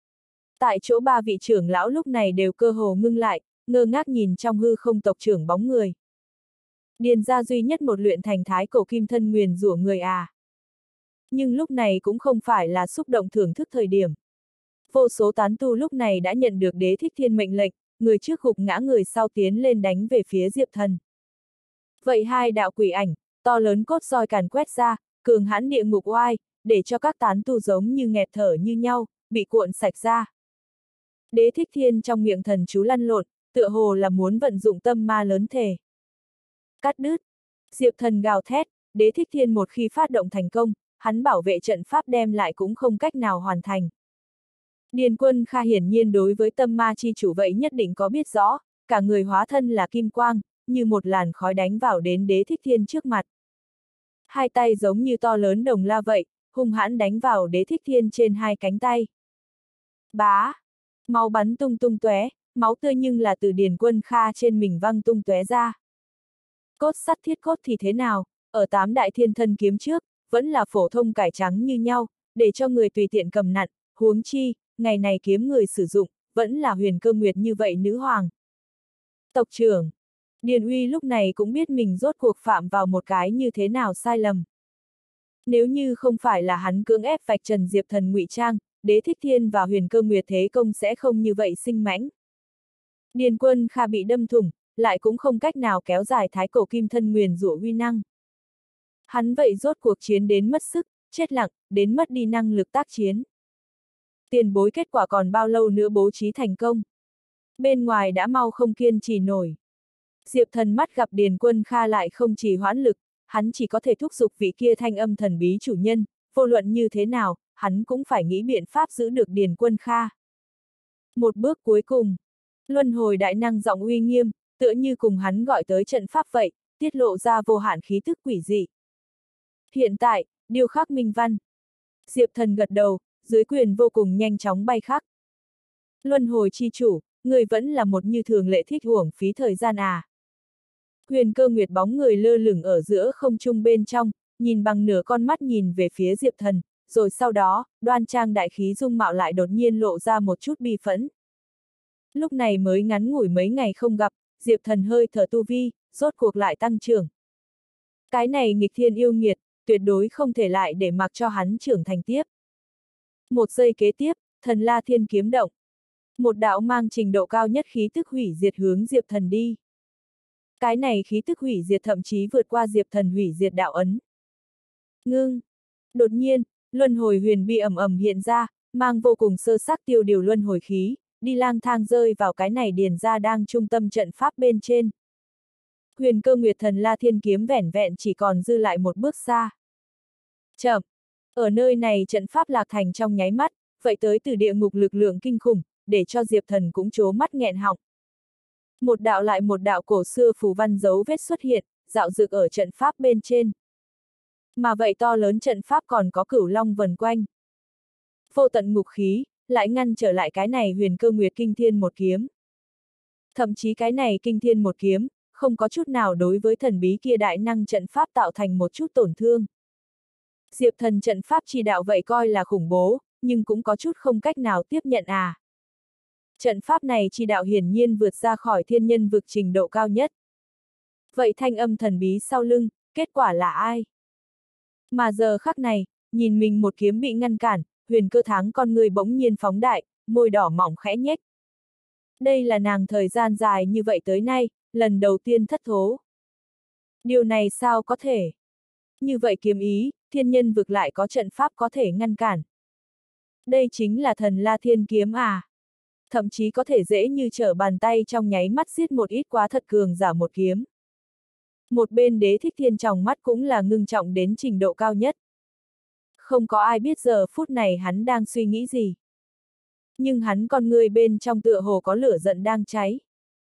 A: Tại chỗ ba vị trưởng lão lúc này đều cơ hồ ngưng lại, ngơ ngác nhìn trong hư không tộc trưởng bóng người. Điền gia duy nhất một luyện thành thái cổ kim thân nguyền rủa người à. Nhưng lúc này cũng không phải là xúc động thưởng thức thời điểm. Vô số tán tu lúc này đã nhận được Đế Thích Thiên mệnh lệnh, người trước gục ngã người sau tiến lên đánh về phía Diệp Thần. Vậy hai đạo quỷ ảnh, to lớn cốt roi càn quét ra, cường hãn địa ngục oai, để cho các tán tu giống như nghẹt thở như nhau, bị cuộn sạch ra. Đế Thích Thiên trong miệng thần chú lăn lộn, tựa hồ là muốn vận dụng tâm ma lớn thể. Cắt đứt. Diệp Thần gào thét, Đế Thích Thiên một khi phát động thành công, hắn bảo vệ trận pháp đem lại cũng không cách nào hoàn thành. Điền Quân Kha hiển nhiên đối với tâm ma chi chủ vậy nhất định có biết rõ, cả người hóa thân là kim quang, như một làn khói đánh vào đến Đế Thích Thiên trước mặt. Hai tay giống như to lớn đồng la vậy, hung hãn đánh vào Đế Thích Thiên trên hai cánh tay. Bá! Máu bắn tung tung tóe, máu tươi nhưng là từ Điền Quân Kha trên mình văng tung tóe ra. Cốt sắt thiết cốt thì thế nào, ở tám đại thiên thân kiếm trước, vẫn là phổ thông cải trắng như nhau, để cho người tùy tiện cầm nặn, huống chi, ngày này kiếm người sử dụng, vẫn là Huyền Cơ Nguyệt như vậy nữ hoàng. Tộc trưởng, Điền Uy lúc này cũng biết mình rốt cuộc phạm vào một cái như thế nào sai lầm. Nếu như không phải là hắn cưỡng ép vạch trần Diệp Thần ngụy trang, Đế Thích Thiên và Huyền Cơ Nguyệt thế công sẽ không như vậy sinh mãnh. Điền Quân Kha bị đâm thủng, lại cũng không cách nào kéo dài thái cổ kim thân nguyền rủa uy năng. Hắn vậy rốt cuộc chiến đến mất sức, chết lặng, đến mất đi năng lực tác chiến. Tiền bối kết quả còn bao lâu nữa bố trí thành công? Bên ngoài đã mau không kiên trì nổi. Diệp Thần mắt gặp Điền Quân Kha lại không trì hoãn lực, hắn chỉ có thể thúc giục vị kia thanh âm thần bí chủ nhân, vô luận như thế nào, hắn cũng phải nghĩ biện pháp giữ được Điền Quân Kha. Một bước cuối cùng, luân hồi đại năng giọng uy nghiêm, tựa như cùng hắn gọi tới trận pháp vậy, tiết lộ ra vô hạn khí tức quỷ dị. Hiện tại, điêu khắc minh văn. Diệp Thần gật đầu, dưới quyền vô cùng nhanh chóng bay khắc. Luân hồi chi chủ, người vẫn là một như thường lệ thích uổng phí thời gian à. Huyền Cơ Nguyệt bóng người lơ lửng ở giữa không trung bên trong, nhìn bằng nửa con mắt nhìn về phía Diệp Thần, rồi sau đó, đoan trang đại khí dung mạo lại đột nhiên lộ ra một chút bi phẫn. Lúc này mới ngắn ngủi mấy ngày không gặp, Diệp Thần hơi thở tu vi, rốt cuộc lại tăng trưởng. Cái này nghịch thiên yêu nghiệt, tuyệt đối không thể lại để mặc cho hắn trưởng thành tiếp. Một giây kế tiếp, thần La Thiên kiếm động. Một đạo mang trình độ cao nhất khí tức hủy diệt hướng Diệp Thần đi. Cái này khí tức hủy diệt thậm chí vượt qua Diệp Thần hủy diệt đạo ấn. Ngưng. Đột nhiên, luân hồi huyền bi ầm ầm hiện ra, mang vô cùng sơ sắc tiêu điều luân hồi khí, đi lang thang rơi vào cái này điền ra đang trung tâm trận pháp bên trên. Huyền Cơ Nguyệt thần La Thiên kiếm vẻn vẹn chỉ còn dư lại một bước xa. Chậm. Ở nơi này trận pháp lạc thành trong nháy mắt, vậy tới từ địa ngục lực lượng kinh khủng, để cho Diệp Thần cũng trố mắt nghẹn họng. Một đạo lại một đạo cổ xưa phù văn dấu vết xuất hiện, dạo dực ở trận pháp bên trên. Mà vậy to lớn trận pháp còn có cửu long vần quanh. Vô tận ngục khí, lại ngăn trở lại cái này Huyền Cơ Nguyệt kinh thiên một kiếm. Thậm chí cái này kinh thiên một kiếm, không có chút nào đối với thần bí kia đại năng trận pháp tạo thành một chút tổn thương. Diệp Thần trận pháp chỉ đạo vậy coi là khủng bố, nhưng cũng có chút không cách nào tiếp nhận à. Trận pháp này chỉ đạo hiển nhiên vượt ra khỏi thiên nhân vực trình độ cao nhất. Vậy thanh âm thần bí sau lưng, kết quả là ai? Mà giờ khắc này, nhìn mình một kiếm bị ngăn cản, Huyền Cơ Thắng con người bỗng nhiên phóng đại, môi đỏ mỏng khẽ nhếch. Đây là nàng thời gian dài như vậy tới nay, lần đầu tiên thất thố. Điều này sao có thể? Như vậy kiếm ý, thiên nhân vực lại có trận pháp có thể ngăn cản. Đây chính là thần La Thiên kiếm à? thậm chí có thể dễ như trở bàn tay trong nháy mắt giết một ít quá thật cường giả một kiếm. Một bên Đế Thích Thiên trong mắt cũng là ngưng trọng đến trình độ cao nhất. Không có ai biết giờ phút này hắn đang suy nghĩ gì. Nhưng hắn con người bên trong tựa hồ có lửa giận đang cháy.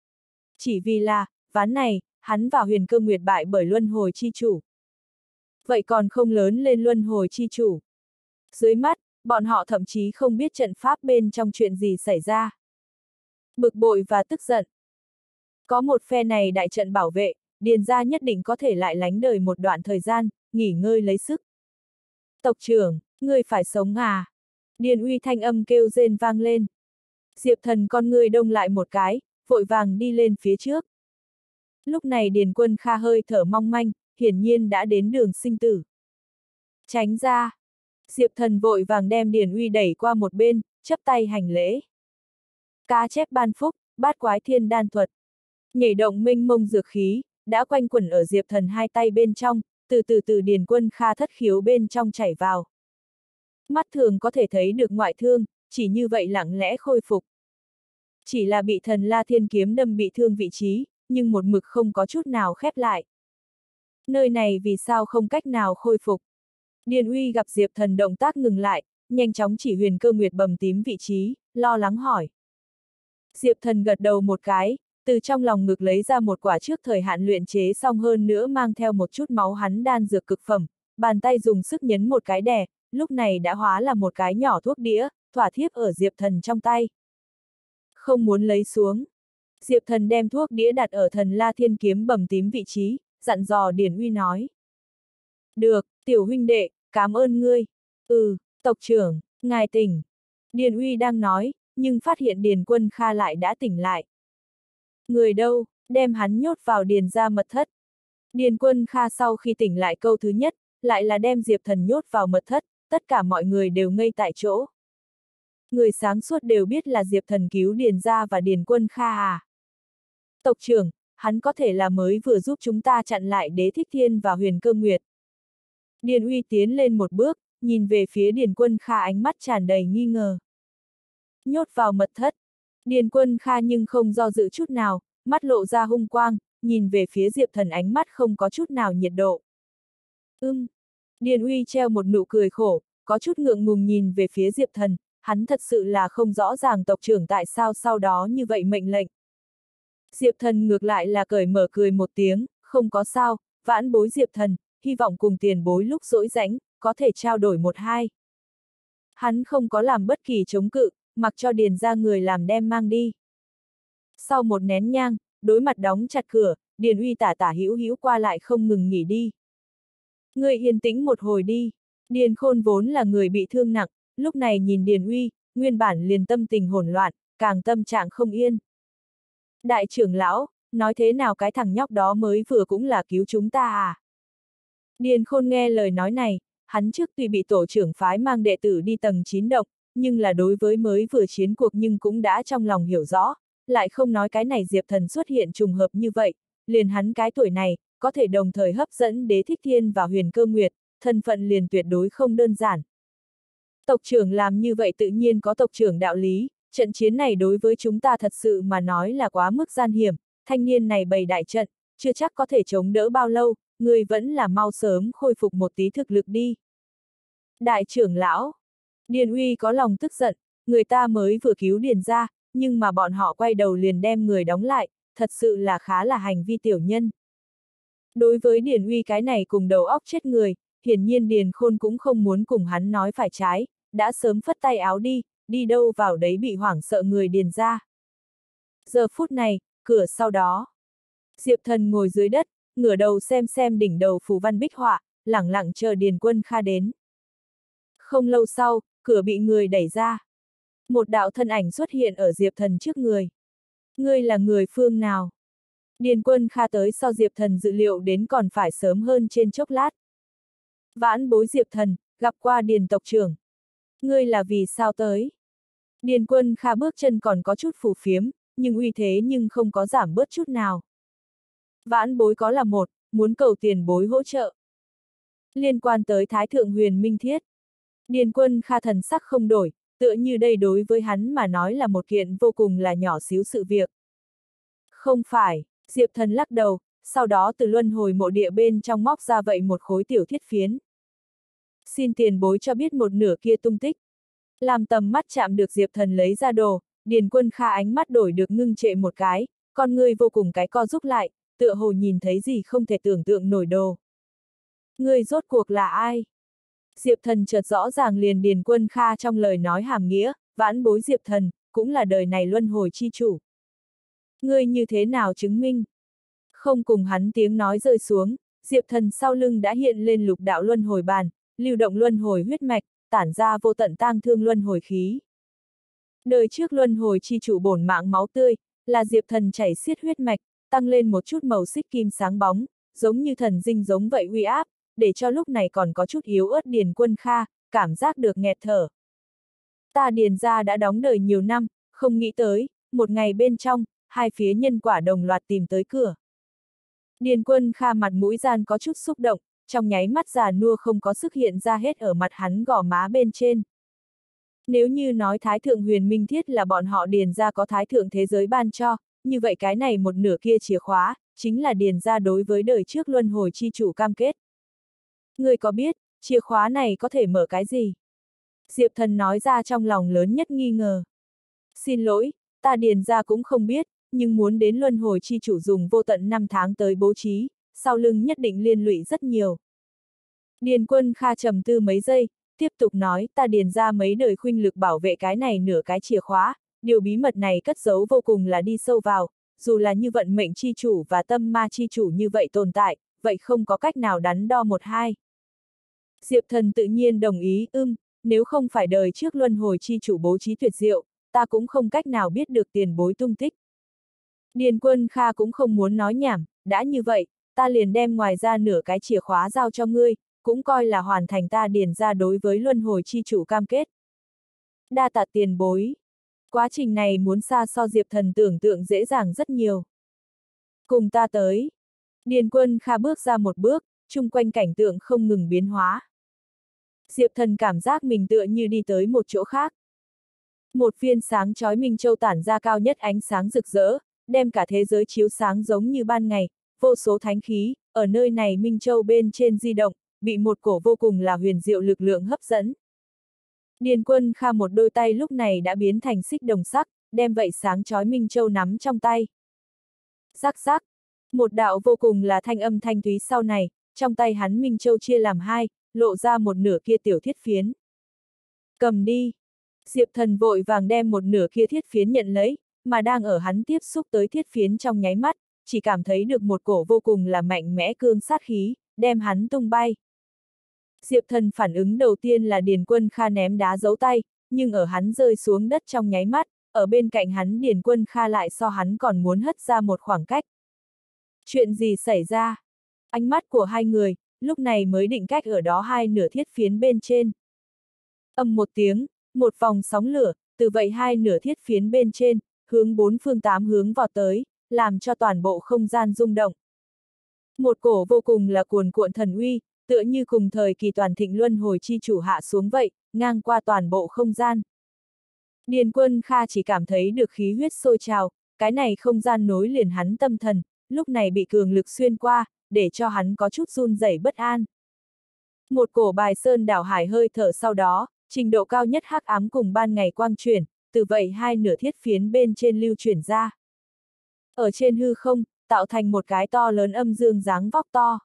A: Chỉ vì là, ván này, hắn và Huyền Cơ Nguyệt bại bởi luân hồi chi chủ. Vậy còn không lớn lên luân hồi chi chủ. Dưới mắt, bọn họ thậm chí không biết trận pháp bên trong chuyện gì xảy ra. Bực bội và tức giận. Có một phe này đại trận bảo vệ, Điền gia nhất định có thể lại lánh đời một đoạn thời gian, nghỉ ngơi lấy sức. Tộc trưởng, ngươi phải sống à? Điền Uy thanh âm kêu rên vang lên. Diệp Thần con ngươi đông lại một cái, vội vàng đi lên phía trước. Lúc này Điền Quân Kha hơi thở mong manh, hiển nhiên đã đến đường sinh tử. Tránh ra! Diệp Thần vội vàng đem Điền Uy đẩy qua một bên, chắp tay hành lễ. Cá chép ban phúc, bát quái thiên đan thuật. Nhảy động minh mông dược khí, đã quanh quẩn ở Diệp Thần hai tay bên trong, từ từ từ Điền Quân Kha thất khiếu bên trong chảy vào. Mắt thường có thể thấy được ngoại thương, chỉ như vậy lặng lẽ khôi phục. Chỉ là bị Thần La Thiên kiếm đâm bị thương vị trí, nhưng một mực không có chút nào khép lại. Nơi này vì sao không cách nào khôi phục? Điền Uy gặp Diệp Thần động tác ngừng lại, nhanh chóng chỉ Huyền Cơ Nguyệt bầm tím vị trí, lo lắng hỏi. Diệp Thần gật đầu một cái, từ trong lòng ngực lấy ra một quả trước thời hạn luyện chế xong hơn nữa mang theo một chút máu hắn đan dược cực phẩm, bàn tay dùng sức nhấn một cái đè, lúc này đã hóa là một cái nhỏ thuốc đĩa, thỏa thiếp ở Diệp Thần trong tay. Không muốn lấy xuống. Diệp Thần đem thuốc đĩa đặt ở Thần La Thiên kiếm bầm tím vị trí, dặn dò Điền Uy nói. Được, tiểu huynh đệ, cảm ơn ngươi. Ừ, tộc trưởng, ngài tỉnh. Điền Uy đang nói, nhưng phát hiện Điền Quân Kha lại đã tỉnh lại. Người đâu, đem hắn nhốt vào Điền gia mật thất. Điền Quân Kha sau khi tỉnh lại câu thứ nhất, lại là đem Diệp Thần nhốt vào mật thất, tất cả mọi người đều ngây tại chỗ. Người sáng suốt đều biết là Diệp Thần cứu Điền gia và Điền Quân Kha à. Tộc trưởng, hắn có thể là mới vừa giúp chúng ta chặn lại Đế Thích Thiên và Huyền Cơ Nguyệt. Điền Uy tiến lên một bước, nhìn về phía Điền Quân Kha ánh mắt tràn đầy nghi ngờ. Nhốt vào mật thất. Điền Quân Kha nhưng không do dự chút nào, mắt lộ ra hung quang, nhìn về phía Diệp Thần ánh mắt không có chút nào nhiệt độ. Ưm. Điền Uy treo một nụ cười khổ, có chút ngượng ngùng nhìn về phía Diệp Thần, hắn thật sự là không rõ ràng tộc trưởng tại sao sau đó như vậy mệnh lệnh. Diệp Thần ngược lại là cởi mở cười một tiếng, không có sao, vãn bối Diệp Thần, hy vọng cùng tiền bối lúc rỗi rãnh, có thể trao đổi một hai. Hắn không có làm bất kỳ chống cự, mặc cho Điền gia người làm đem mang đi. Sau một nén nhang, đối mặt đóng chặt cửa, Điền Uy tả tả hữu hữu qua lại không ngừng nghỉ đi. Người yên tĩnh một hồi đi. Điền Khôn vốn là người bị thương nặng, lúc này nhìn Điền Uy, nguyên bản liền tâm tình hỗn loạn, càng tâm trạng không yên. Đại trưởng lão, nói thế nào cái thằng nhóc đó mới vừa cũng là cứu chúng ta à? Điền Khôn nghe lời nói này, hắn trước tuy bị tổ trưởng phái mang đệ tử đi tầng chín động, nhưng là đối với mới vừa chiến cuộc nhưng cũng đã trong lòng hiểu rõ, lại không nói cái này Diệp Thần xuất hiện trùng hợp như vậy, liền hắn cái tuổi này, có thể đồng thời hấp dẫn Đế Thích Thiên và Huyền Cơ Nguyệt, thân phận liền tuyệt đối không đơn giản. Tộc trưởng làm như vậy tự nhiên có tộc trưởng đạo lý, trận chiến này đối với chúng ta thật sự mà nói là quá mức gian hiểm, thanh niên này bày đại trận, chưa chắc có thể chống đỡ bao lâu, người vẫn là mau sớm khôi phục một tí thực lực đi. Đại trưởng lão, Điền Uy có lòng tức giận, người ta mới vừa cứu Điền gia, nhưng mà bọn họ quay đầu liền đem người đóng lại, thật sự là khá là hành vi tiểu nhân. Đối với Điền Uy cái này cùng đầu óc chết người, hiển nhiên Điền Khôn cũng không muốn cùng hắn nói phải trái, đã sớm phất tay áo đi, đi đâu vào đấy bị hoảng sợ người Điền gia. Giờ phút này, cửa sau đó. Diệp Thần ngồi dưới đất, ngửa đầu xem xem đỉnh đầu phù văn bích họa, lẳng lặng chờ Điền Quân Kha đến. Không lâu sau, cửa bị người đẩy ra. Một đạo thân ảnh xuất hiện ở Diệp Thần trước người. Ngươi là người phương nào? Điền Quân Kha tới sau Diệp Thần dự liệu đến còn phải sớm hơn trên chốc lát. Vãn bối Diệp Thần, gặp qua Điền tộc trưởng. Ngươi là vì sao tới? Điền Quân Kha bước chân còn có chút phù phiếm, nhưng uy thế nhưng không có giảm bớt chút nào. Vãn bối có là một, muốn cầu tiền bối hỗ trợ. Liên quan tới Thái Thượng Huyền Minh Thiết. Điền Quân Kha thần sắc không đổi, tựa như đây đối với hắn mà nói là một kiện vô cùng là nhỏ xíu sự việc. Không phải, Diệp Thần lắc đầu, sau đó từ luân hồi mộ địa bên trong móc ra vậy một khối tiểu thiết phiến. Xin tiền bối cho biết một nửa kia tung tích. Làm tầm mắt chạm được Diệp Thần lấy ra đồ, Điền Quân Kha ánh mắt đổi được ngưng trệ một cái, con ngươi vô cùng cái co rút lại, tựa hồ nhìn thấy gì không thể tưởng tượng nổi đồ. Ngươi rốt cuộc là ai? Diệp Thần chợt rõ ràng liền Điền Quân Kha trong lời nói hàm nghĩa, vãn bối Diệp Thần, cũng là đời này luân hồi chi chủ. Ngươi như thế nào chứng minh? Không cùng hắn tiếng nói rơi xuống, Diệp Thần sau lưng đã hiện lên lục đạo luân hồi bàn, lưu động luân hồi huyết mạch, tản ra vô tận tang thương luân hồi khí. Đời trước luân hồi chi chủ bổn mạng máu tươi, là Diệp Thần chảy xiết huyết mạch, tăng lên một chút màu xích kim sáng bóng, giống như thần dinh giống vậy uy áp, để cho lúc này còn có chút yếu ớt Điền Quân Kha, cảm giác được nghẹt thở. Ta Điền gia đã đóng đời nhiều năm, không nghĩ tới, một ngày bên trong, hai phía nhân quả đồng loạt tìm tới cửa. Điền Quân Kha mặt mũi gian có chút xúc động, trong nháy mắt già nua không có sức hiện ra hết ở mặt hắn gò má bên trên. Nếu như nói Thái Thượng Huyền Minh Thiết là bọn họ Điền gia có Thái Thượng thế giới ban cho, như vậy cái này một nửa kia chìa khóa, chính là Điền gia đối với đời trước luân hồi chi chủ cam kết. Ngươi có biết, chìa khóa này có thể mở cái gì? Diệp Thần nói ra trong lòng lớn nhất nghi ngờ. Xin lỗi, ta Điền gia cũng không biết, nhưng muốn đến luân hồi chi chủ dùng vô tận năm tháng tới bố trí, sau lưng nhất định liên lụy rất nhiều. Điền Quân Kha trầm tư mấy giây, tiếp tục nói ta Điền gia mấy đời khuynh lực bảo vệ cái này nửa cái chìa khóa, điều bí mật này cất giấu vô cùng là đi sâu vào, dù là như vận mệnh chi chủ và tâm ma chi chủ như vậy tồn tại, vậy không có cách nào đắn đo một hai. Diệp Thần tự nhiên đồng ý, ưng, nếu không phải đời trước luân hồi chi chủ bố trí tuyệt diệu, ta cũng không cách nào biết được tiền bối tung tích. Điền Quân Kha cũng không muốn nói nhảm, đã như vậy, ta liền đem ngoài ra nửa cái chìa khóa giao cho ngươi, cũng coi là hoàn thành ta Điền gia đối với luân hồi chi chủ cam kết. Đa tạ tiền bối. Quá trình này muốn xa so Diệp Thần tưởng tượng dễ dàng rất nhiều. Cùng ta tới. Điền Quân Kha bước ra một bước, chung quanh cảnh tượng không ngừng biến hóa. Diệp Thần cảm giác mình tựa như đi tới một chỗ khác. Một viên sáng chói minh châu tản ra cao nhất ánh sáng rực rỡ, đem cả thế giới chiếu sáng giống như ban ngày, vô số thánh khí, ở nơi này minh châu bên trên di động, bị một cổ vô cùng là huyền diệu lực lượng hấp dẫn. Điền Quân Kha một đôi tay lúc này đã biến thành xích đồng sắc, đem vậy sáng chói minh châu nắm trong tay. Rắc rắc, một đạo vô cùng là thanh âm thanh thúy sau này, trong tay hắn minh châu chia làm hai, lộ ra một nửa kia tiểu thiết phiến. Cầm đi. Diệp Thần vội vàng đem một nửa kia thiết phiến nhận lấy, mà đang ở hắn tiếp xúc tới thiết phiến trong nháy mắt, chỉ cảm thấy được một cổ vô cùng là mạnh mẽ cương sát khí, đem hắn tung bay. Diệp Thần phản ứng đầu tiên là Điền Quân Kha ném đá giấu tay, nhưng ở hắn rơi xuống đất trong nháy mắt, ở bên cạnh hắn Điền Quân Kha lại so hắn còn muốn hất ra một khoảng cách. Chuyện gì xảy ra? Ánh mắt của hai người, lúc này mới định cách ở đó hai nửa thiết phiến bên trên. Ầm một tiếng, một vòng sóng lửa, từ vậy hai nửa thiết phiến bên trên, hướng bốn phương tám hướng vào tới, làm cho toàn bộ không gian rung động. Một cổ vô cùng là cuồn cuộn thần uy, tựa như cùng thời kỳ toàn thịnh luân hồi chi chủ hạ xuống vậy, ngang qua toàn bộ không gian. Điền Quân Kha chỉ cảm thấy được khí huyết sôi trào, cái này không gian nối liền hắn tâm thần, lúc này bị cường lực xuyên qua, để cho hắn có chút run rẩy bất an. Một cổ bài sơn đảo hải hơi thở sau đó, trình độ cao nhất hắc ám cùng ban ngày quang chuyển, từ vậy hai nửa thiết phiến bên trên lưu chuyển ra. Ở trên hư không, tạo thành một cái to lớn âm dương dáng vóc to.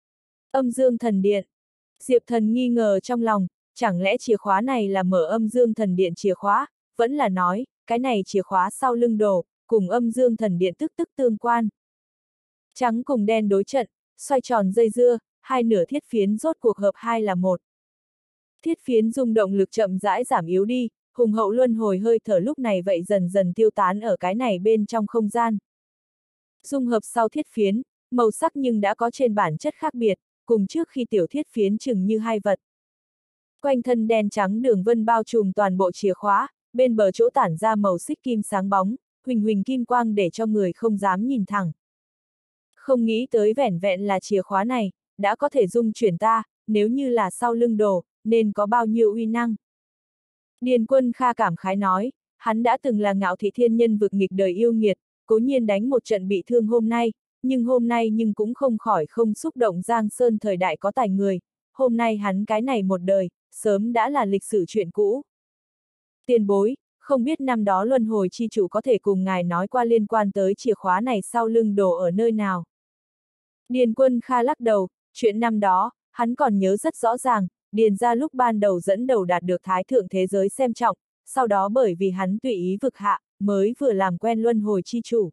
A: Âm dương thần điện. Diệp Thần nghi ngờ trong lòng, chẳng lẽ chìa khóa này là mở âm dương thần điện chìa khóa, vẫn là nói, cái này chìa khóa sau lưng đồ, cùng âm dương thần điện tức tức tương quan. Trắng cùng đen đối trận, xoay tròn dây dưa, hai nửa thiết phiến rốt cuộc hợp hai là một. Thiết phiến rung động lực chậm rãi giảm yếu đi, hùng hậu luân hồi hơi thở lúc này vậy dần dần tiêu tán ở cái này bên trong không gian. Dung hợp sau thiết phiến, màu sắc nhưng đã có trên bản chất khác biệt, cùng trước khi tiểu thiết phiến chừng như hai vật. Quanh thân đen trắng đường vân bao trùm toàn bộ chìa khóa, bên bờ chỗ tản ra màu xích kim sáng bóng, huỳnh huỳnh kim quang để cho người không dám nhìn thẳng. Không nghĩ tới vẻn vẹn là chìa khóa này, đã có thể dung chuyển ta, nếu như là sau lưng đồ, nên có bao nhiêu uy năng. Điền Quân Kha cảm khái nói, hắn đã từng là Ngạo Thị Thiên Nhân vực nghịch đời yêu nghiệt, cố nhiên đánh một trận bị thương hôm nay, nhưng hôm nay nhưng cũng không khỏi không xúc động Giang Sơn thời đại có tài người, hôm nay hắn cái này một đời, sớm đã là lịch sử chuyện cũ. Tiền bối, không biết năm đó luân hồi chi chủ có thể cùng ngài nói qua liên quan tới chìa khóa này sau lưng đồ ở nơi nào. Điền Quân Kha lắc đầu, chuyện năm đó, hắn còn nhớ rất rõ ràng, Điền gia lúc ban đầu dẫn đầu đạt được thái thượng thế giới xem trọng, sau đó bởi vì hắn tùy ý vực hạ, mới vừa làm quen luân hồi chi chủ.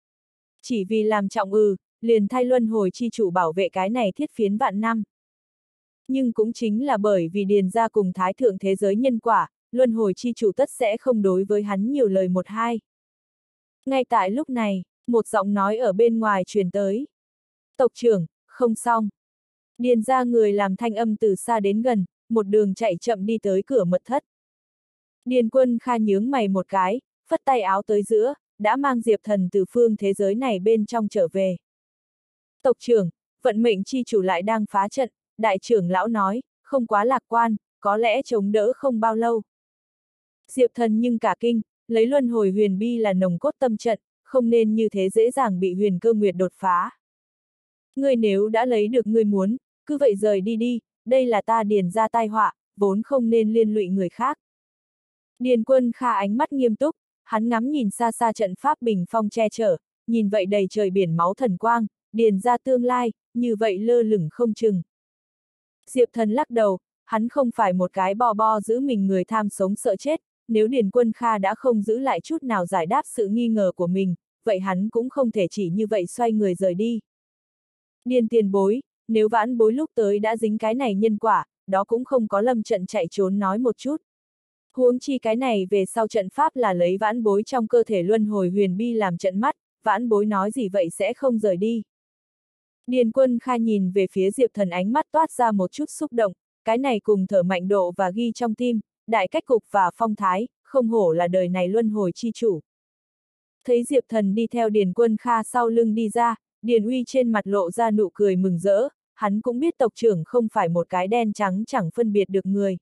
A: Chỉ vì làm trọng ư, liền thay luân hồi chi chủ bảo vệ cái này thiết phiến vạn năm. Nhưng cũng chính là bởi vì Điền gia cùng thái thượng thế giới nhân quả, luân hồi chi chủ tất sẽ không đối với hắn nhiều lời một hai. Ngay tại lúc này, một giọng nói ở bên ngoài truyền tới. Tộc trưởng, không xong. Điền gia người làm thanh âm từ xa đến gần, một đường chạy chậm đi tới cửa mật thất. Điền Quân Kha nhướng mày một cái, phất tay áo tới giữa, đã mang Diệp Thần từ phương thế giới này bên trong trở về. Tộc trưởng, vận mệnh chi chủ lại đang phá trận, đại trưởng lão nói, không quá lạc quan, có lẽ chống đỡ không bao lâu. Diệp Thần nhưng cả kinh, lấy luân hồi huyền bi là nồng cốt tâm trận, không nên như thế dễ dàng bị huyền cơ nguyệt đột phá. Ngươi nếu đã lấy được ngươi muốn, cứ vậy rời đi đi, đây là ta Điền gia tai họa, vốn không nên liên lụy người khác. Điền Quân Kha ánh mắt nghiêm túc, hắn ngắm nhìn xa xa trận pháp bình phong che chở, nhìn vậy đầy trời biển máu thần quang, Điền gia tương lai, như vậy lơ lửng không chừng. Diệp Thần lắc đầu, hắn không phải một cái bò bo giữ mình người tham sống sợ chết, nếu Điền Quân Kha đã không giữ lại chút nào giải đáp sự nghi ngờ của mình, vậy hắn cũng không thể chỉ như vậy xoay người rời đi. Điền tiền bối, nếu vãn bối lúc tới đã dính cái này nhân quả, đó cũng không có lâm trận chạy trốn nói một chút. Huống chi cái này về sau trận pháp là lấy vãn bối trong cơ thể luân hồi huyền bi làm trận mắt, vãn bối nói gì vậy sẽ không rời đi. Điền Quân Kha nhìn về phía Diệp Thần ánh mắt toát ra một chút xúc động, cái này cùng thở mạnh độ và ghi trong tim, đại cách cục và phong thái, không hổ là đời này luân hồi chi chủ. Thấy Diệp Thần đi theo Điền Quân Kha sau lưng đi ra, Điền Uy trên mặt lộ ra nụ cười mừng rỡ, hắn cũng biết tộc trưởng không phải một cái đen trắng chẳng phân biệt được người.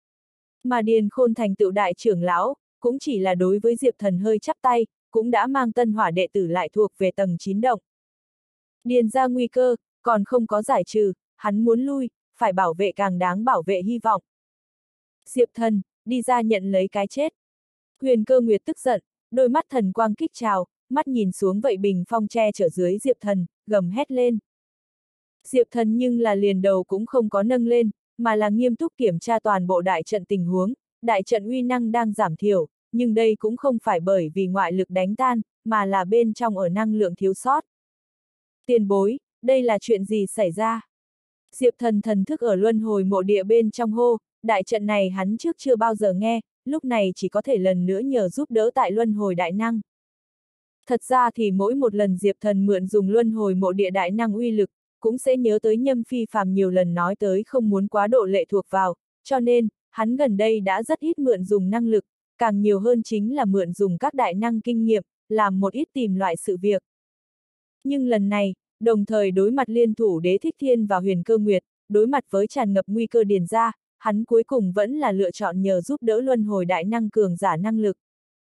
A: Mà Điền Khôn thành tựu đại trưởng lão, cũng chỉ là đối với Diệp Thần hơi chắp tay, cũng đã mang tân hỏa đệ tử lại thuộc về tầng chín động. Điền ra nguy cơ, còn không có giải trừ, hắn muốn lui, phải bảo vệ càng đáng bảo vệ hy vọng. Diệp Thần, đi ra nhận lấy cái chết. Huyền Cơ Nguyệt tức giận, đôi mắt thần quang kích trào, mắt nhìn xuống vậy bình phong che chở dưới Diệp Thần, gầm hét lên. Diệp Thần nhưng là liền đầu cũng không có nâng lên, mà là nghiêm túc kiểm tra toàn bộ đại trận tình huống, đại trận uy năng đang giảm thiểu, nhưng đây cũng không phải bởi vì ngoại lực đánh tan, mà là bên trong ở năng lượng thiếu sót. Tiền bối, đây là chuyện gì xảy ra? Diệp Thần thần thức ở luân hồi mộ địa bên trong hô, đại trận này hắn trước chưa bao giờ nghe, lúc này chỉ có thể lần nữa nhờ giúp đỡ tại luân hồi đại năng. Thật ra thì mỗi một lần Diệp Thần mượn dùng luân hồi mộ địa đại năng uy lực, cũng sẽ nhớ tới Nhâm Phi Phàm nhiều lần nói tới không muốn quá độ lệ thuộc vào, cho nên, hắn gần đây đã rất ít mượn dùng năng lực, càng nhiều hơn chính là mượn dùng các đại năng kinh nghiệm, làm một ít tìm loại sự việc. Nhưng lần này, đồng thời đối mặt liên thủ Đế Thích Thiên và Huyền Cơ Nguyệt, đối mặt với tràn ngập nguy cơ Điền gia, hắn cuối cùng vẫn là lựa chọn nhờ giúp đỡ luân hồi đại năng cường giả năng lực.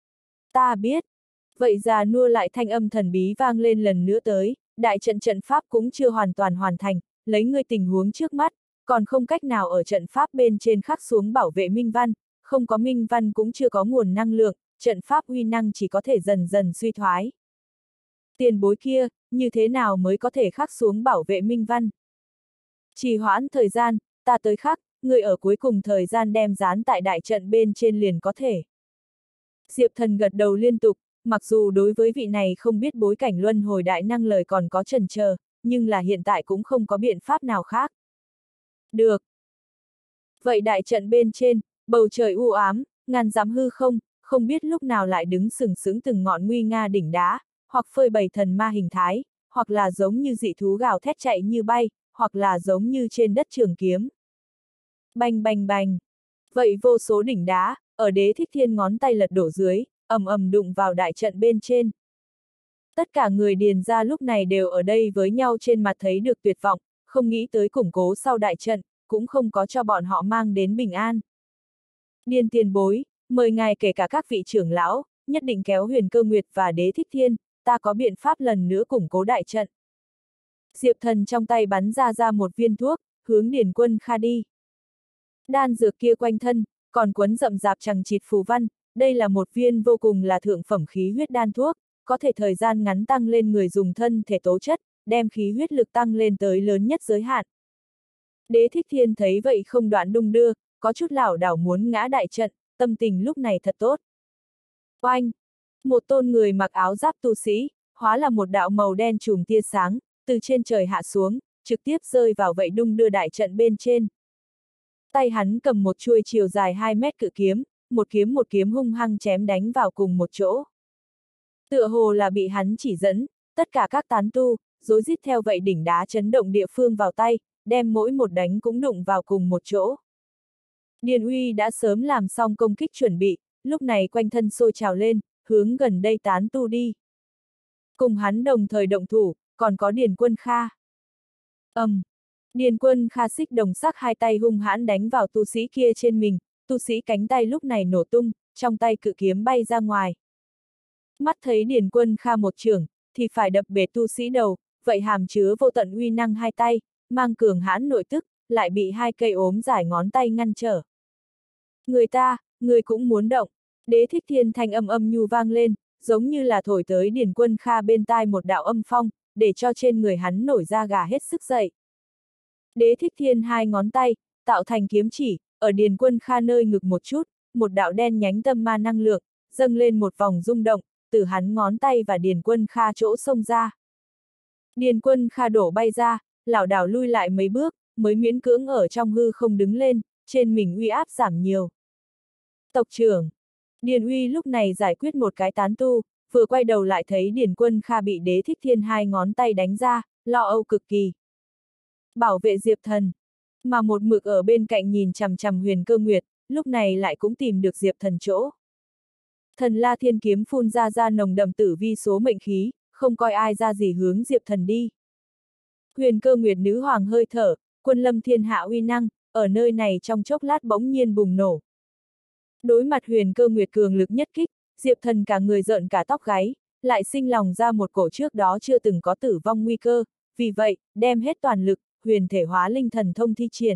A: Ta biết. Vậy già nua lại thanh âm thần bí vang lên lần nữa tới, đại trận trận pháp cũng chưa hoàn toàn hoàn thành, lấy ngươi tình huống trước mắt, còn không cách nào ở trận pháp bên trên khắc xuống bảo vệ minh văn, không có minh văn cũng chưa có nguồn năng lượng, trận pháp uy năng chỉ có thể dần dần suy thoái. Tiền bối kia, như thế nào mới có thể khắc xuống bảo vệ minh văn? Trì hoãn thời gian, ta tới khắc, người ở cuối cùng thời gian đem dán tại đại trận bên trên liền có thể. Diệp Thần gật đầu liên tục, mặc dù đối với vị này không biết bối cảnh luân hồi đại năng lời còn có chần chờ, nhưng là hiện tại cũng không có biện pháp nào khác. Được. Vậy đại trận bên trên, bầu trời u ám, ngàn dặm hư không, không biết lúc nào lại đứng sừng sững từng ngọn nguy nga đỉnh đá, hoặc phơi bày thần ma hình thái, hoặc là giống như dị thú gào thét chạy như bay, hoặc là giống như trên đất trường kiếm. Bành bành bành. Vậy vô số đỉnh đá, ở Đế Thích Thiên ngón tay lật đổ dưới, ầm ầm đụng vào đại trận bên trên. Tất cả người Điền gia lúc này đều ở đây với nhau trên mặt thấy được tuyệt vọng, không nghĩ tới củng cố sau đại trận, cũng không có cho bọn họ mang đến bình an. Điền tiền bối, Mời ngài kể cả các vị trưởng lão, nhất định kéo Huyền Cơ Nguyệt và Đế Thích Thiên, ta có biện pháp lần nữa củng cố đại trận. Diệp Thần trong tay bắn ra ra một viên thuốc, hướng Điền Quân Kha đi. Đan dược kia quanh thân, còn quấn rậm rạp chằng chịt phù văn, đây là một viên vô cùng là thượng phẩm khí huyết đan thuốc, có thể thời gian ngắn tăng lên người dùng thân thể tố chất, đem khí huyết lực tăng lên tới lớn nhất giới hạn. Đế Thích Thiên thấy vậy không đoạn đung đưa, có chút lảo đảo muốn ngã đại trận, tâm tình lúc này thật tốt. Oanh! Một tôn người mặc áo giáp tu sĩ, hóa là một đạo màu đen chùm tia sáng, từ trên trời hạ xuống, trực tiếp rơi vào vậy đung đưa đại trận bên trên. Tay hắn cầm một chuôi chiều dài hai mét cự kiếm, một kiếm một kiếm hung hăng chém đánh vào cùng một chỗ. Tựa hồ là bị hắn chỉ dẫn, tất cả các tán tu, rối rít theo vậy đỉnh đá chấn động địa phương vào tay, đem mỗi một đánh cũng đụng vào cùng một chỗ. Điền Uy đã sớm làm xong công kích chuẩn bị, lúc này quanh thân sôi trào lên, hướng gần đây tán tu đi. Cùng hắn đồng thời động thủ, còn có Điền Quân Kha. ầm, um, Điền Quân Kha xích đồng sắc hai tay hung hãn đánh vào tu sĩ kia trên mình, tu sĩ cánh tay lúc này nổ tung, trong tay cự kiếm bay ra ngoài. Mắt thấy Điền Quân Kha một chưởng, thì phải đập bể tu sĩ đầu, vậy hàm chứa vô tận uy năng hai tay, mang cường hãn nội tức, lại bị hai cây ốm dài ngón tay ngăn trở. Người ta, người cũng muốn động. Đế Thích Thiên thanh âm âm nhu vang lên, giống như là thổi tới Điền Quân Kha bên tai một đạo âm phong, để cho trên người hắn nổi da gà hết sức dậy. Đế Thích Thiên hai ngón tay, tạo thành kiếm chỉ, ở Điền Quân Kha nơi ngực một chút, một đạo đen nhánh tâm ma năng lượng, dâng lên một vòng rung động, từ hắn ngón tay và Điền Quân Kha chỗ xông ra. Điền Quân Kha đổ bay ra, lảo đảo lui lại mấy bước, mới miễn cưỡng ở trong hư không đứng lên, trên mình uy áp giảm nhiều. Tộc trưởng! Điền Uy lúc này giải quyết một cái tán tu, vừa quay đầu lại thấy Điền Quân Kha bị Đế Thích Thiên hai ngón tay đánh ra, lo âu cực kỳ. Bảo vệ Diệp Thần! Mà một mực ở bên cạnh nhìn chằm chằm Huyền Cơ Nguyệt, lúc này lại cũng tìm được Diệp Thần chỗ. Thần La Thiên kiếm phun ra ra nồng đậm tử vi số mệnh khí, không coi ai ra gì hướng Diệp Thần đi. Huyền Cơ Nguyệt nữ hoàng hơi thở, quân lâm thiên hạ uy năng, ở nơi này trong chốc lát bỗng nhiên bùng nổ. Đối mặt Huyền Cơ Nguyệt cường lực nhất kích, Diệp Thần cả người rợn cả tóc gáy, lại sinh lòng ra một cổ trước đó chưa từng có tử vong nguy cơ, vì vậy, đem hết toàn lực, huyền thể hóa linh thần thông thi triển.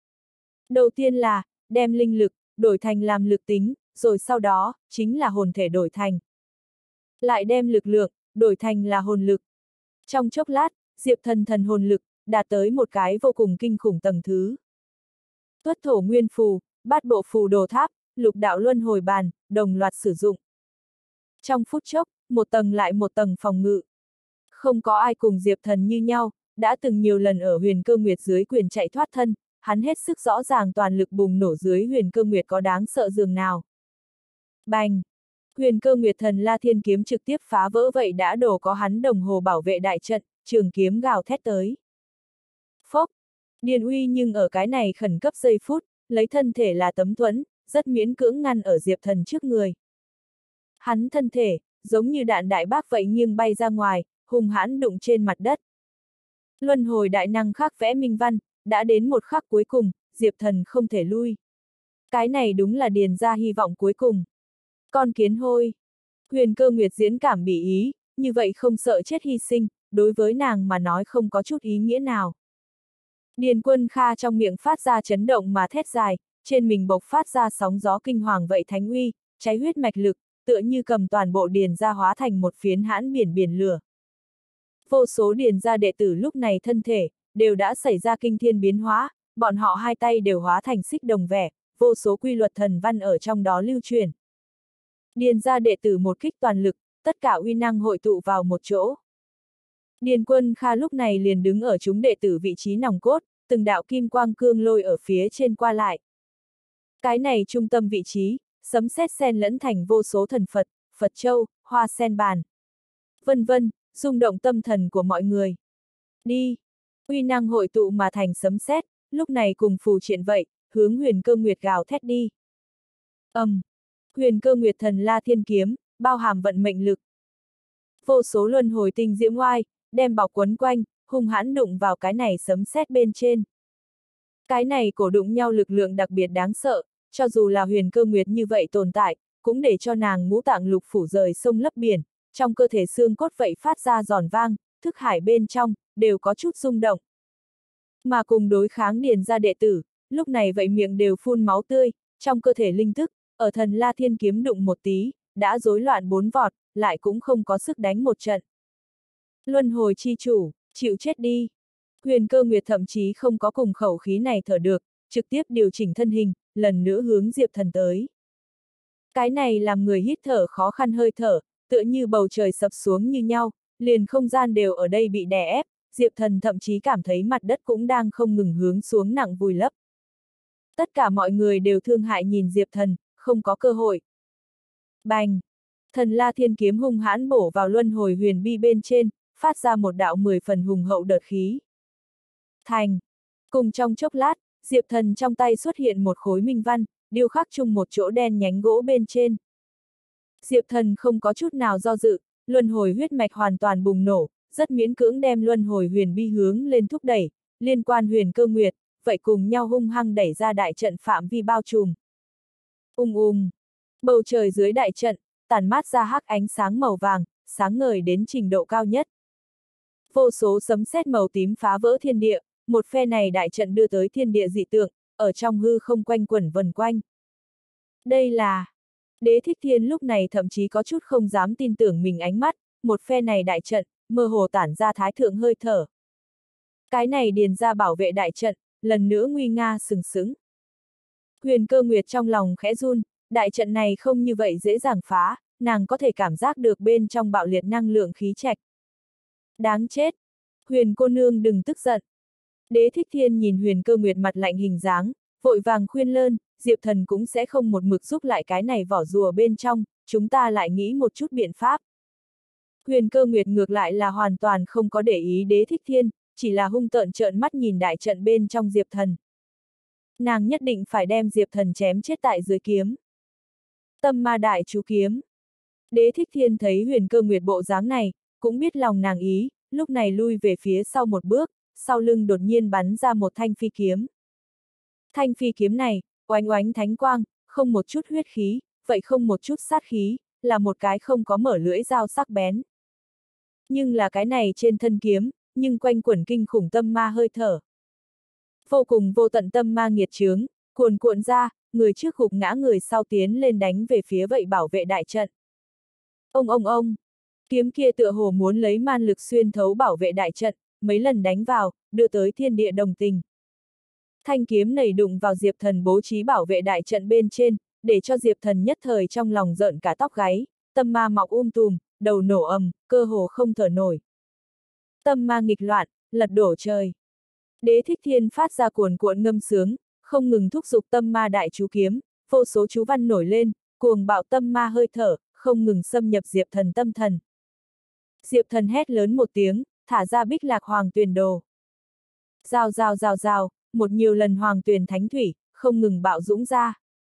A: Đầu tiên là, đem linh lực, đổi thành làm lực tính, rồi sau đó, chính là hồn thể đổi thành. Lại đem lực lượng, đổi thành là hồn lực. Trong chốc lát, Diệp Thần thần hồn lực, đạt tới một cái vô cùng kinh khủng tầng thứ. Tuất thổ nguyên phù, bát bộ phù đồ tháp, lục đạo luân hồi bàn, đồng loạt sử dụng. Trong phút chốc, một tầng lại một tầng phòng ngự. Không có ai cùng Diệp Thần như nhau, đã từng nhiều lần ở Huyền Cơ Nguyệt dưới quyền chạy thoát thân, hắn hết sức rõ ràng toàn lực bùng nổ dưới Huyền Cơ Nguyệt có đáng sợ dường nào. Bành! Huyền Cơ Nguyệt thần La Thiên kiếm trực tiếp phá vỡ vậy đã đổ có hắn đồng hồ bảo vệ đại trận, trường kiếm gào thét tới. Phốc! Điền Uy nhưng ở cái này khẩn cấp giây phút, lấy thân thể là tấm thuẫn, rất miễn cưỡng ngăn ở Diệp Thần trước người. Hắn thân thể, giống như đạn đại bác vậy nghiêng bay ra ngoài, hung hãn đụng trên mặt đất. Luân hồi đại năng khắc vẽ minh văn, đã đến một khắc cuối cùng, Diệp Thần không thể lui. Cái này đúng là điền ra hy vọng cuối cùng. Con kiến hôi! Huyền Cơ Nguyệt diễn cảm bị ý, như vậy không sợ chết hy sinh, đối với nàng mà nói không có chút ý nghĩa nào. Điền Quân Kha trong miệng phát ra chấn động mà thét dài, trên mình bộc phát ra sóng gió kinh hoàng vậy thánh uy, cháy huyết mạch lực, tựa như cầm toàn bộ điền ra hóa thành một phiến hãn biển biển lửa. Vô số điền ra đệ tử lúc này thân thể, đều đã xảy ra kinh thiên biến hóa, bọn họ hai tay đều hóa thành xích đồng vẻ, vô số quy luật thần văn ở trong đó lưu truyền. Điền ra đệ tử một kích toàn lực, tất cả uy năng hội tụ vào một chỗ. Điền Quân Kha lúc này liền đứng ở chúng đệ tử vị trí nòng cốt, từng đạo kim quang cương lôi ở phía trên qua lại. Cái này trung tâm vị trí, sấm sét xen lẫn thành vô số thần Phật, Phật châu, hoa sen bàn. Vân vân, rung động tâm thần của mọi người. Đi! Uy năng hội tụ mà thành sấm sét, lúc này cùng phù triện vậy, hướng Huyền Cơ Nguyệt gào thét đi. ầm, um, Huyền Cơ Nguyệt thần La Thiên kiếm, bao hàm vận mệnh lực. Vô số luân hồi tinh diễm oai, đem bọc quấn quanh, hung hãn đụng vào cái này sấm sét bên trên. Cái này cổ đụng nhau lực lượng đặc biệt đáng sợ, cho dù là huyền cơ nguyệt như vậy tồn tại, cũng để cho nàng ngũ tạng lục phủ rời sông lấp biển, trong cơ thể xương cốt vậy phát ra giòn vang, thức hải bên trong, đều có chút rung động. Mà cùng đối kháng điền ra đệ tử, lúc này vậy miệng đều phun máu tươi, trong cơ thể linh thức, ở thần La Thiên kiếm đụng một tí, đã rối loạn bốn vọt, lại cũng không có sức đánh một trận. Luân hồi chi chủ, chịu chết đi. Huyền cơ nguyệt thậm chí không có cùng khẩu khí này thở được, trực tiếp điều chỉnh thân hình, lần nữa hướng Diệp Thần tới. Cái này làm người hít thở khó khăn hơi thở, tựa như bầu trời sập xuống như nhau, liền không gian đều ở đây bị đè ép, Diệp Thần thậm chí cảm thấy mặt đất cũng đang không ngừng hướng xuống nặng vùi lấp. Tất cả mọi người đều thương hại nhìn Diệp Thần, không có cơ hội. Bành! Thần La Thiên kiếm hung hãn bổ vào luân hồi huyền bi bên trên, phát ra một đạo mười phần hùng hậu đợt khí. Thành! Cùng trong chốc lát, Diệp Thần trong tay xuất hiện một khối minh văn, điêu khắc chung một chỗ đen nhánh gỗ bên trên. Diệp Thần không có chút nào do dự, luân hồi huyết mạch hoàn toàn bùng nổ, rất miễn cưỡng đem luân hồi huyền bi hướng lên thúc đẩy, liên quan huyền cơ nguyệt, vậy cùng nhau hung hăng đẩy ra đại trận phạm vi bao trùm. Ung ung! Bầu trời dưới đại trận, tản mát ra hắc ánh sáng màu vàng, sáng ngời đến trình độ cao nhất. Vô số sấm sét màu tím phá vỡ thiên địa, một phe này đại trận đưa tới thiên địa dị tượng, ở trong hư không quanh quẩn vần quanh. Đây là... Đế Thích Thiên lúc này thậm chí có chút không dám tin tưởng mình ánh mắt, một phe này đại trận, mơ hồ tản ra thái thượng hơi thở. Cái này điền ra bảo vệ đại trận, lần nữa nguy nga sừng sững. Huyền cơ nguyệt trong lòng khẽ run, đại trận này không như vậy dễ dàng phá, nàng có thể cảm giác được bên trong bạo liệt năng lượng khí trạch. Đáng chết! Huyền cô nương đừng tức giận. Đế Thích Thiên nhìn huyền cơ nguyệt mặt lạnh hình dáng, vội vàng khuyên lơn, Diệp Thần cũng sẽ không một mực giúp lại cái này vỏ rùa bên trong, chúng ta lại nghĩ một chút biện pháp. Huyền cơ nguyệt ngược lại là hoàn toàn không có để ý Đế Thích Thiên, chỉ là hung tợn trợn mắt nhìn đại trận bên trong Diệp Thần. Nàng nhất định phải đem Diệp Thần chém chết tại dưới kiếm. Tâm ma đại chú kiếm. Đế Thích Thiên thấy huyền cơ nguyệt bộ dáng này, cũng biết lòng nàng ý, lúc này lui về phía sau một bước, sau lưng đột nhiên bắn ra một thanh phi kiếm. Thanh phi kiếm này, oánh oánh thánh quang, không một chút huyết khí, vậy không một chút sát khí, là một cái không có mở lưỡi dao sắc bén. Nhưng là cái này trên thân kiếm, nhưng quanh quẩn kinh khủng tâm ma hơi thở. Vô cùng vô tận tâm ma nghiệt chướng, cuồn cuộn ra, người trước gục ngã người sau tiến lên đánh về phía vậy bảo vệ đại trận. Ông ông ông! Kiếm kia tựa hồ muốn lấy man lực xuyên thấu bảo vệ đại trận, mấy lần đánh vào, đưa tới thiên địa đồng tình. Thanh kiếm nảy đụng vào Diệp Thần bố trí bảo vệ đại trận bên trên, để cho Diệp Thần nhất thời trong lòng rợn cả tóc gáy, tâm ma mọc um tùm, đầu nổ ầm, cơ hồ không thở nổi. Tâm ma nghịch loạn, lật đổ trời. Đế Thích Thiên phát ra cuồn cuộn ngâm sướng, không ngừng thúc giục tâm ma đại chú kiếm, vô số chú văn nổi lên, cuồng bạo tâm ma hơi thở, không ngừng xâm nhập Diệp Thần tâm thần. Diệp Thần hét lớn một tiếng, thả ra bích lạc hoàng tuyền đồ. Rào rào rào rào, một nhiều lần hoàng tuyền thánh thủy, không ngừng bạo dũng ra.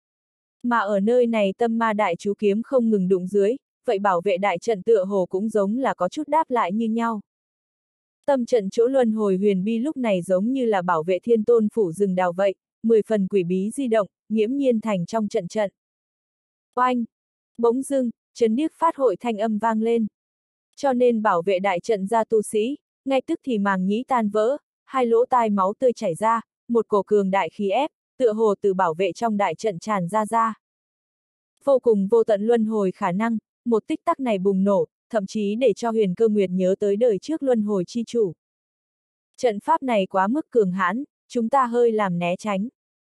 A: Mà ở nơi này tâm ma đại chú kiếm không ngừng đụng dưới, vậy bảo vệ đại trận tựa hồ cũng giống là có chút đáp lại như nhau. Tâm trận chỗ luân hồi huyền bi lúc này giống như là bảo vệ thiên tôn phủ rừng đào vậy, mười phần quỷ bí di động, nghiễm nhiên thành trong trận trận. Oanh! Bỗng dưng, chấn điếc phát hội thanh âm vang lên. Cho nên bảo vệ đại trận ra tu sĩ, ngay tức thì màng nhĩ tan vỡ, hai lỗ tai máu tươi chảy ra, một cổ cường đại khí ép, tựa hồ từ bảo vệ trong đại trận tràn ra ra. Vô cùng vô tận luân hồi khả năng, một tích tắc này bùng nổ, thậm chí để cho huyền cơ nguyệt nhớ tới đời trước luân hồi chi chủ. Trận pháp này quá mức cường hãn, chúng ta hơi làm né tránh.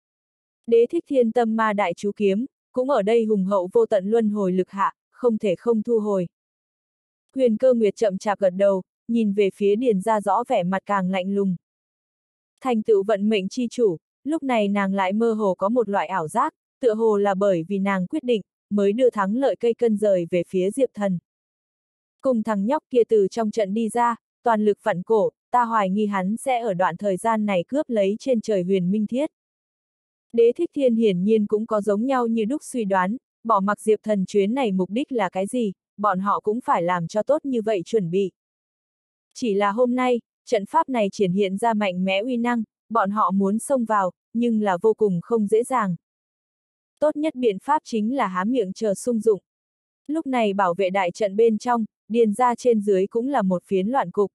A: Đế Thích Thiên tâm ma đại chú kiếm, cũng ở đây hùng hậu vô tận luân hồi lực hạ, không thể không thu hồi. Huyền cơ nguyệt chậm chạp gật đầu, nhìn về phía điền ra rõ vẻ mặt càng lạnh lùng. Thành tựu vận mệnh chi chủ, lúc này nàng lại mơ hồ có một loại ảo giác, tựa hồ là bởi vì nàng quyết định, mới đưa thắng lợi cây cân rời về phía Diệp Thần. Cùng thằng nhóc kia từ trong trận đi ra, toàn lực vặn cổ, ta hoài nghi hắn sẽ ở đoạn thời gian này cướp lấy trên trời huyền minh thiết. Đế Thích Thiên hiển nhiên cũng có giống nhau như đúc suy đoán, bỏ mặc Diệp Thần chuyến này mục đích là cái gì, bọn họ cũng phải làm cho tốt như vậy chuẩn bị. Chỉ là hôm nay, trận pháp này triển hiện ra mạnh mẽ uy năng, bọn họ muốn xông vào, nhưng là vô cùng không dễ dàng. tốt nhất biện pháp chính là há miệng chờ sung dụng. Lúc này bảo vệ đại trận bên trong, điền gia trên dưới cũng là một phiến loạn cục.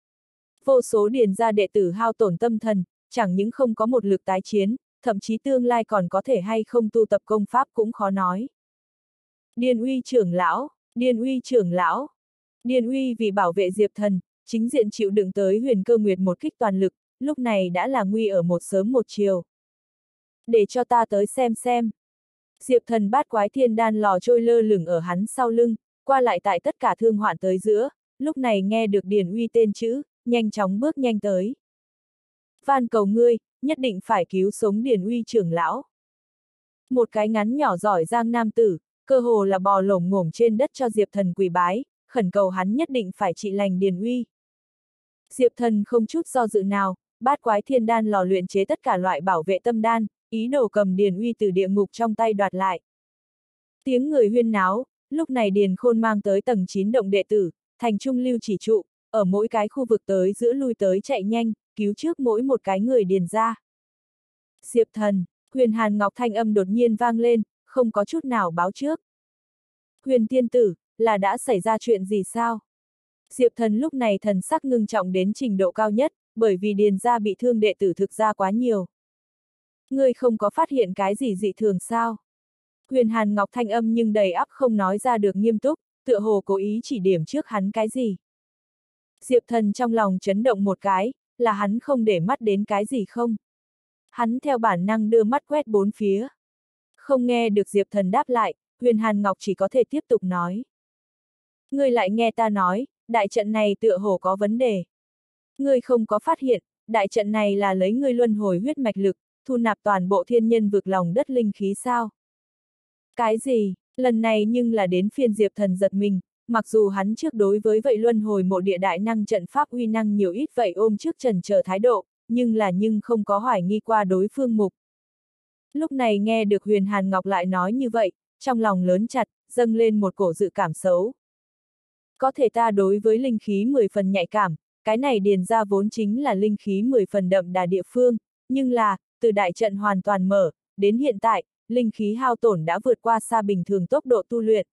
A: Vô số điền gia đệ tử hao tổn tâm thần, chẳng những không có một lực tái chiến, thậm chí tương lai còn có thể hay không tu tập công pháp cũng khó nói. Điền Uy trưởng lão, Điền Uy trưởng lão. Điền Uy vì bảo vệ Diệp Thần, chính diện chịu đựng tới Huyền Cơ Nguyệt một kích toàn lực, lúc này đã là nguy ở một sớm một chiều. Để cho ta tới xem xem. Diệp Thần bát quái thiên đan lò trôi lơ lửng ở hắn sau lưng, qua lại tại tất cả thương hoạn tới giữa, lúc này nghe được Điền Uy tên chữ, nhanh chóng bước nhanh tới. Van cầu ngươi, nhất định phải cứu sống Điền Uy trưởng lão. Một cái ngắn nhỏ giỏi giang nam tử, cơ hồ là bò lổm ngổm trên đất cho Diệp Thần quỳ bái, khẩn cầu hắn nhất định phải trị lành Điền Uy. Diệp Thần không chút do dự nào, bát quái thiên đan lò luyện chế tất cả loại bảo vệ tâm đan, ý đồ cầm Điền Uy từ địa ngục trong tay đoạt lại. Tiếng người huyên náo, lúc này Điền Khôn mang tới tầng chín động đệ tử, thành trung lưu chỉ trụ, ở mỗi cái khu vực tới giữa lui tới chạy nhanh, cứu trước mỗi một cái người Điền ra. Diệp Thần, Huyền Hàn Ngọc thanh âm đột nhiên vang lên, không có chút nào báo trước. Huyền tiên tử, là đã xảy ra chuyện gì sao? Diệp Thần lúc này thần sắc ngưng trọng đến trình độ cao nhất, bởi vì Điền gia bị thương đệ tử thực ra quá nhiều. Ngươi không có phát hiện cái gì dị thường sao? Huyền Hàn Ngọc thanh âm nhưng đầy ắp không nói ra được nghiêm túc, tựa hồ cố ý chỉ điểm trước hắn cái gì. Diệp Thần trong lòng chấn động một cái, là hắn không để mắt đến cái gì không? Hắn theo bản năng đưa mắt quét bốn phía. Không nghe được Diệp Thần đáp lại, Huyền Hàn Ngọc chỉ có thể tiếp tục nói. Ngươi lại nghe ta nói, đại trận này tựa hồ có vấn đề. Ngươi không có phát hiện, đại trận này là lấy ngươi luân hồi huyết mạch lực, thu nạp toàn bộ thiên nhân vực lòng đất linh khí sao? Cái gì, lần này nhưng là đến phiên Diệp Thần giật mình, mặc dù hắn trước đối với vậy luân hồi mộ địa đại năng trận pháp uy năng nhiều ít vậy ôm trước trần chờ thái độ, nhưng là nhưng không có hoài nghi qua đối phương mục. Lúc này nghe được Huyền Hàn Ngọc lại nói như vậy, trong lòng lớn chặt, dâng lên một cổ dự cảm xấu. Có thể ta đối với linh khí mười phần nhạy cảm, cái này điền ra vốn chính là linh khí mười phần đậm đà địa phương, nhưng là, từ đại trận hoàn toàn mở, đến hiện tại, linh khí hao tổn đã vượt qua xa bình thường tốc độ tu luyện.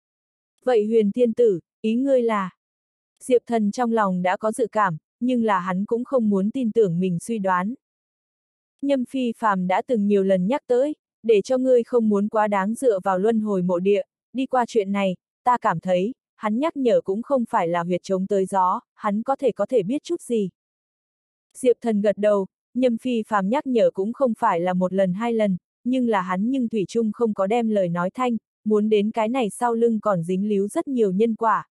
A: Vậy Huyền Thiên Tử, ý ngươi là? Diệp Thần trong lòng đã có dự cảm, nhưng là hắn cũng không muốn tin tưởng mình suy đoán. Nhâm Phi Phàm đã từng nhiều lần nhắc tới, để cho ngươi không muốn quá đáng dựa vào luân hồi mộ địa, đi qua chuyện này, ta cảm thấy, hắn nhắc nhở cũng không phải là huyệt trống tới gió, hắn có thể có thể biết chút gì. Diệp Thần gật đầu, Nhâm Phi Phàm nhắc nhở cũng không phải là một lần hai lần, nhưng là hắn nhưng thủy chung không có đem lời nói thanh, muốn đến cái này sau lưng còn dính líu rất nhiều nhân quả.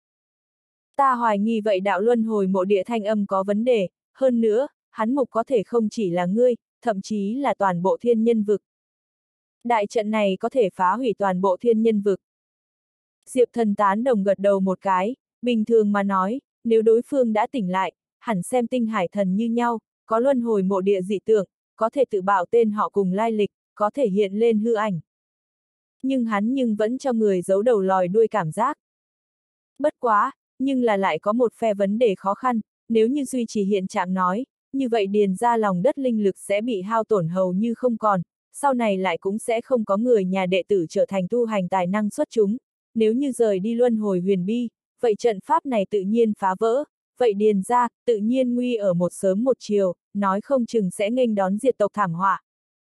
A: Ta hoài nghi vậy đạo luân hồi mộ địa thanh âm có vấn đề, hơn nữa, hắn mục có thể không chỉ là ngươi, thậm chí là toàn bộ thiên nhân vực. Đại trận này có thể phá hủy toàn bộ thiên nhân vực. Diệp Thần tán đồng gật đầu một cái, bình thường mà nói, nếu đối phương đã tỉnh lại, hẳn xem tinh hải thần như nhau, có luân hồi mộ địa dị tượng, có thể tự bảo tên họ cùng lai lịch, có thể hiện lên hư ảnh. Nhưng hắn nhưng vẫn cho người giấu đầu lòi đuôi cảm giác. Bất quá, nhưng là lại có một phe vấn đề khó khăn, nếu như duy trì hiện trạng nói, như vậy điền ra lòng đất linh lực sẽ bị hao tổn hầu như không còn, sau này lại cũng sẽ không có người nhà đệ tử trở thành tu hành tài năng xuất chúng. Nếu như rời đi luân hồi huyền bi, vậy trận pháp này tự nhiên phá vỡ, vậy điền ra, tự nhiên nguy ở một sớm một chiều, nói không chừng sẽ nghênh đón diệt tộc thảm họa.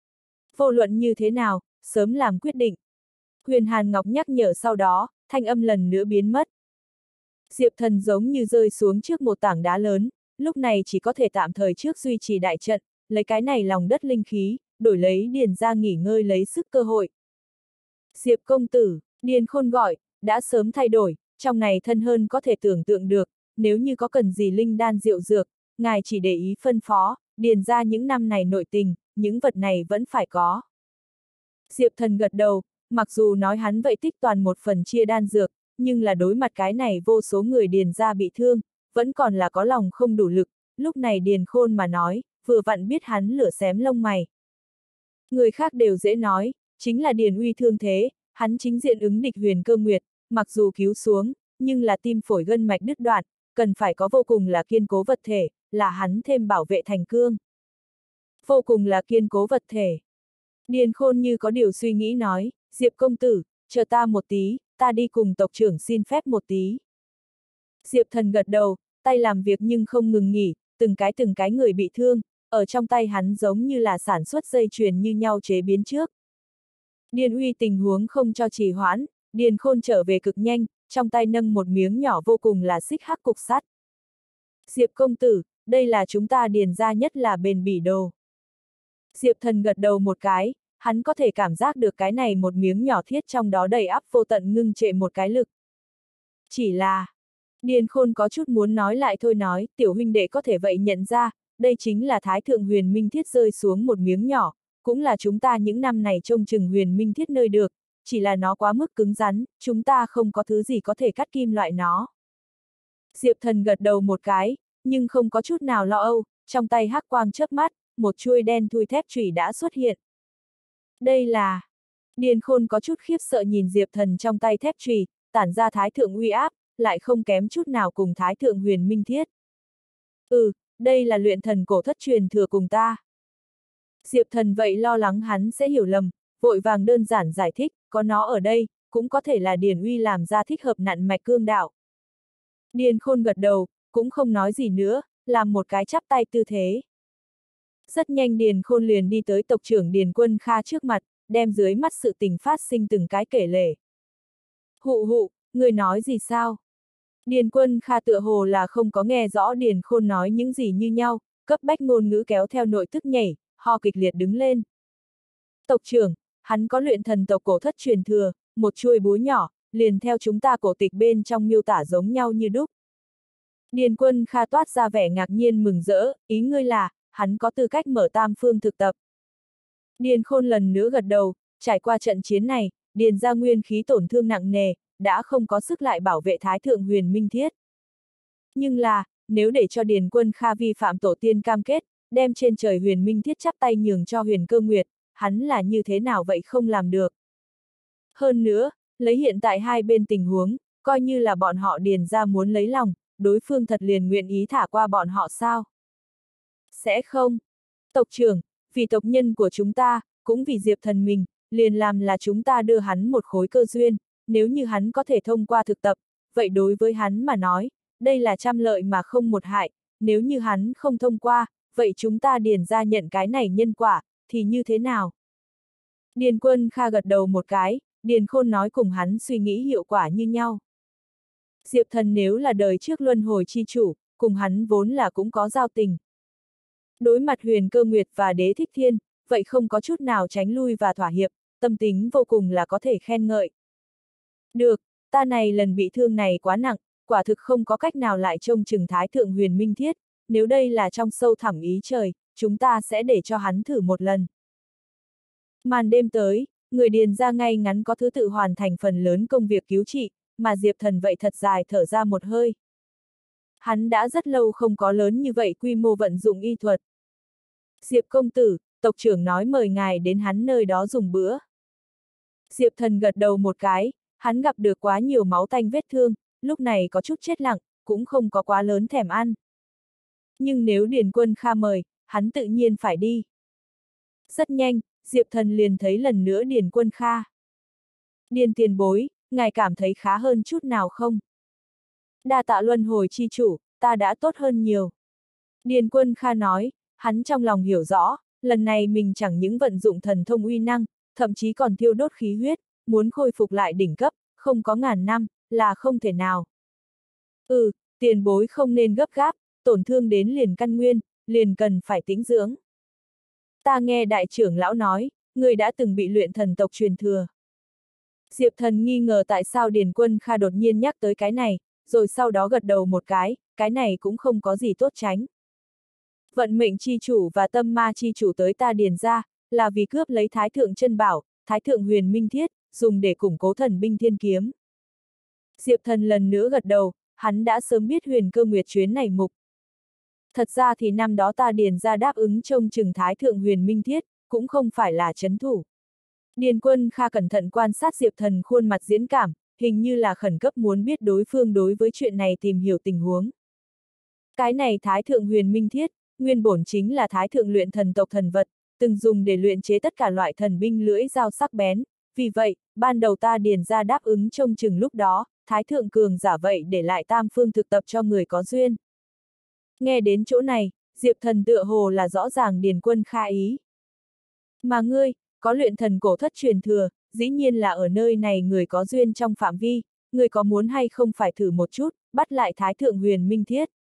A: Vô luận như thế nào, sớm làm quyết định. Huyền Hàn Ngọc nhắc nhở sau đó, thanh âm lần nữa biến mất. Diệp Thần giống như rơi xuống trước một tảng đá lớn, lúc này chỉ có thể tạm thời trước duy trì đại trận, lấy cái này lòng đất linh khí, đổi lấy điền ra nghỉ ngơi lấy sức cơ hội. Diệp công tử, Điền Khôn gọi, đã sớm thay đổi, trong này thân hơn có thể tưởng tượng được, nếu như có cần gì linh đan diệu dược, ngài chỉ để ý phân phó, điền ra những năm này nội tình, những vật này vẫn phải có. Diệp Thần gật đầu, mặc dù nói hắn vậy tích toàn một phần chia đan dược, nhưng là đối mặt cái này vô số người điền ra bị thương, vẫn còn là có lòng không đủ lực, lúc này Điền Khôn mà nói, vừa vặn biết hắn lửa xém lông mày. Người khác đều dễ nói, chính là Điền Uy thương thế, hắn chính diện ứng địch Huyền Cơ Nguyệt, mặc dù cứu xuống, nhưng là tim phổi gân mạch đứt đoạn, cần phải có vô cùng là kiên cố vật thể, là hắn thêm bảo vệ thành cương. Vô cùng là kiên cố vật thể. Điền Khôn như có điều suy nghĩ nói, Diệp công tử, chờ ta một tí, ta đi cùng tộc trưởng xin phép một tí. Diệp Thần gật đầu, tay làm việc nhưng không ngừng nghỉ, từng cái từng cái người bị thương, ở trong tay hắn giống như là sản xuất dây chuyền như nhau chế biến trước. Điền Uy tình huống không cho trì hoãn, Điền Khôn trở về cực nhanh, trong tay nâng một miếng nhỏ vô cùng là xích hắc cục sắt. Diệp công tử, đây là chúng ta Điền gia nhất là bền bỉ đồ. Diệp Thần gật đầu một cái, hắn có thể cảm giác được cái này một miếng nhỏ thiết trong đó đầy ắp vô tận ngưng trệ một cái lực. Chỉ là, Điền Khôn có chút muốn nói lại thôi nói, tiểu huynh đệ có thể vậy nhận ra, đây chính là Thái Thượng Huyền Minh Thiết rơi xuống một miếng nhỏ, cũng là chúng ta những năm này trông chừng Huyền Minh Thiết nơi được, chỉ là nó quá mức cứng rắn, chúng ta không có thứ gì có thể cắt kim loại nó. Diệp Thần gật đầu một cái, nhưng không có chút nào lo âu, trong tay hắc quang chớp mắt, một chuôi đen thui thép chùy đã xuất hiện. Đây là... Điền Khôn có chút khiếp sợ nhìn Diệp Thần trong tay thép chùy, tản ra Thái Thượng uy áp, lại không kém chút nào cùng Thái Thượng Huyền Minh Thiết. Ừ, đây là luyện thần cổ thất truyền thừa cùng ta. Diệp Thần vậy lo lắng hắn sẽ hiểu lầm, vội vàng đơn giản giải thích, có nó ở đây, cũng có thể là Điền Uy làm ra thích hợp nặn mạch cương đạo. Điền Khôn gật đầu, cũng không nói gì nữa, làm một cái chắp tay tư thế. Rất nhanh Điền Khôn liền đi tới tộc trưởng Điền Quân Kha trước mặt, đem dưới mắt sự tình phát sinh từng cái kể lể. Hụ hụ, người nói gì sao? Điền Quân Kha tựa hồ là không có nghe rõ Điền Khôn nói những gì như nhau, cấp bách ngôn ngữ kéo theo nội tức nhảy, ho kịch liệt đứng lên. Tộc trưởng, hắn có luyện thần tộc cổ thất truyền thừa, một chuôi búa nhỏ, liền theo chúng ta cổ tịch bên trong miêu tả giống nhau như đúc. Điền Quân Kha toát ra vẻ ngạc nhiên mừng rỡ, ý ngươi là, hắn có tư cách mở tam phương thực tập. Điền Khôn lần nữa gật đầu, trải qua trận chiến này, Điền gia nguyên khí tổn thương nặng nề, đã không có sức lại bảo vệ Thái Thượng Huyền Minh Thiết. Nhưng là, nếu để cho Điền Quân Kha vi phạm tổ tiên cam kết, đem trên trời Huyền Minh Thiết chắp tay nhường cho Huyền Cơ Nguyệt, hắn là như thế nào vậy không làm được. Hơn nữa, lấy hiện tại hai bên tình huống, coi như là bọn họ Điền gia muốn lấy lòng, đối phương thật liền nguyện ý thả qua bọn họ sao? Sẽ không. Tộc trưởng, vì tộc nhân của chúng ta, cũng vì Diệp Thần mình, liền làm là chúng ta đưa hắn một khối cơ duyên, nếu như hắn có thể thông qua thực tập, vậy đối với hắn mà nói, đây là trăm lợi mà không một hại, nếu như hắn không thông qua, vậy chúng ta Điền gia nhận cái này nhân quả, thì như thế nào? Điền Quân Kha gật đầu một cái, Điền Khôn nói cùng hắn suy nghĩ hiệu quả như nhau. Diệp Thần nếu là đời trước luân hồi chi chủ, cùng hắn vốn là cũng có giao tình. Đối mặt Huyền Cơ Nguyệt và Đế Thích Thiên, vậy không có chút nào tránh lui và thỏa hiệp, tâm tính vô cùng là có thể khen ngợi. Được, ta này lần bị thương này quá nặng, quả thực không có cách nào lại trông chừng Thái Thượng Huyền Minh Thiết, nếu đây là trong sâu thẳm ý trời, chúng ta sẽ để cho hắn thử một lần. Màn đêm tới, người Điền gia ngay ngắn có thứ tự hoàn thành phần lớn công việc cứu trị, mà Diệp Thần vậy thật dài thở ra một hơi. Hắn đã rất lâu không có lớn như vậy quy mô vận dụng y thuật. Diệp công tử, tộc trưởng nói mời ngài đến hắn nơi đó dùng bữa. Diệp Thần gật đầu một cái, hắn gặp được quá nhiều máu tanh vết thương, lúc này có chút chết lặng, cũng không có quá lớn thèm ăn. Nhưng nếu Điền Quân Kha mời, hắn tự nhiên phải đi. Rất nhanh, Diệp Thần liền thấy lần nữa Điền Quân Kha. Điền tiền bối, ngài cảm thấy khá hơn chút nào không? Đa tạ luân hồi chi chủ, ta đã tốt hơn nhiều. Điền Quân Kha nói, hắn trong lòng hiểu rõ, lần này mình chẳng những vận dụng thần thông uy năng, thậm chí còn thiêu đốt khí huyết, muốn khôi phục lại đỉnh cấp, không có ngàn năm, là không thể nào. Ừ, tiền bối không nên gấp gáp, tổn thương đến liền căn nguyên, liền cần phải tĩnh dưỡng. Ta nghe đại trưởng lão nói, người đã từng bị luyện thần tộc truyền thừa. Diệp Thần nghi ngờ tại sao Điền Quân Kha đột nhiên nhắc tới cái này, rồi sau đó gật đầu một cái, cái này cũng không có gì tốt tránh. Vận mệnh chi chủ và tâm ma chi chủ tới ta Điền gia, là vì cướp lấy Thái Thượng chân bảo, Thái Thượng Huyền Minh Thiết, dùng để củng cố thần binh thiên kiếm. Diệp Thần lần nữa gật đầu, hắn đã sớm biết Huyền Cơ Nguyệt chuyến này mục. Thật ra thì năm đó ta Điền gia đáp ứng trông chừng Thái Thượng Huyền Minh Thiết, cũng không phải là trấn thủ. Điền Quân Kha cẩn thận quan sát Diệp Thần khuôn mặt diễn cảm, hình như là khẩn cấp muốn biết đối phương đối với chuyện này tìm hiểu tình huống. Cái này Thái Thượng Huyền Minh Thiết, nguyên bổn chính là Thái Thượng luyện thần tộc thần vật, từng dùng để luyện chế tất cả loại thần binh lưỡi dao sắc bén, vì vậy, ban đầu ta điền ra đáp ứng trông chừng lúc đó, Thái Thượng Cường giả vậy để lại tam phương thực tập cho người có duyên. Nghe đến chỗ này, Diệp Thần tựa hồ là rõ ràng Điền Quân Kha ý. Mà ngươi, có luyện thần cổ thất truyền thừa, dĩ nhiên là ở nơi này người có duyên trong phạm vi, người có muốn hay không phải thử một chút, bắt lại Thái Thượng Huyền Minh Thiết.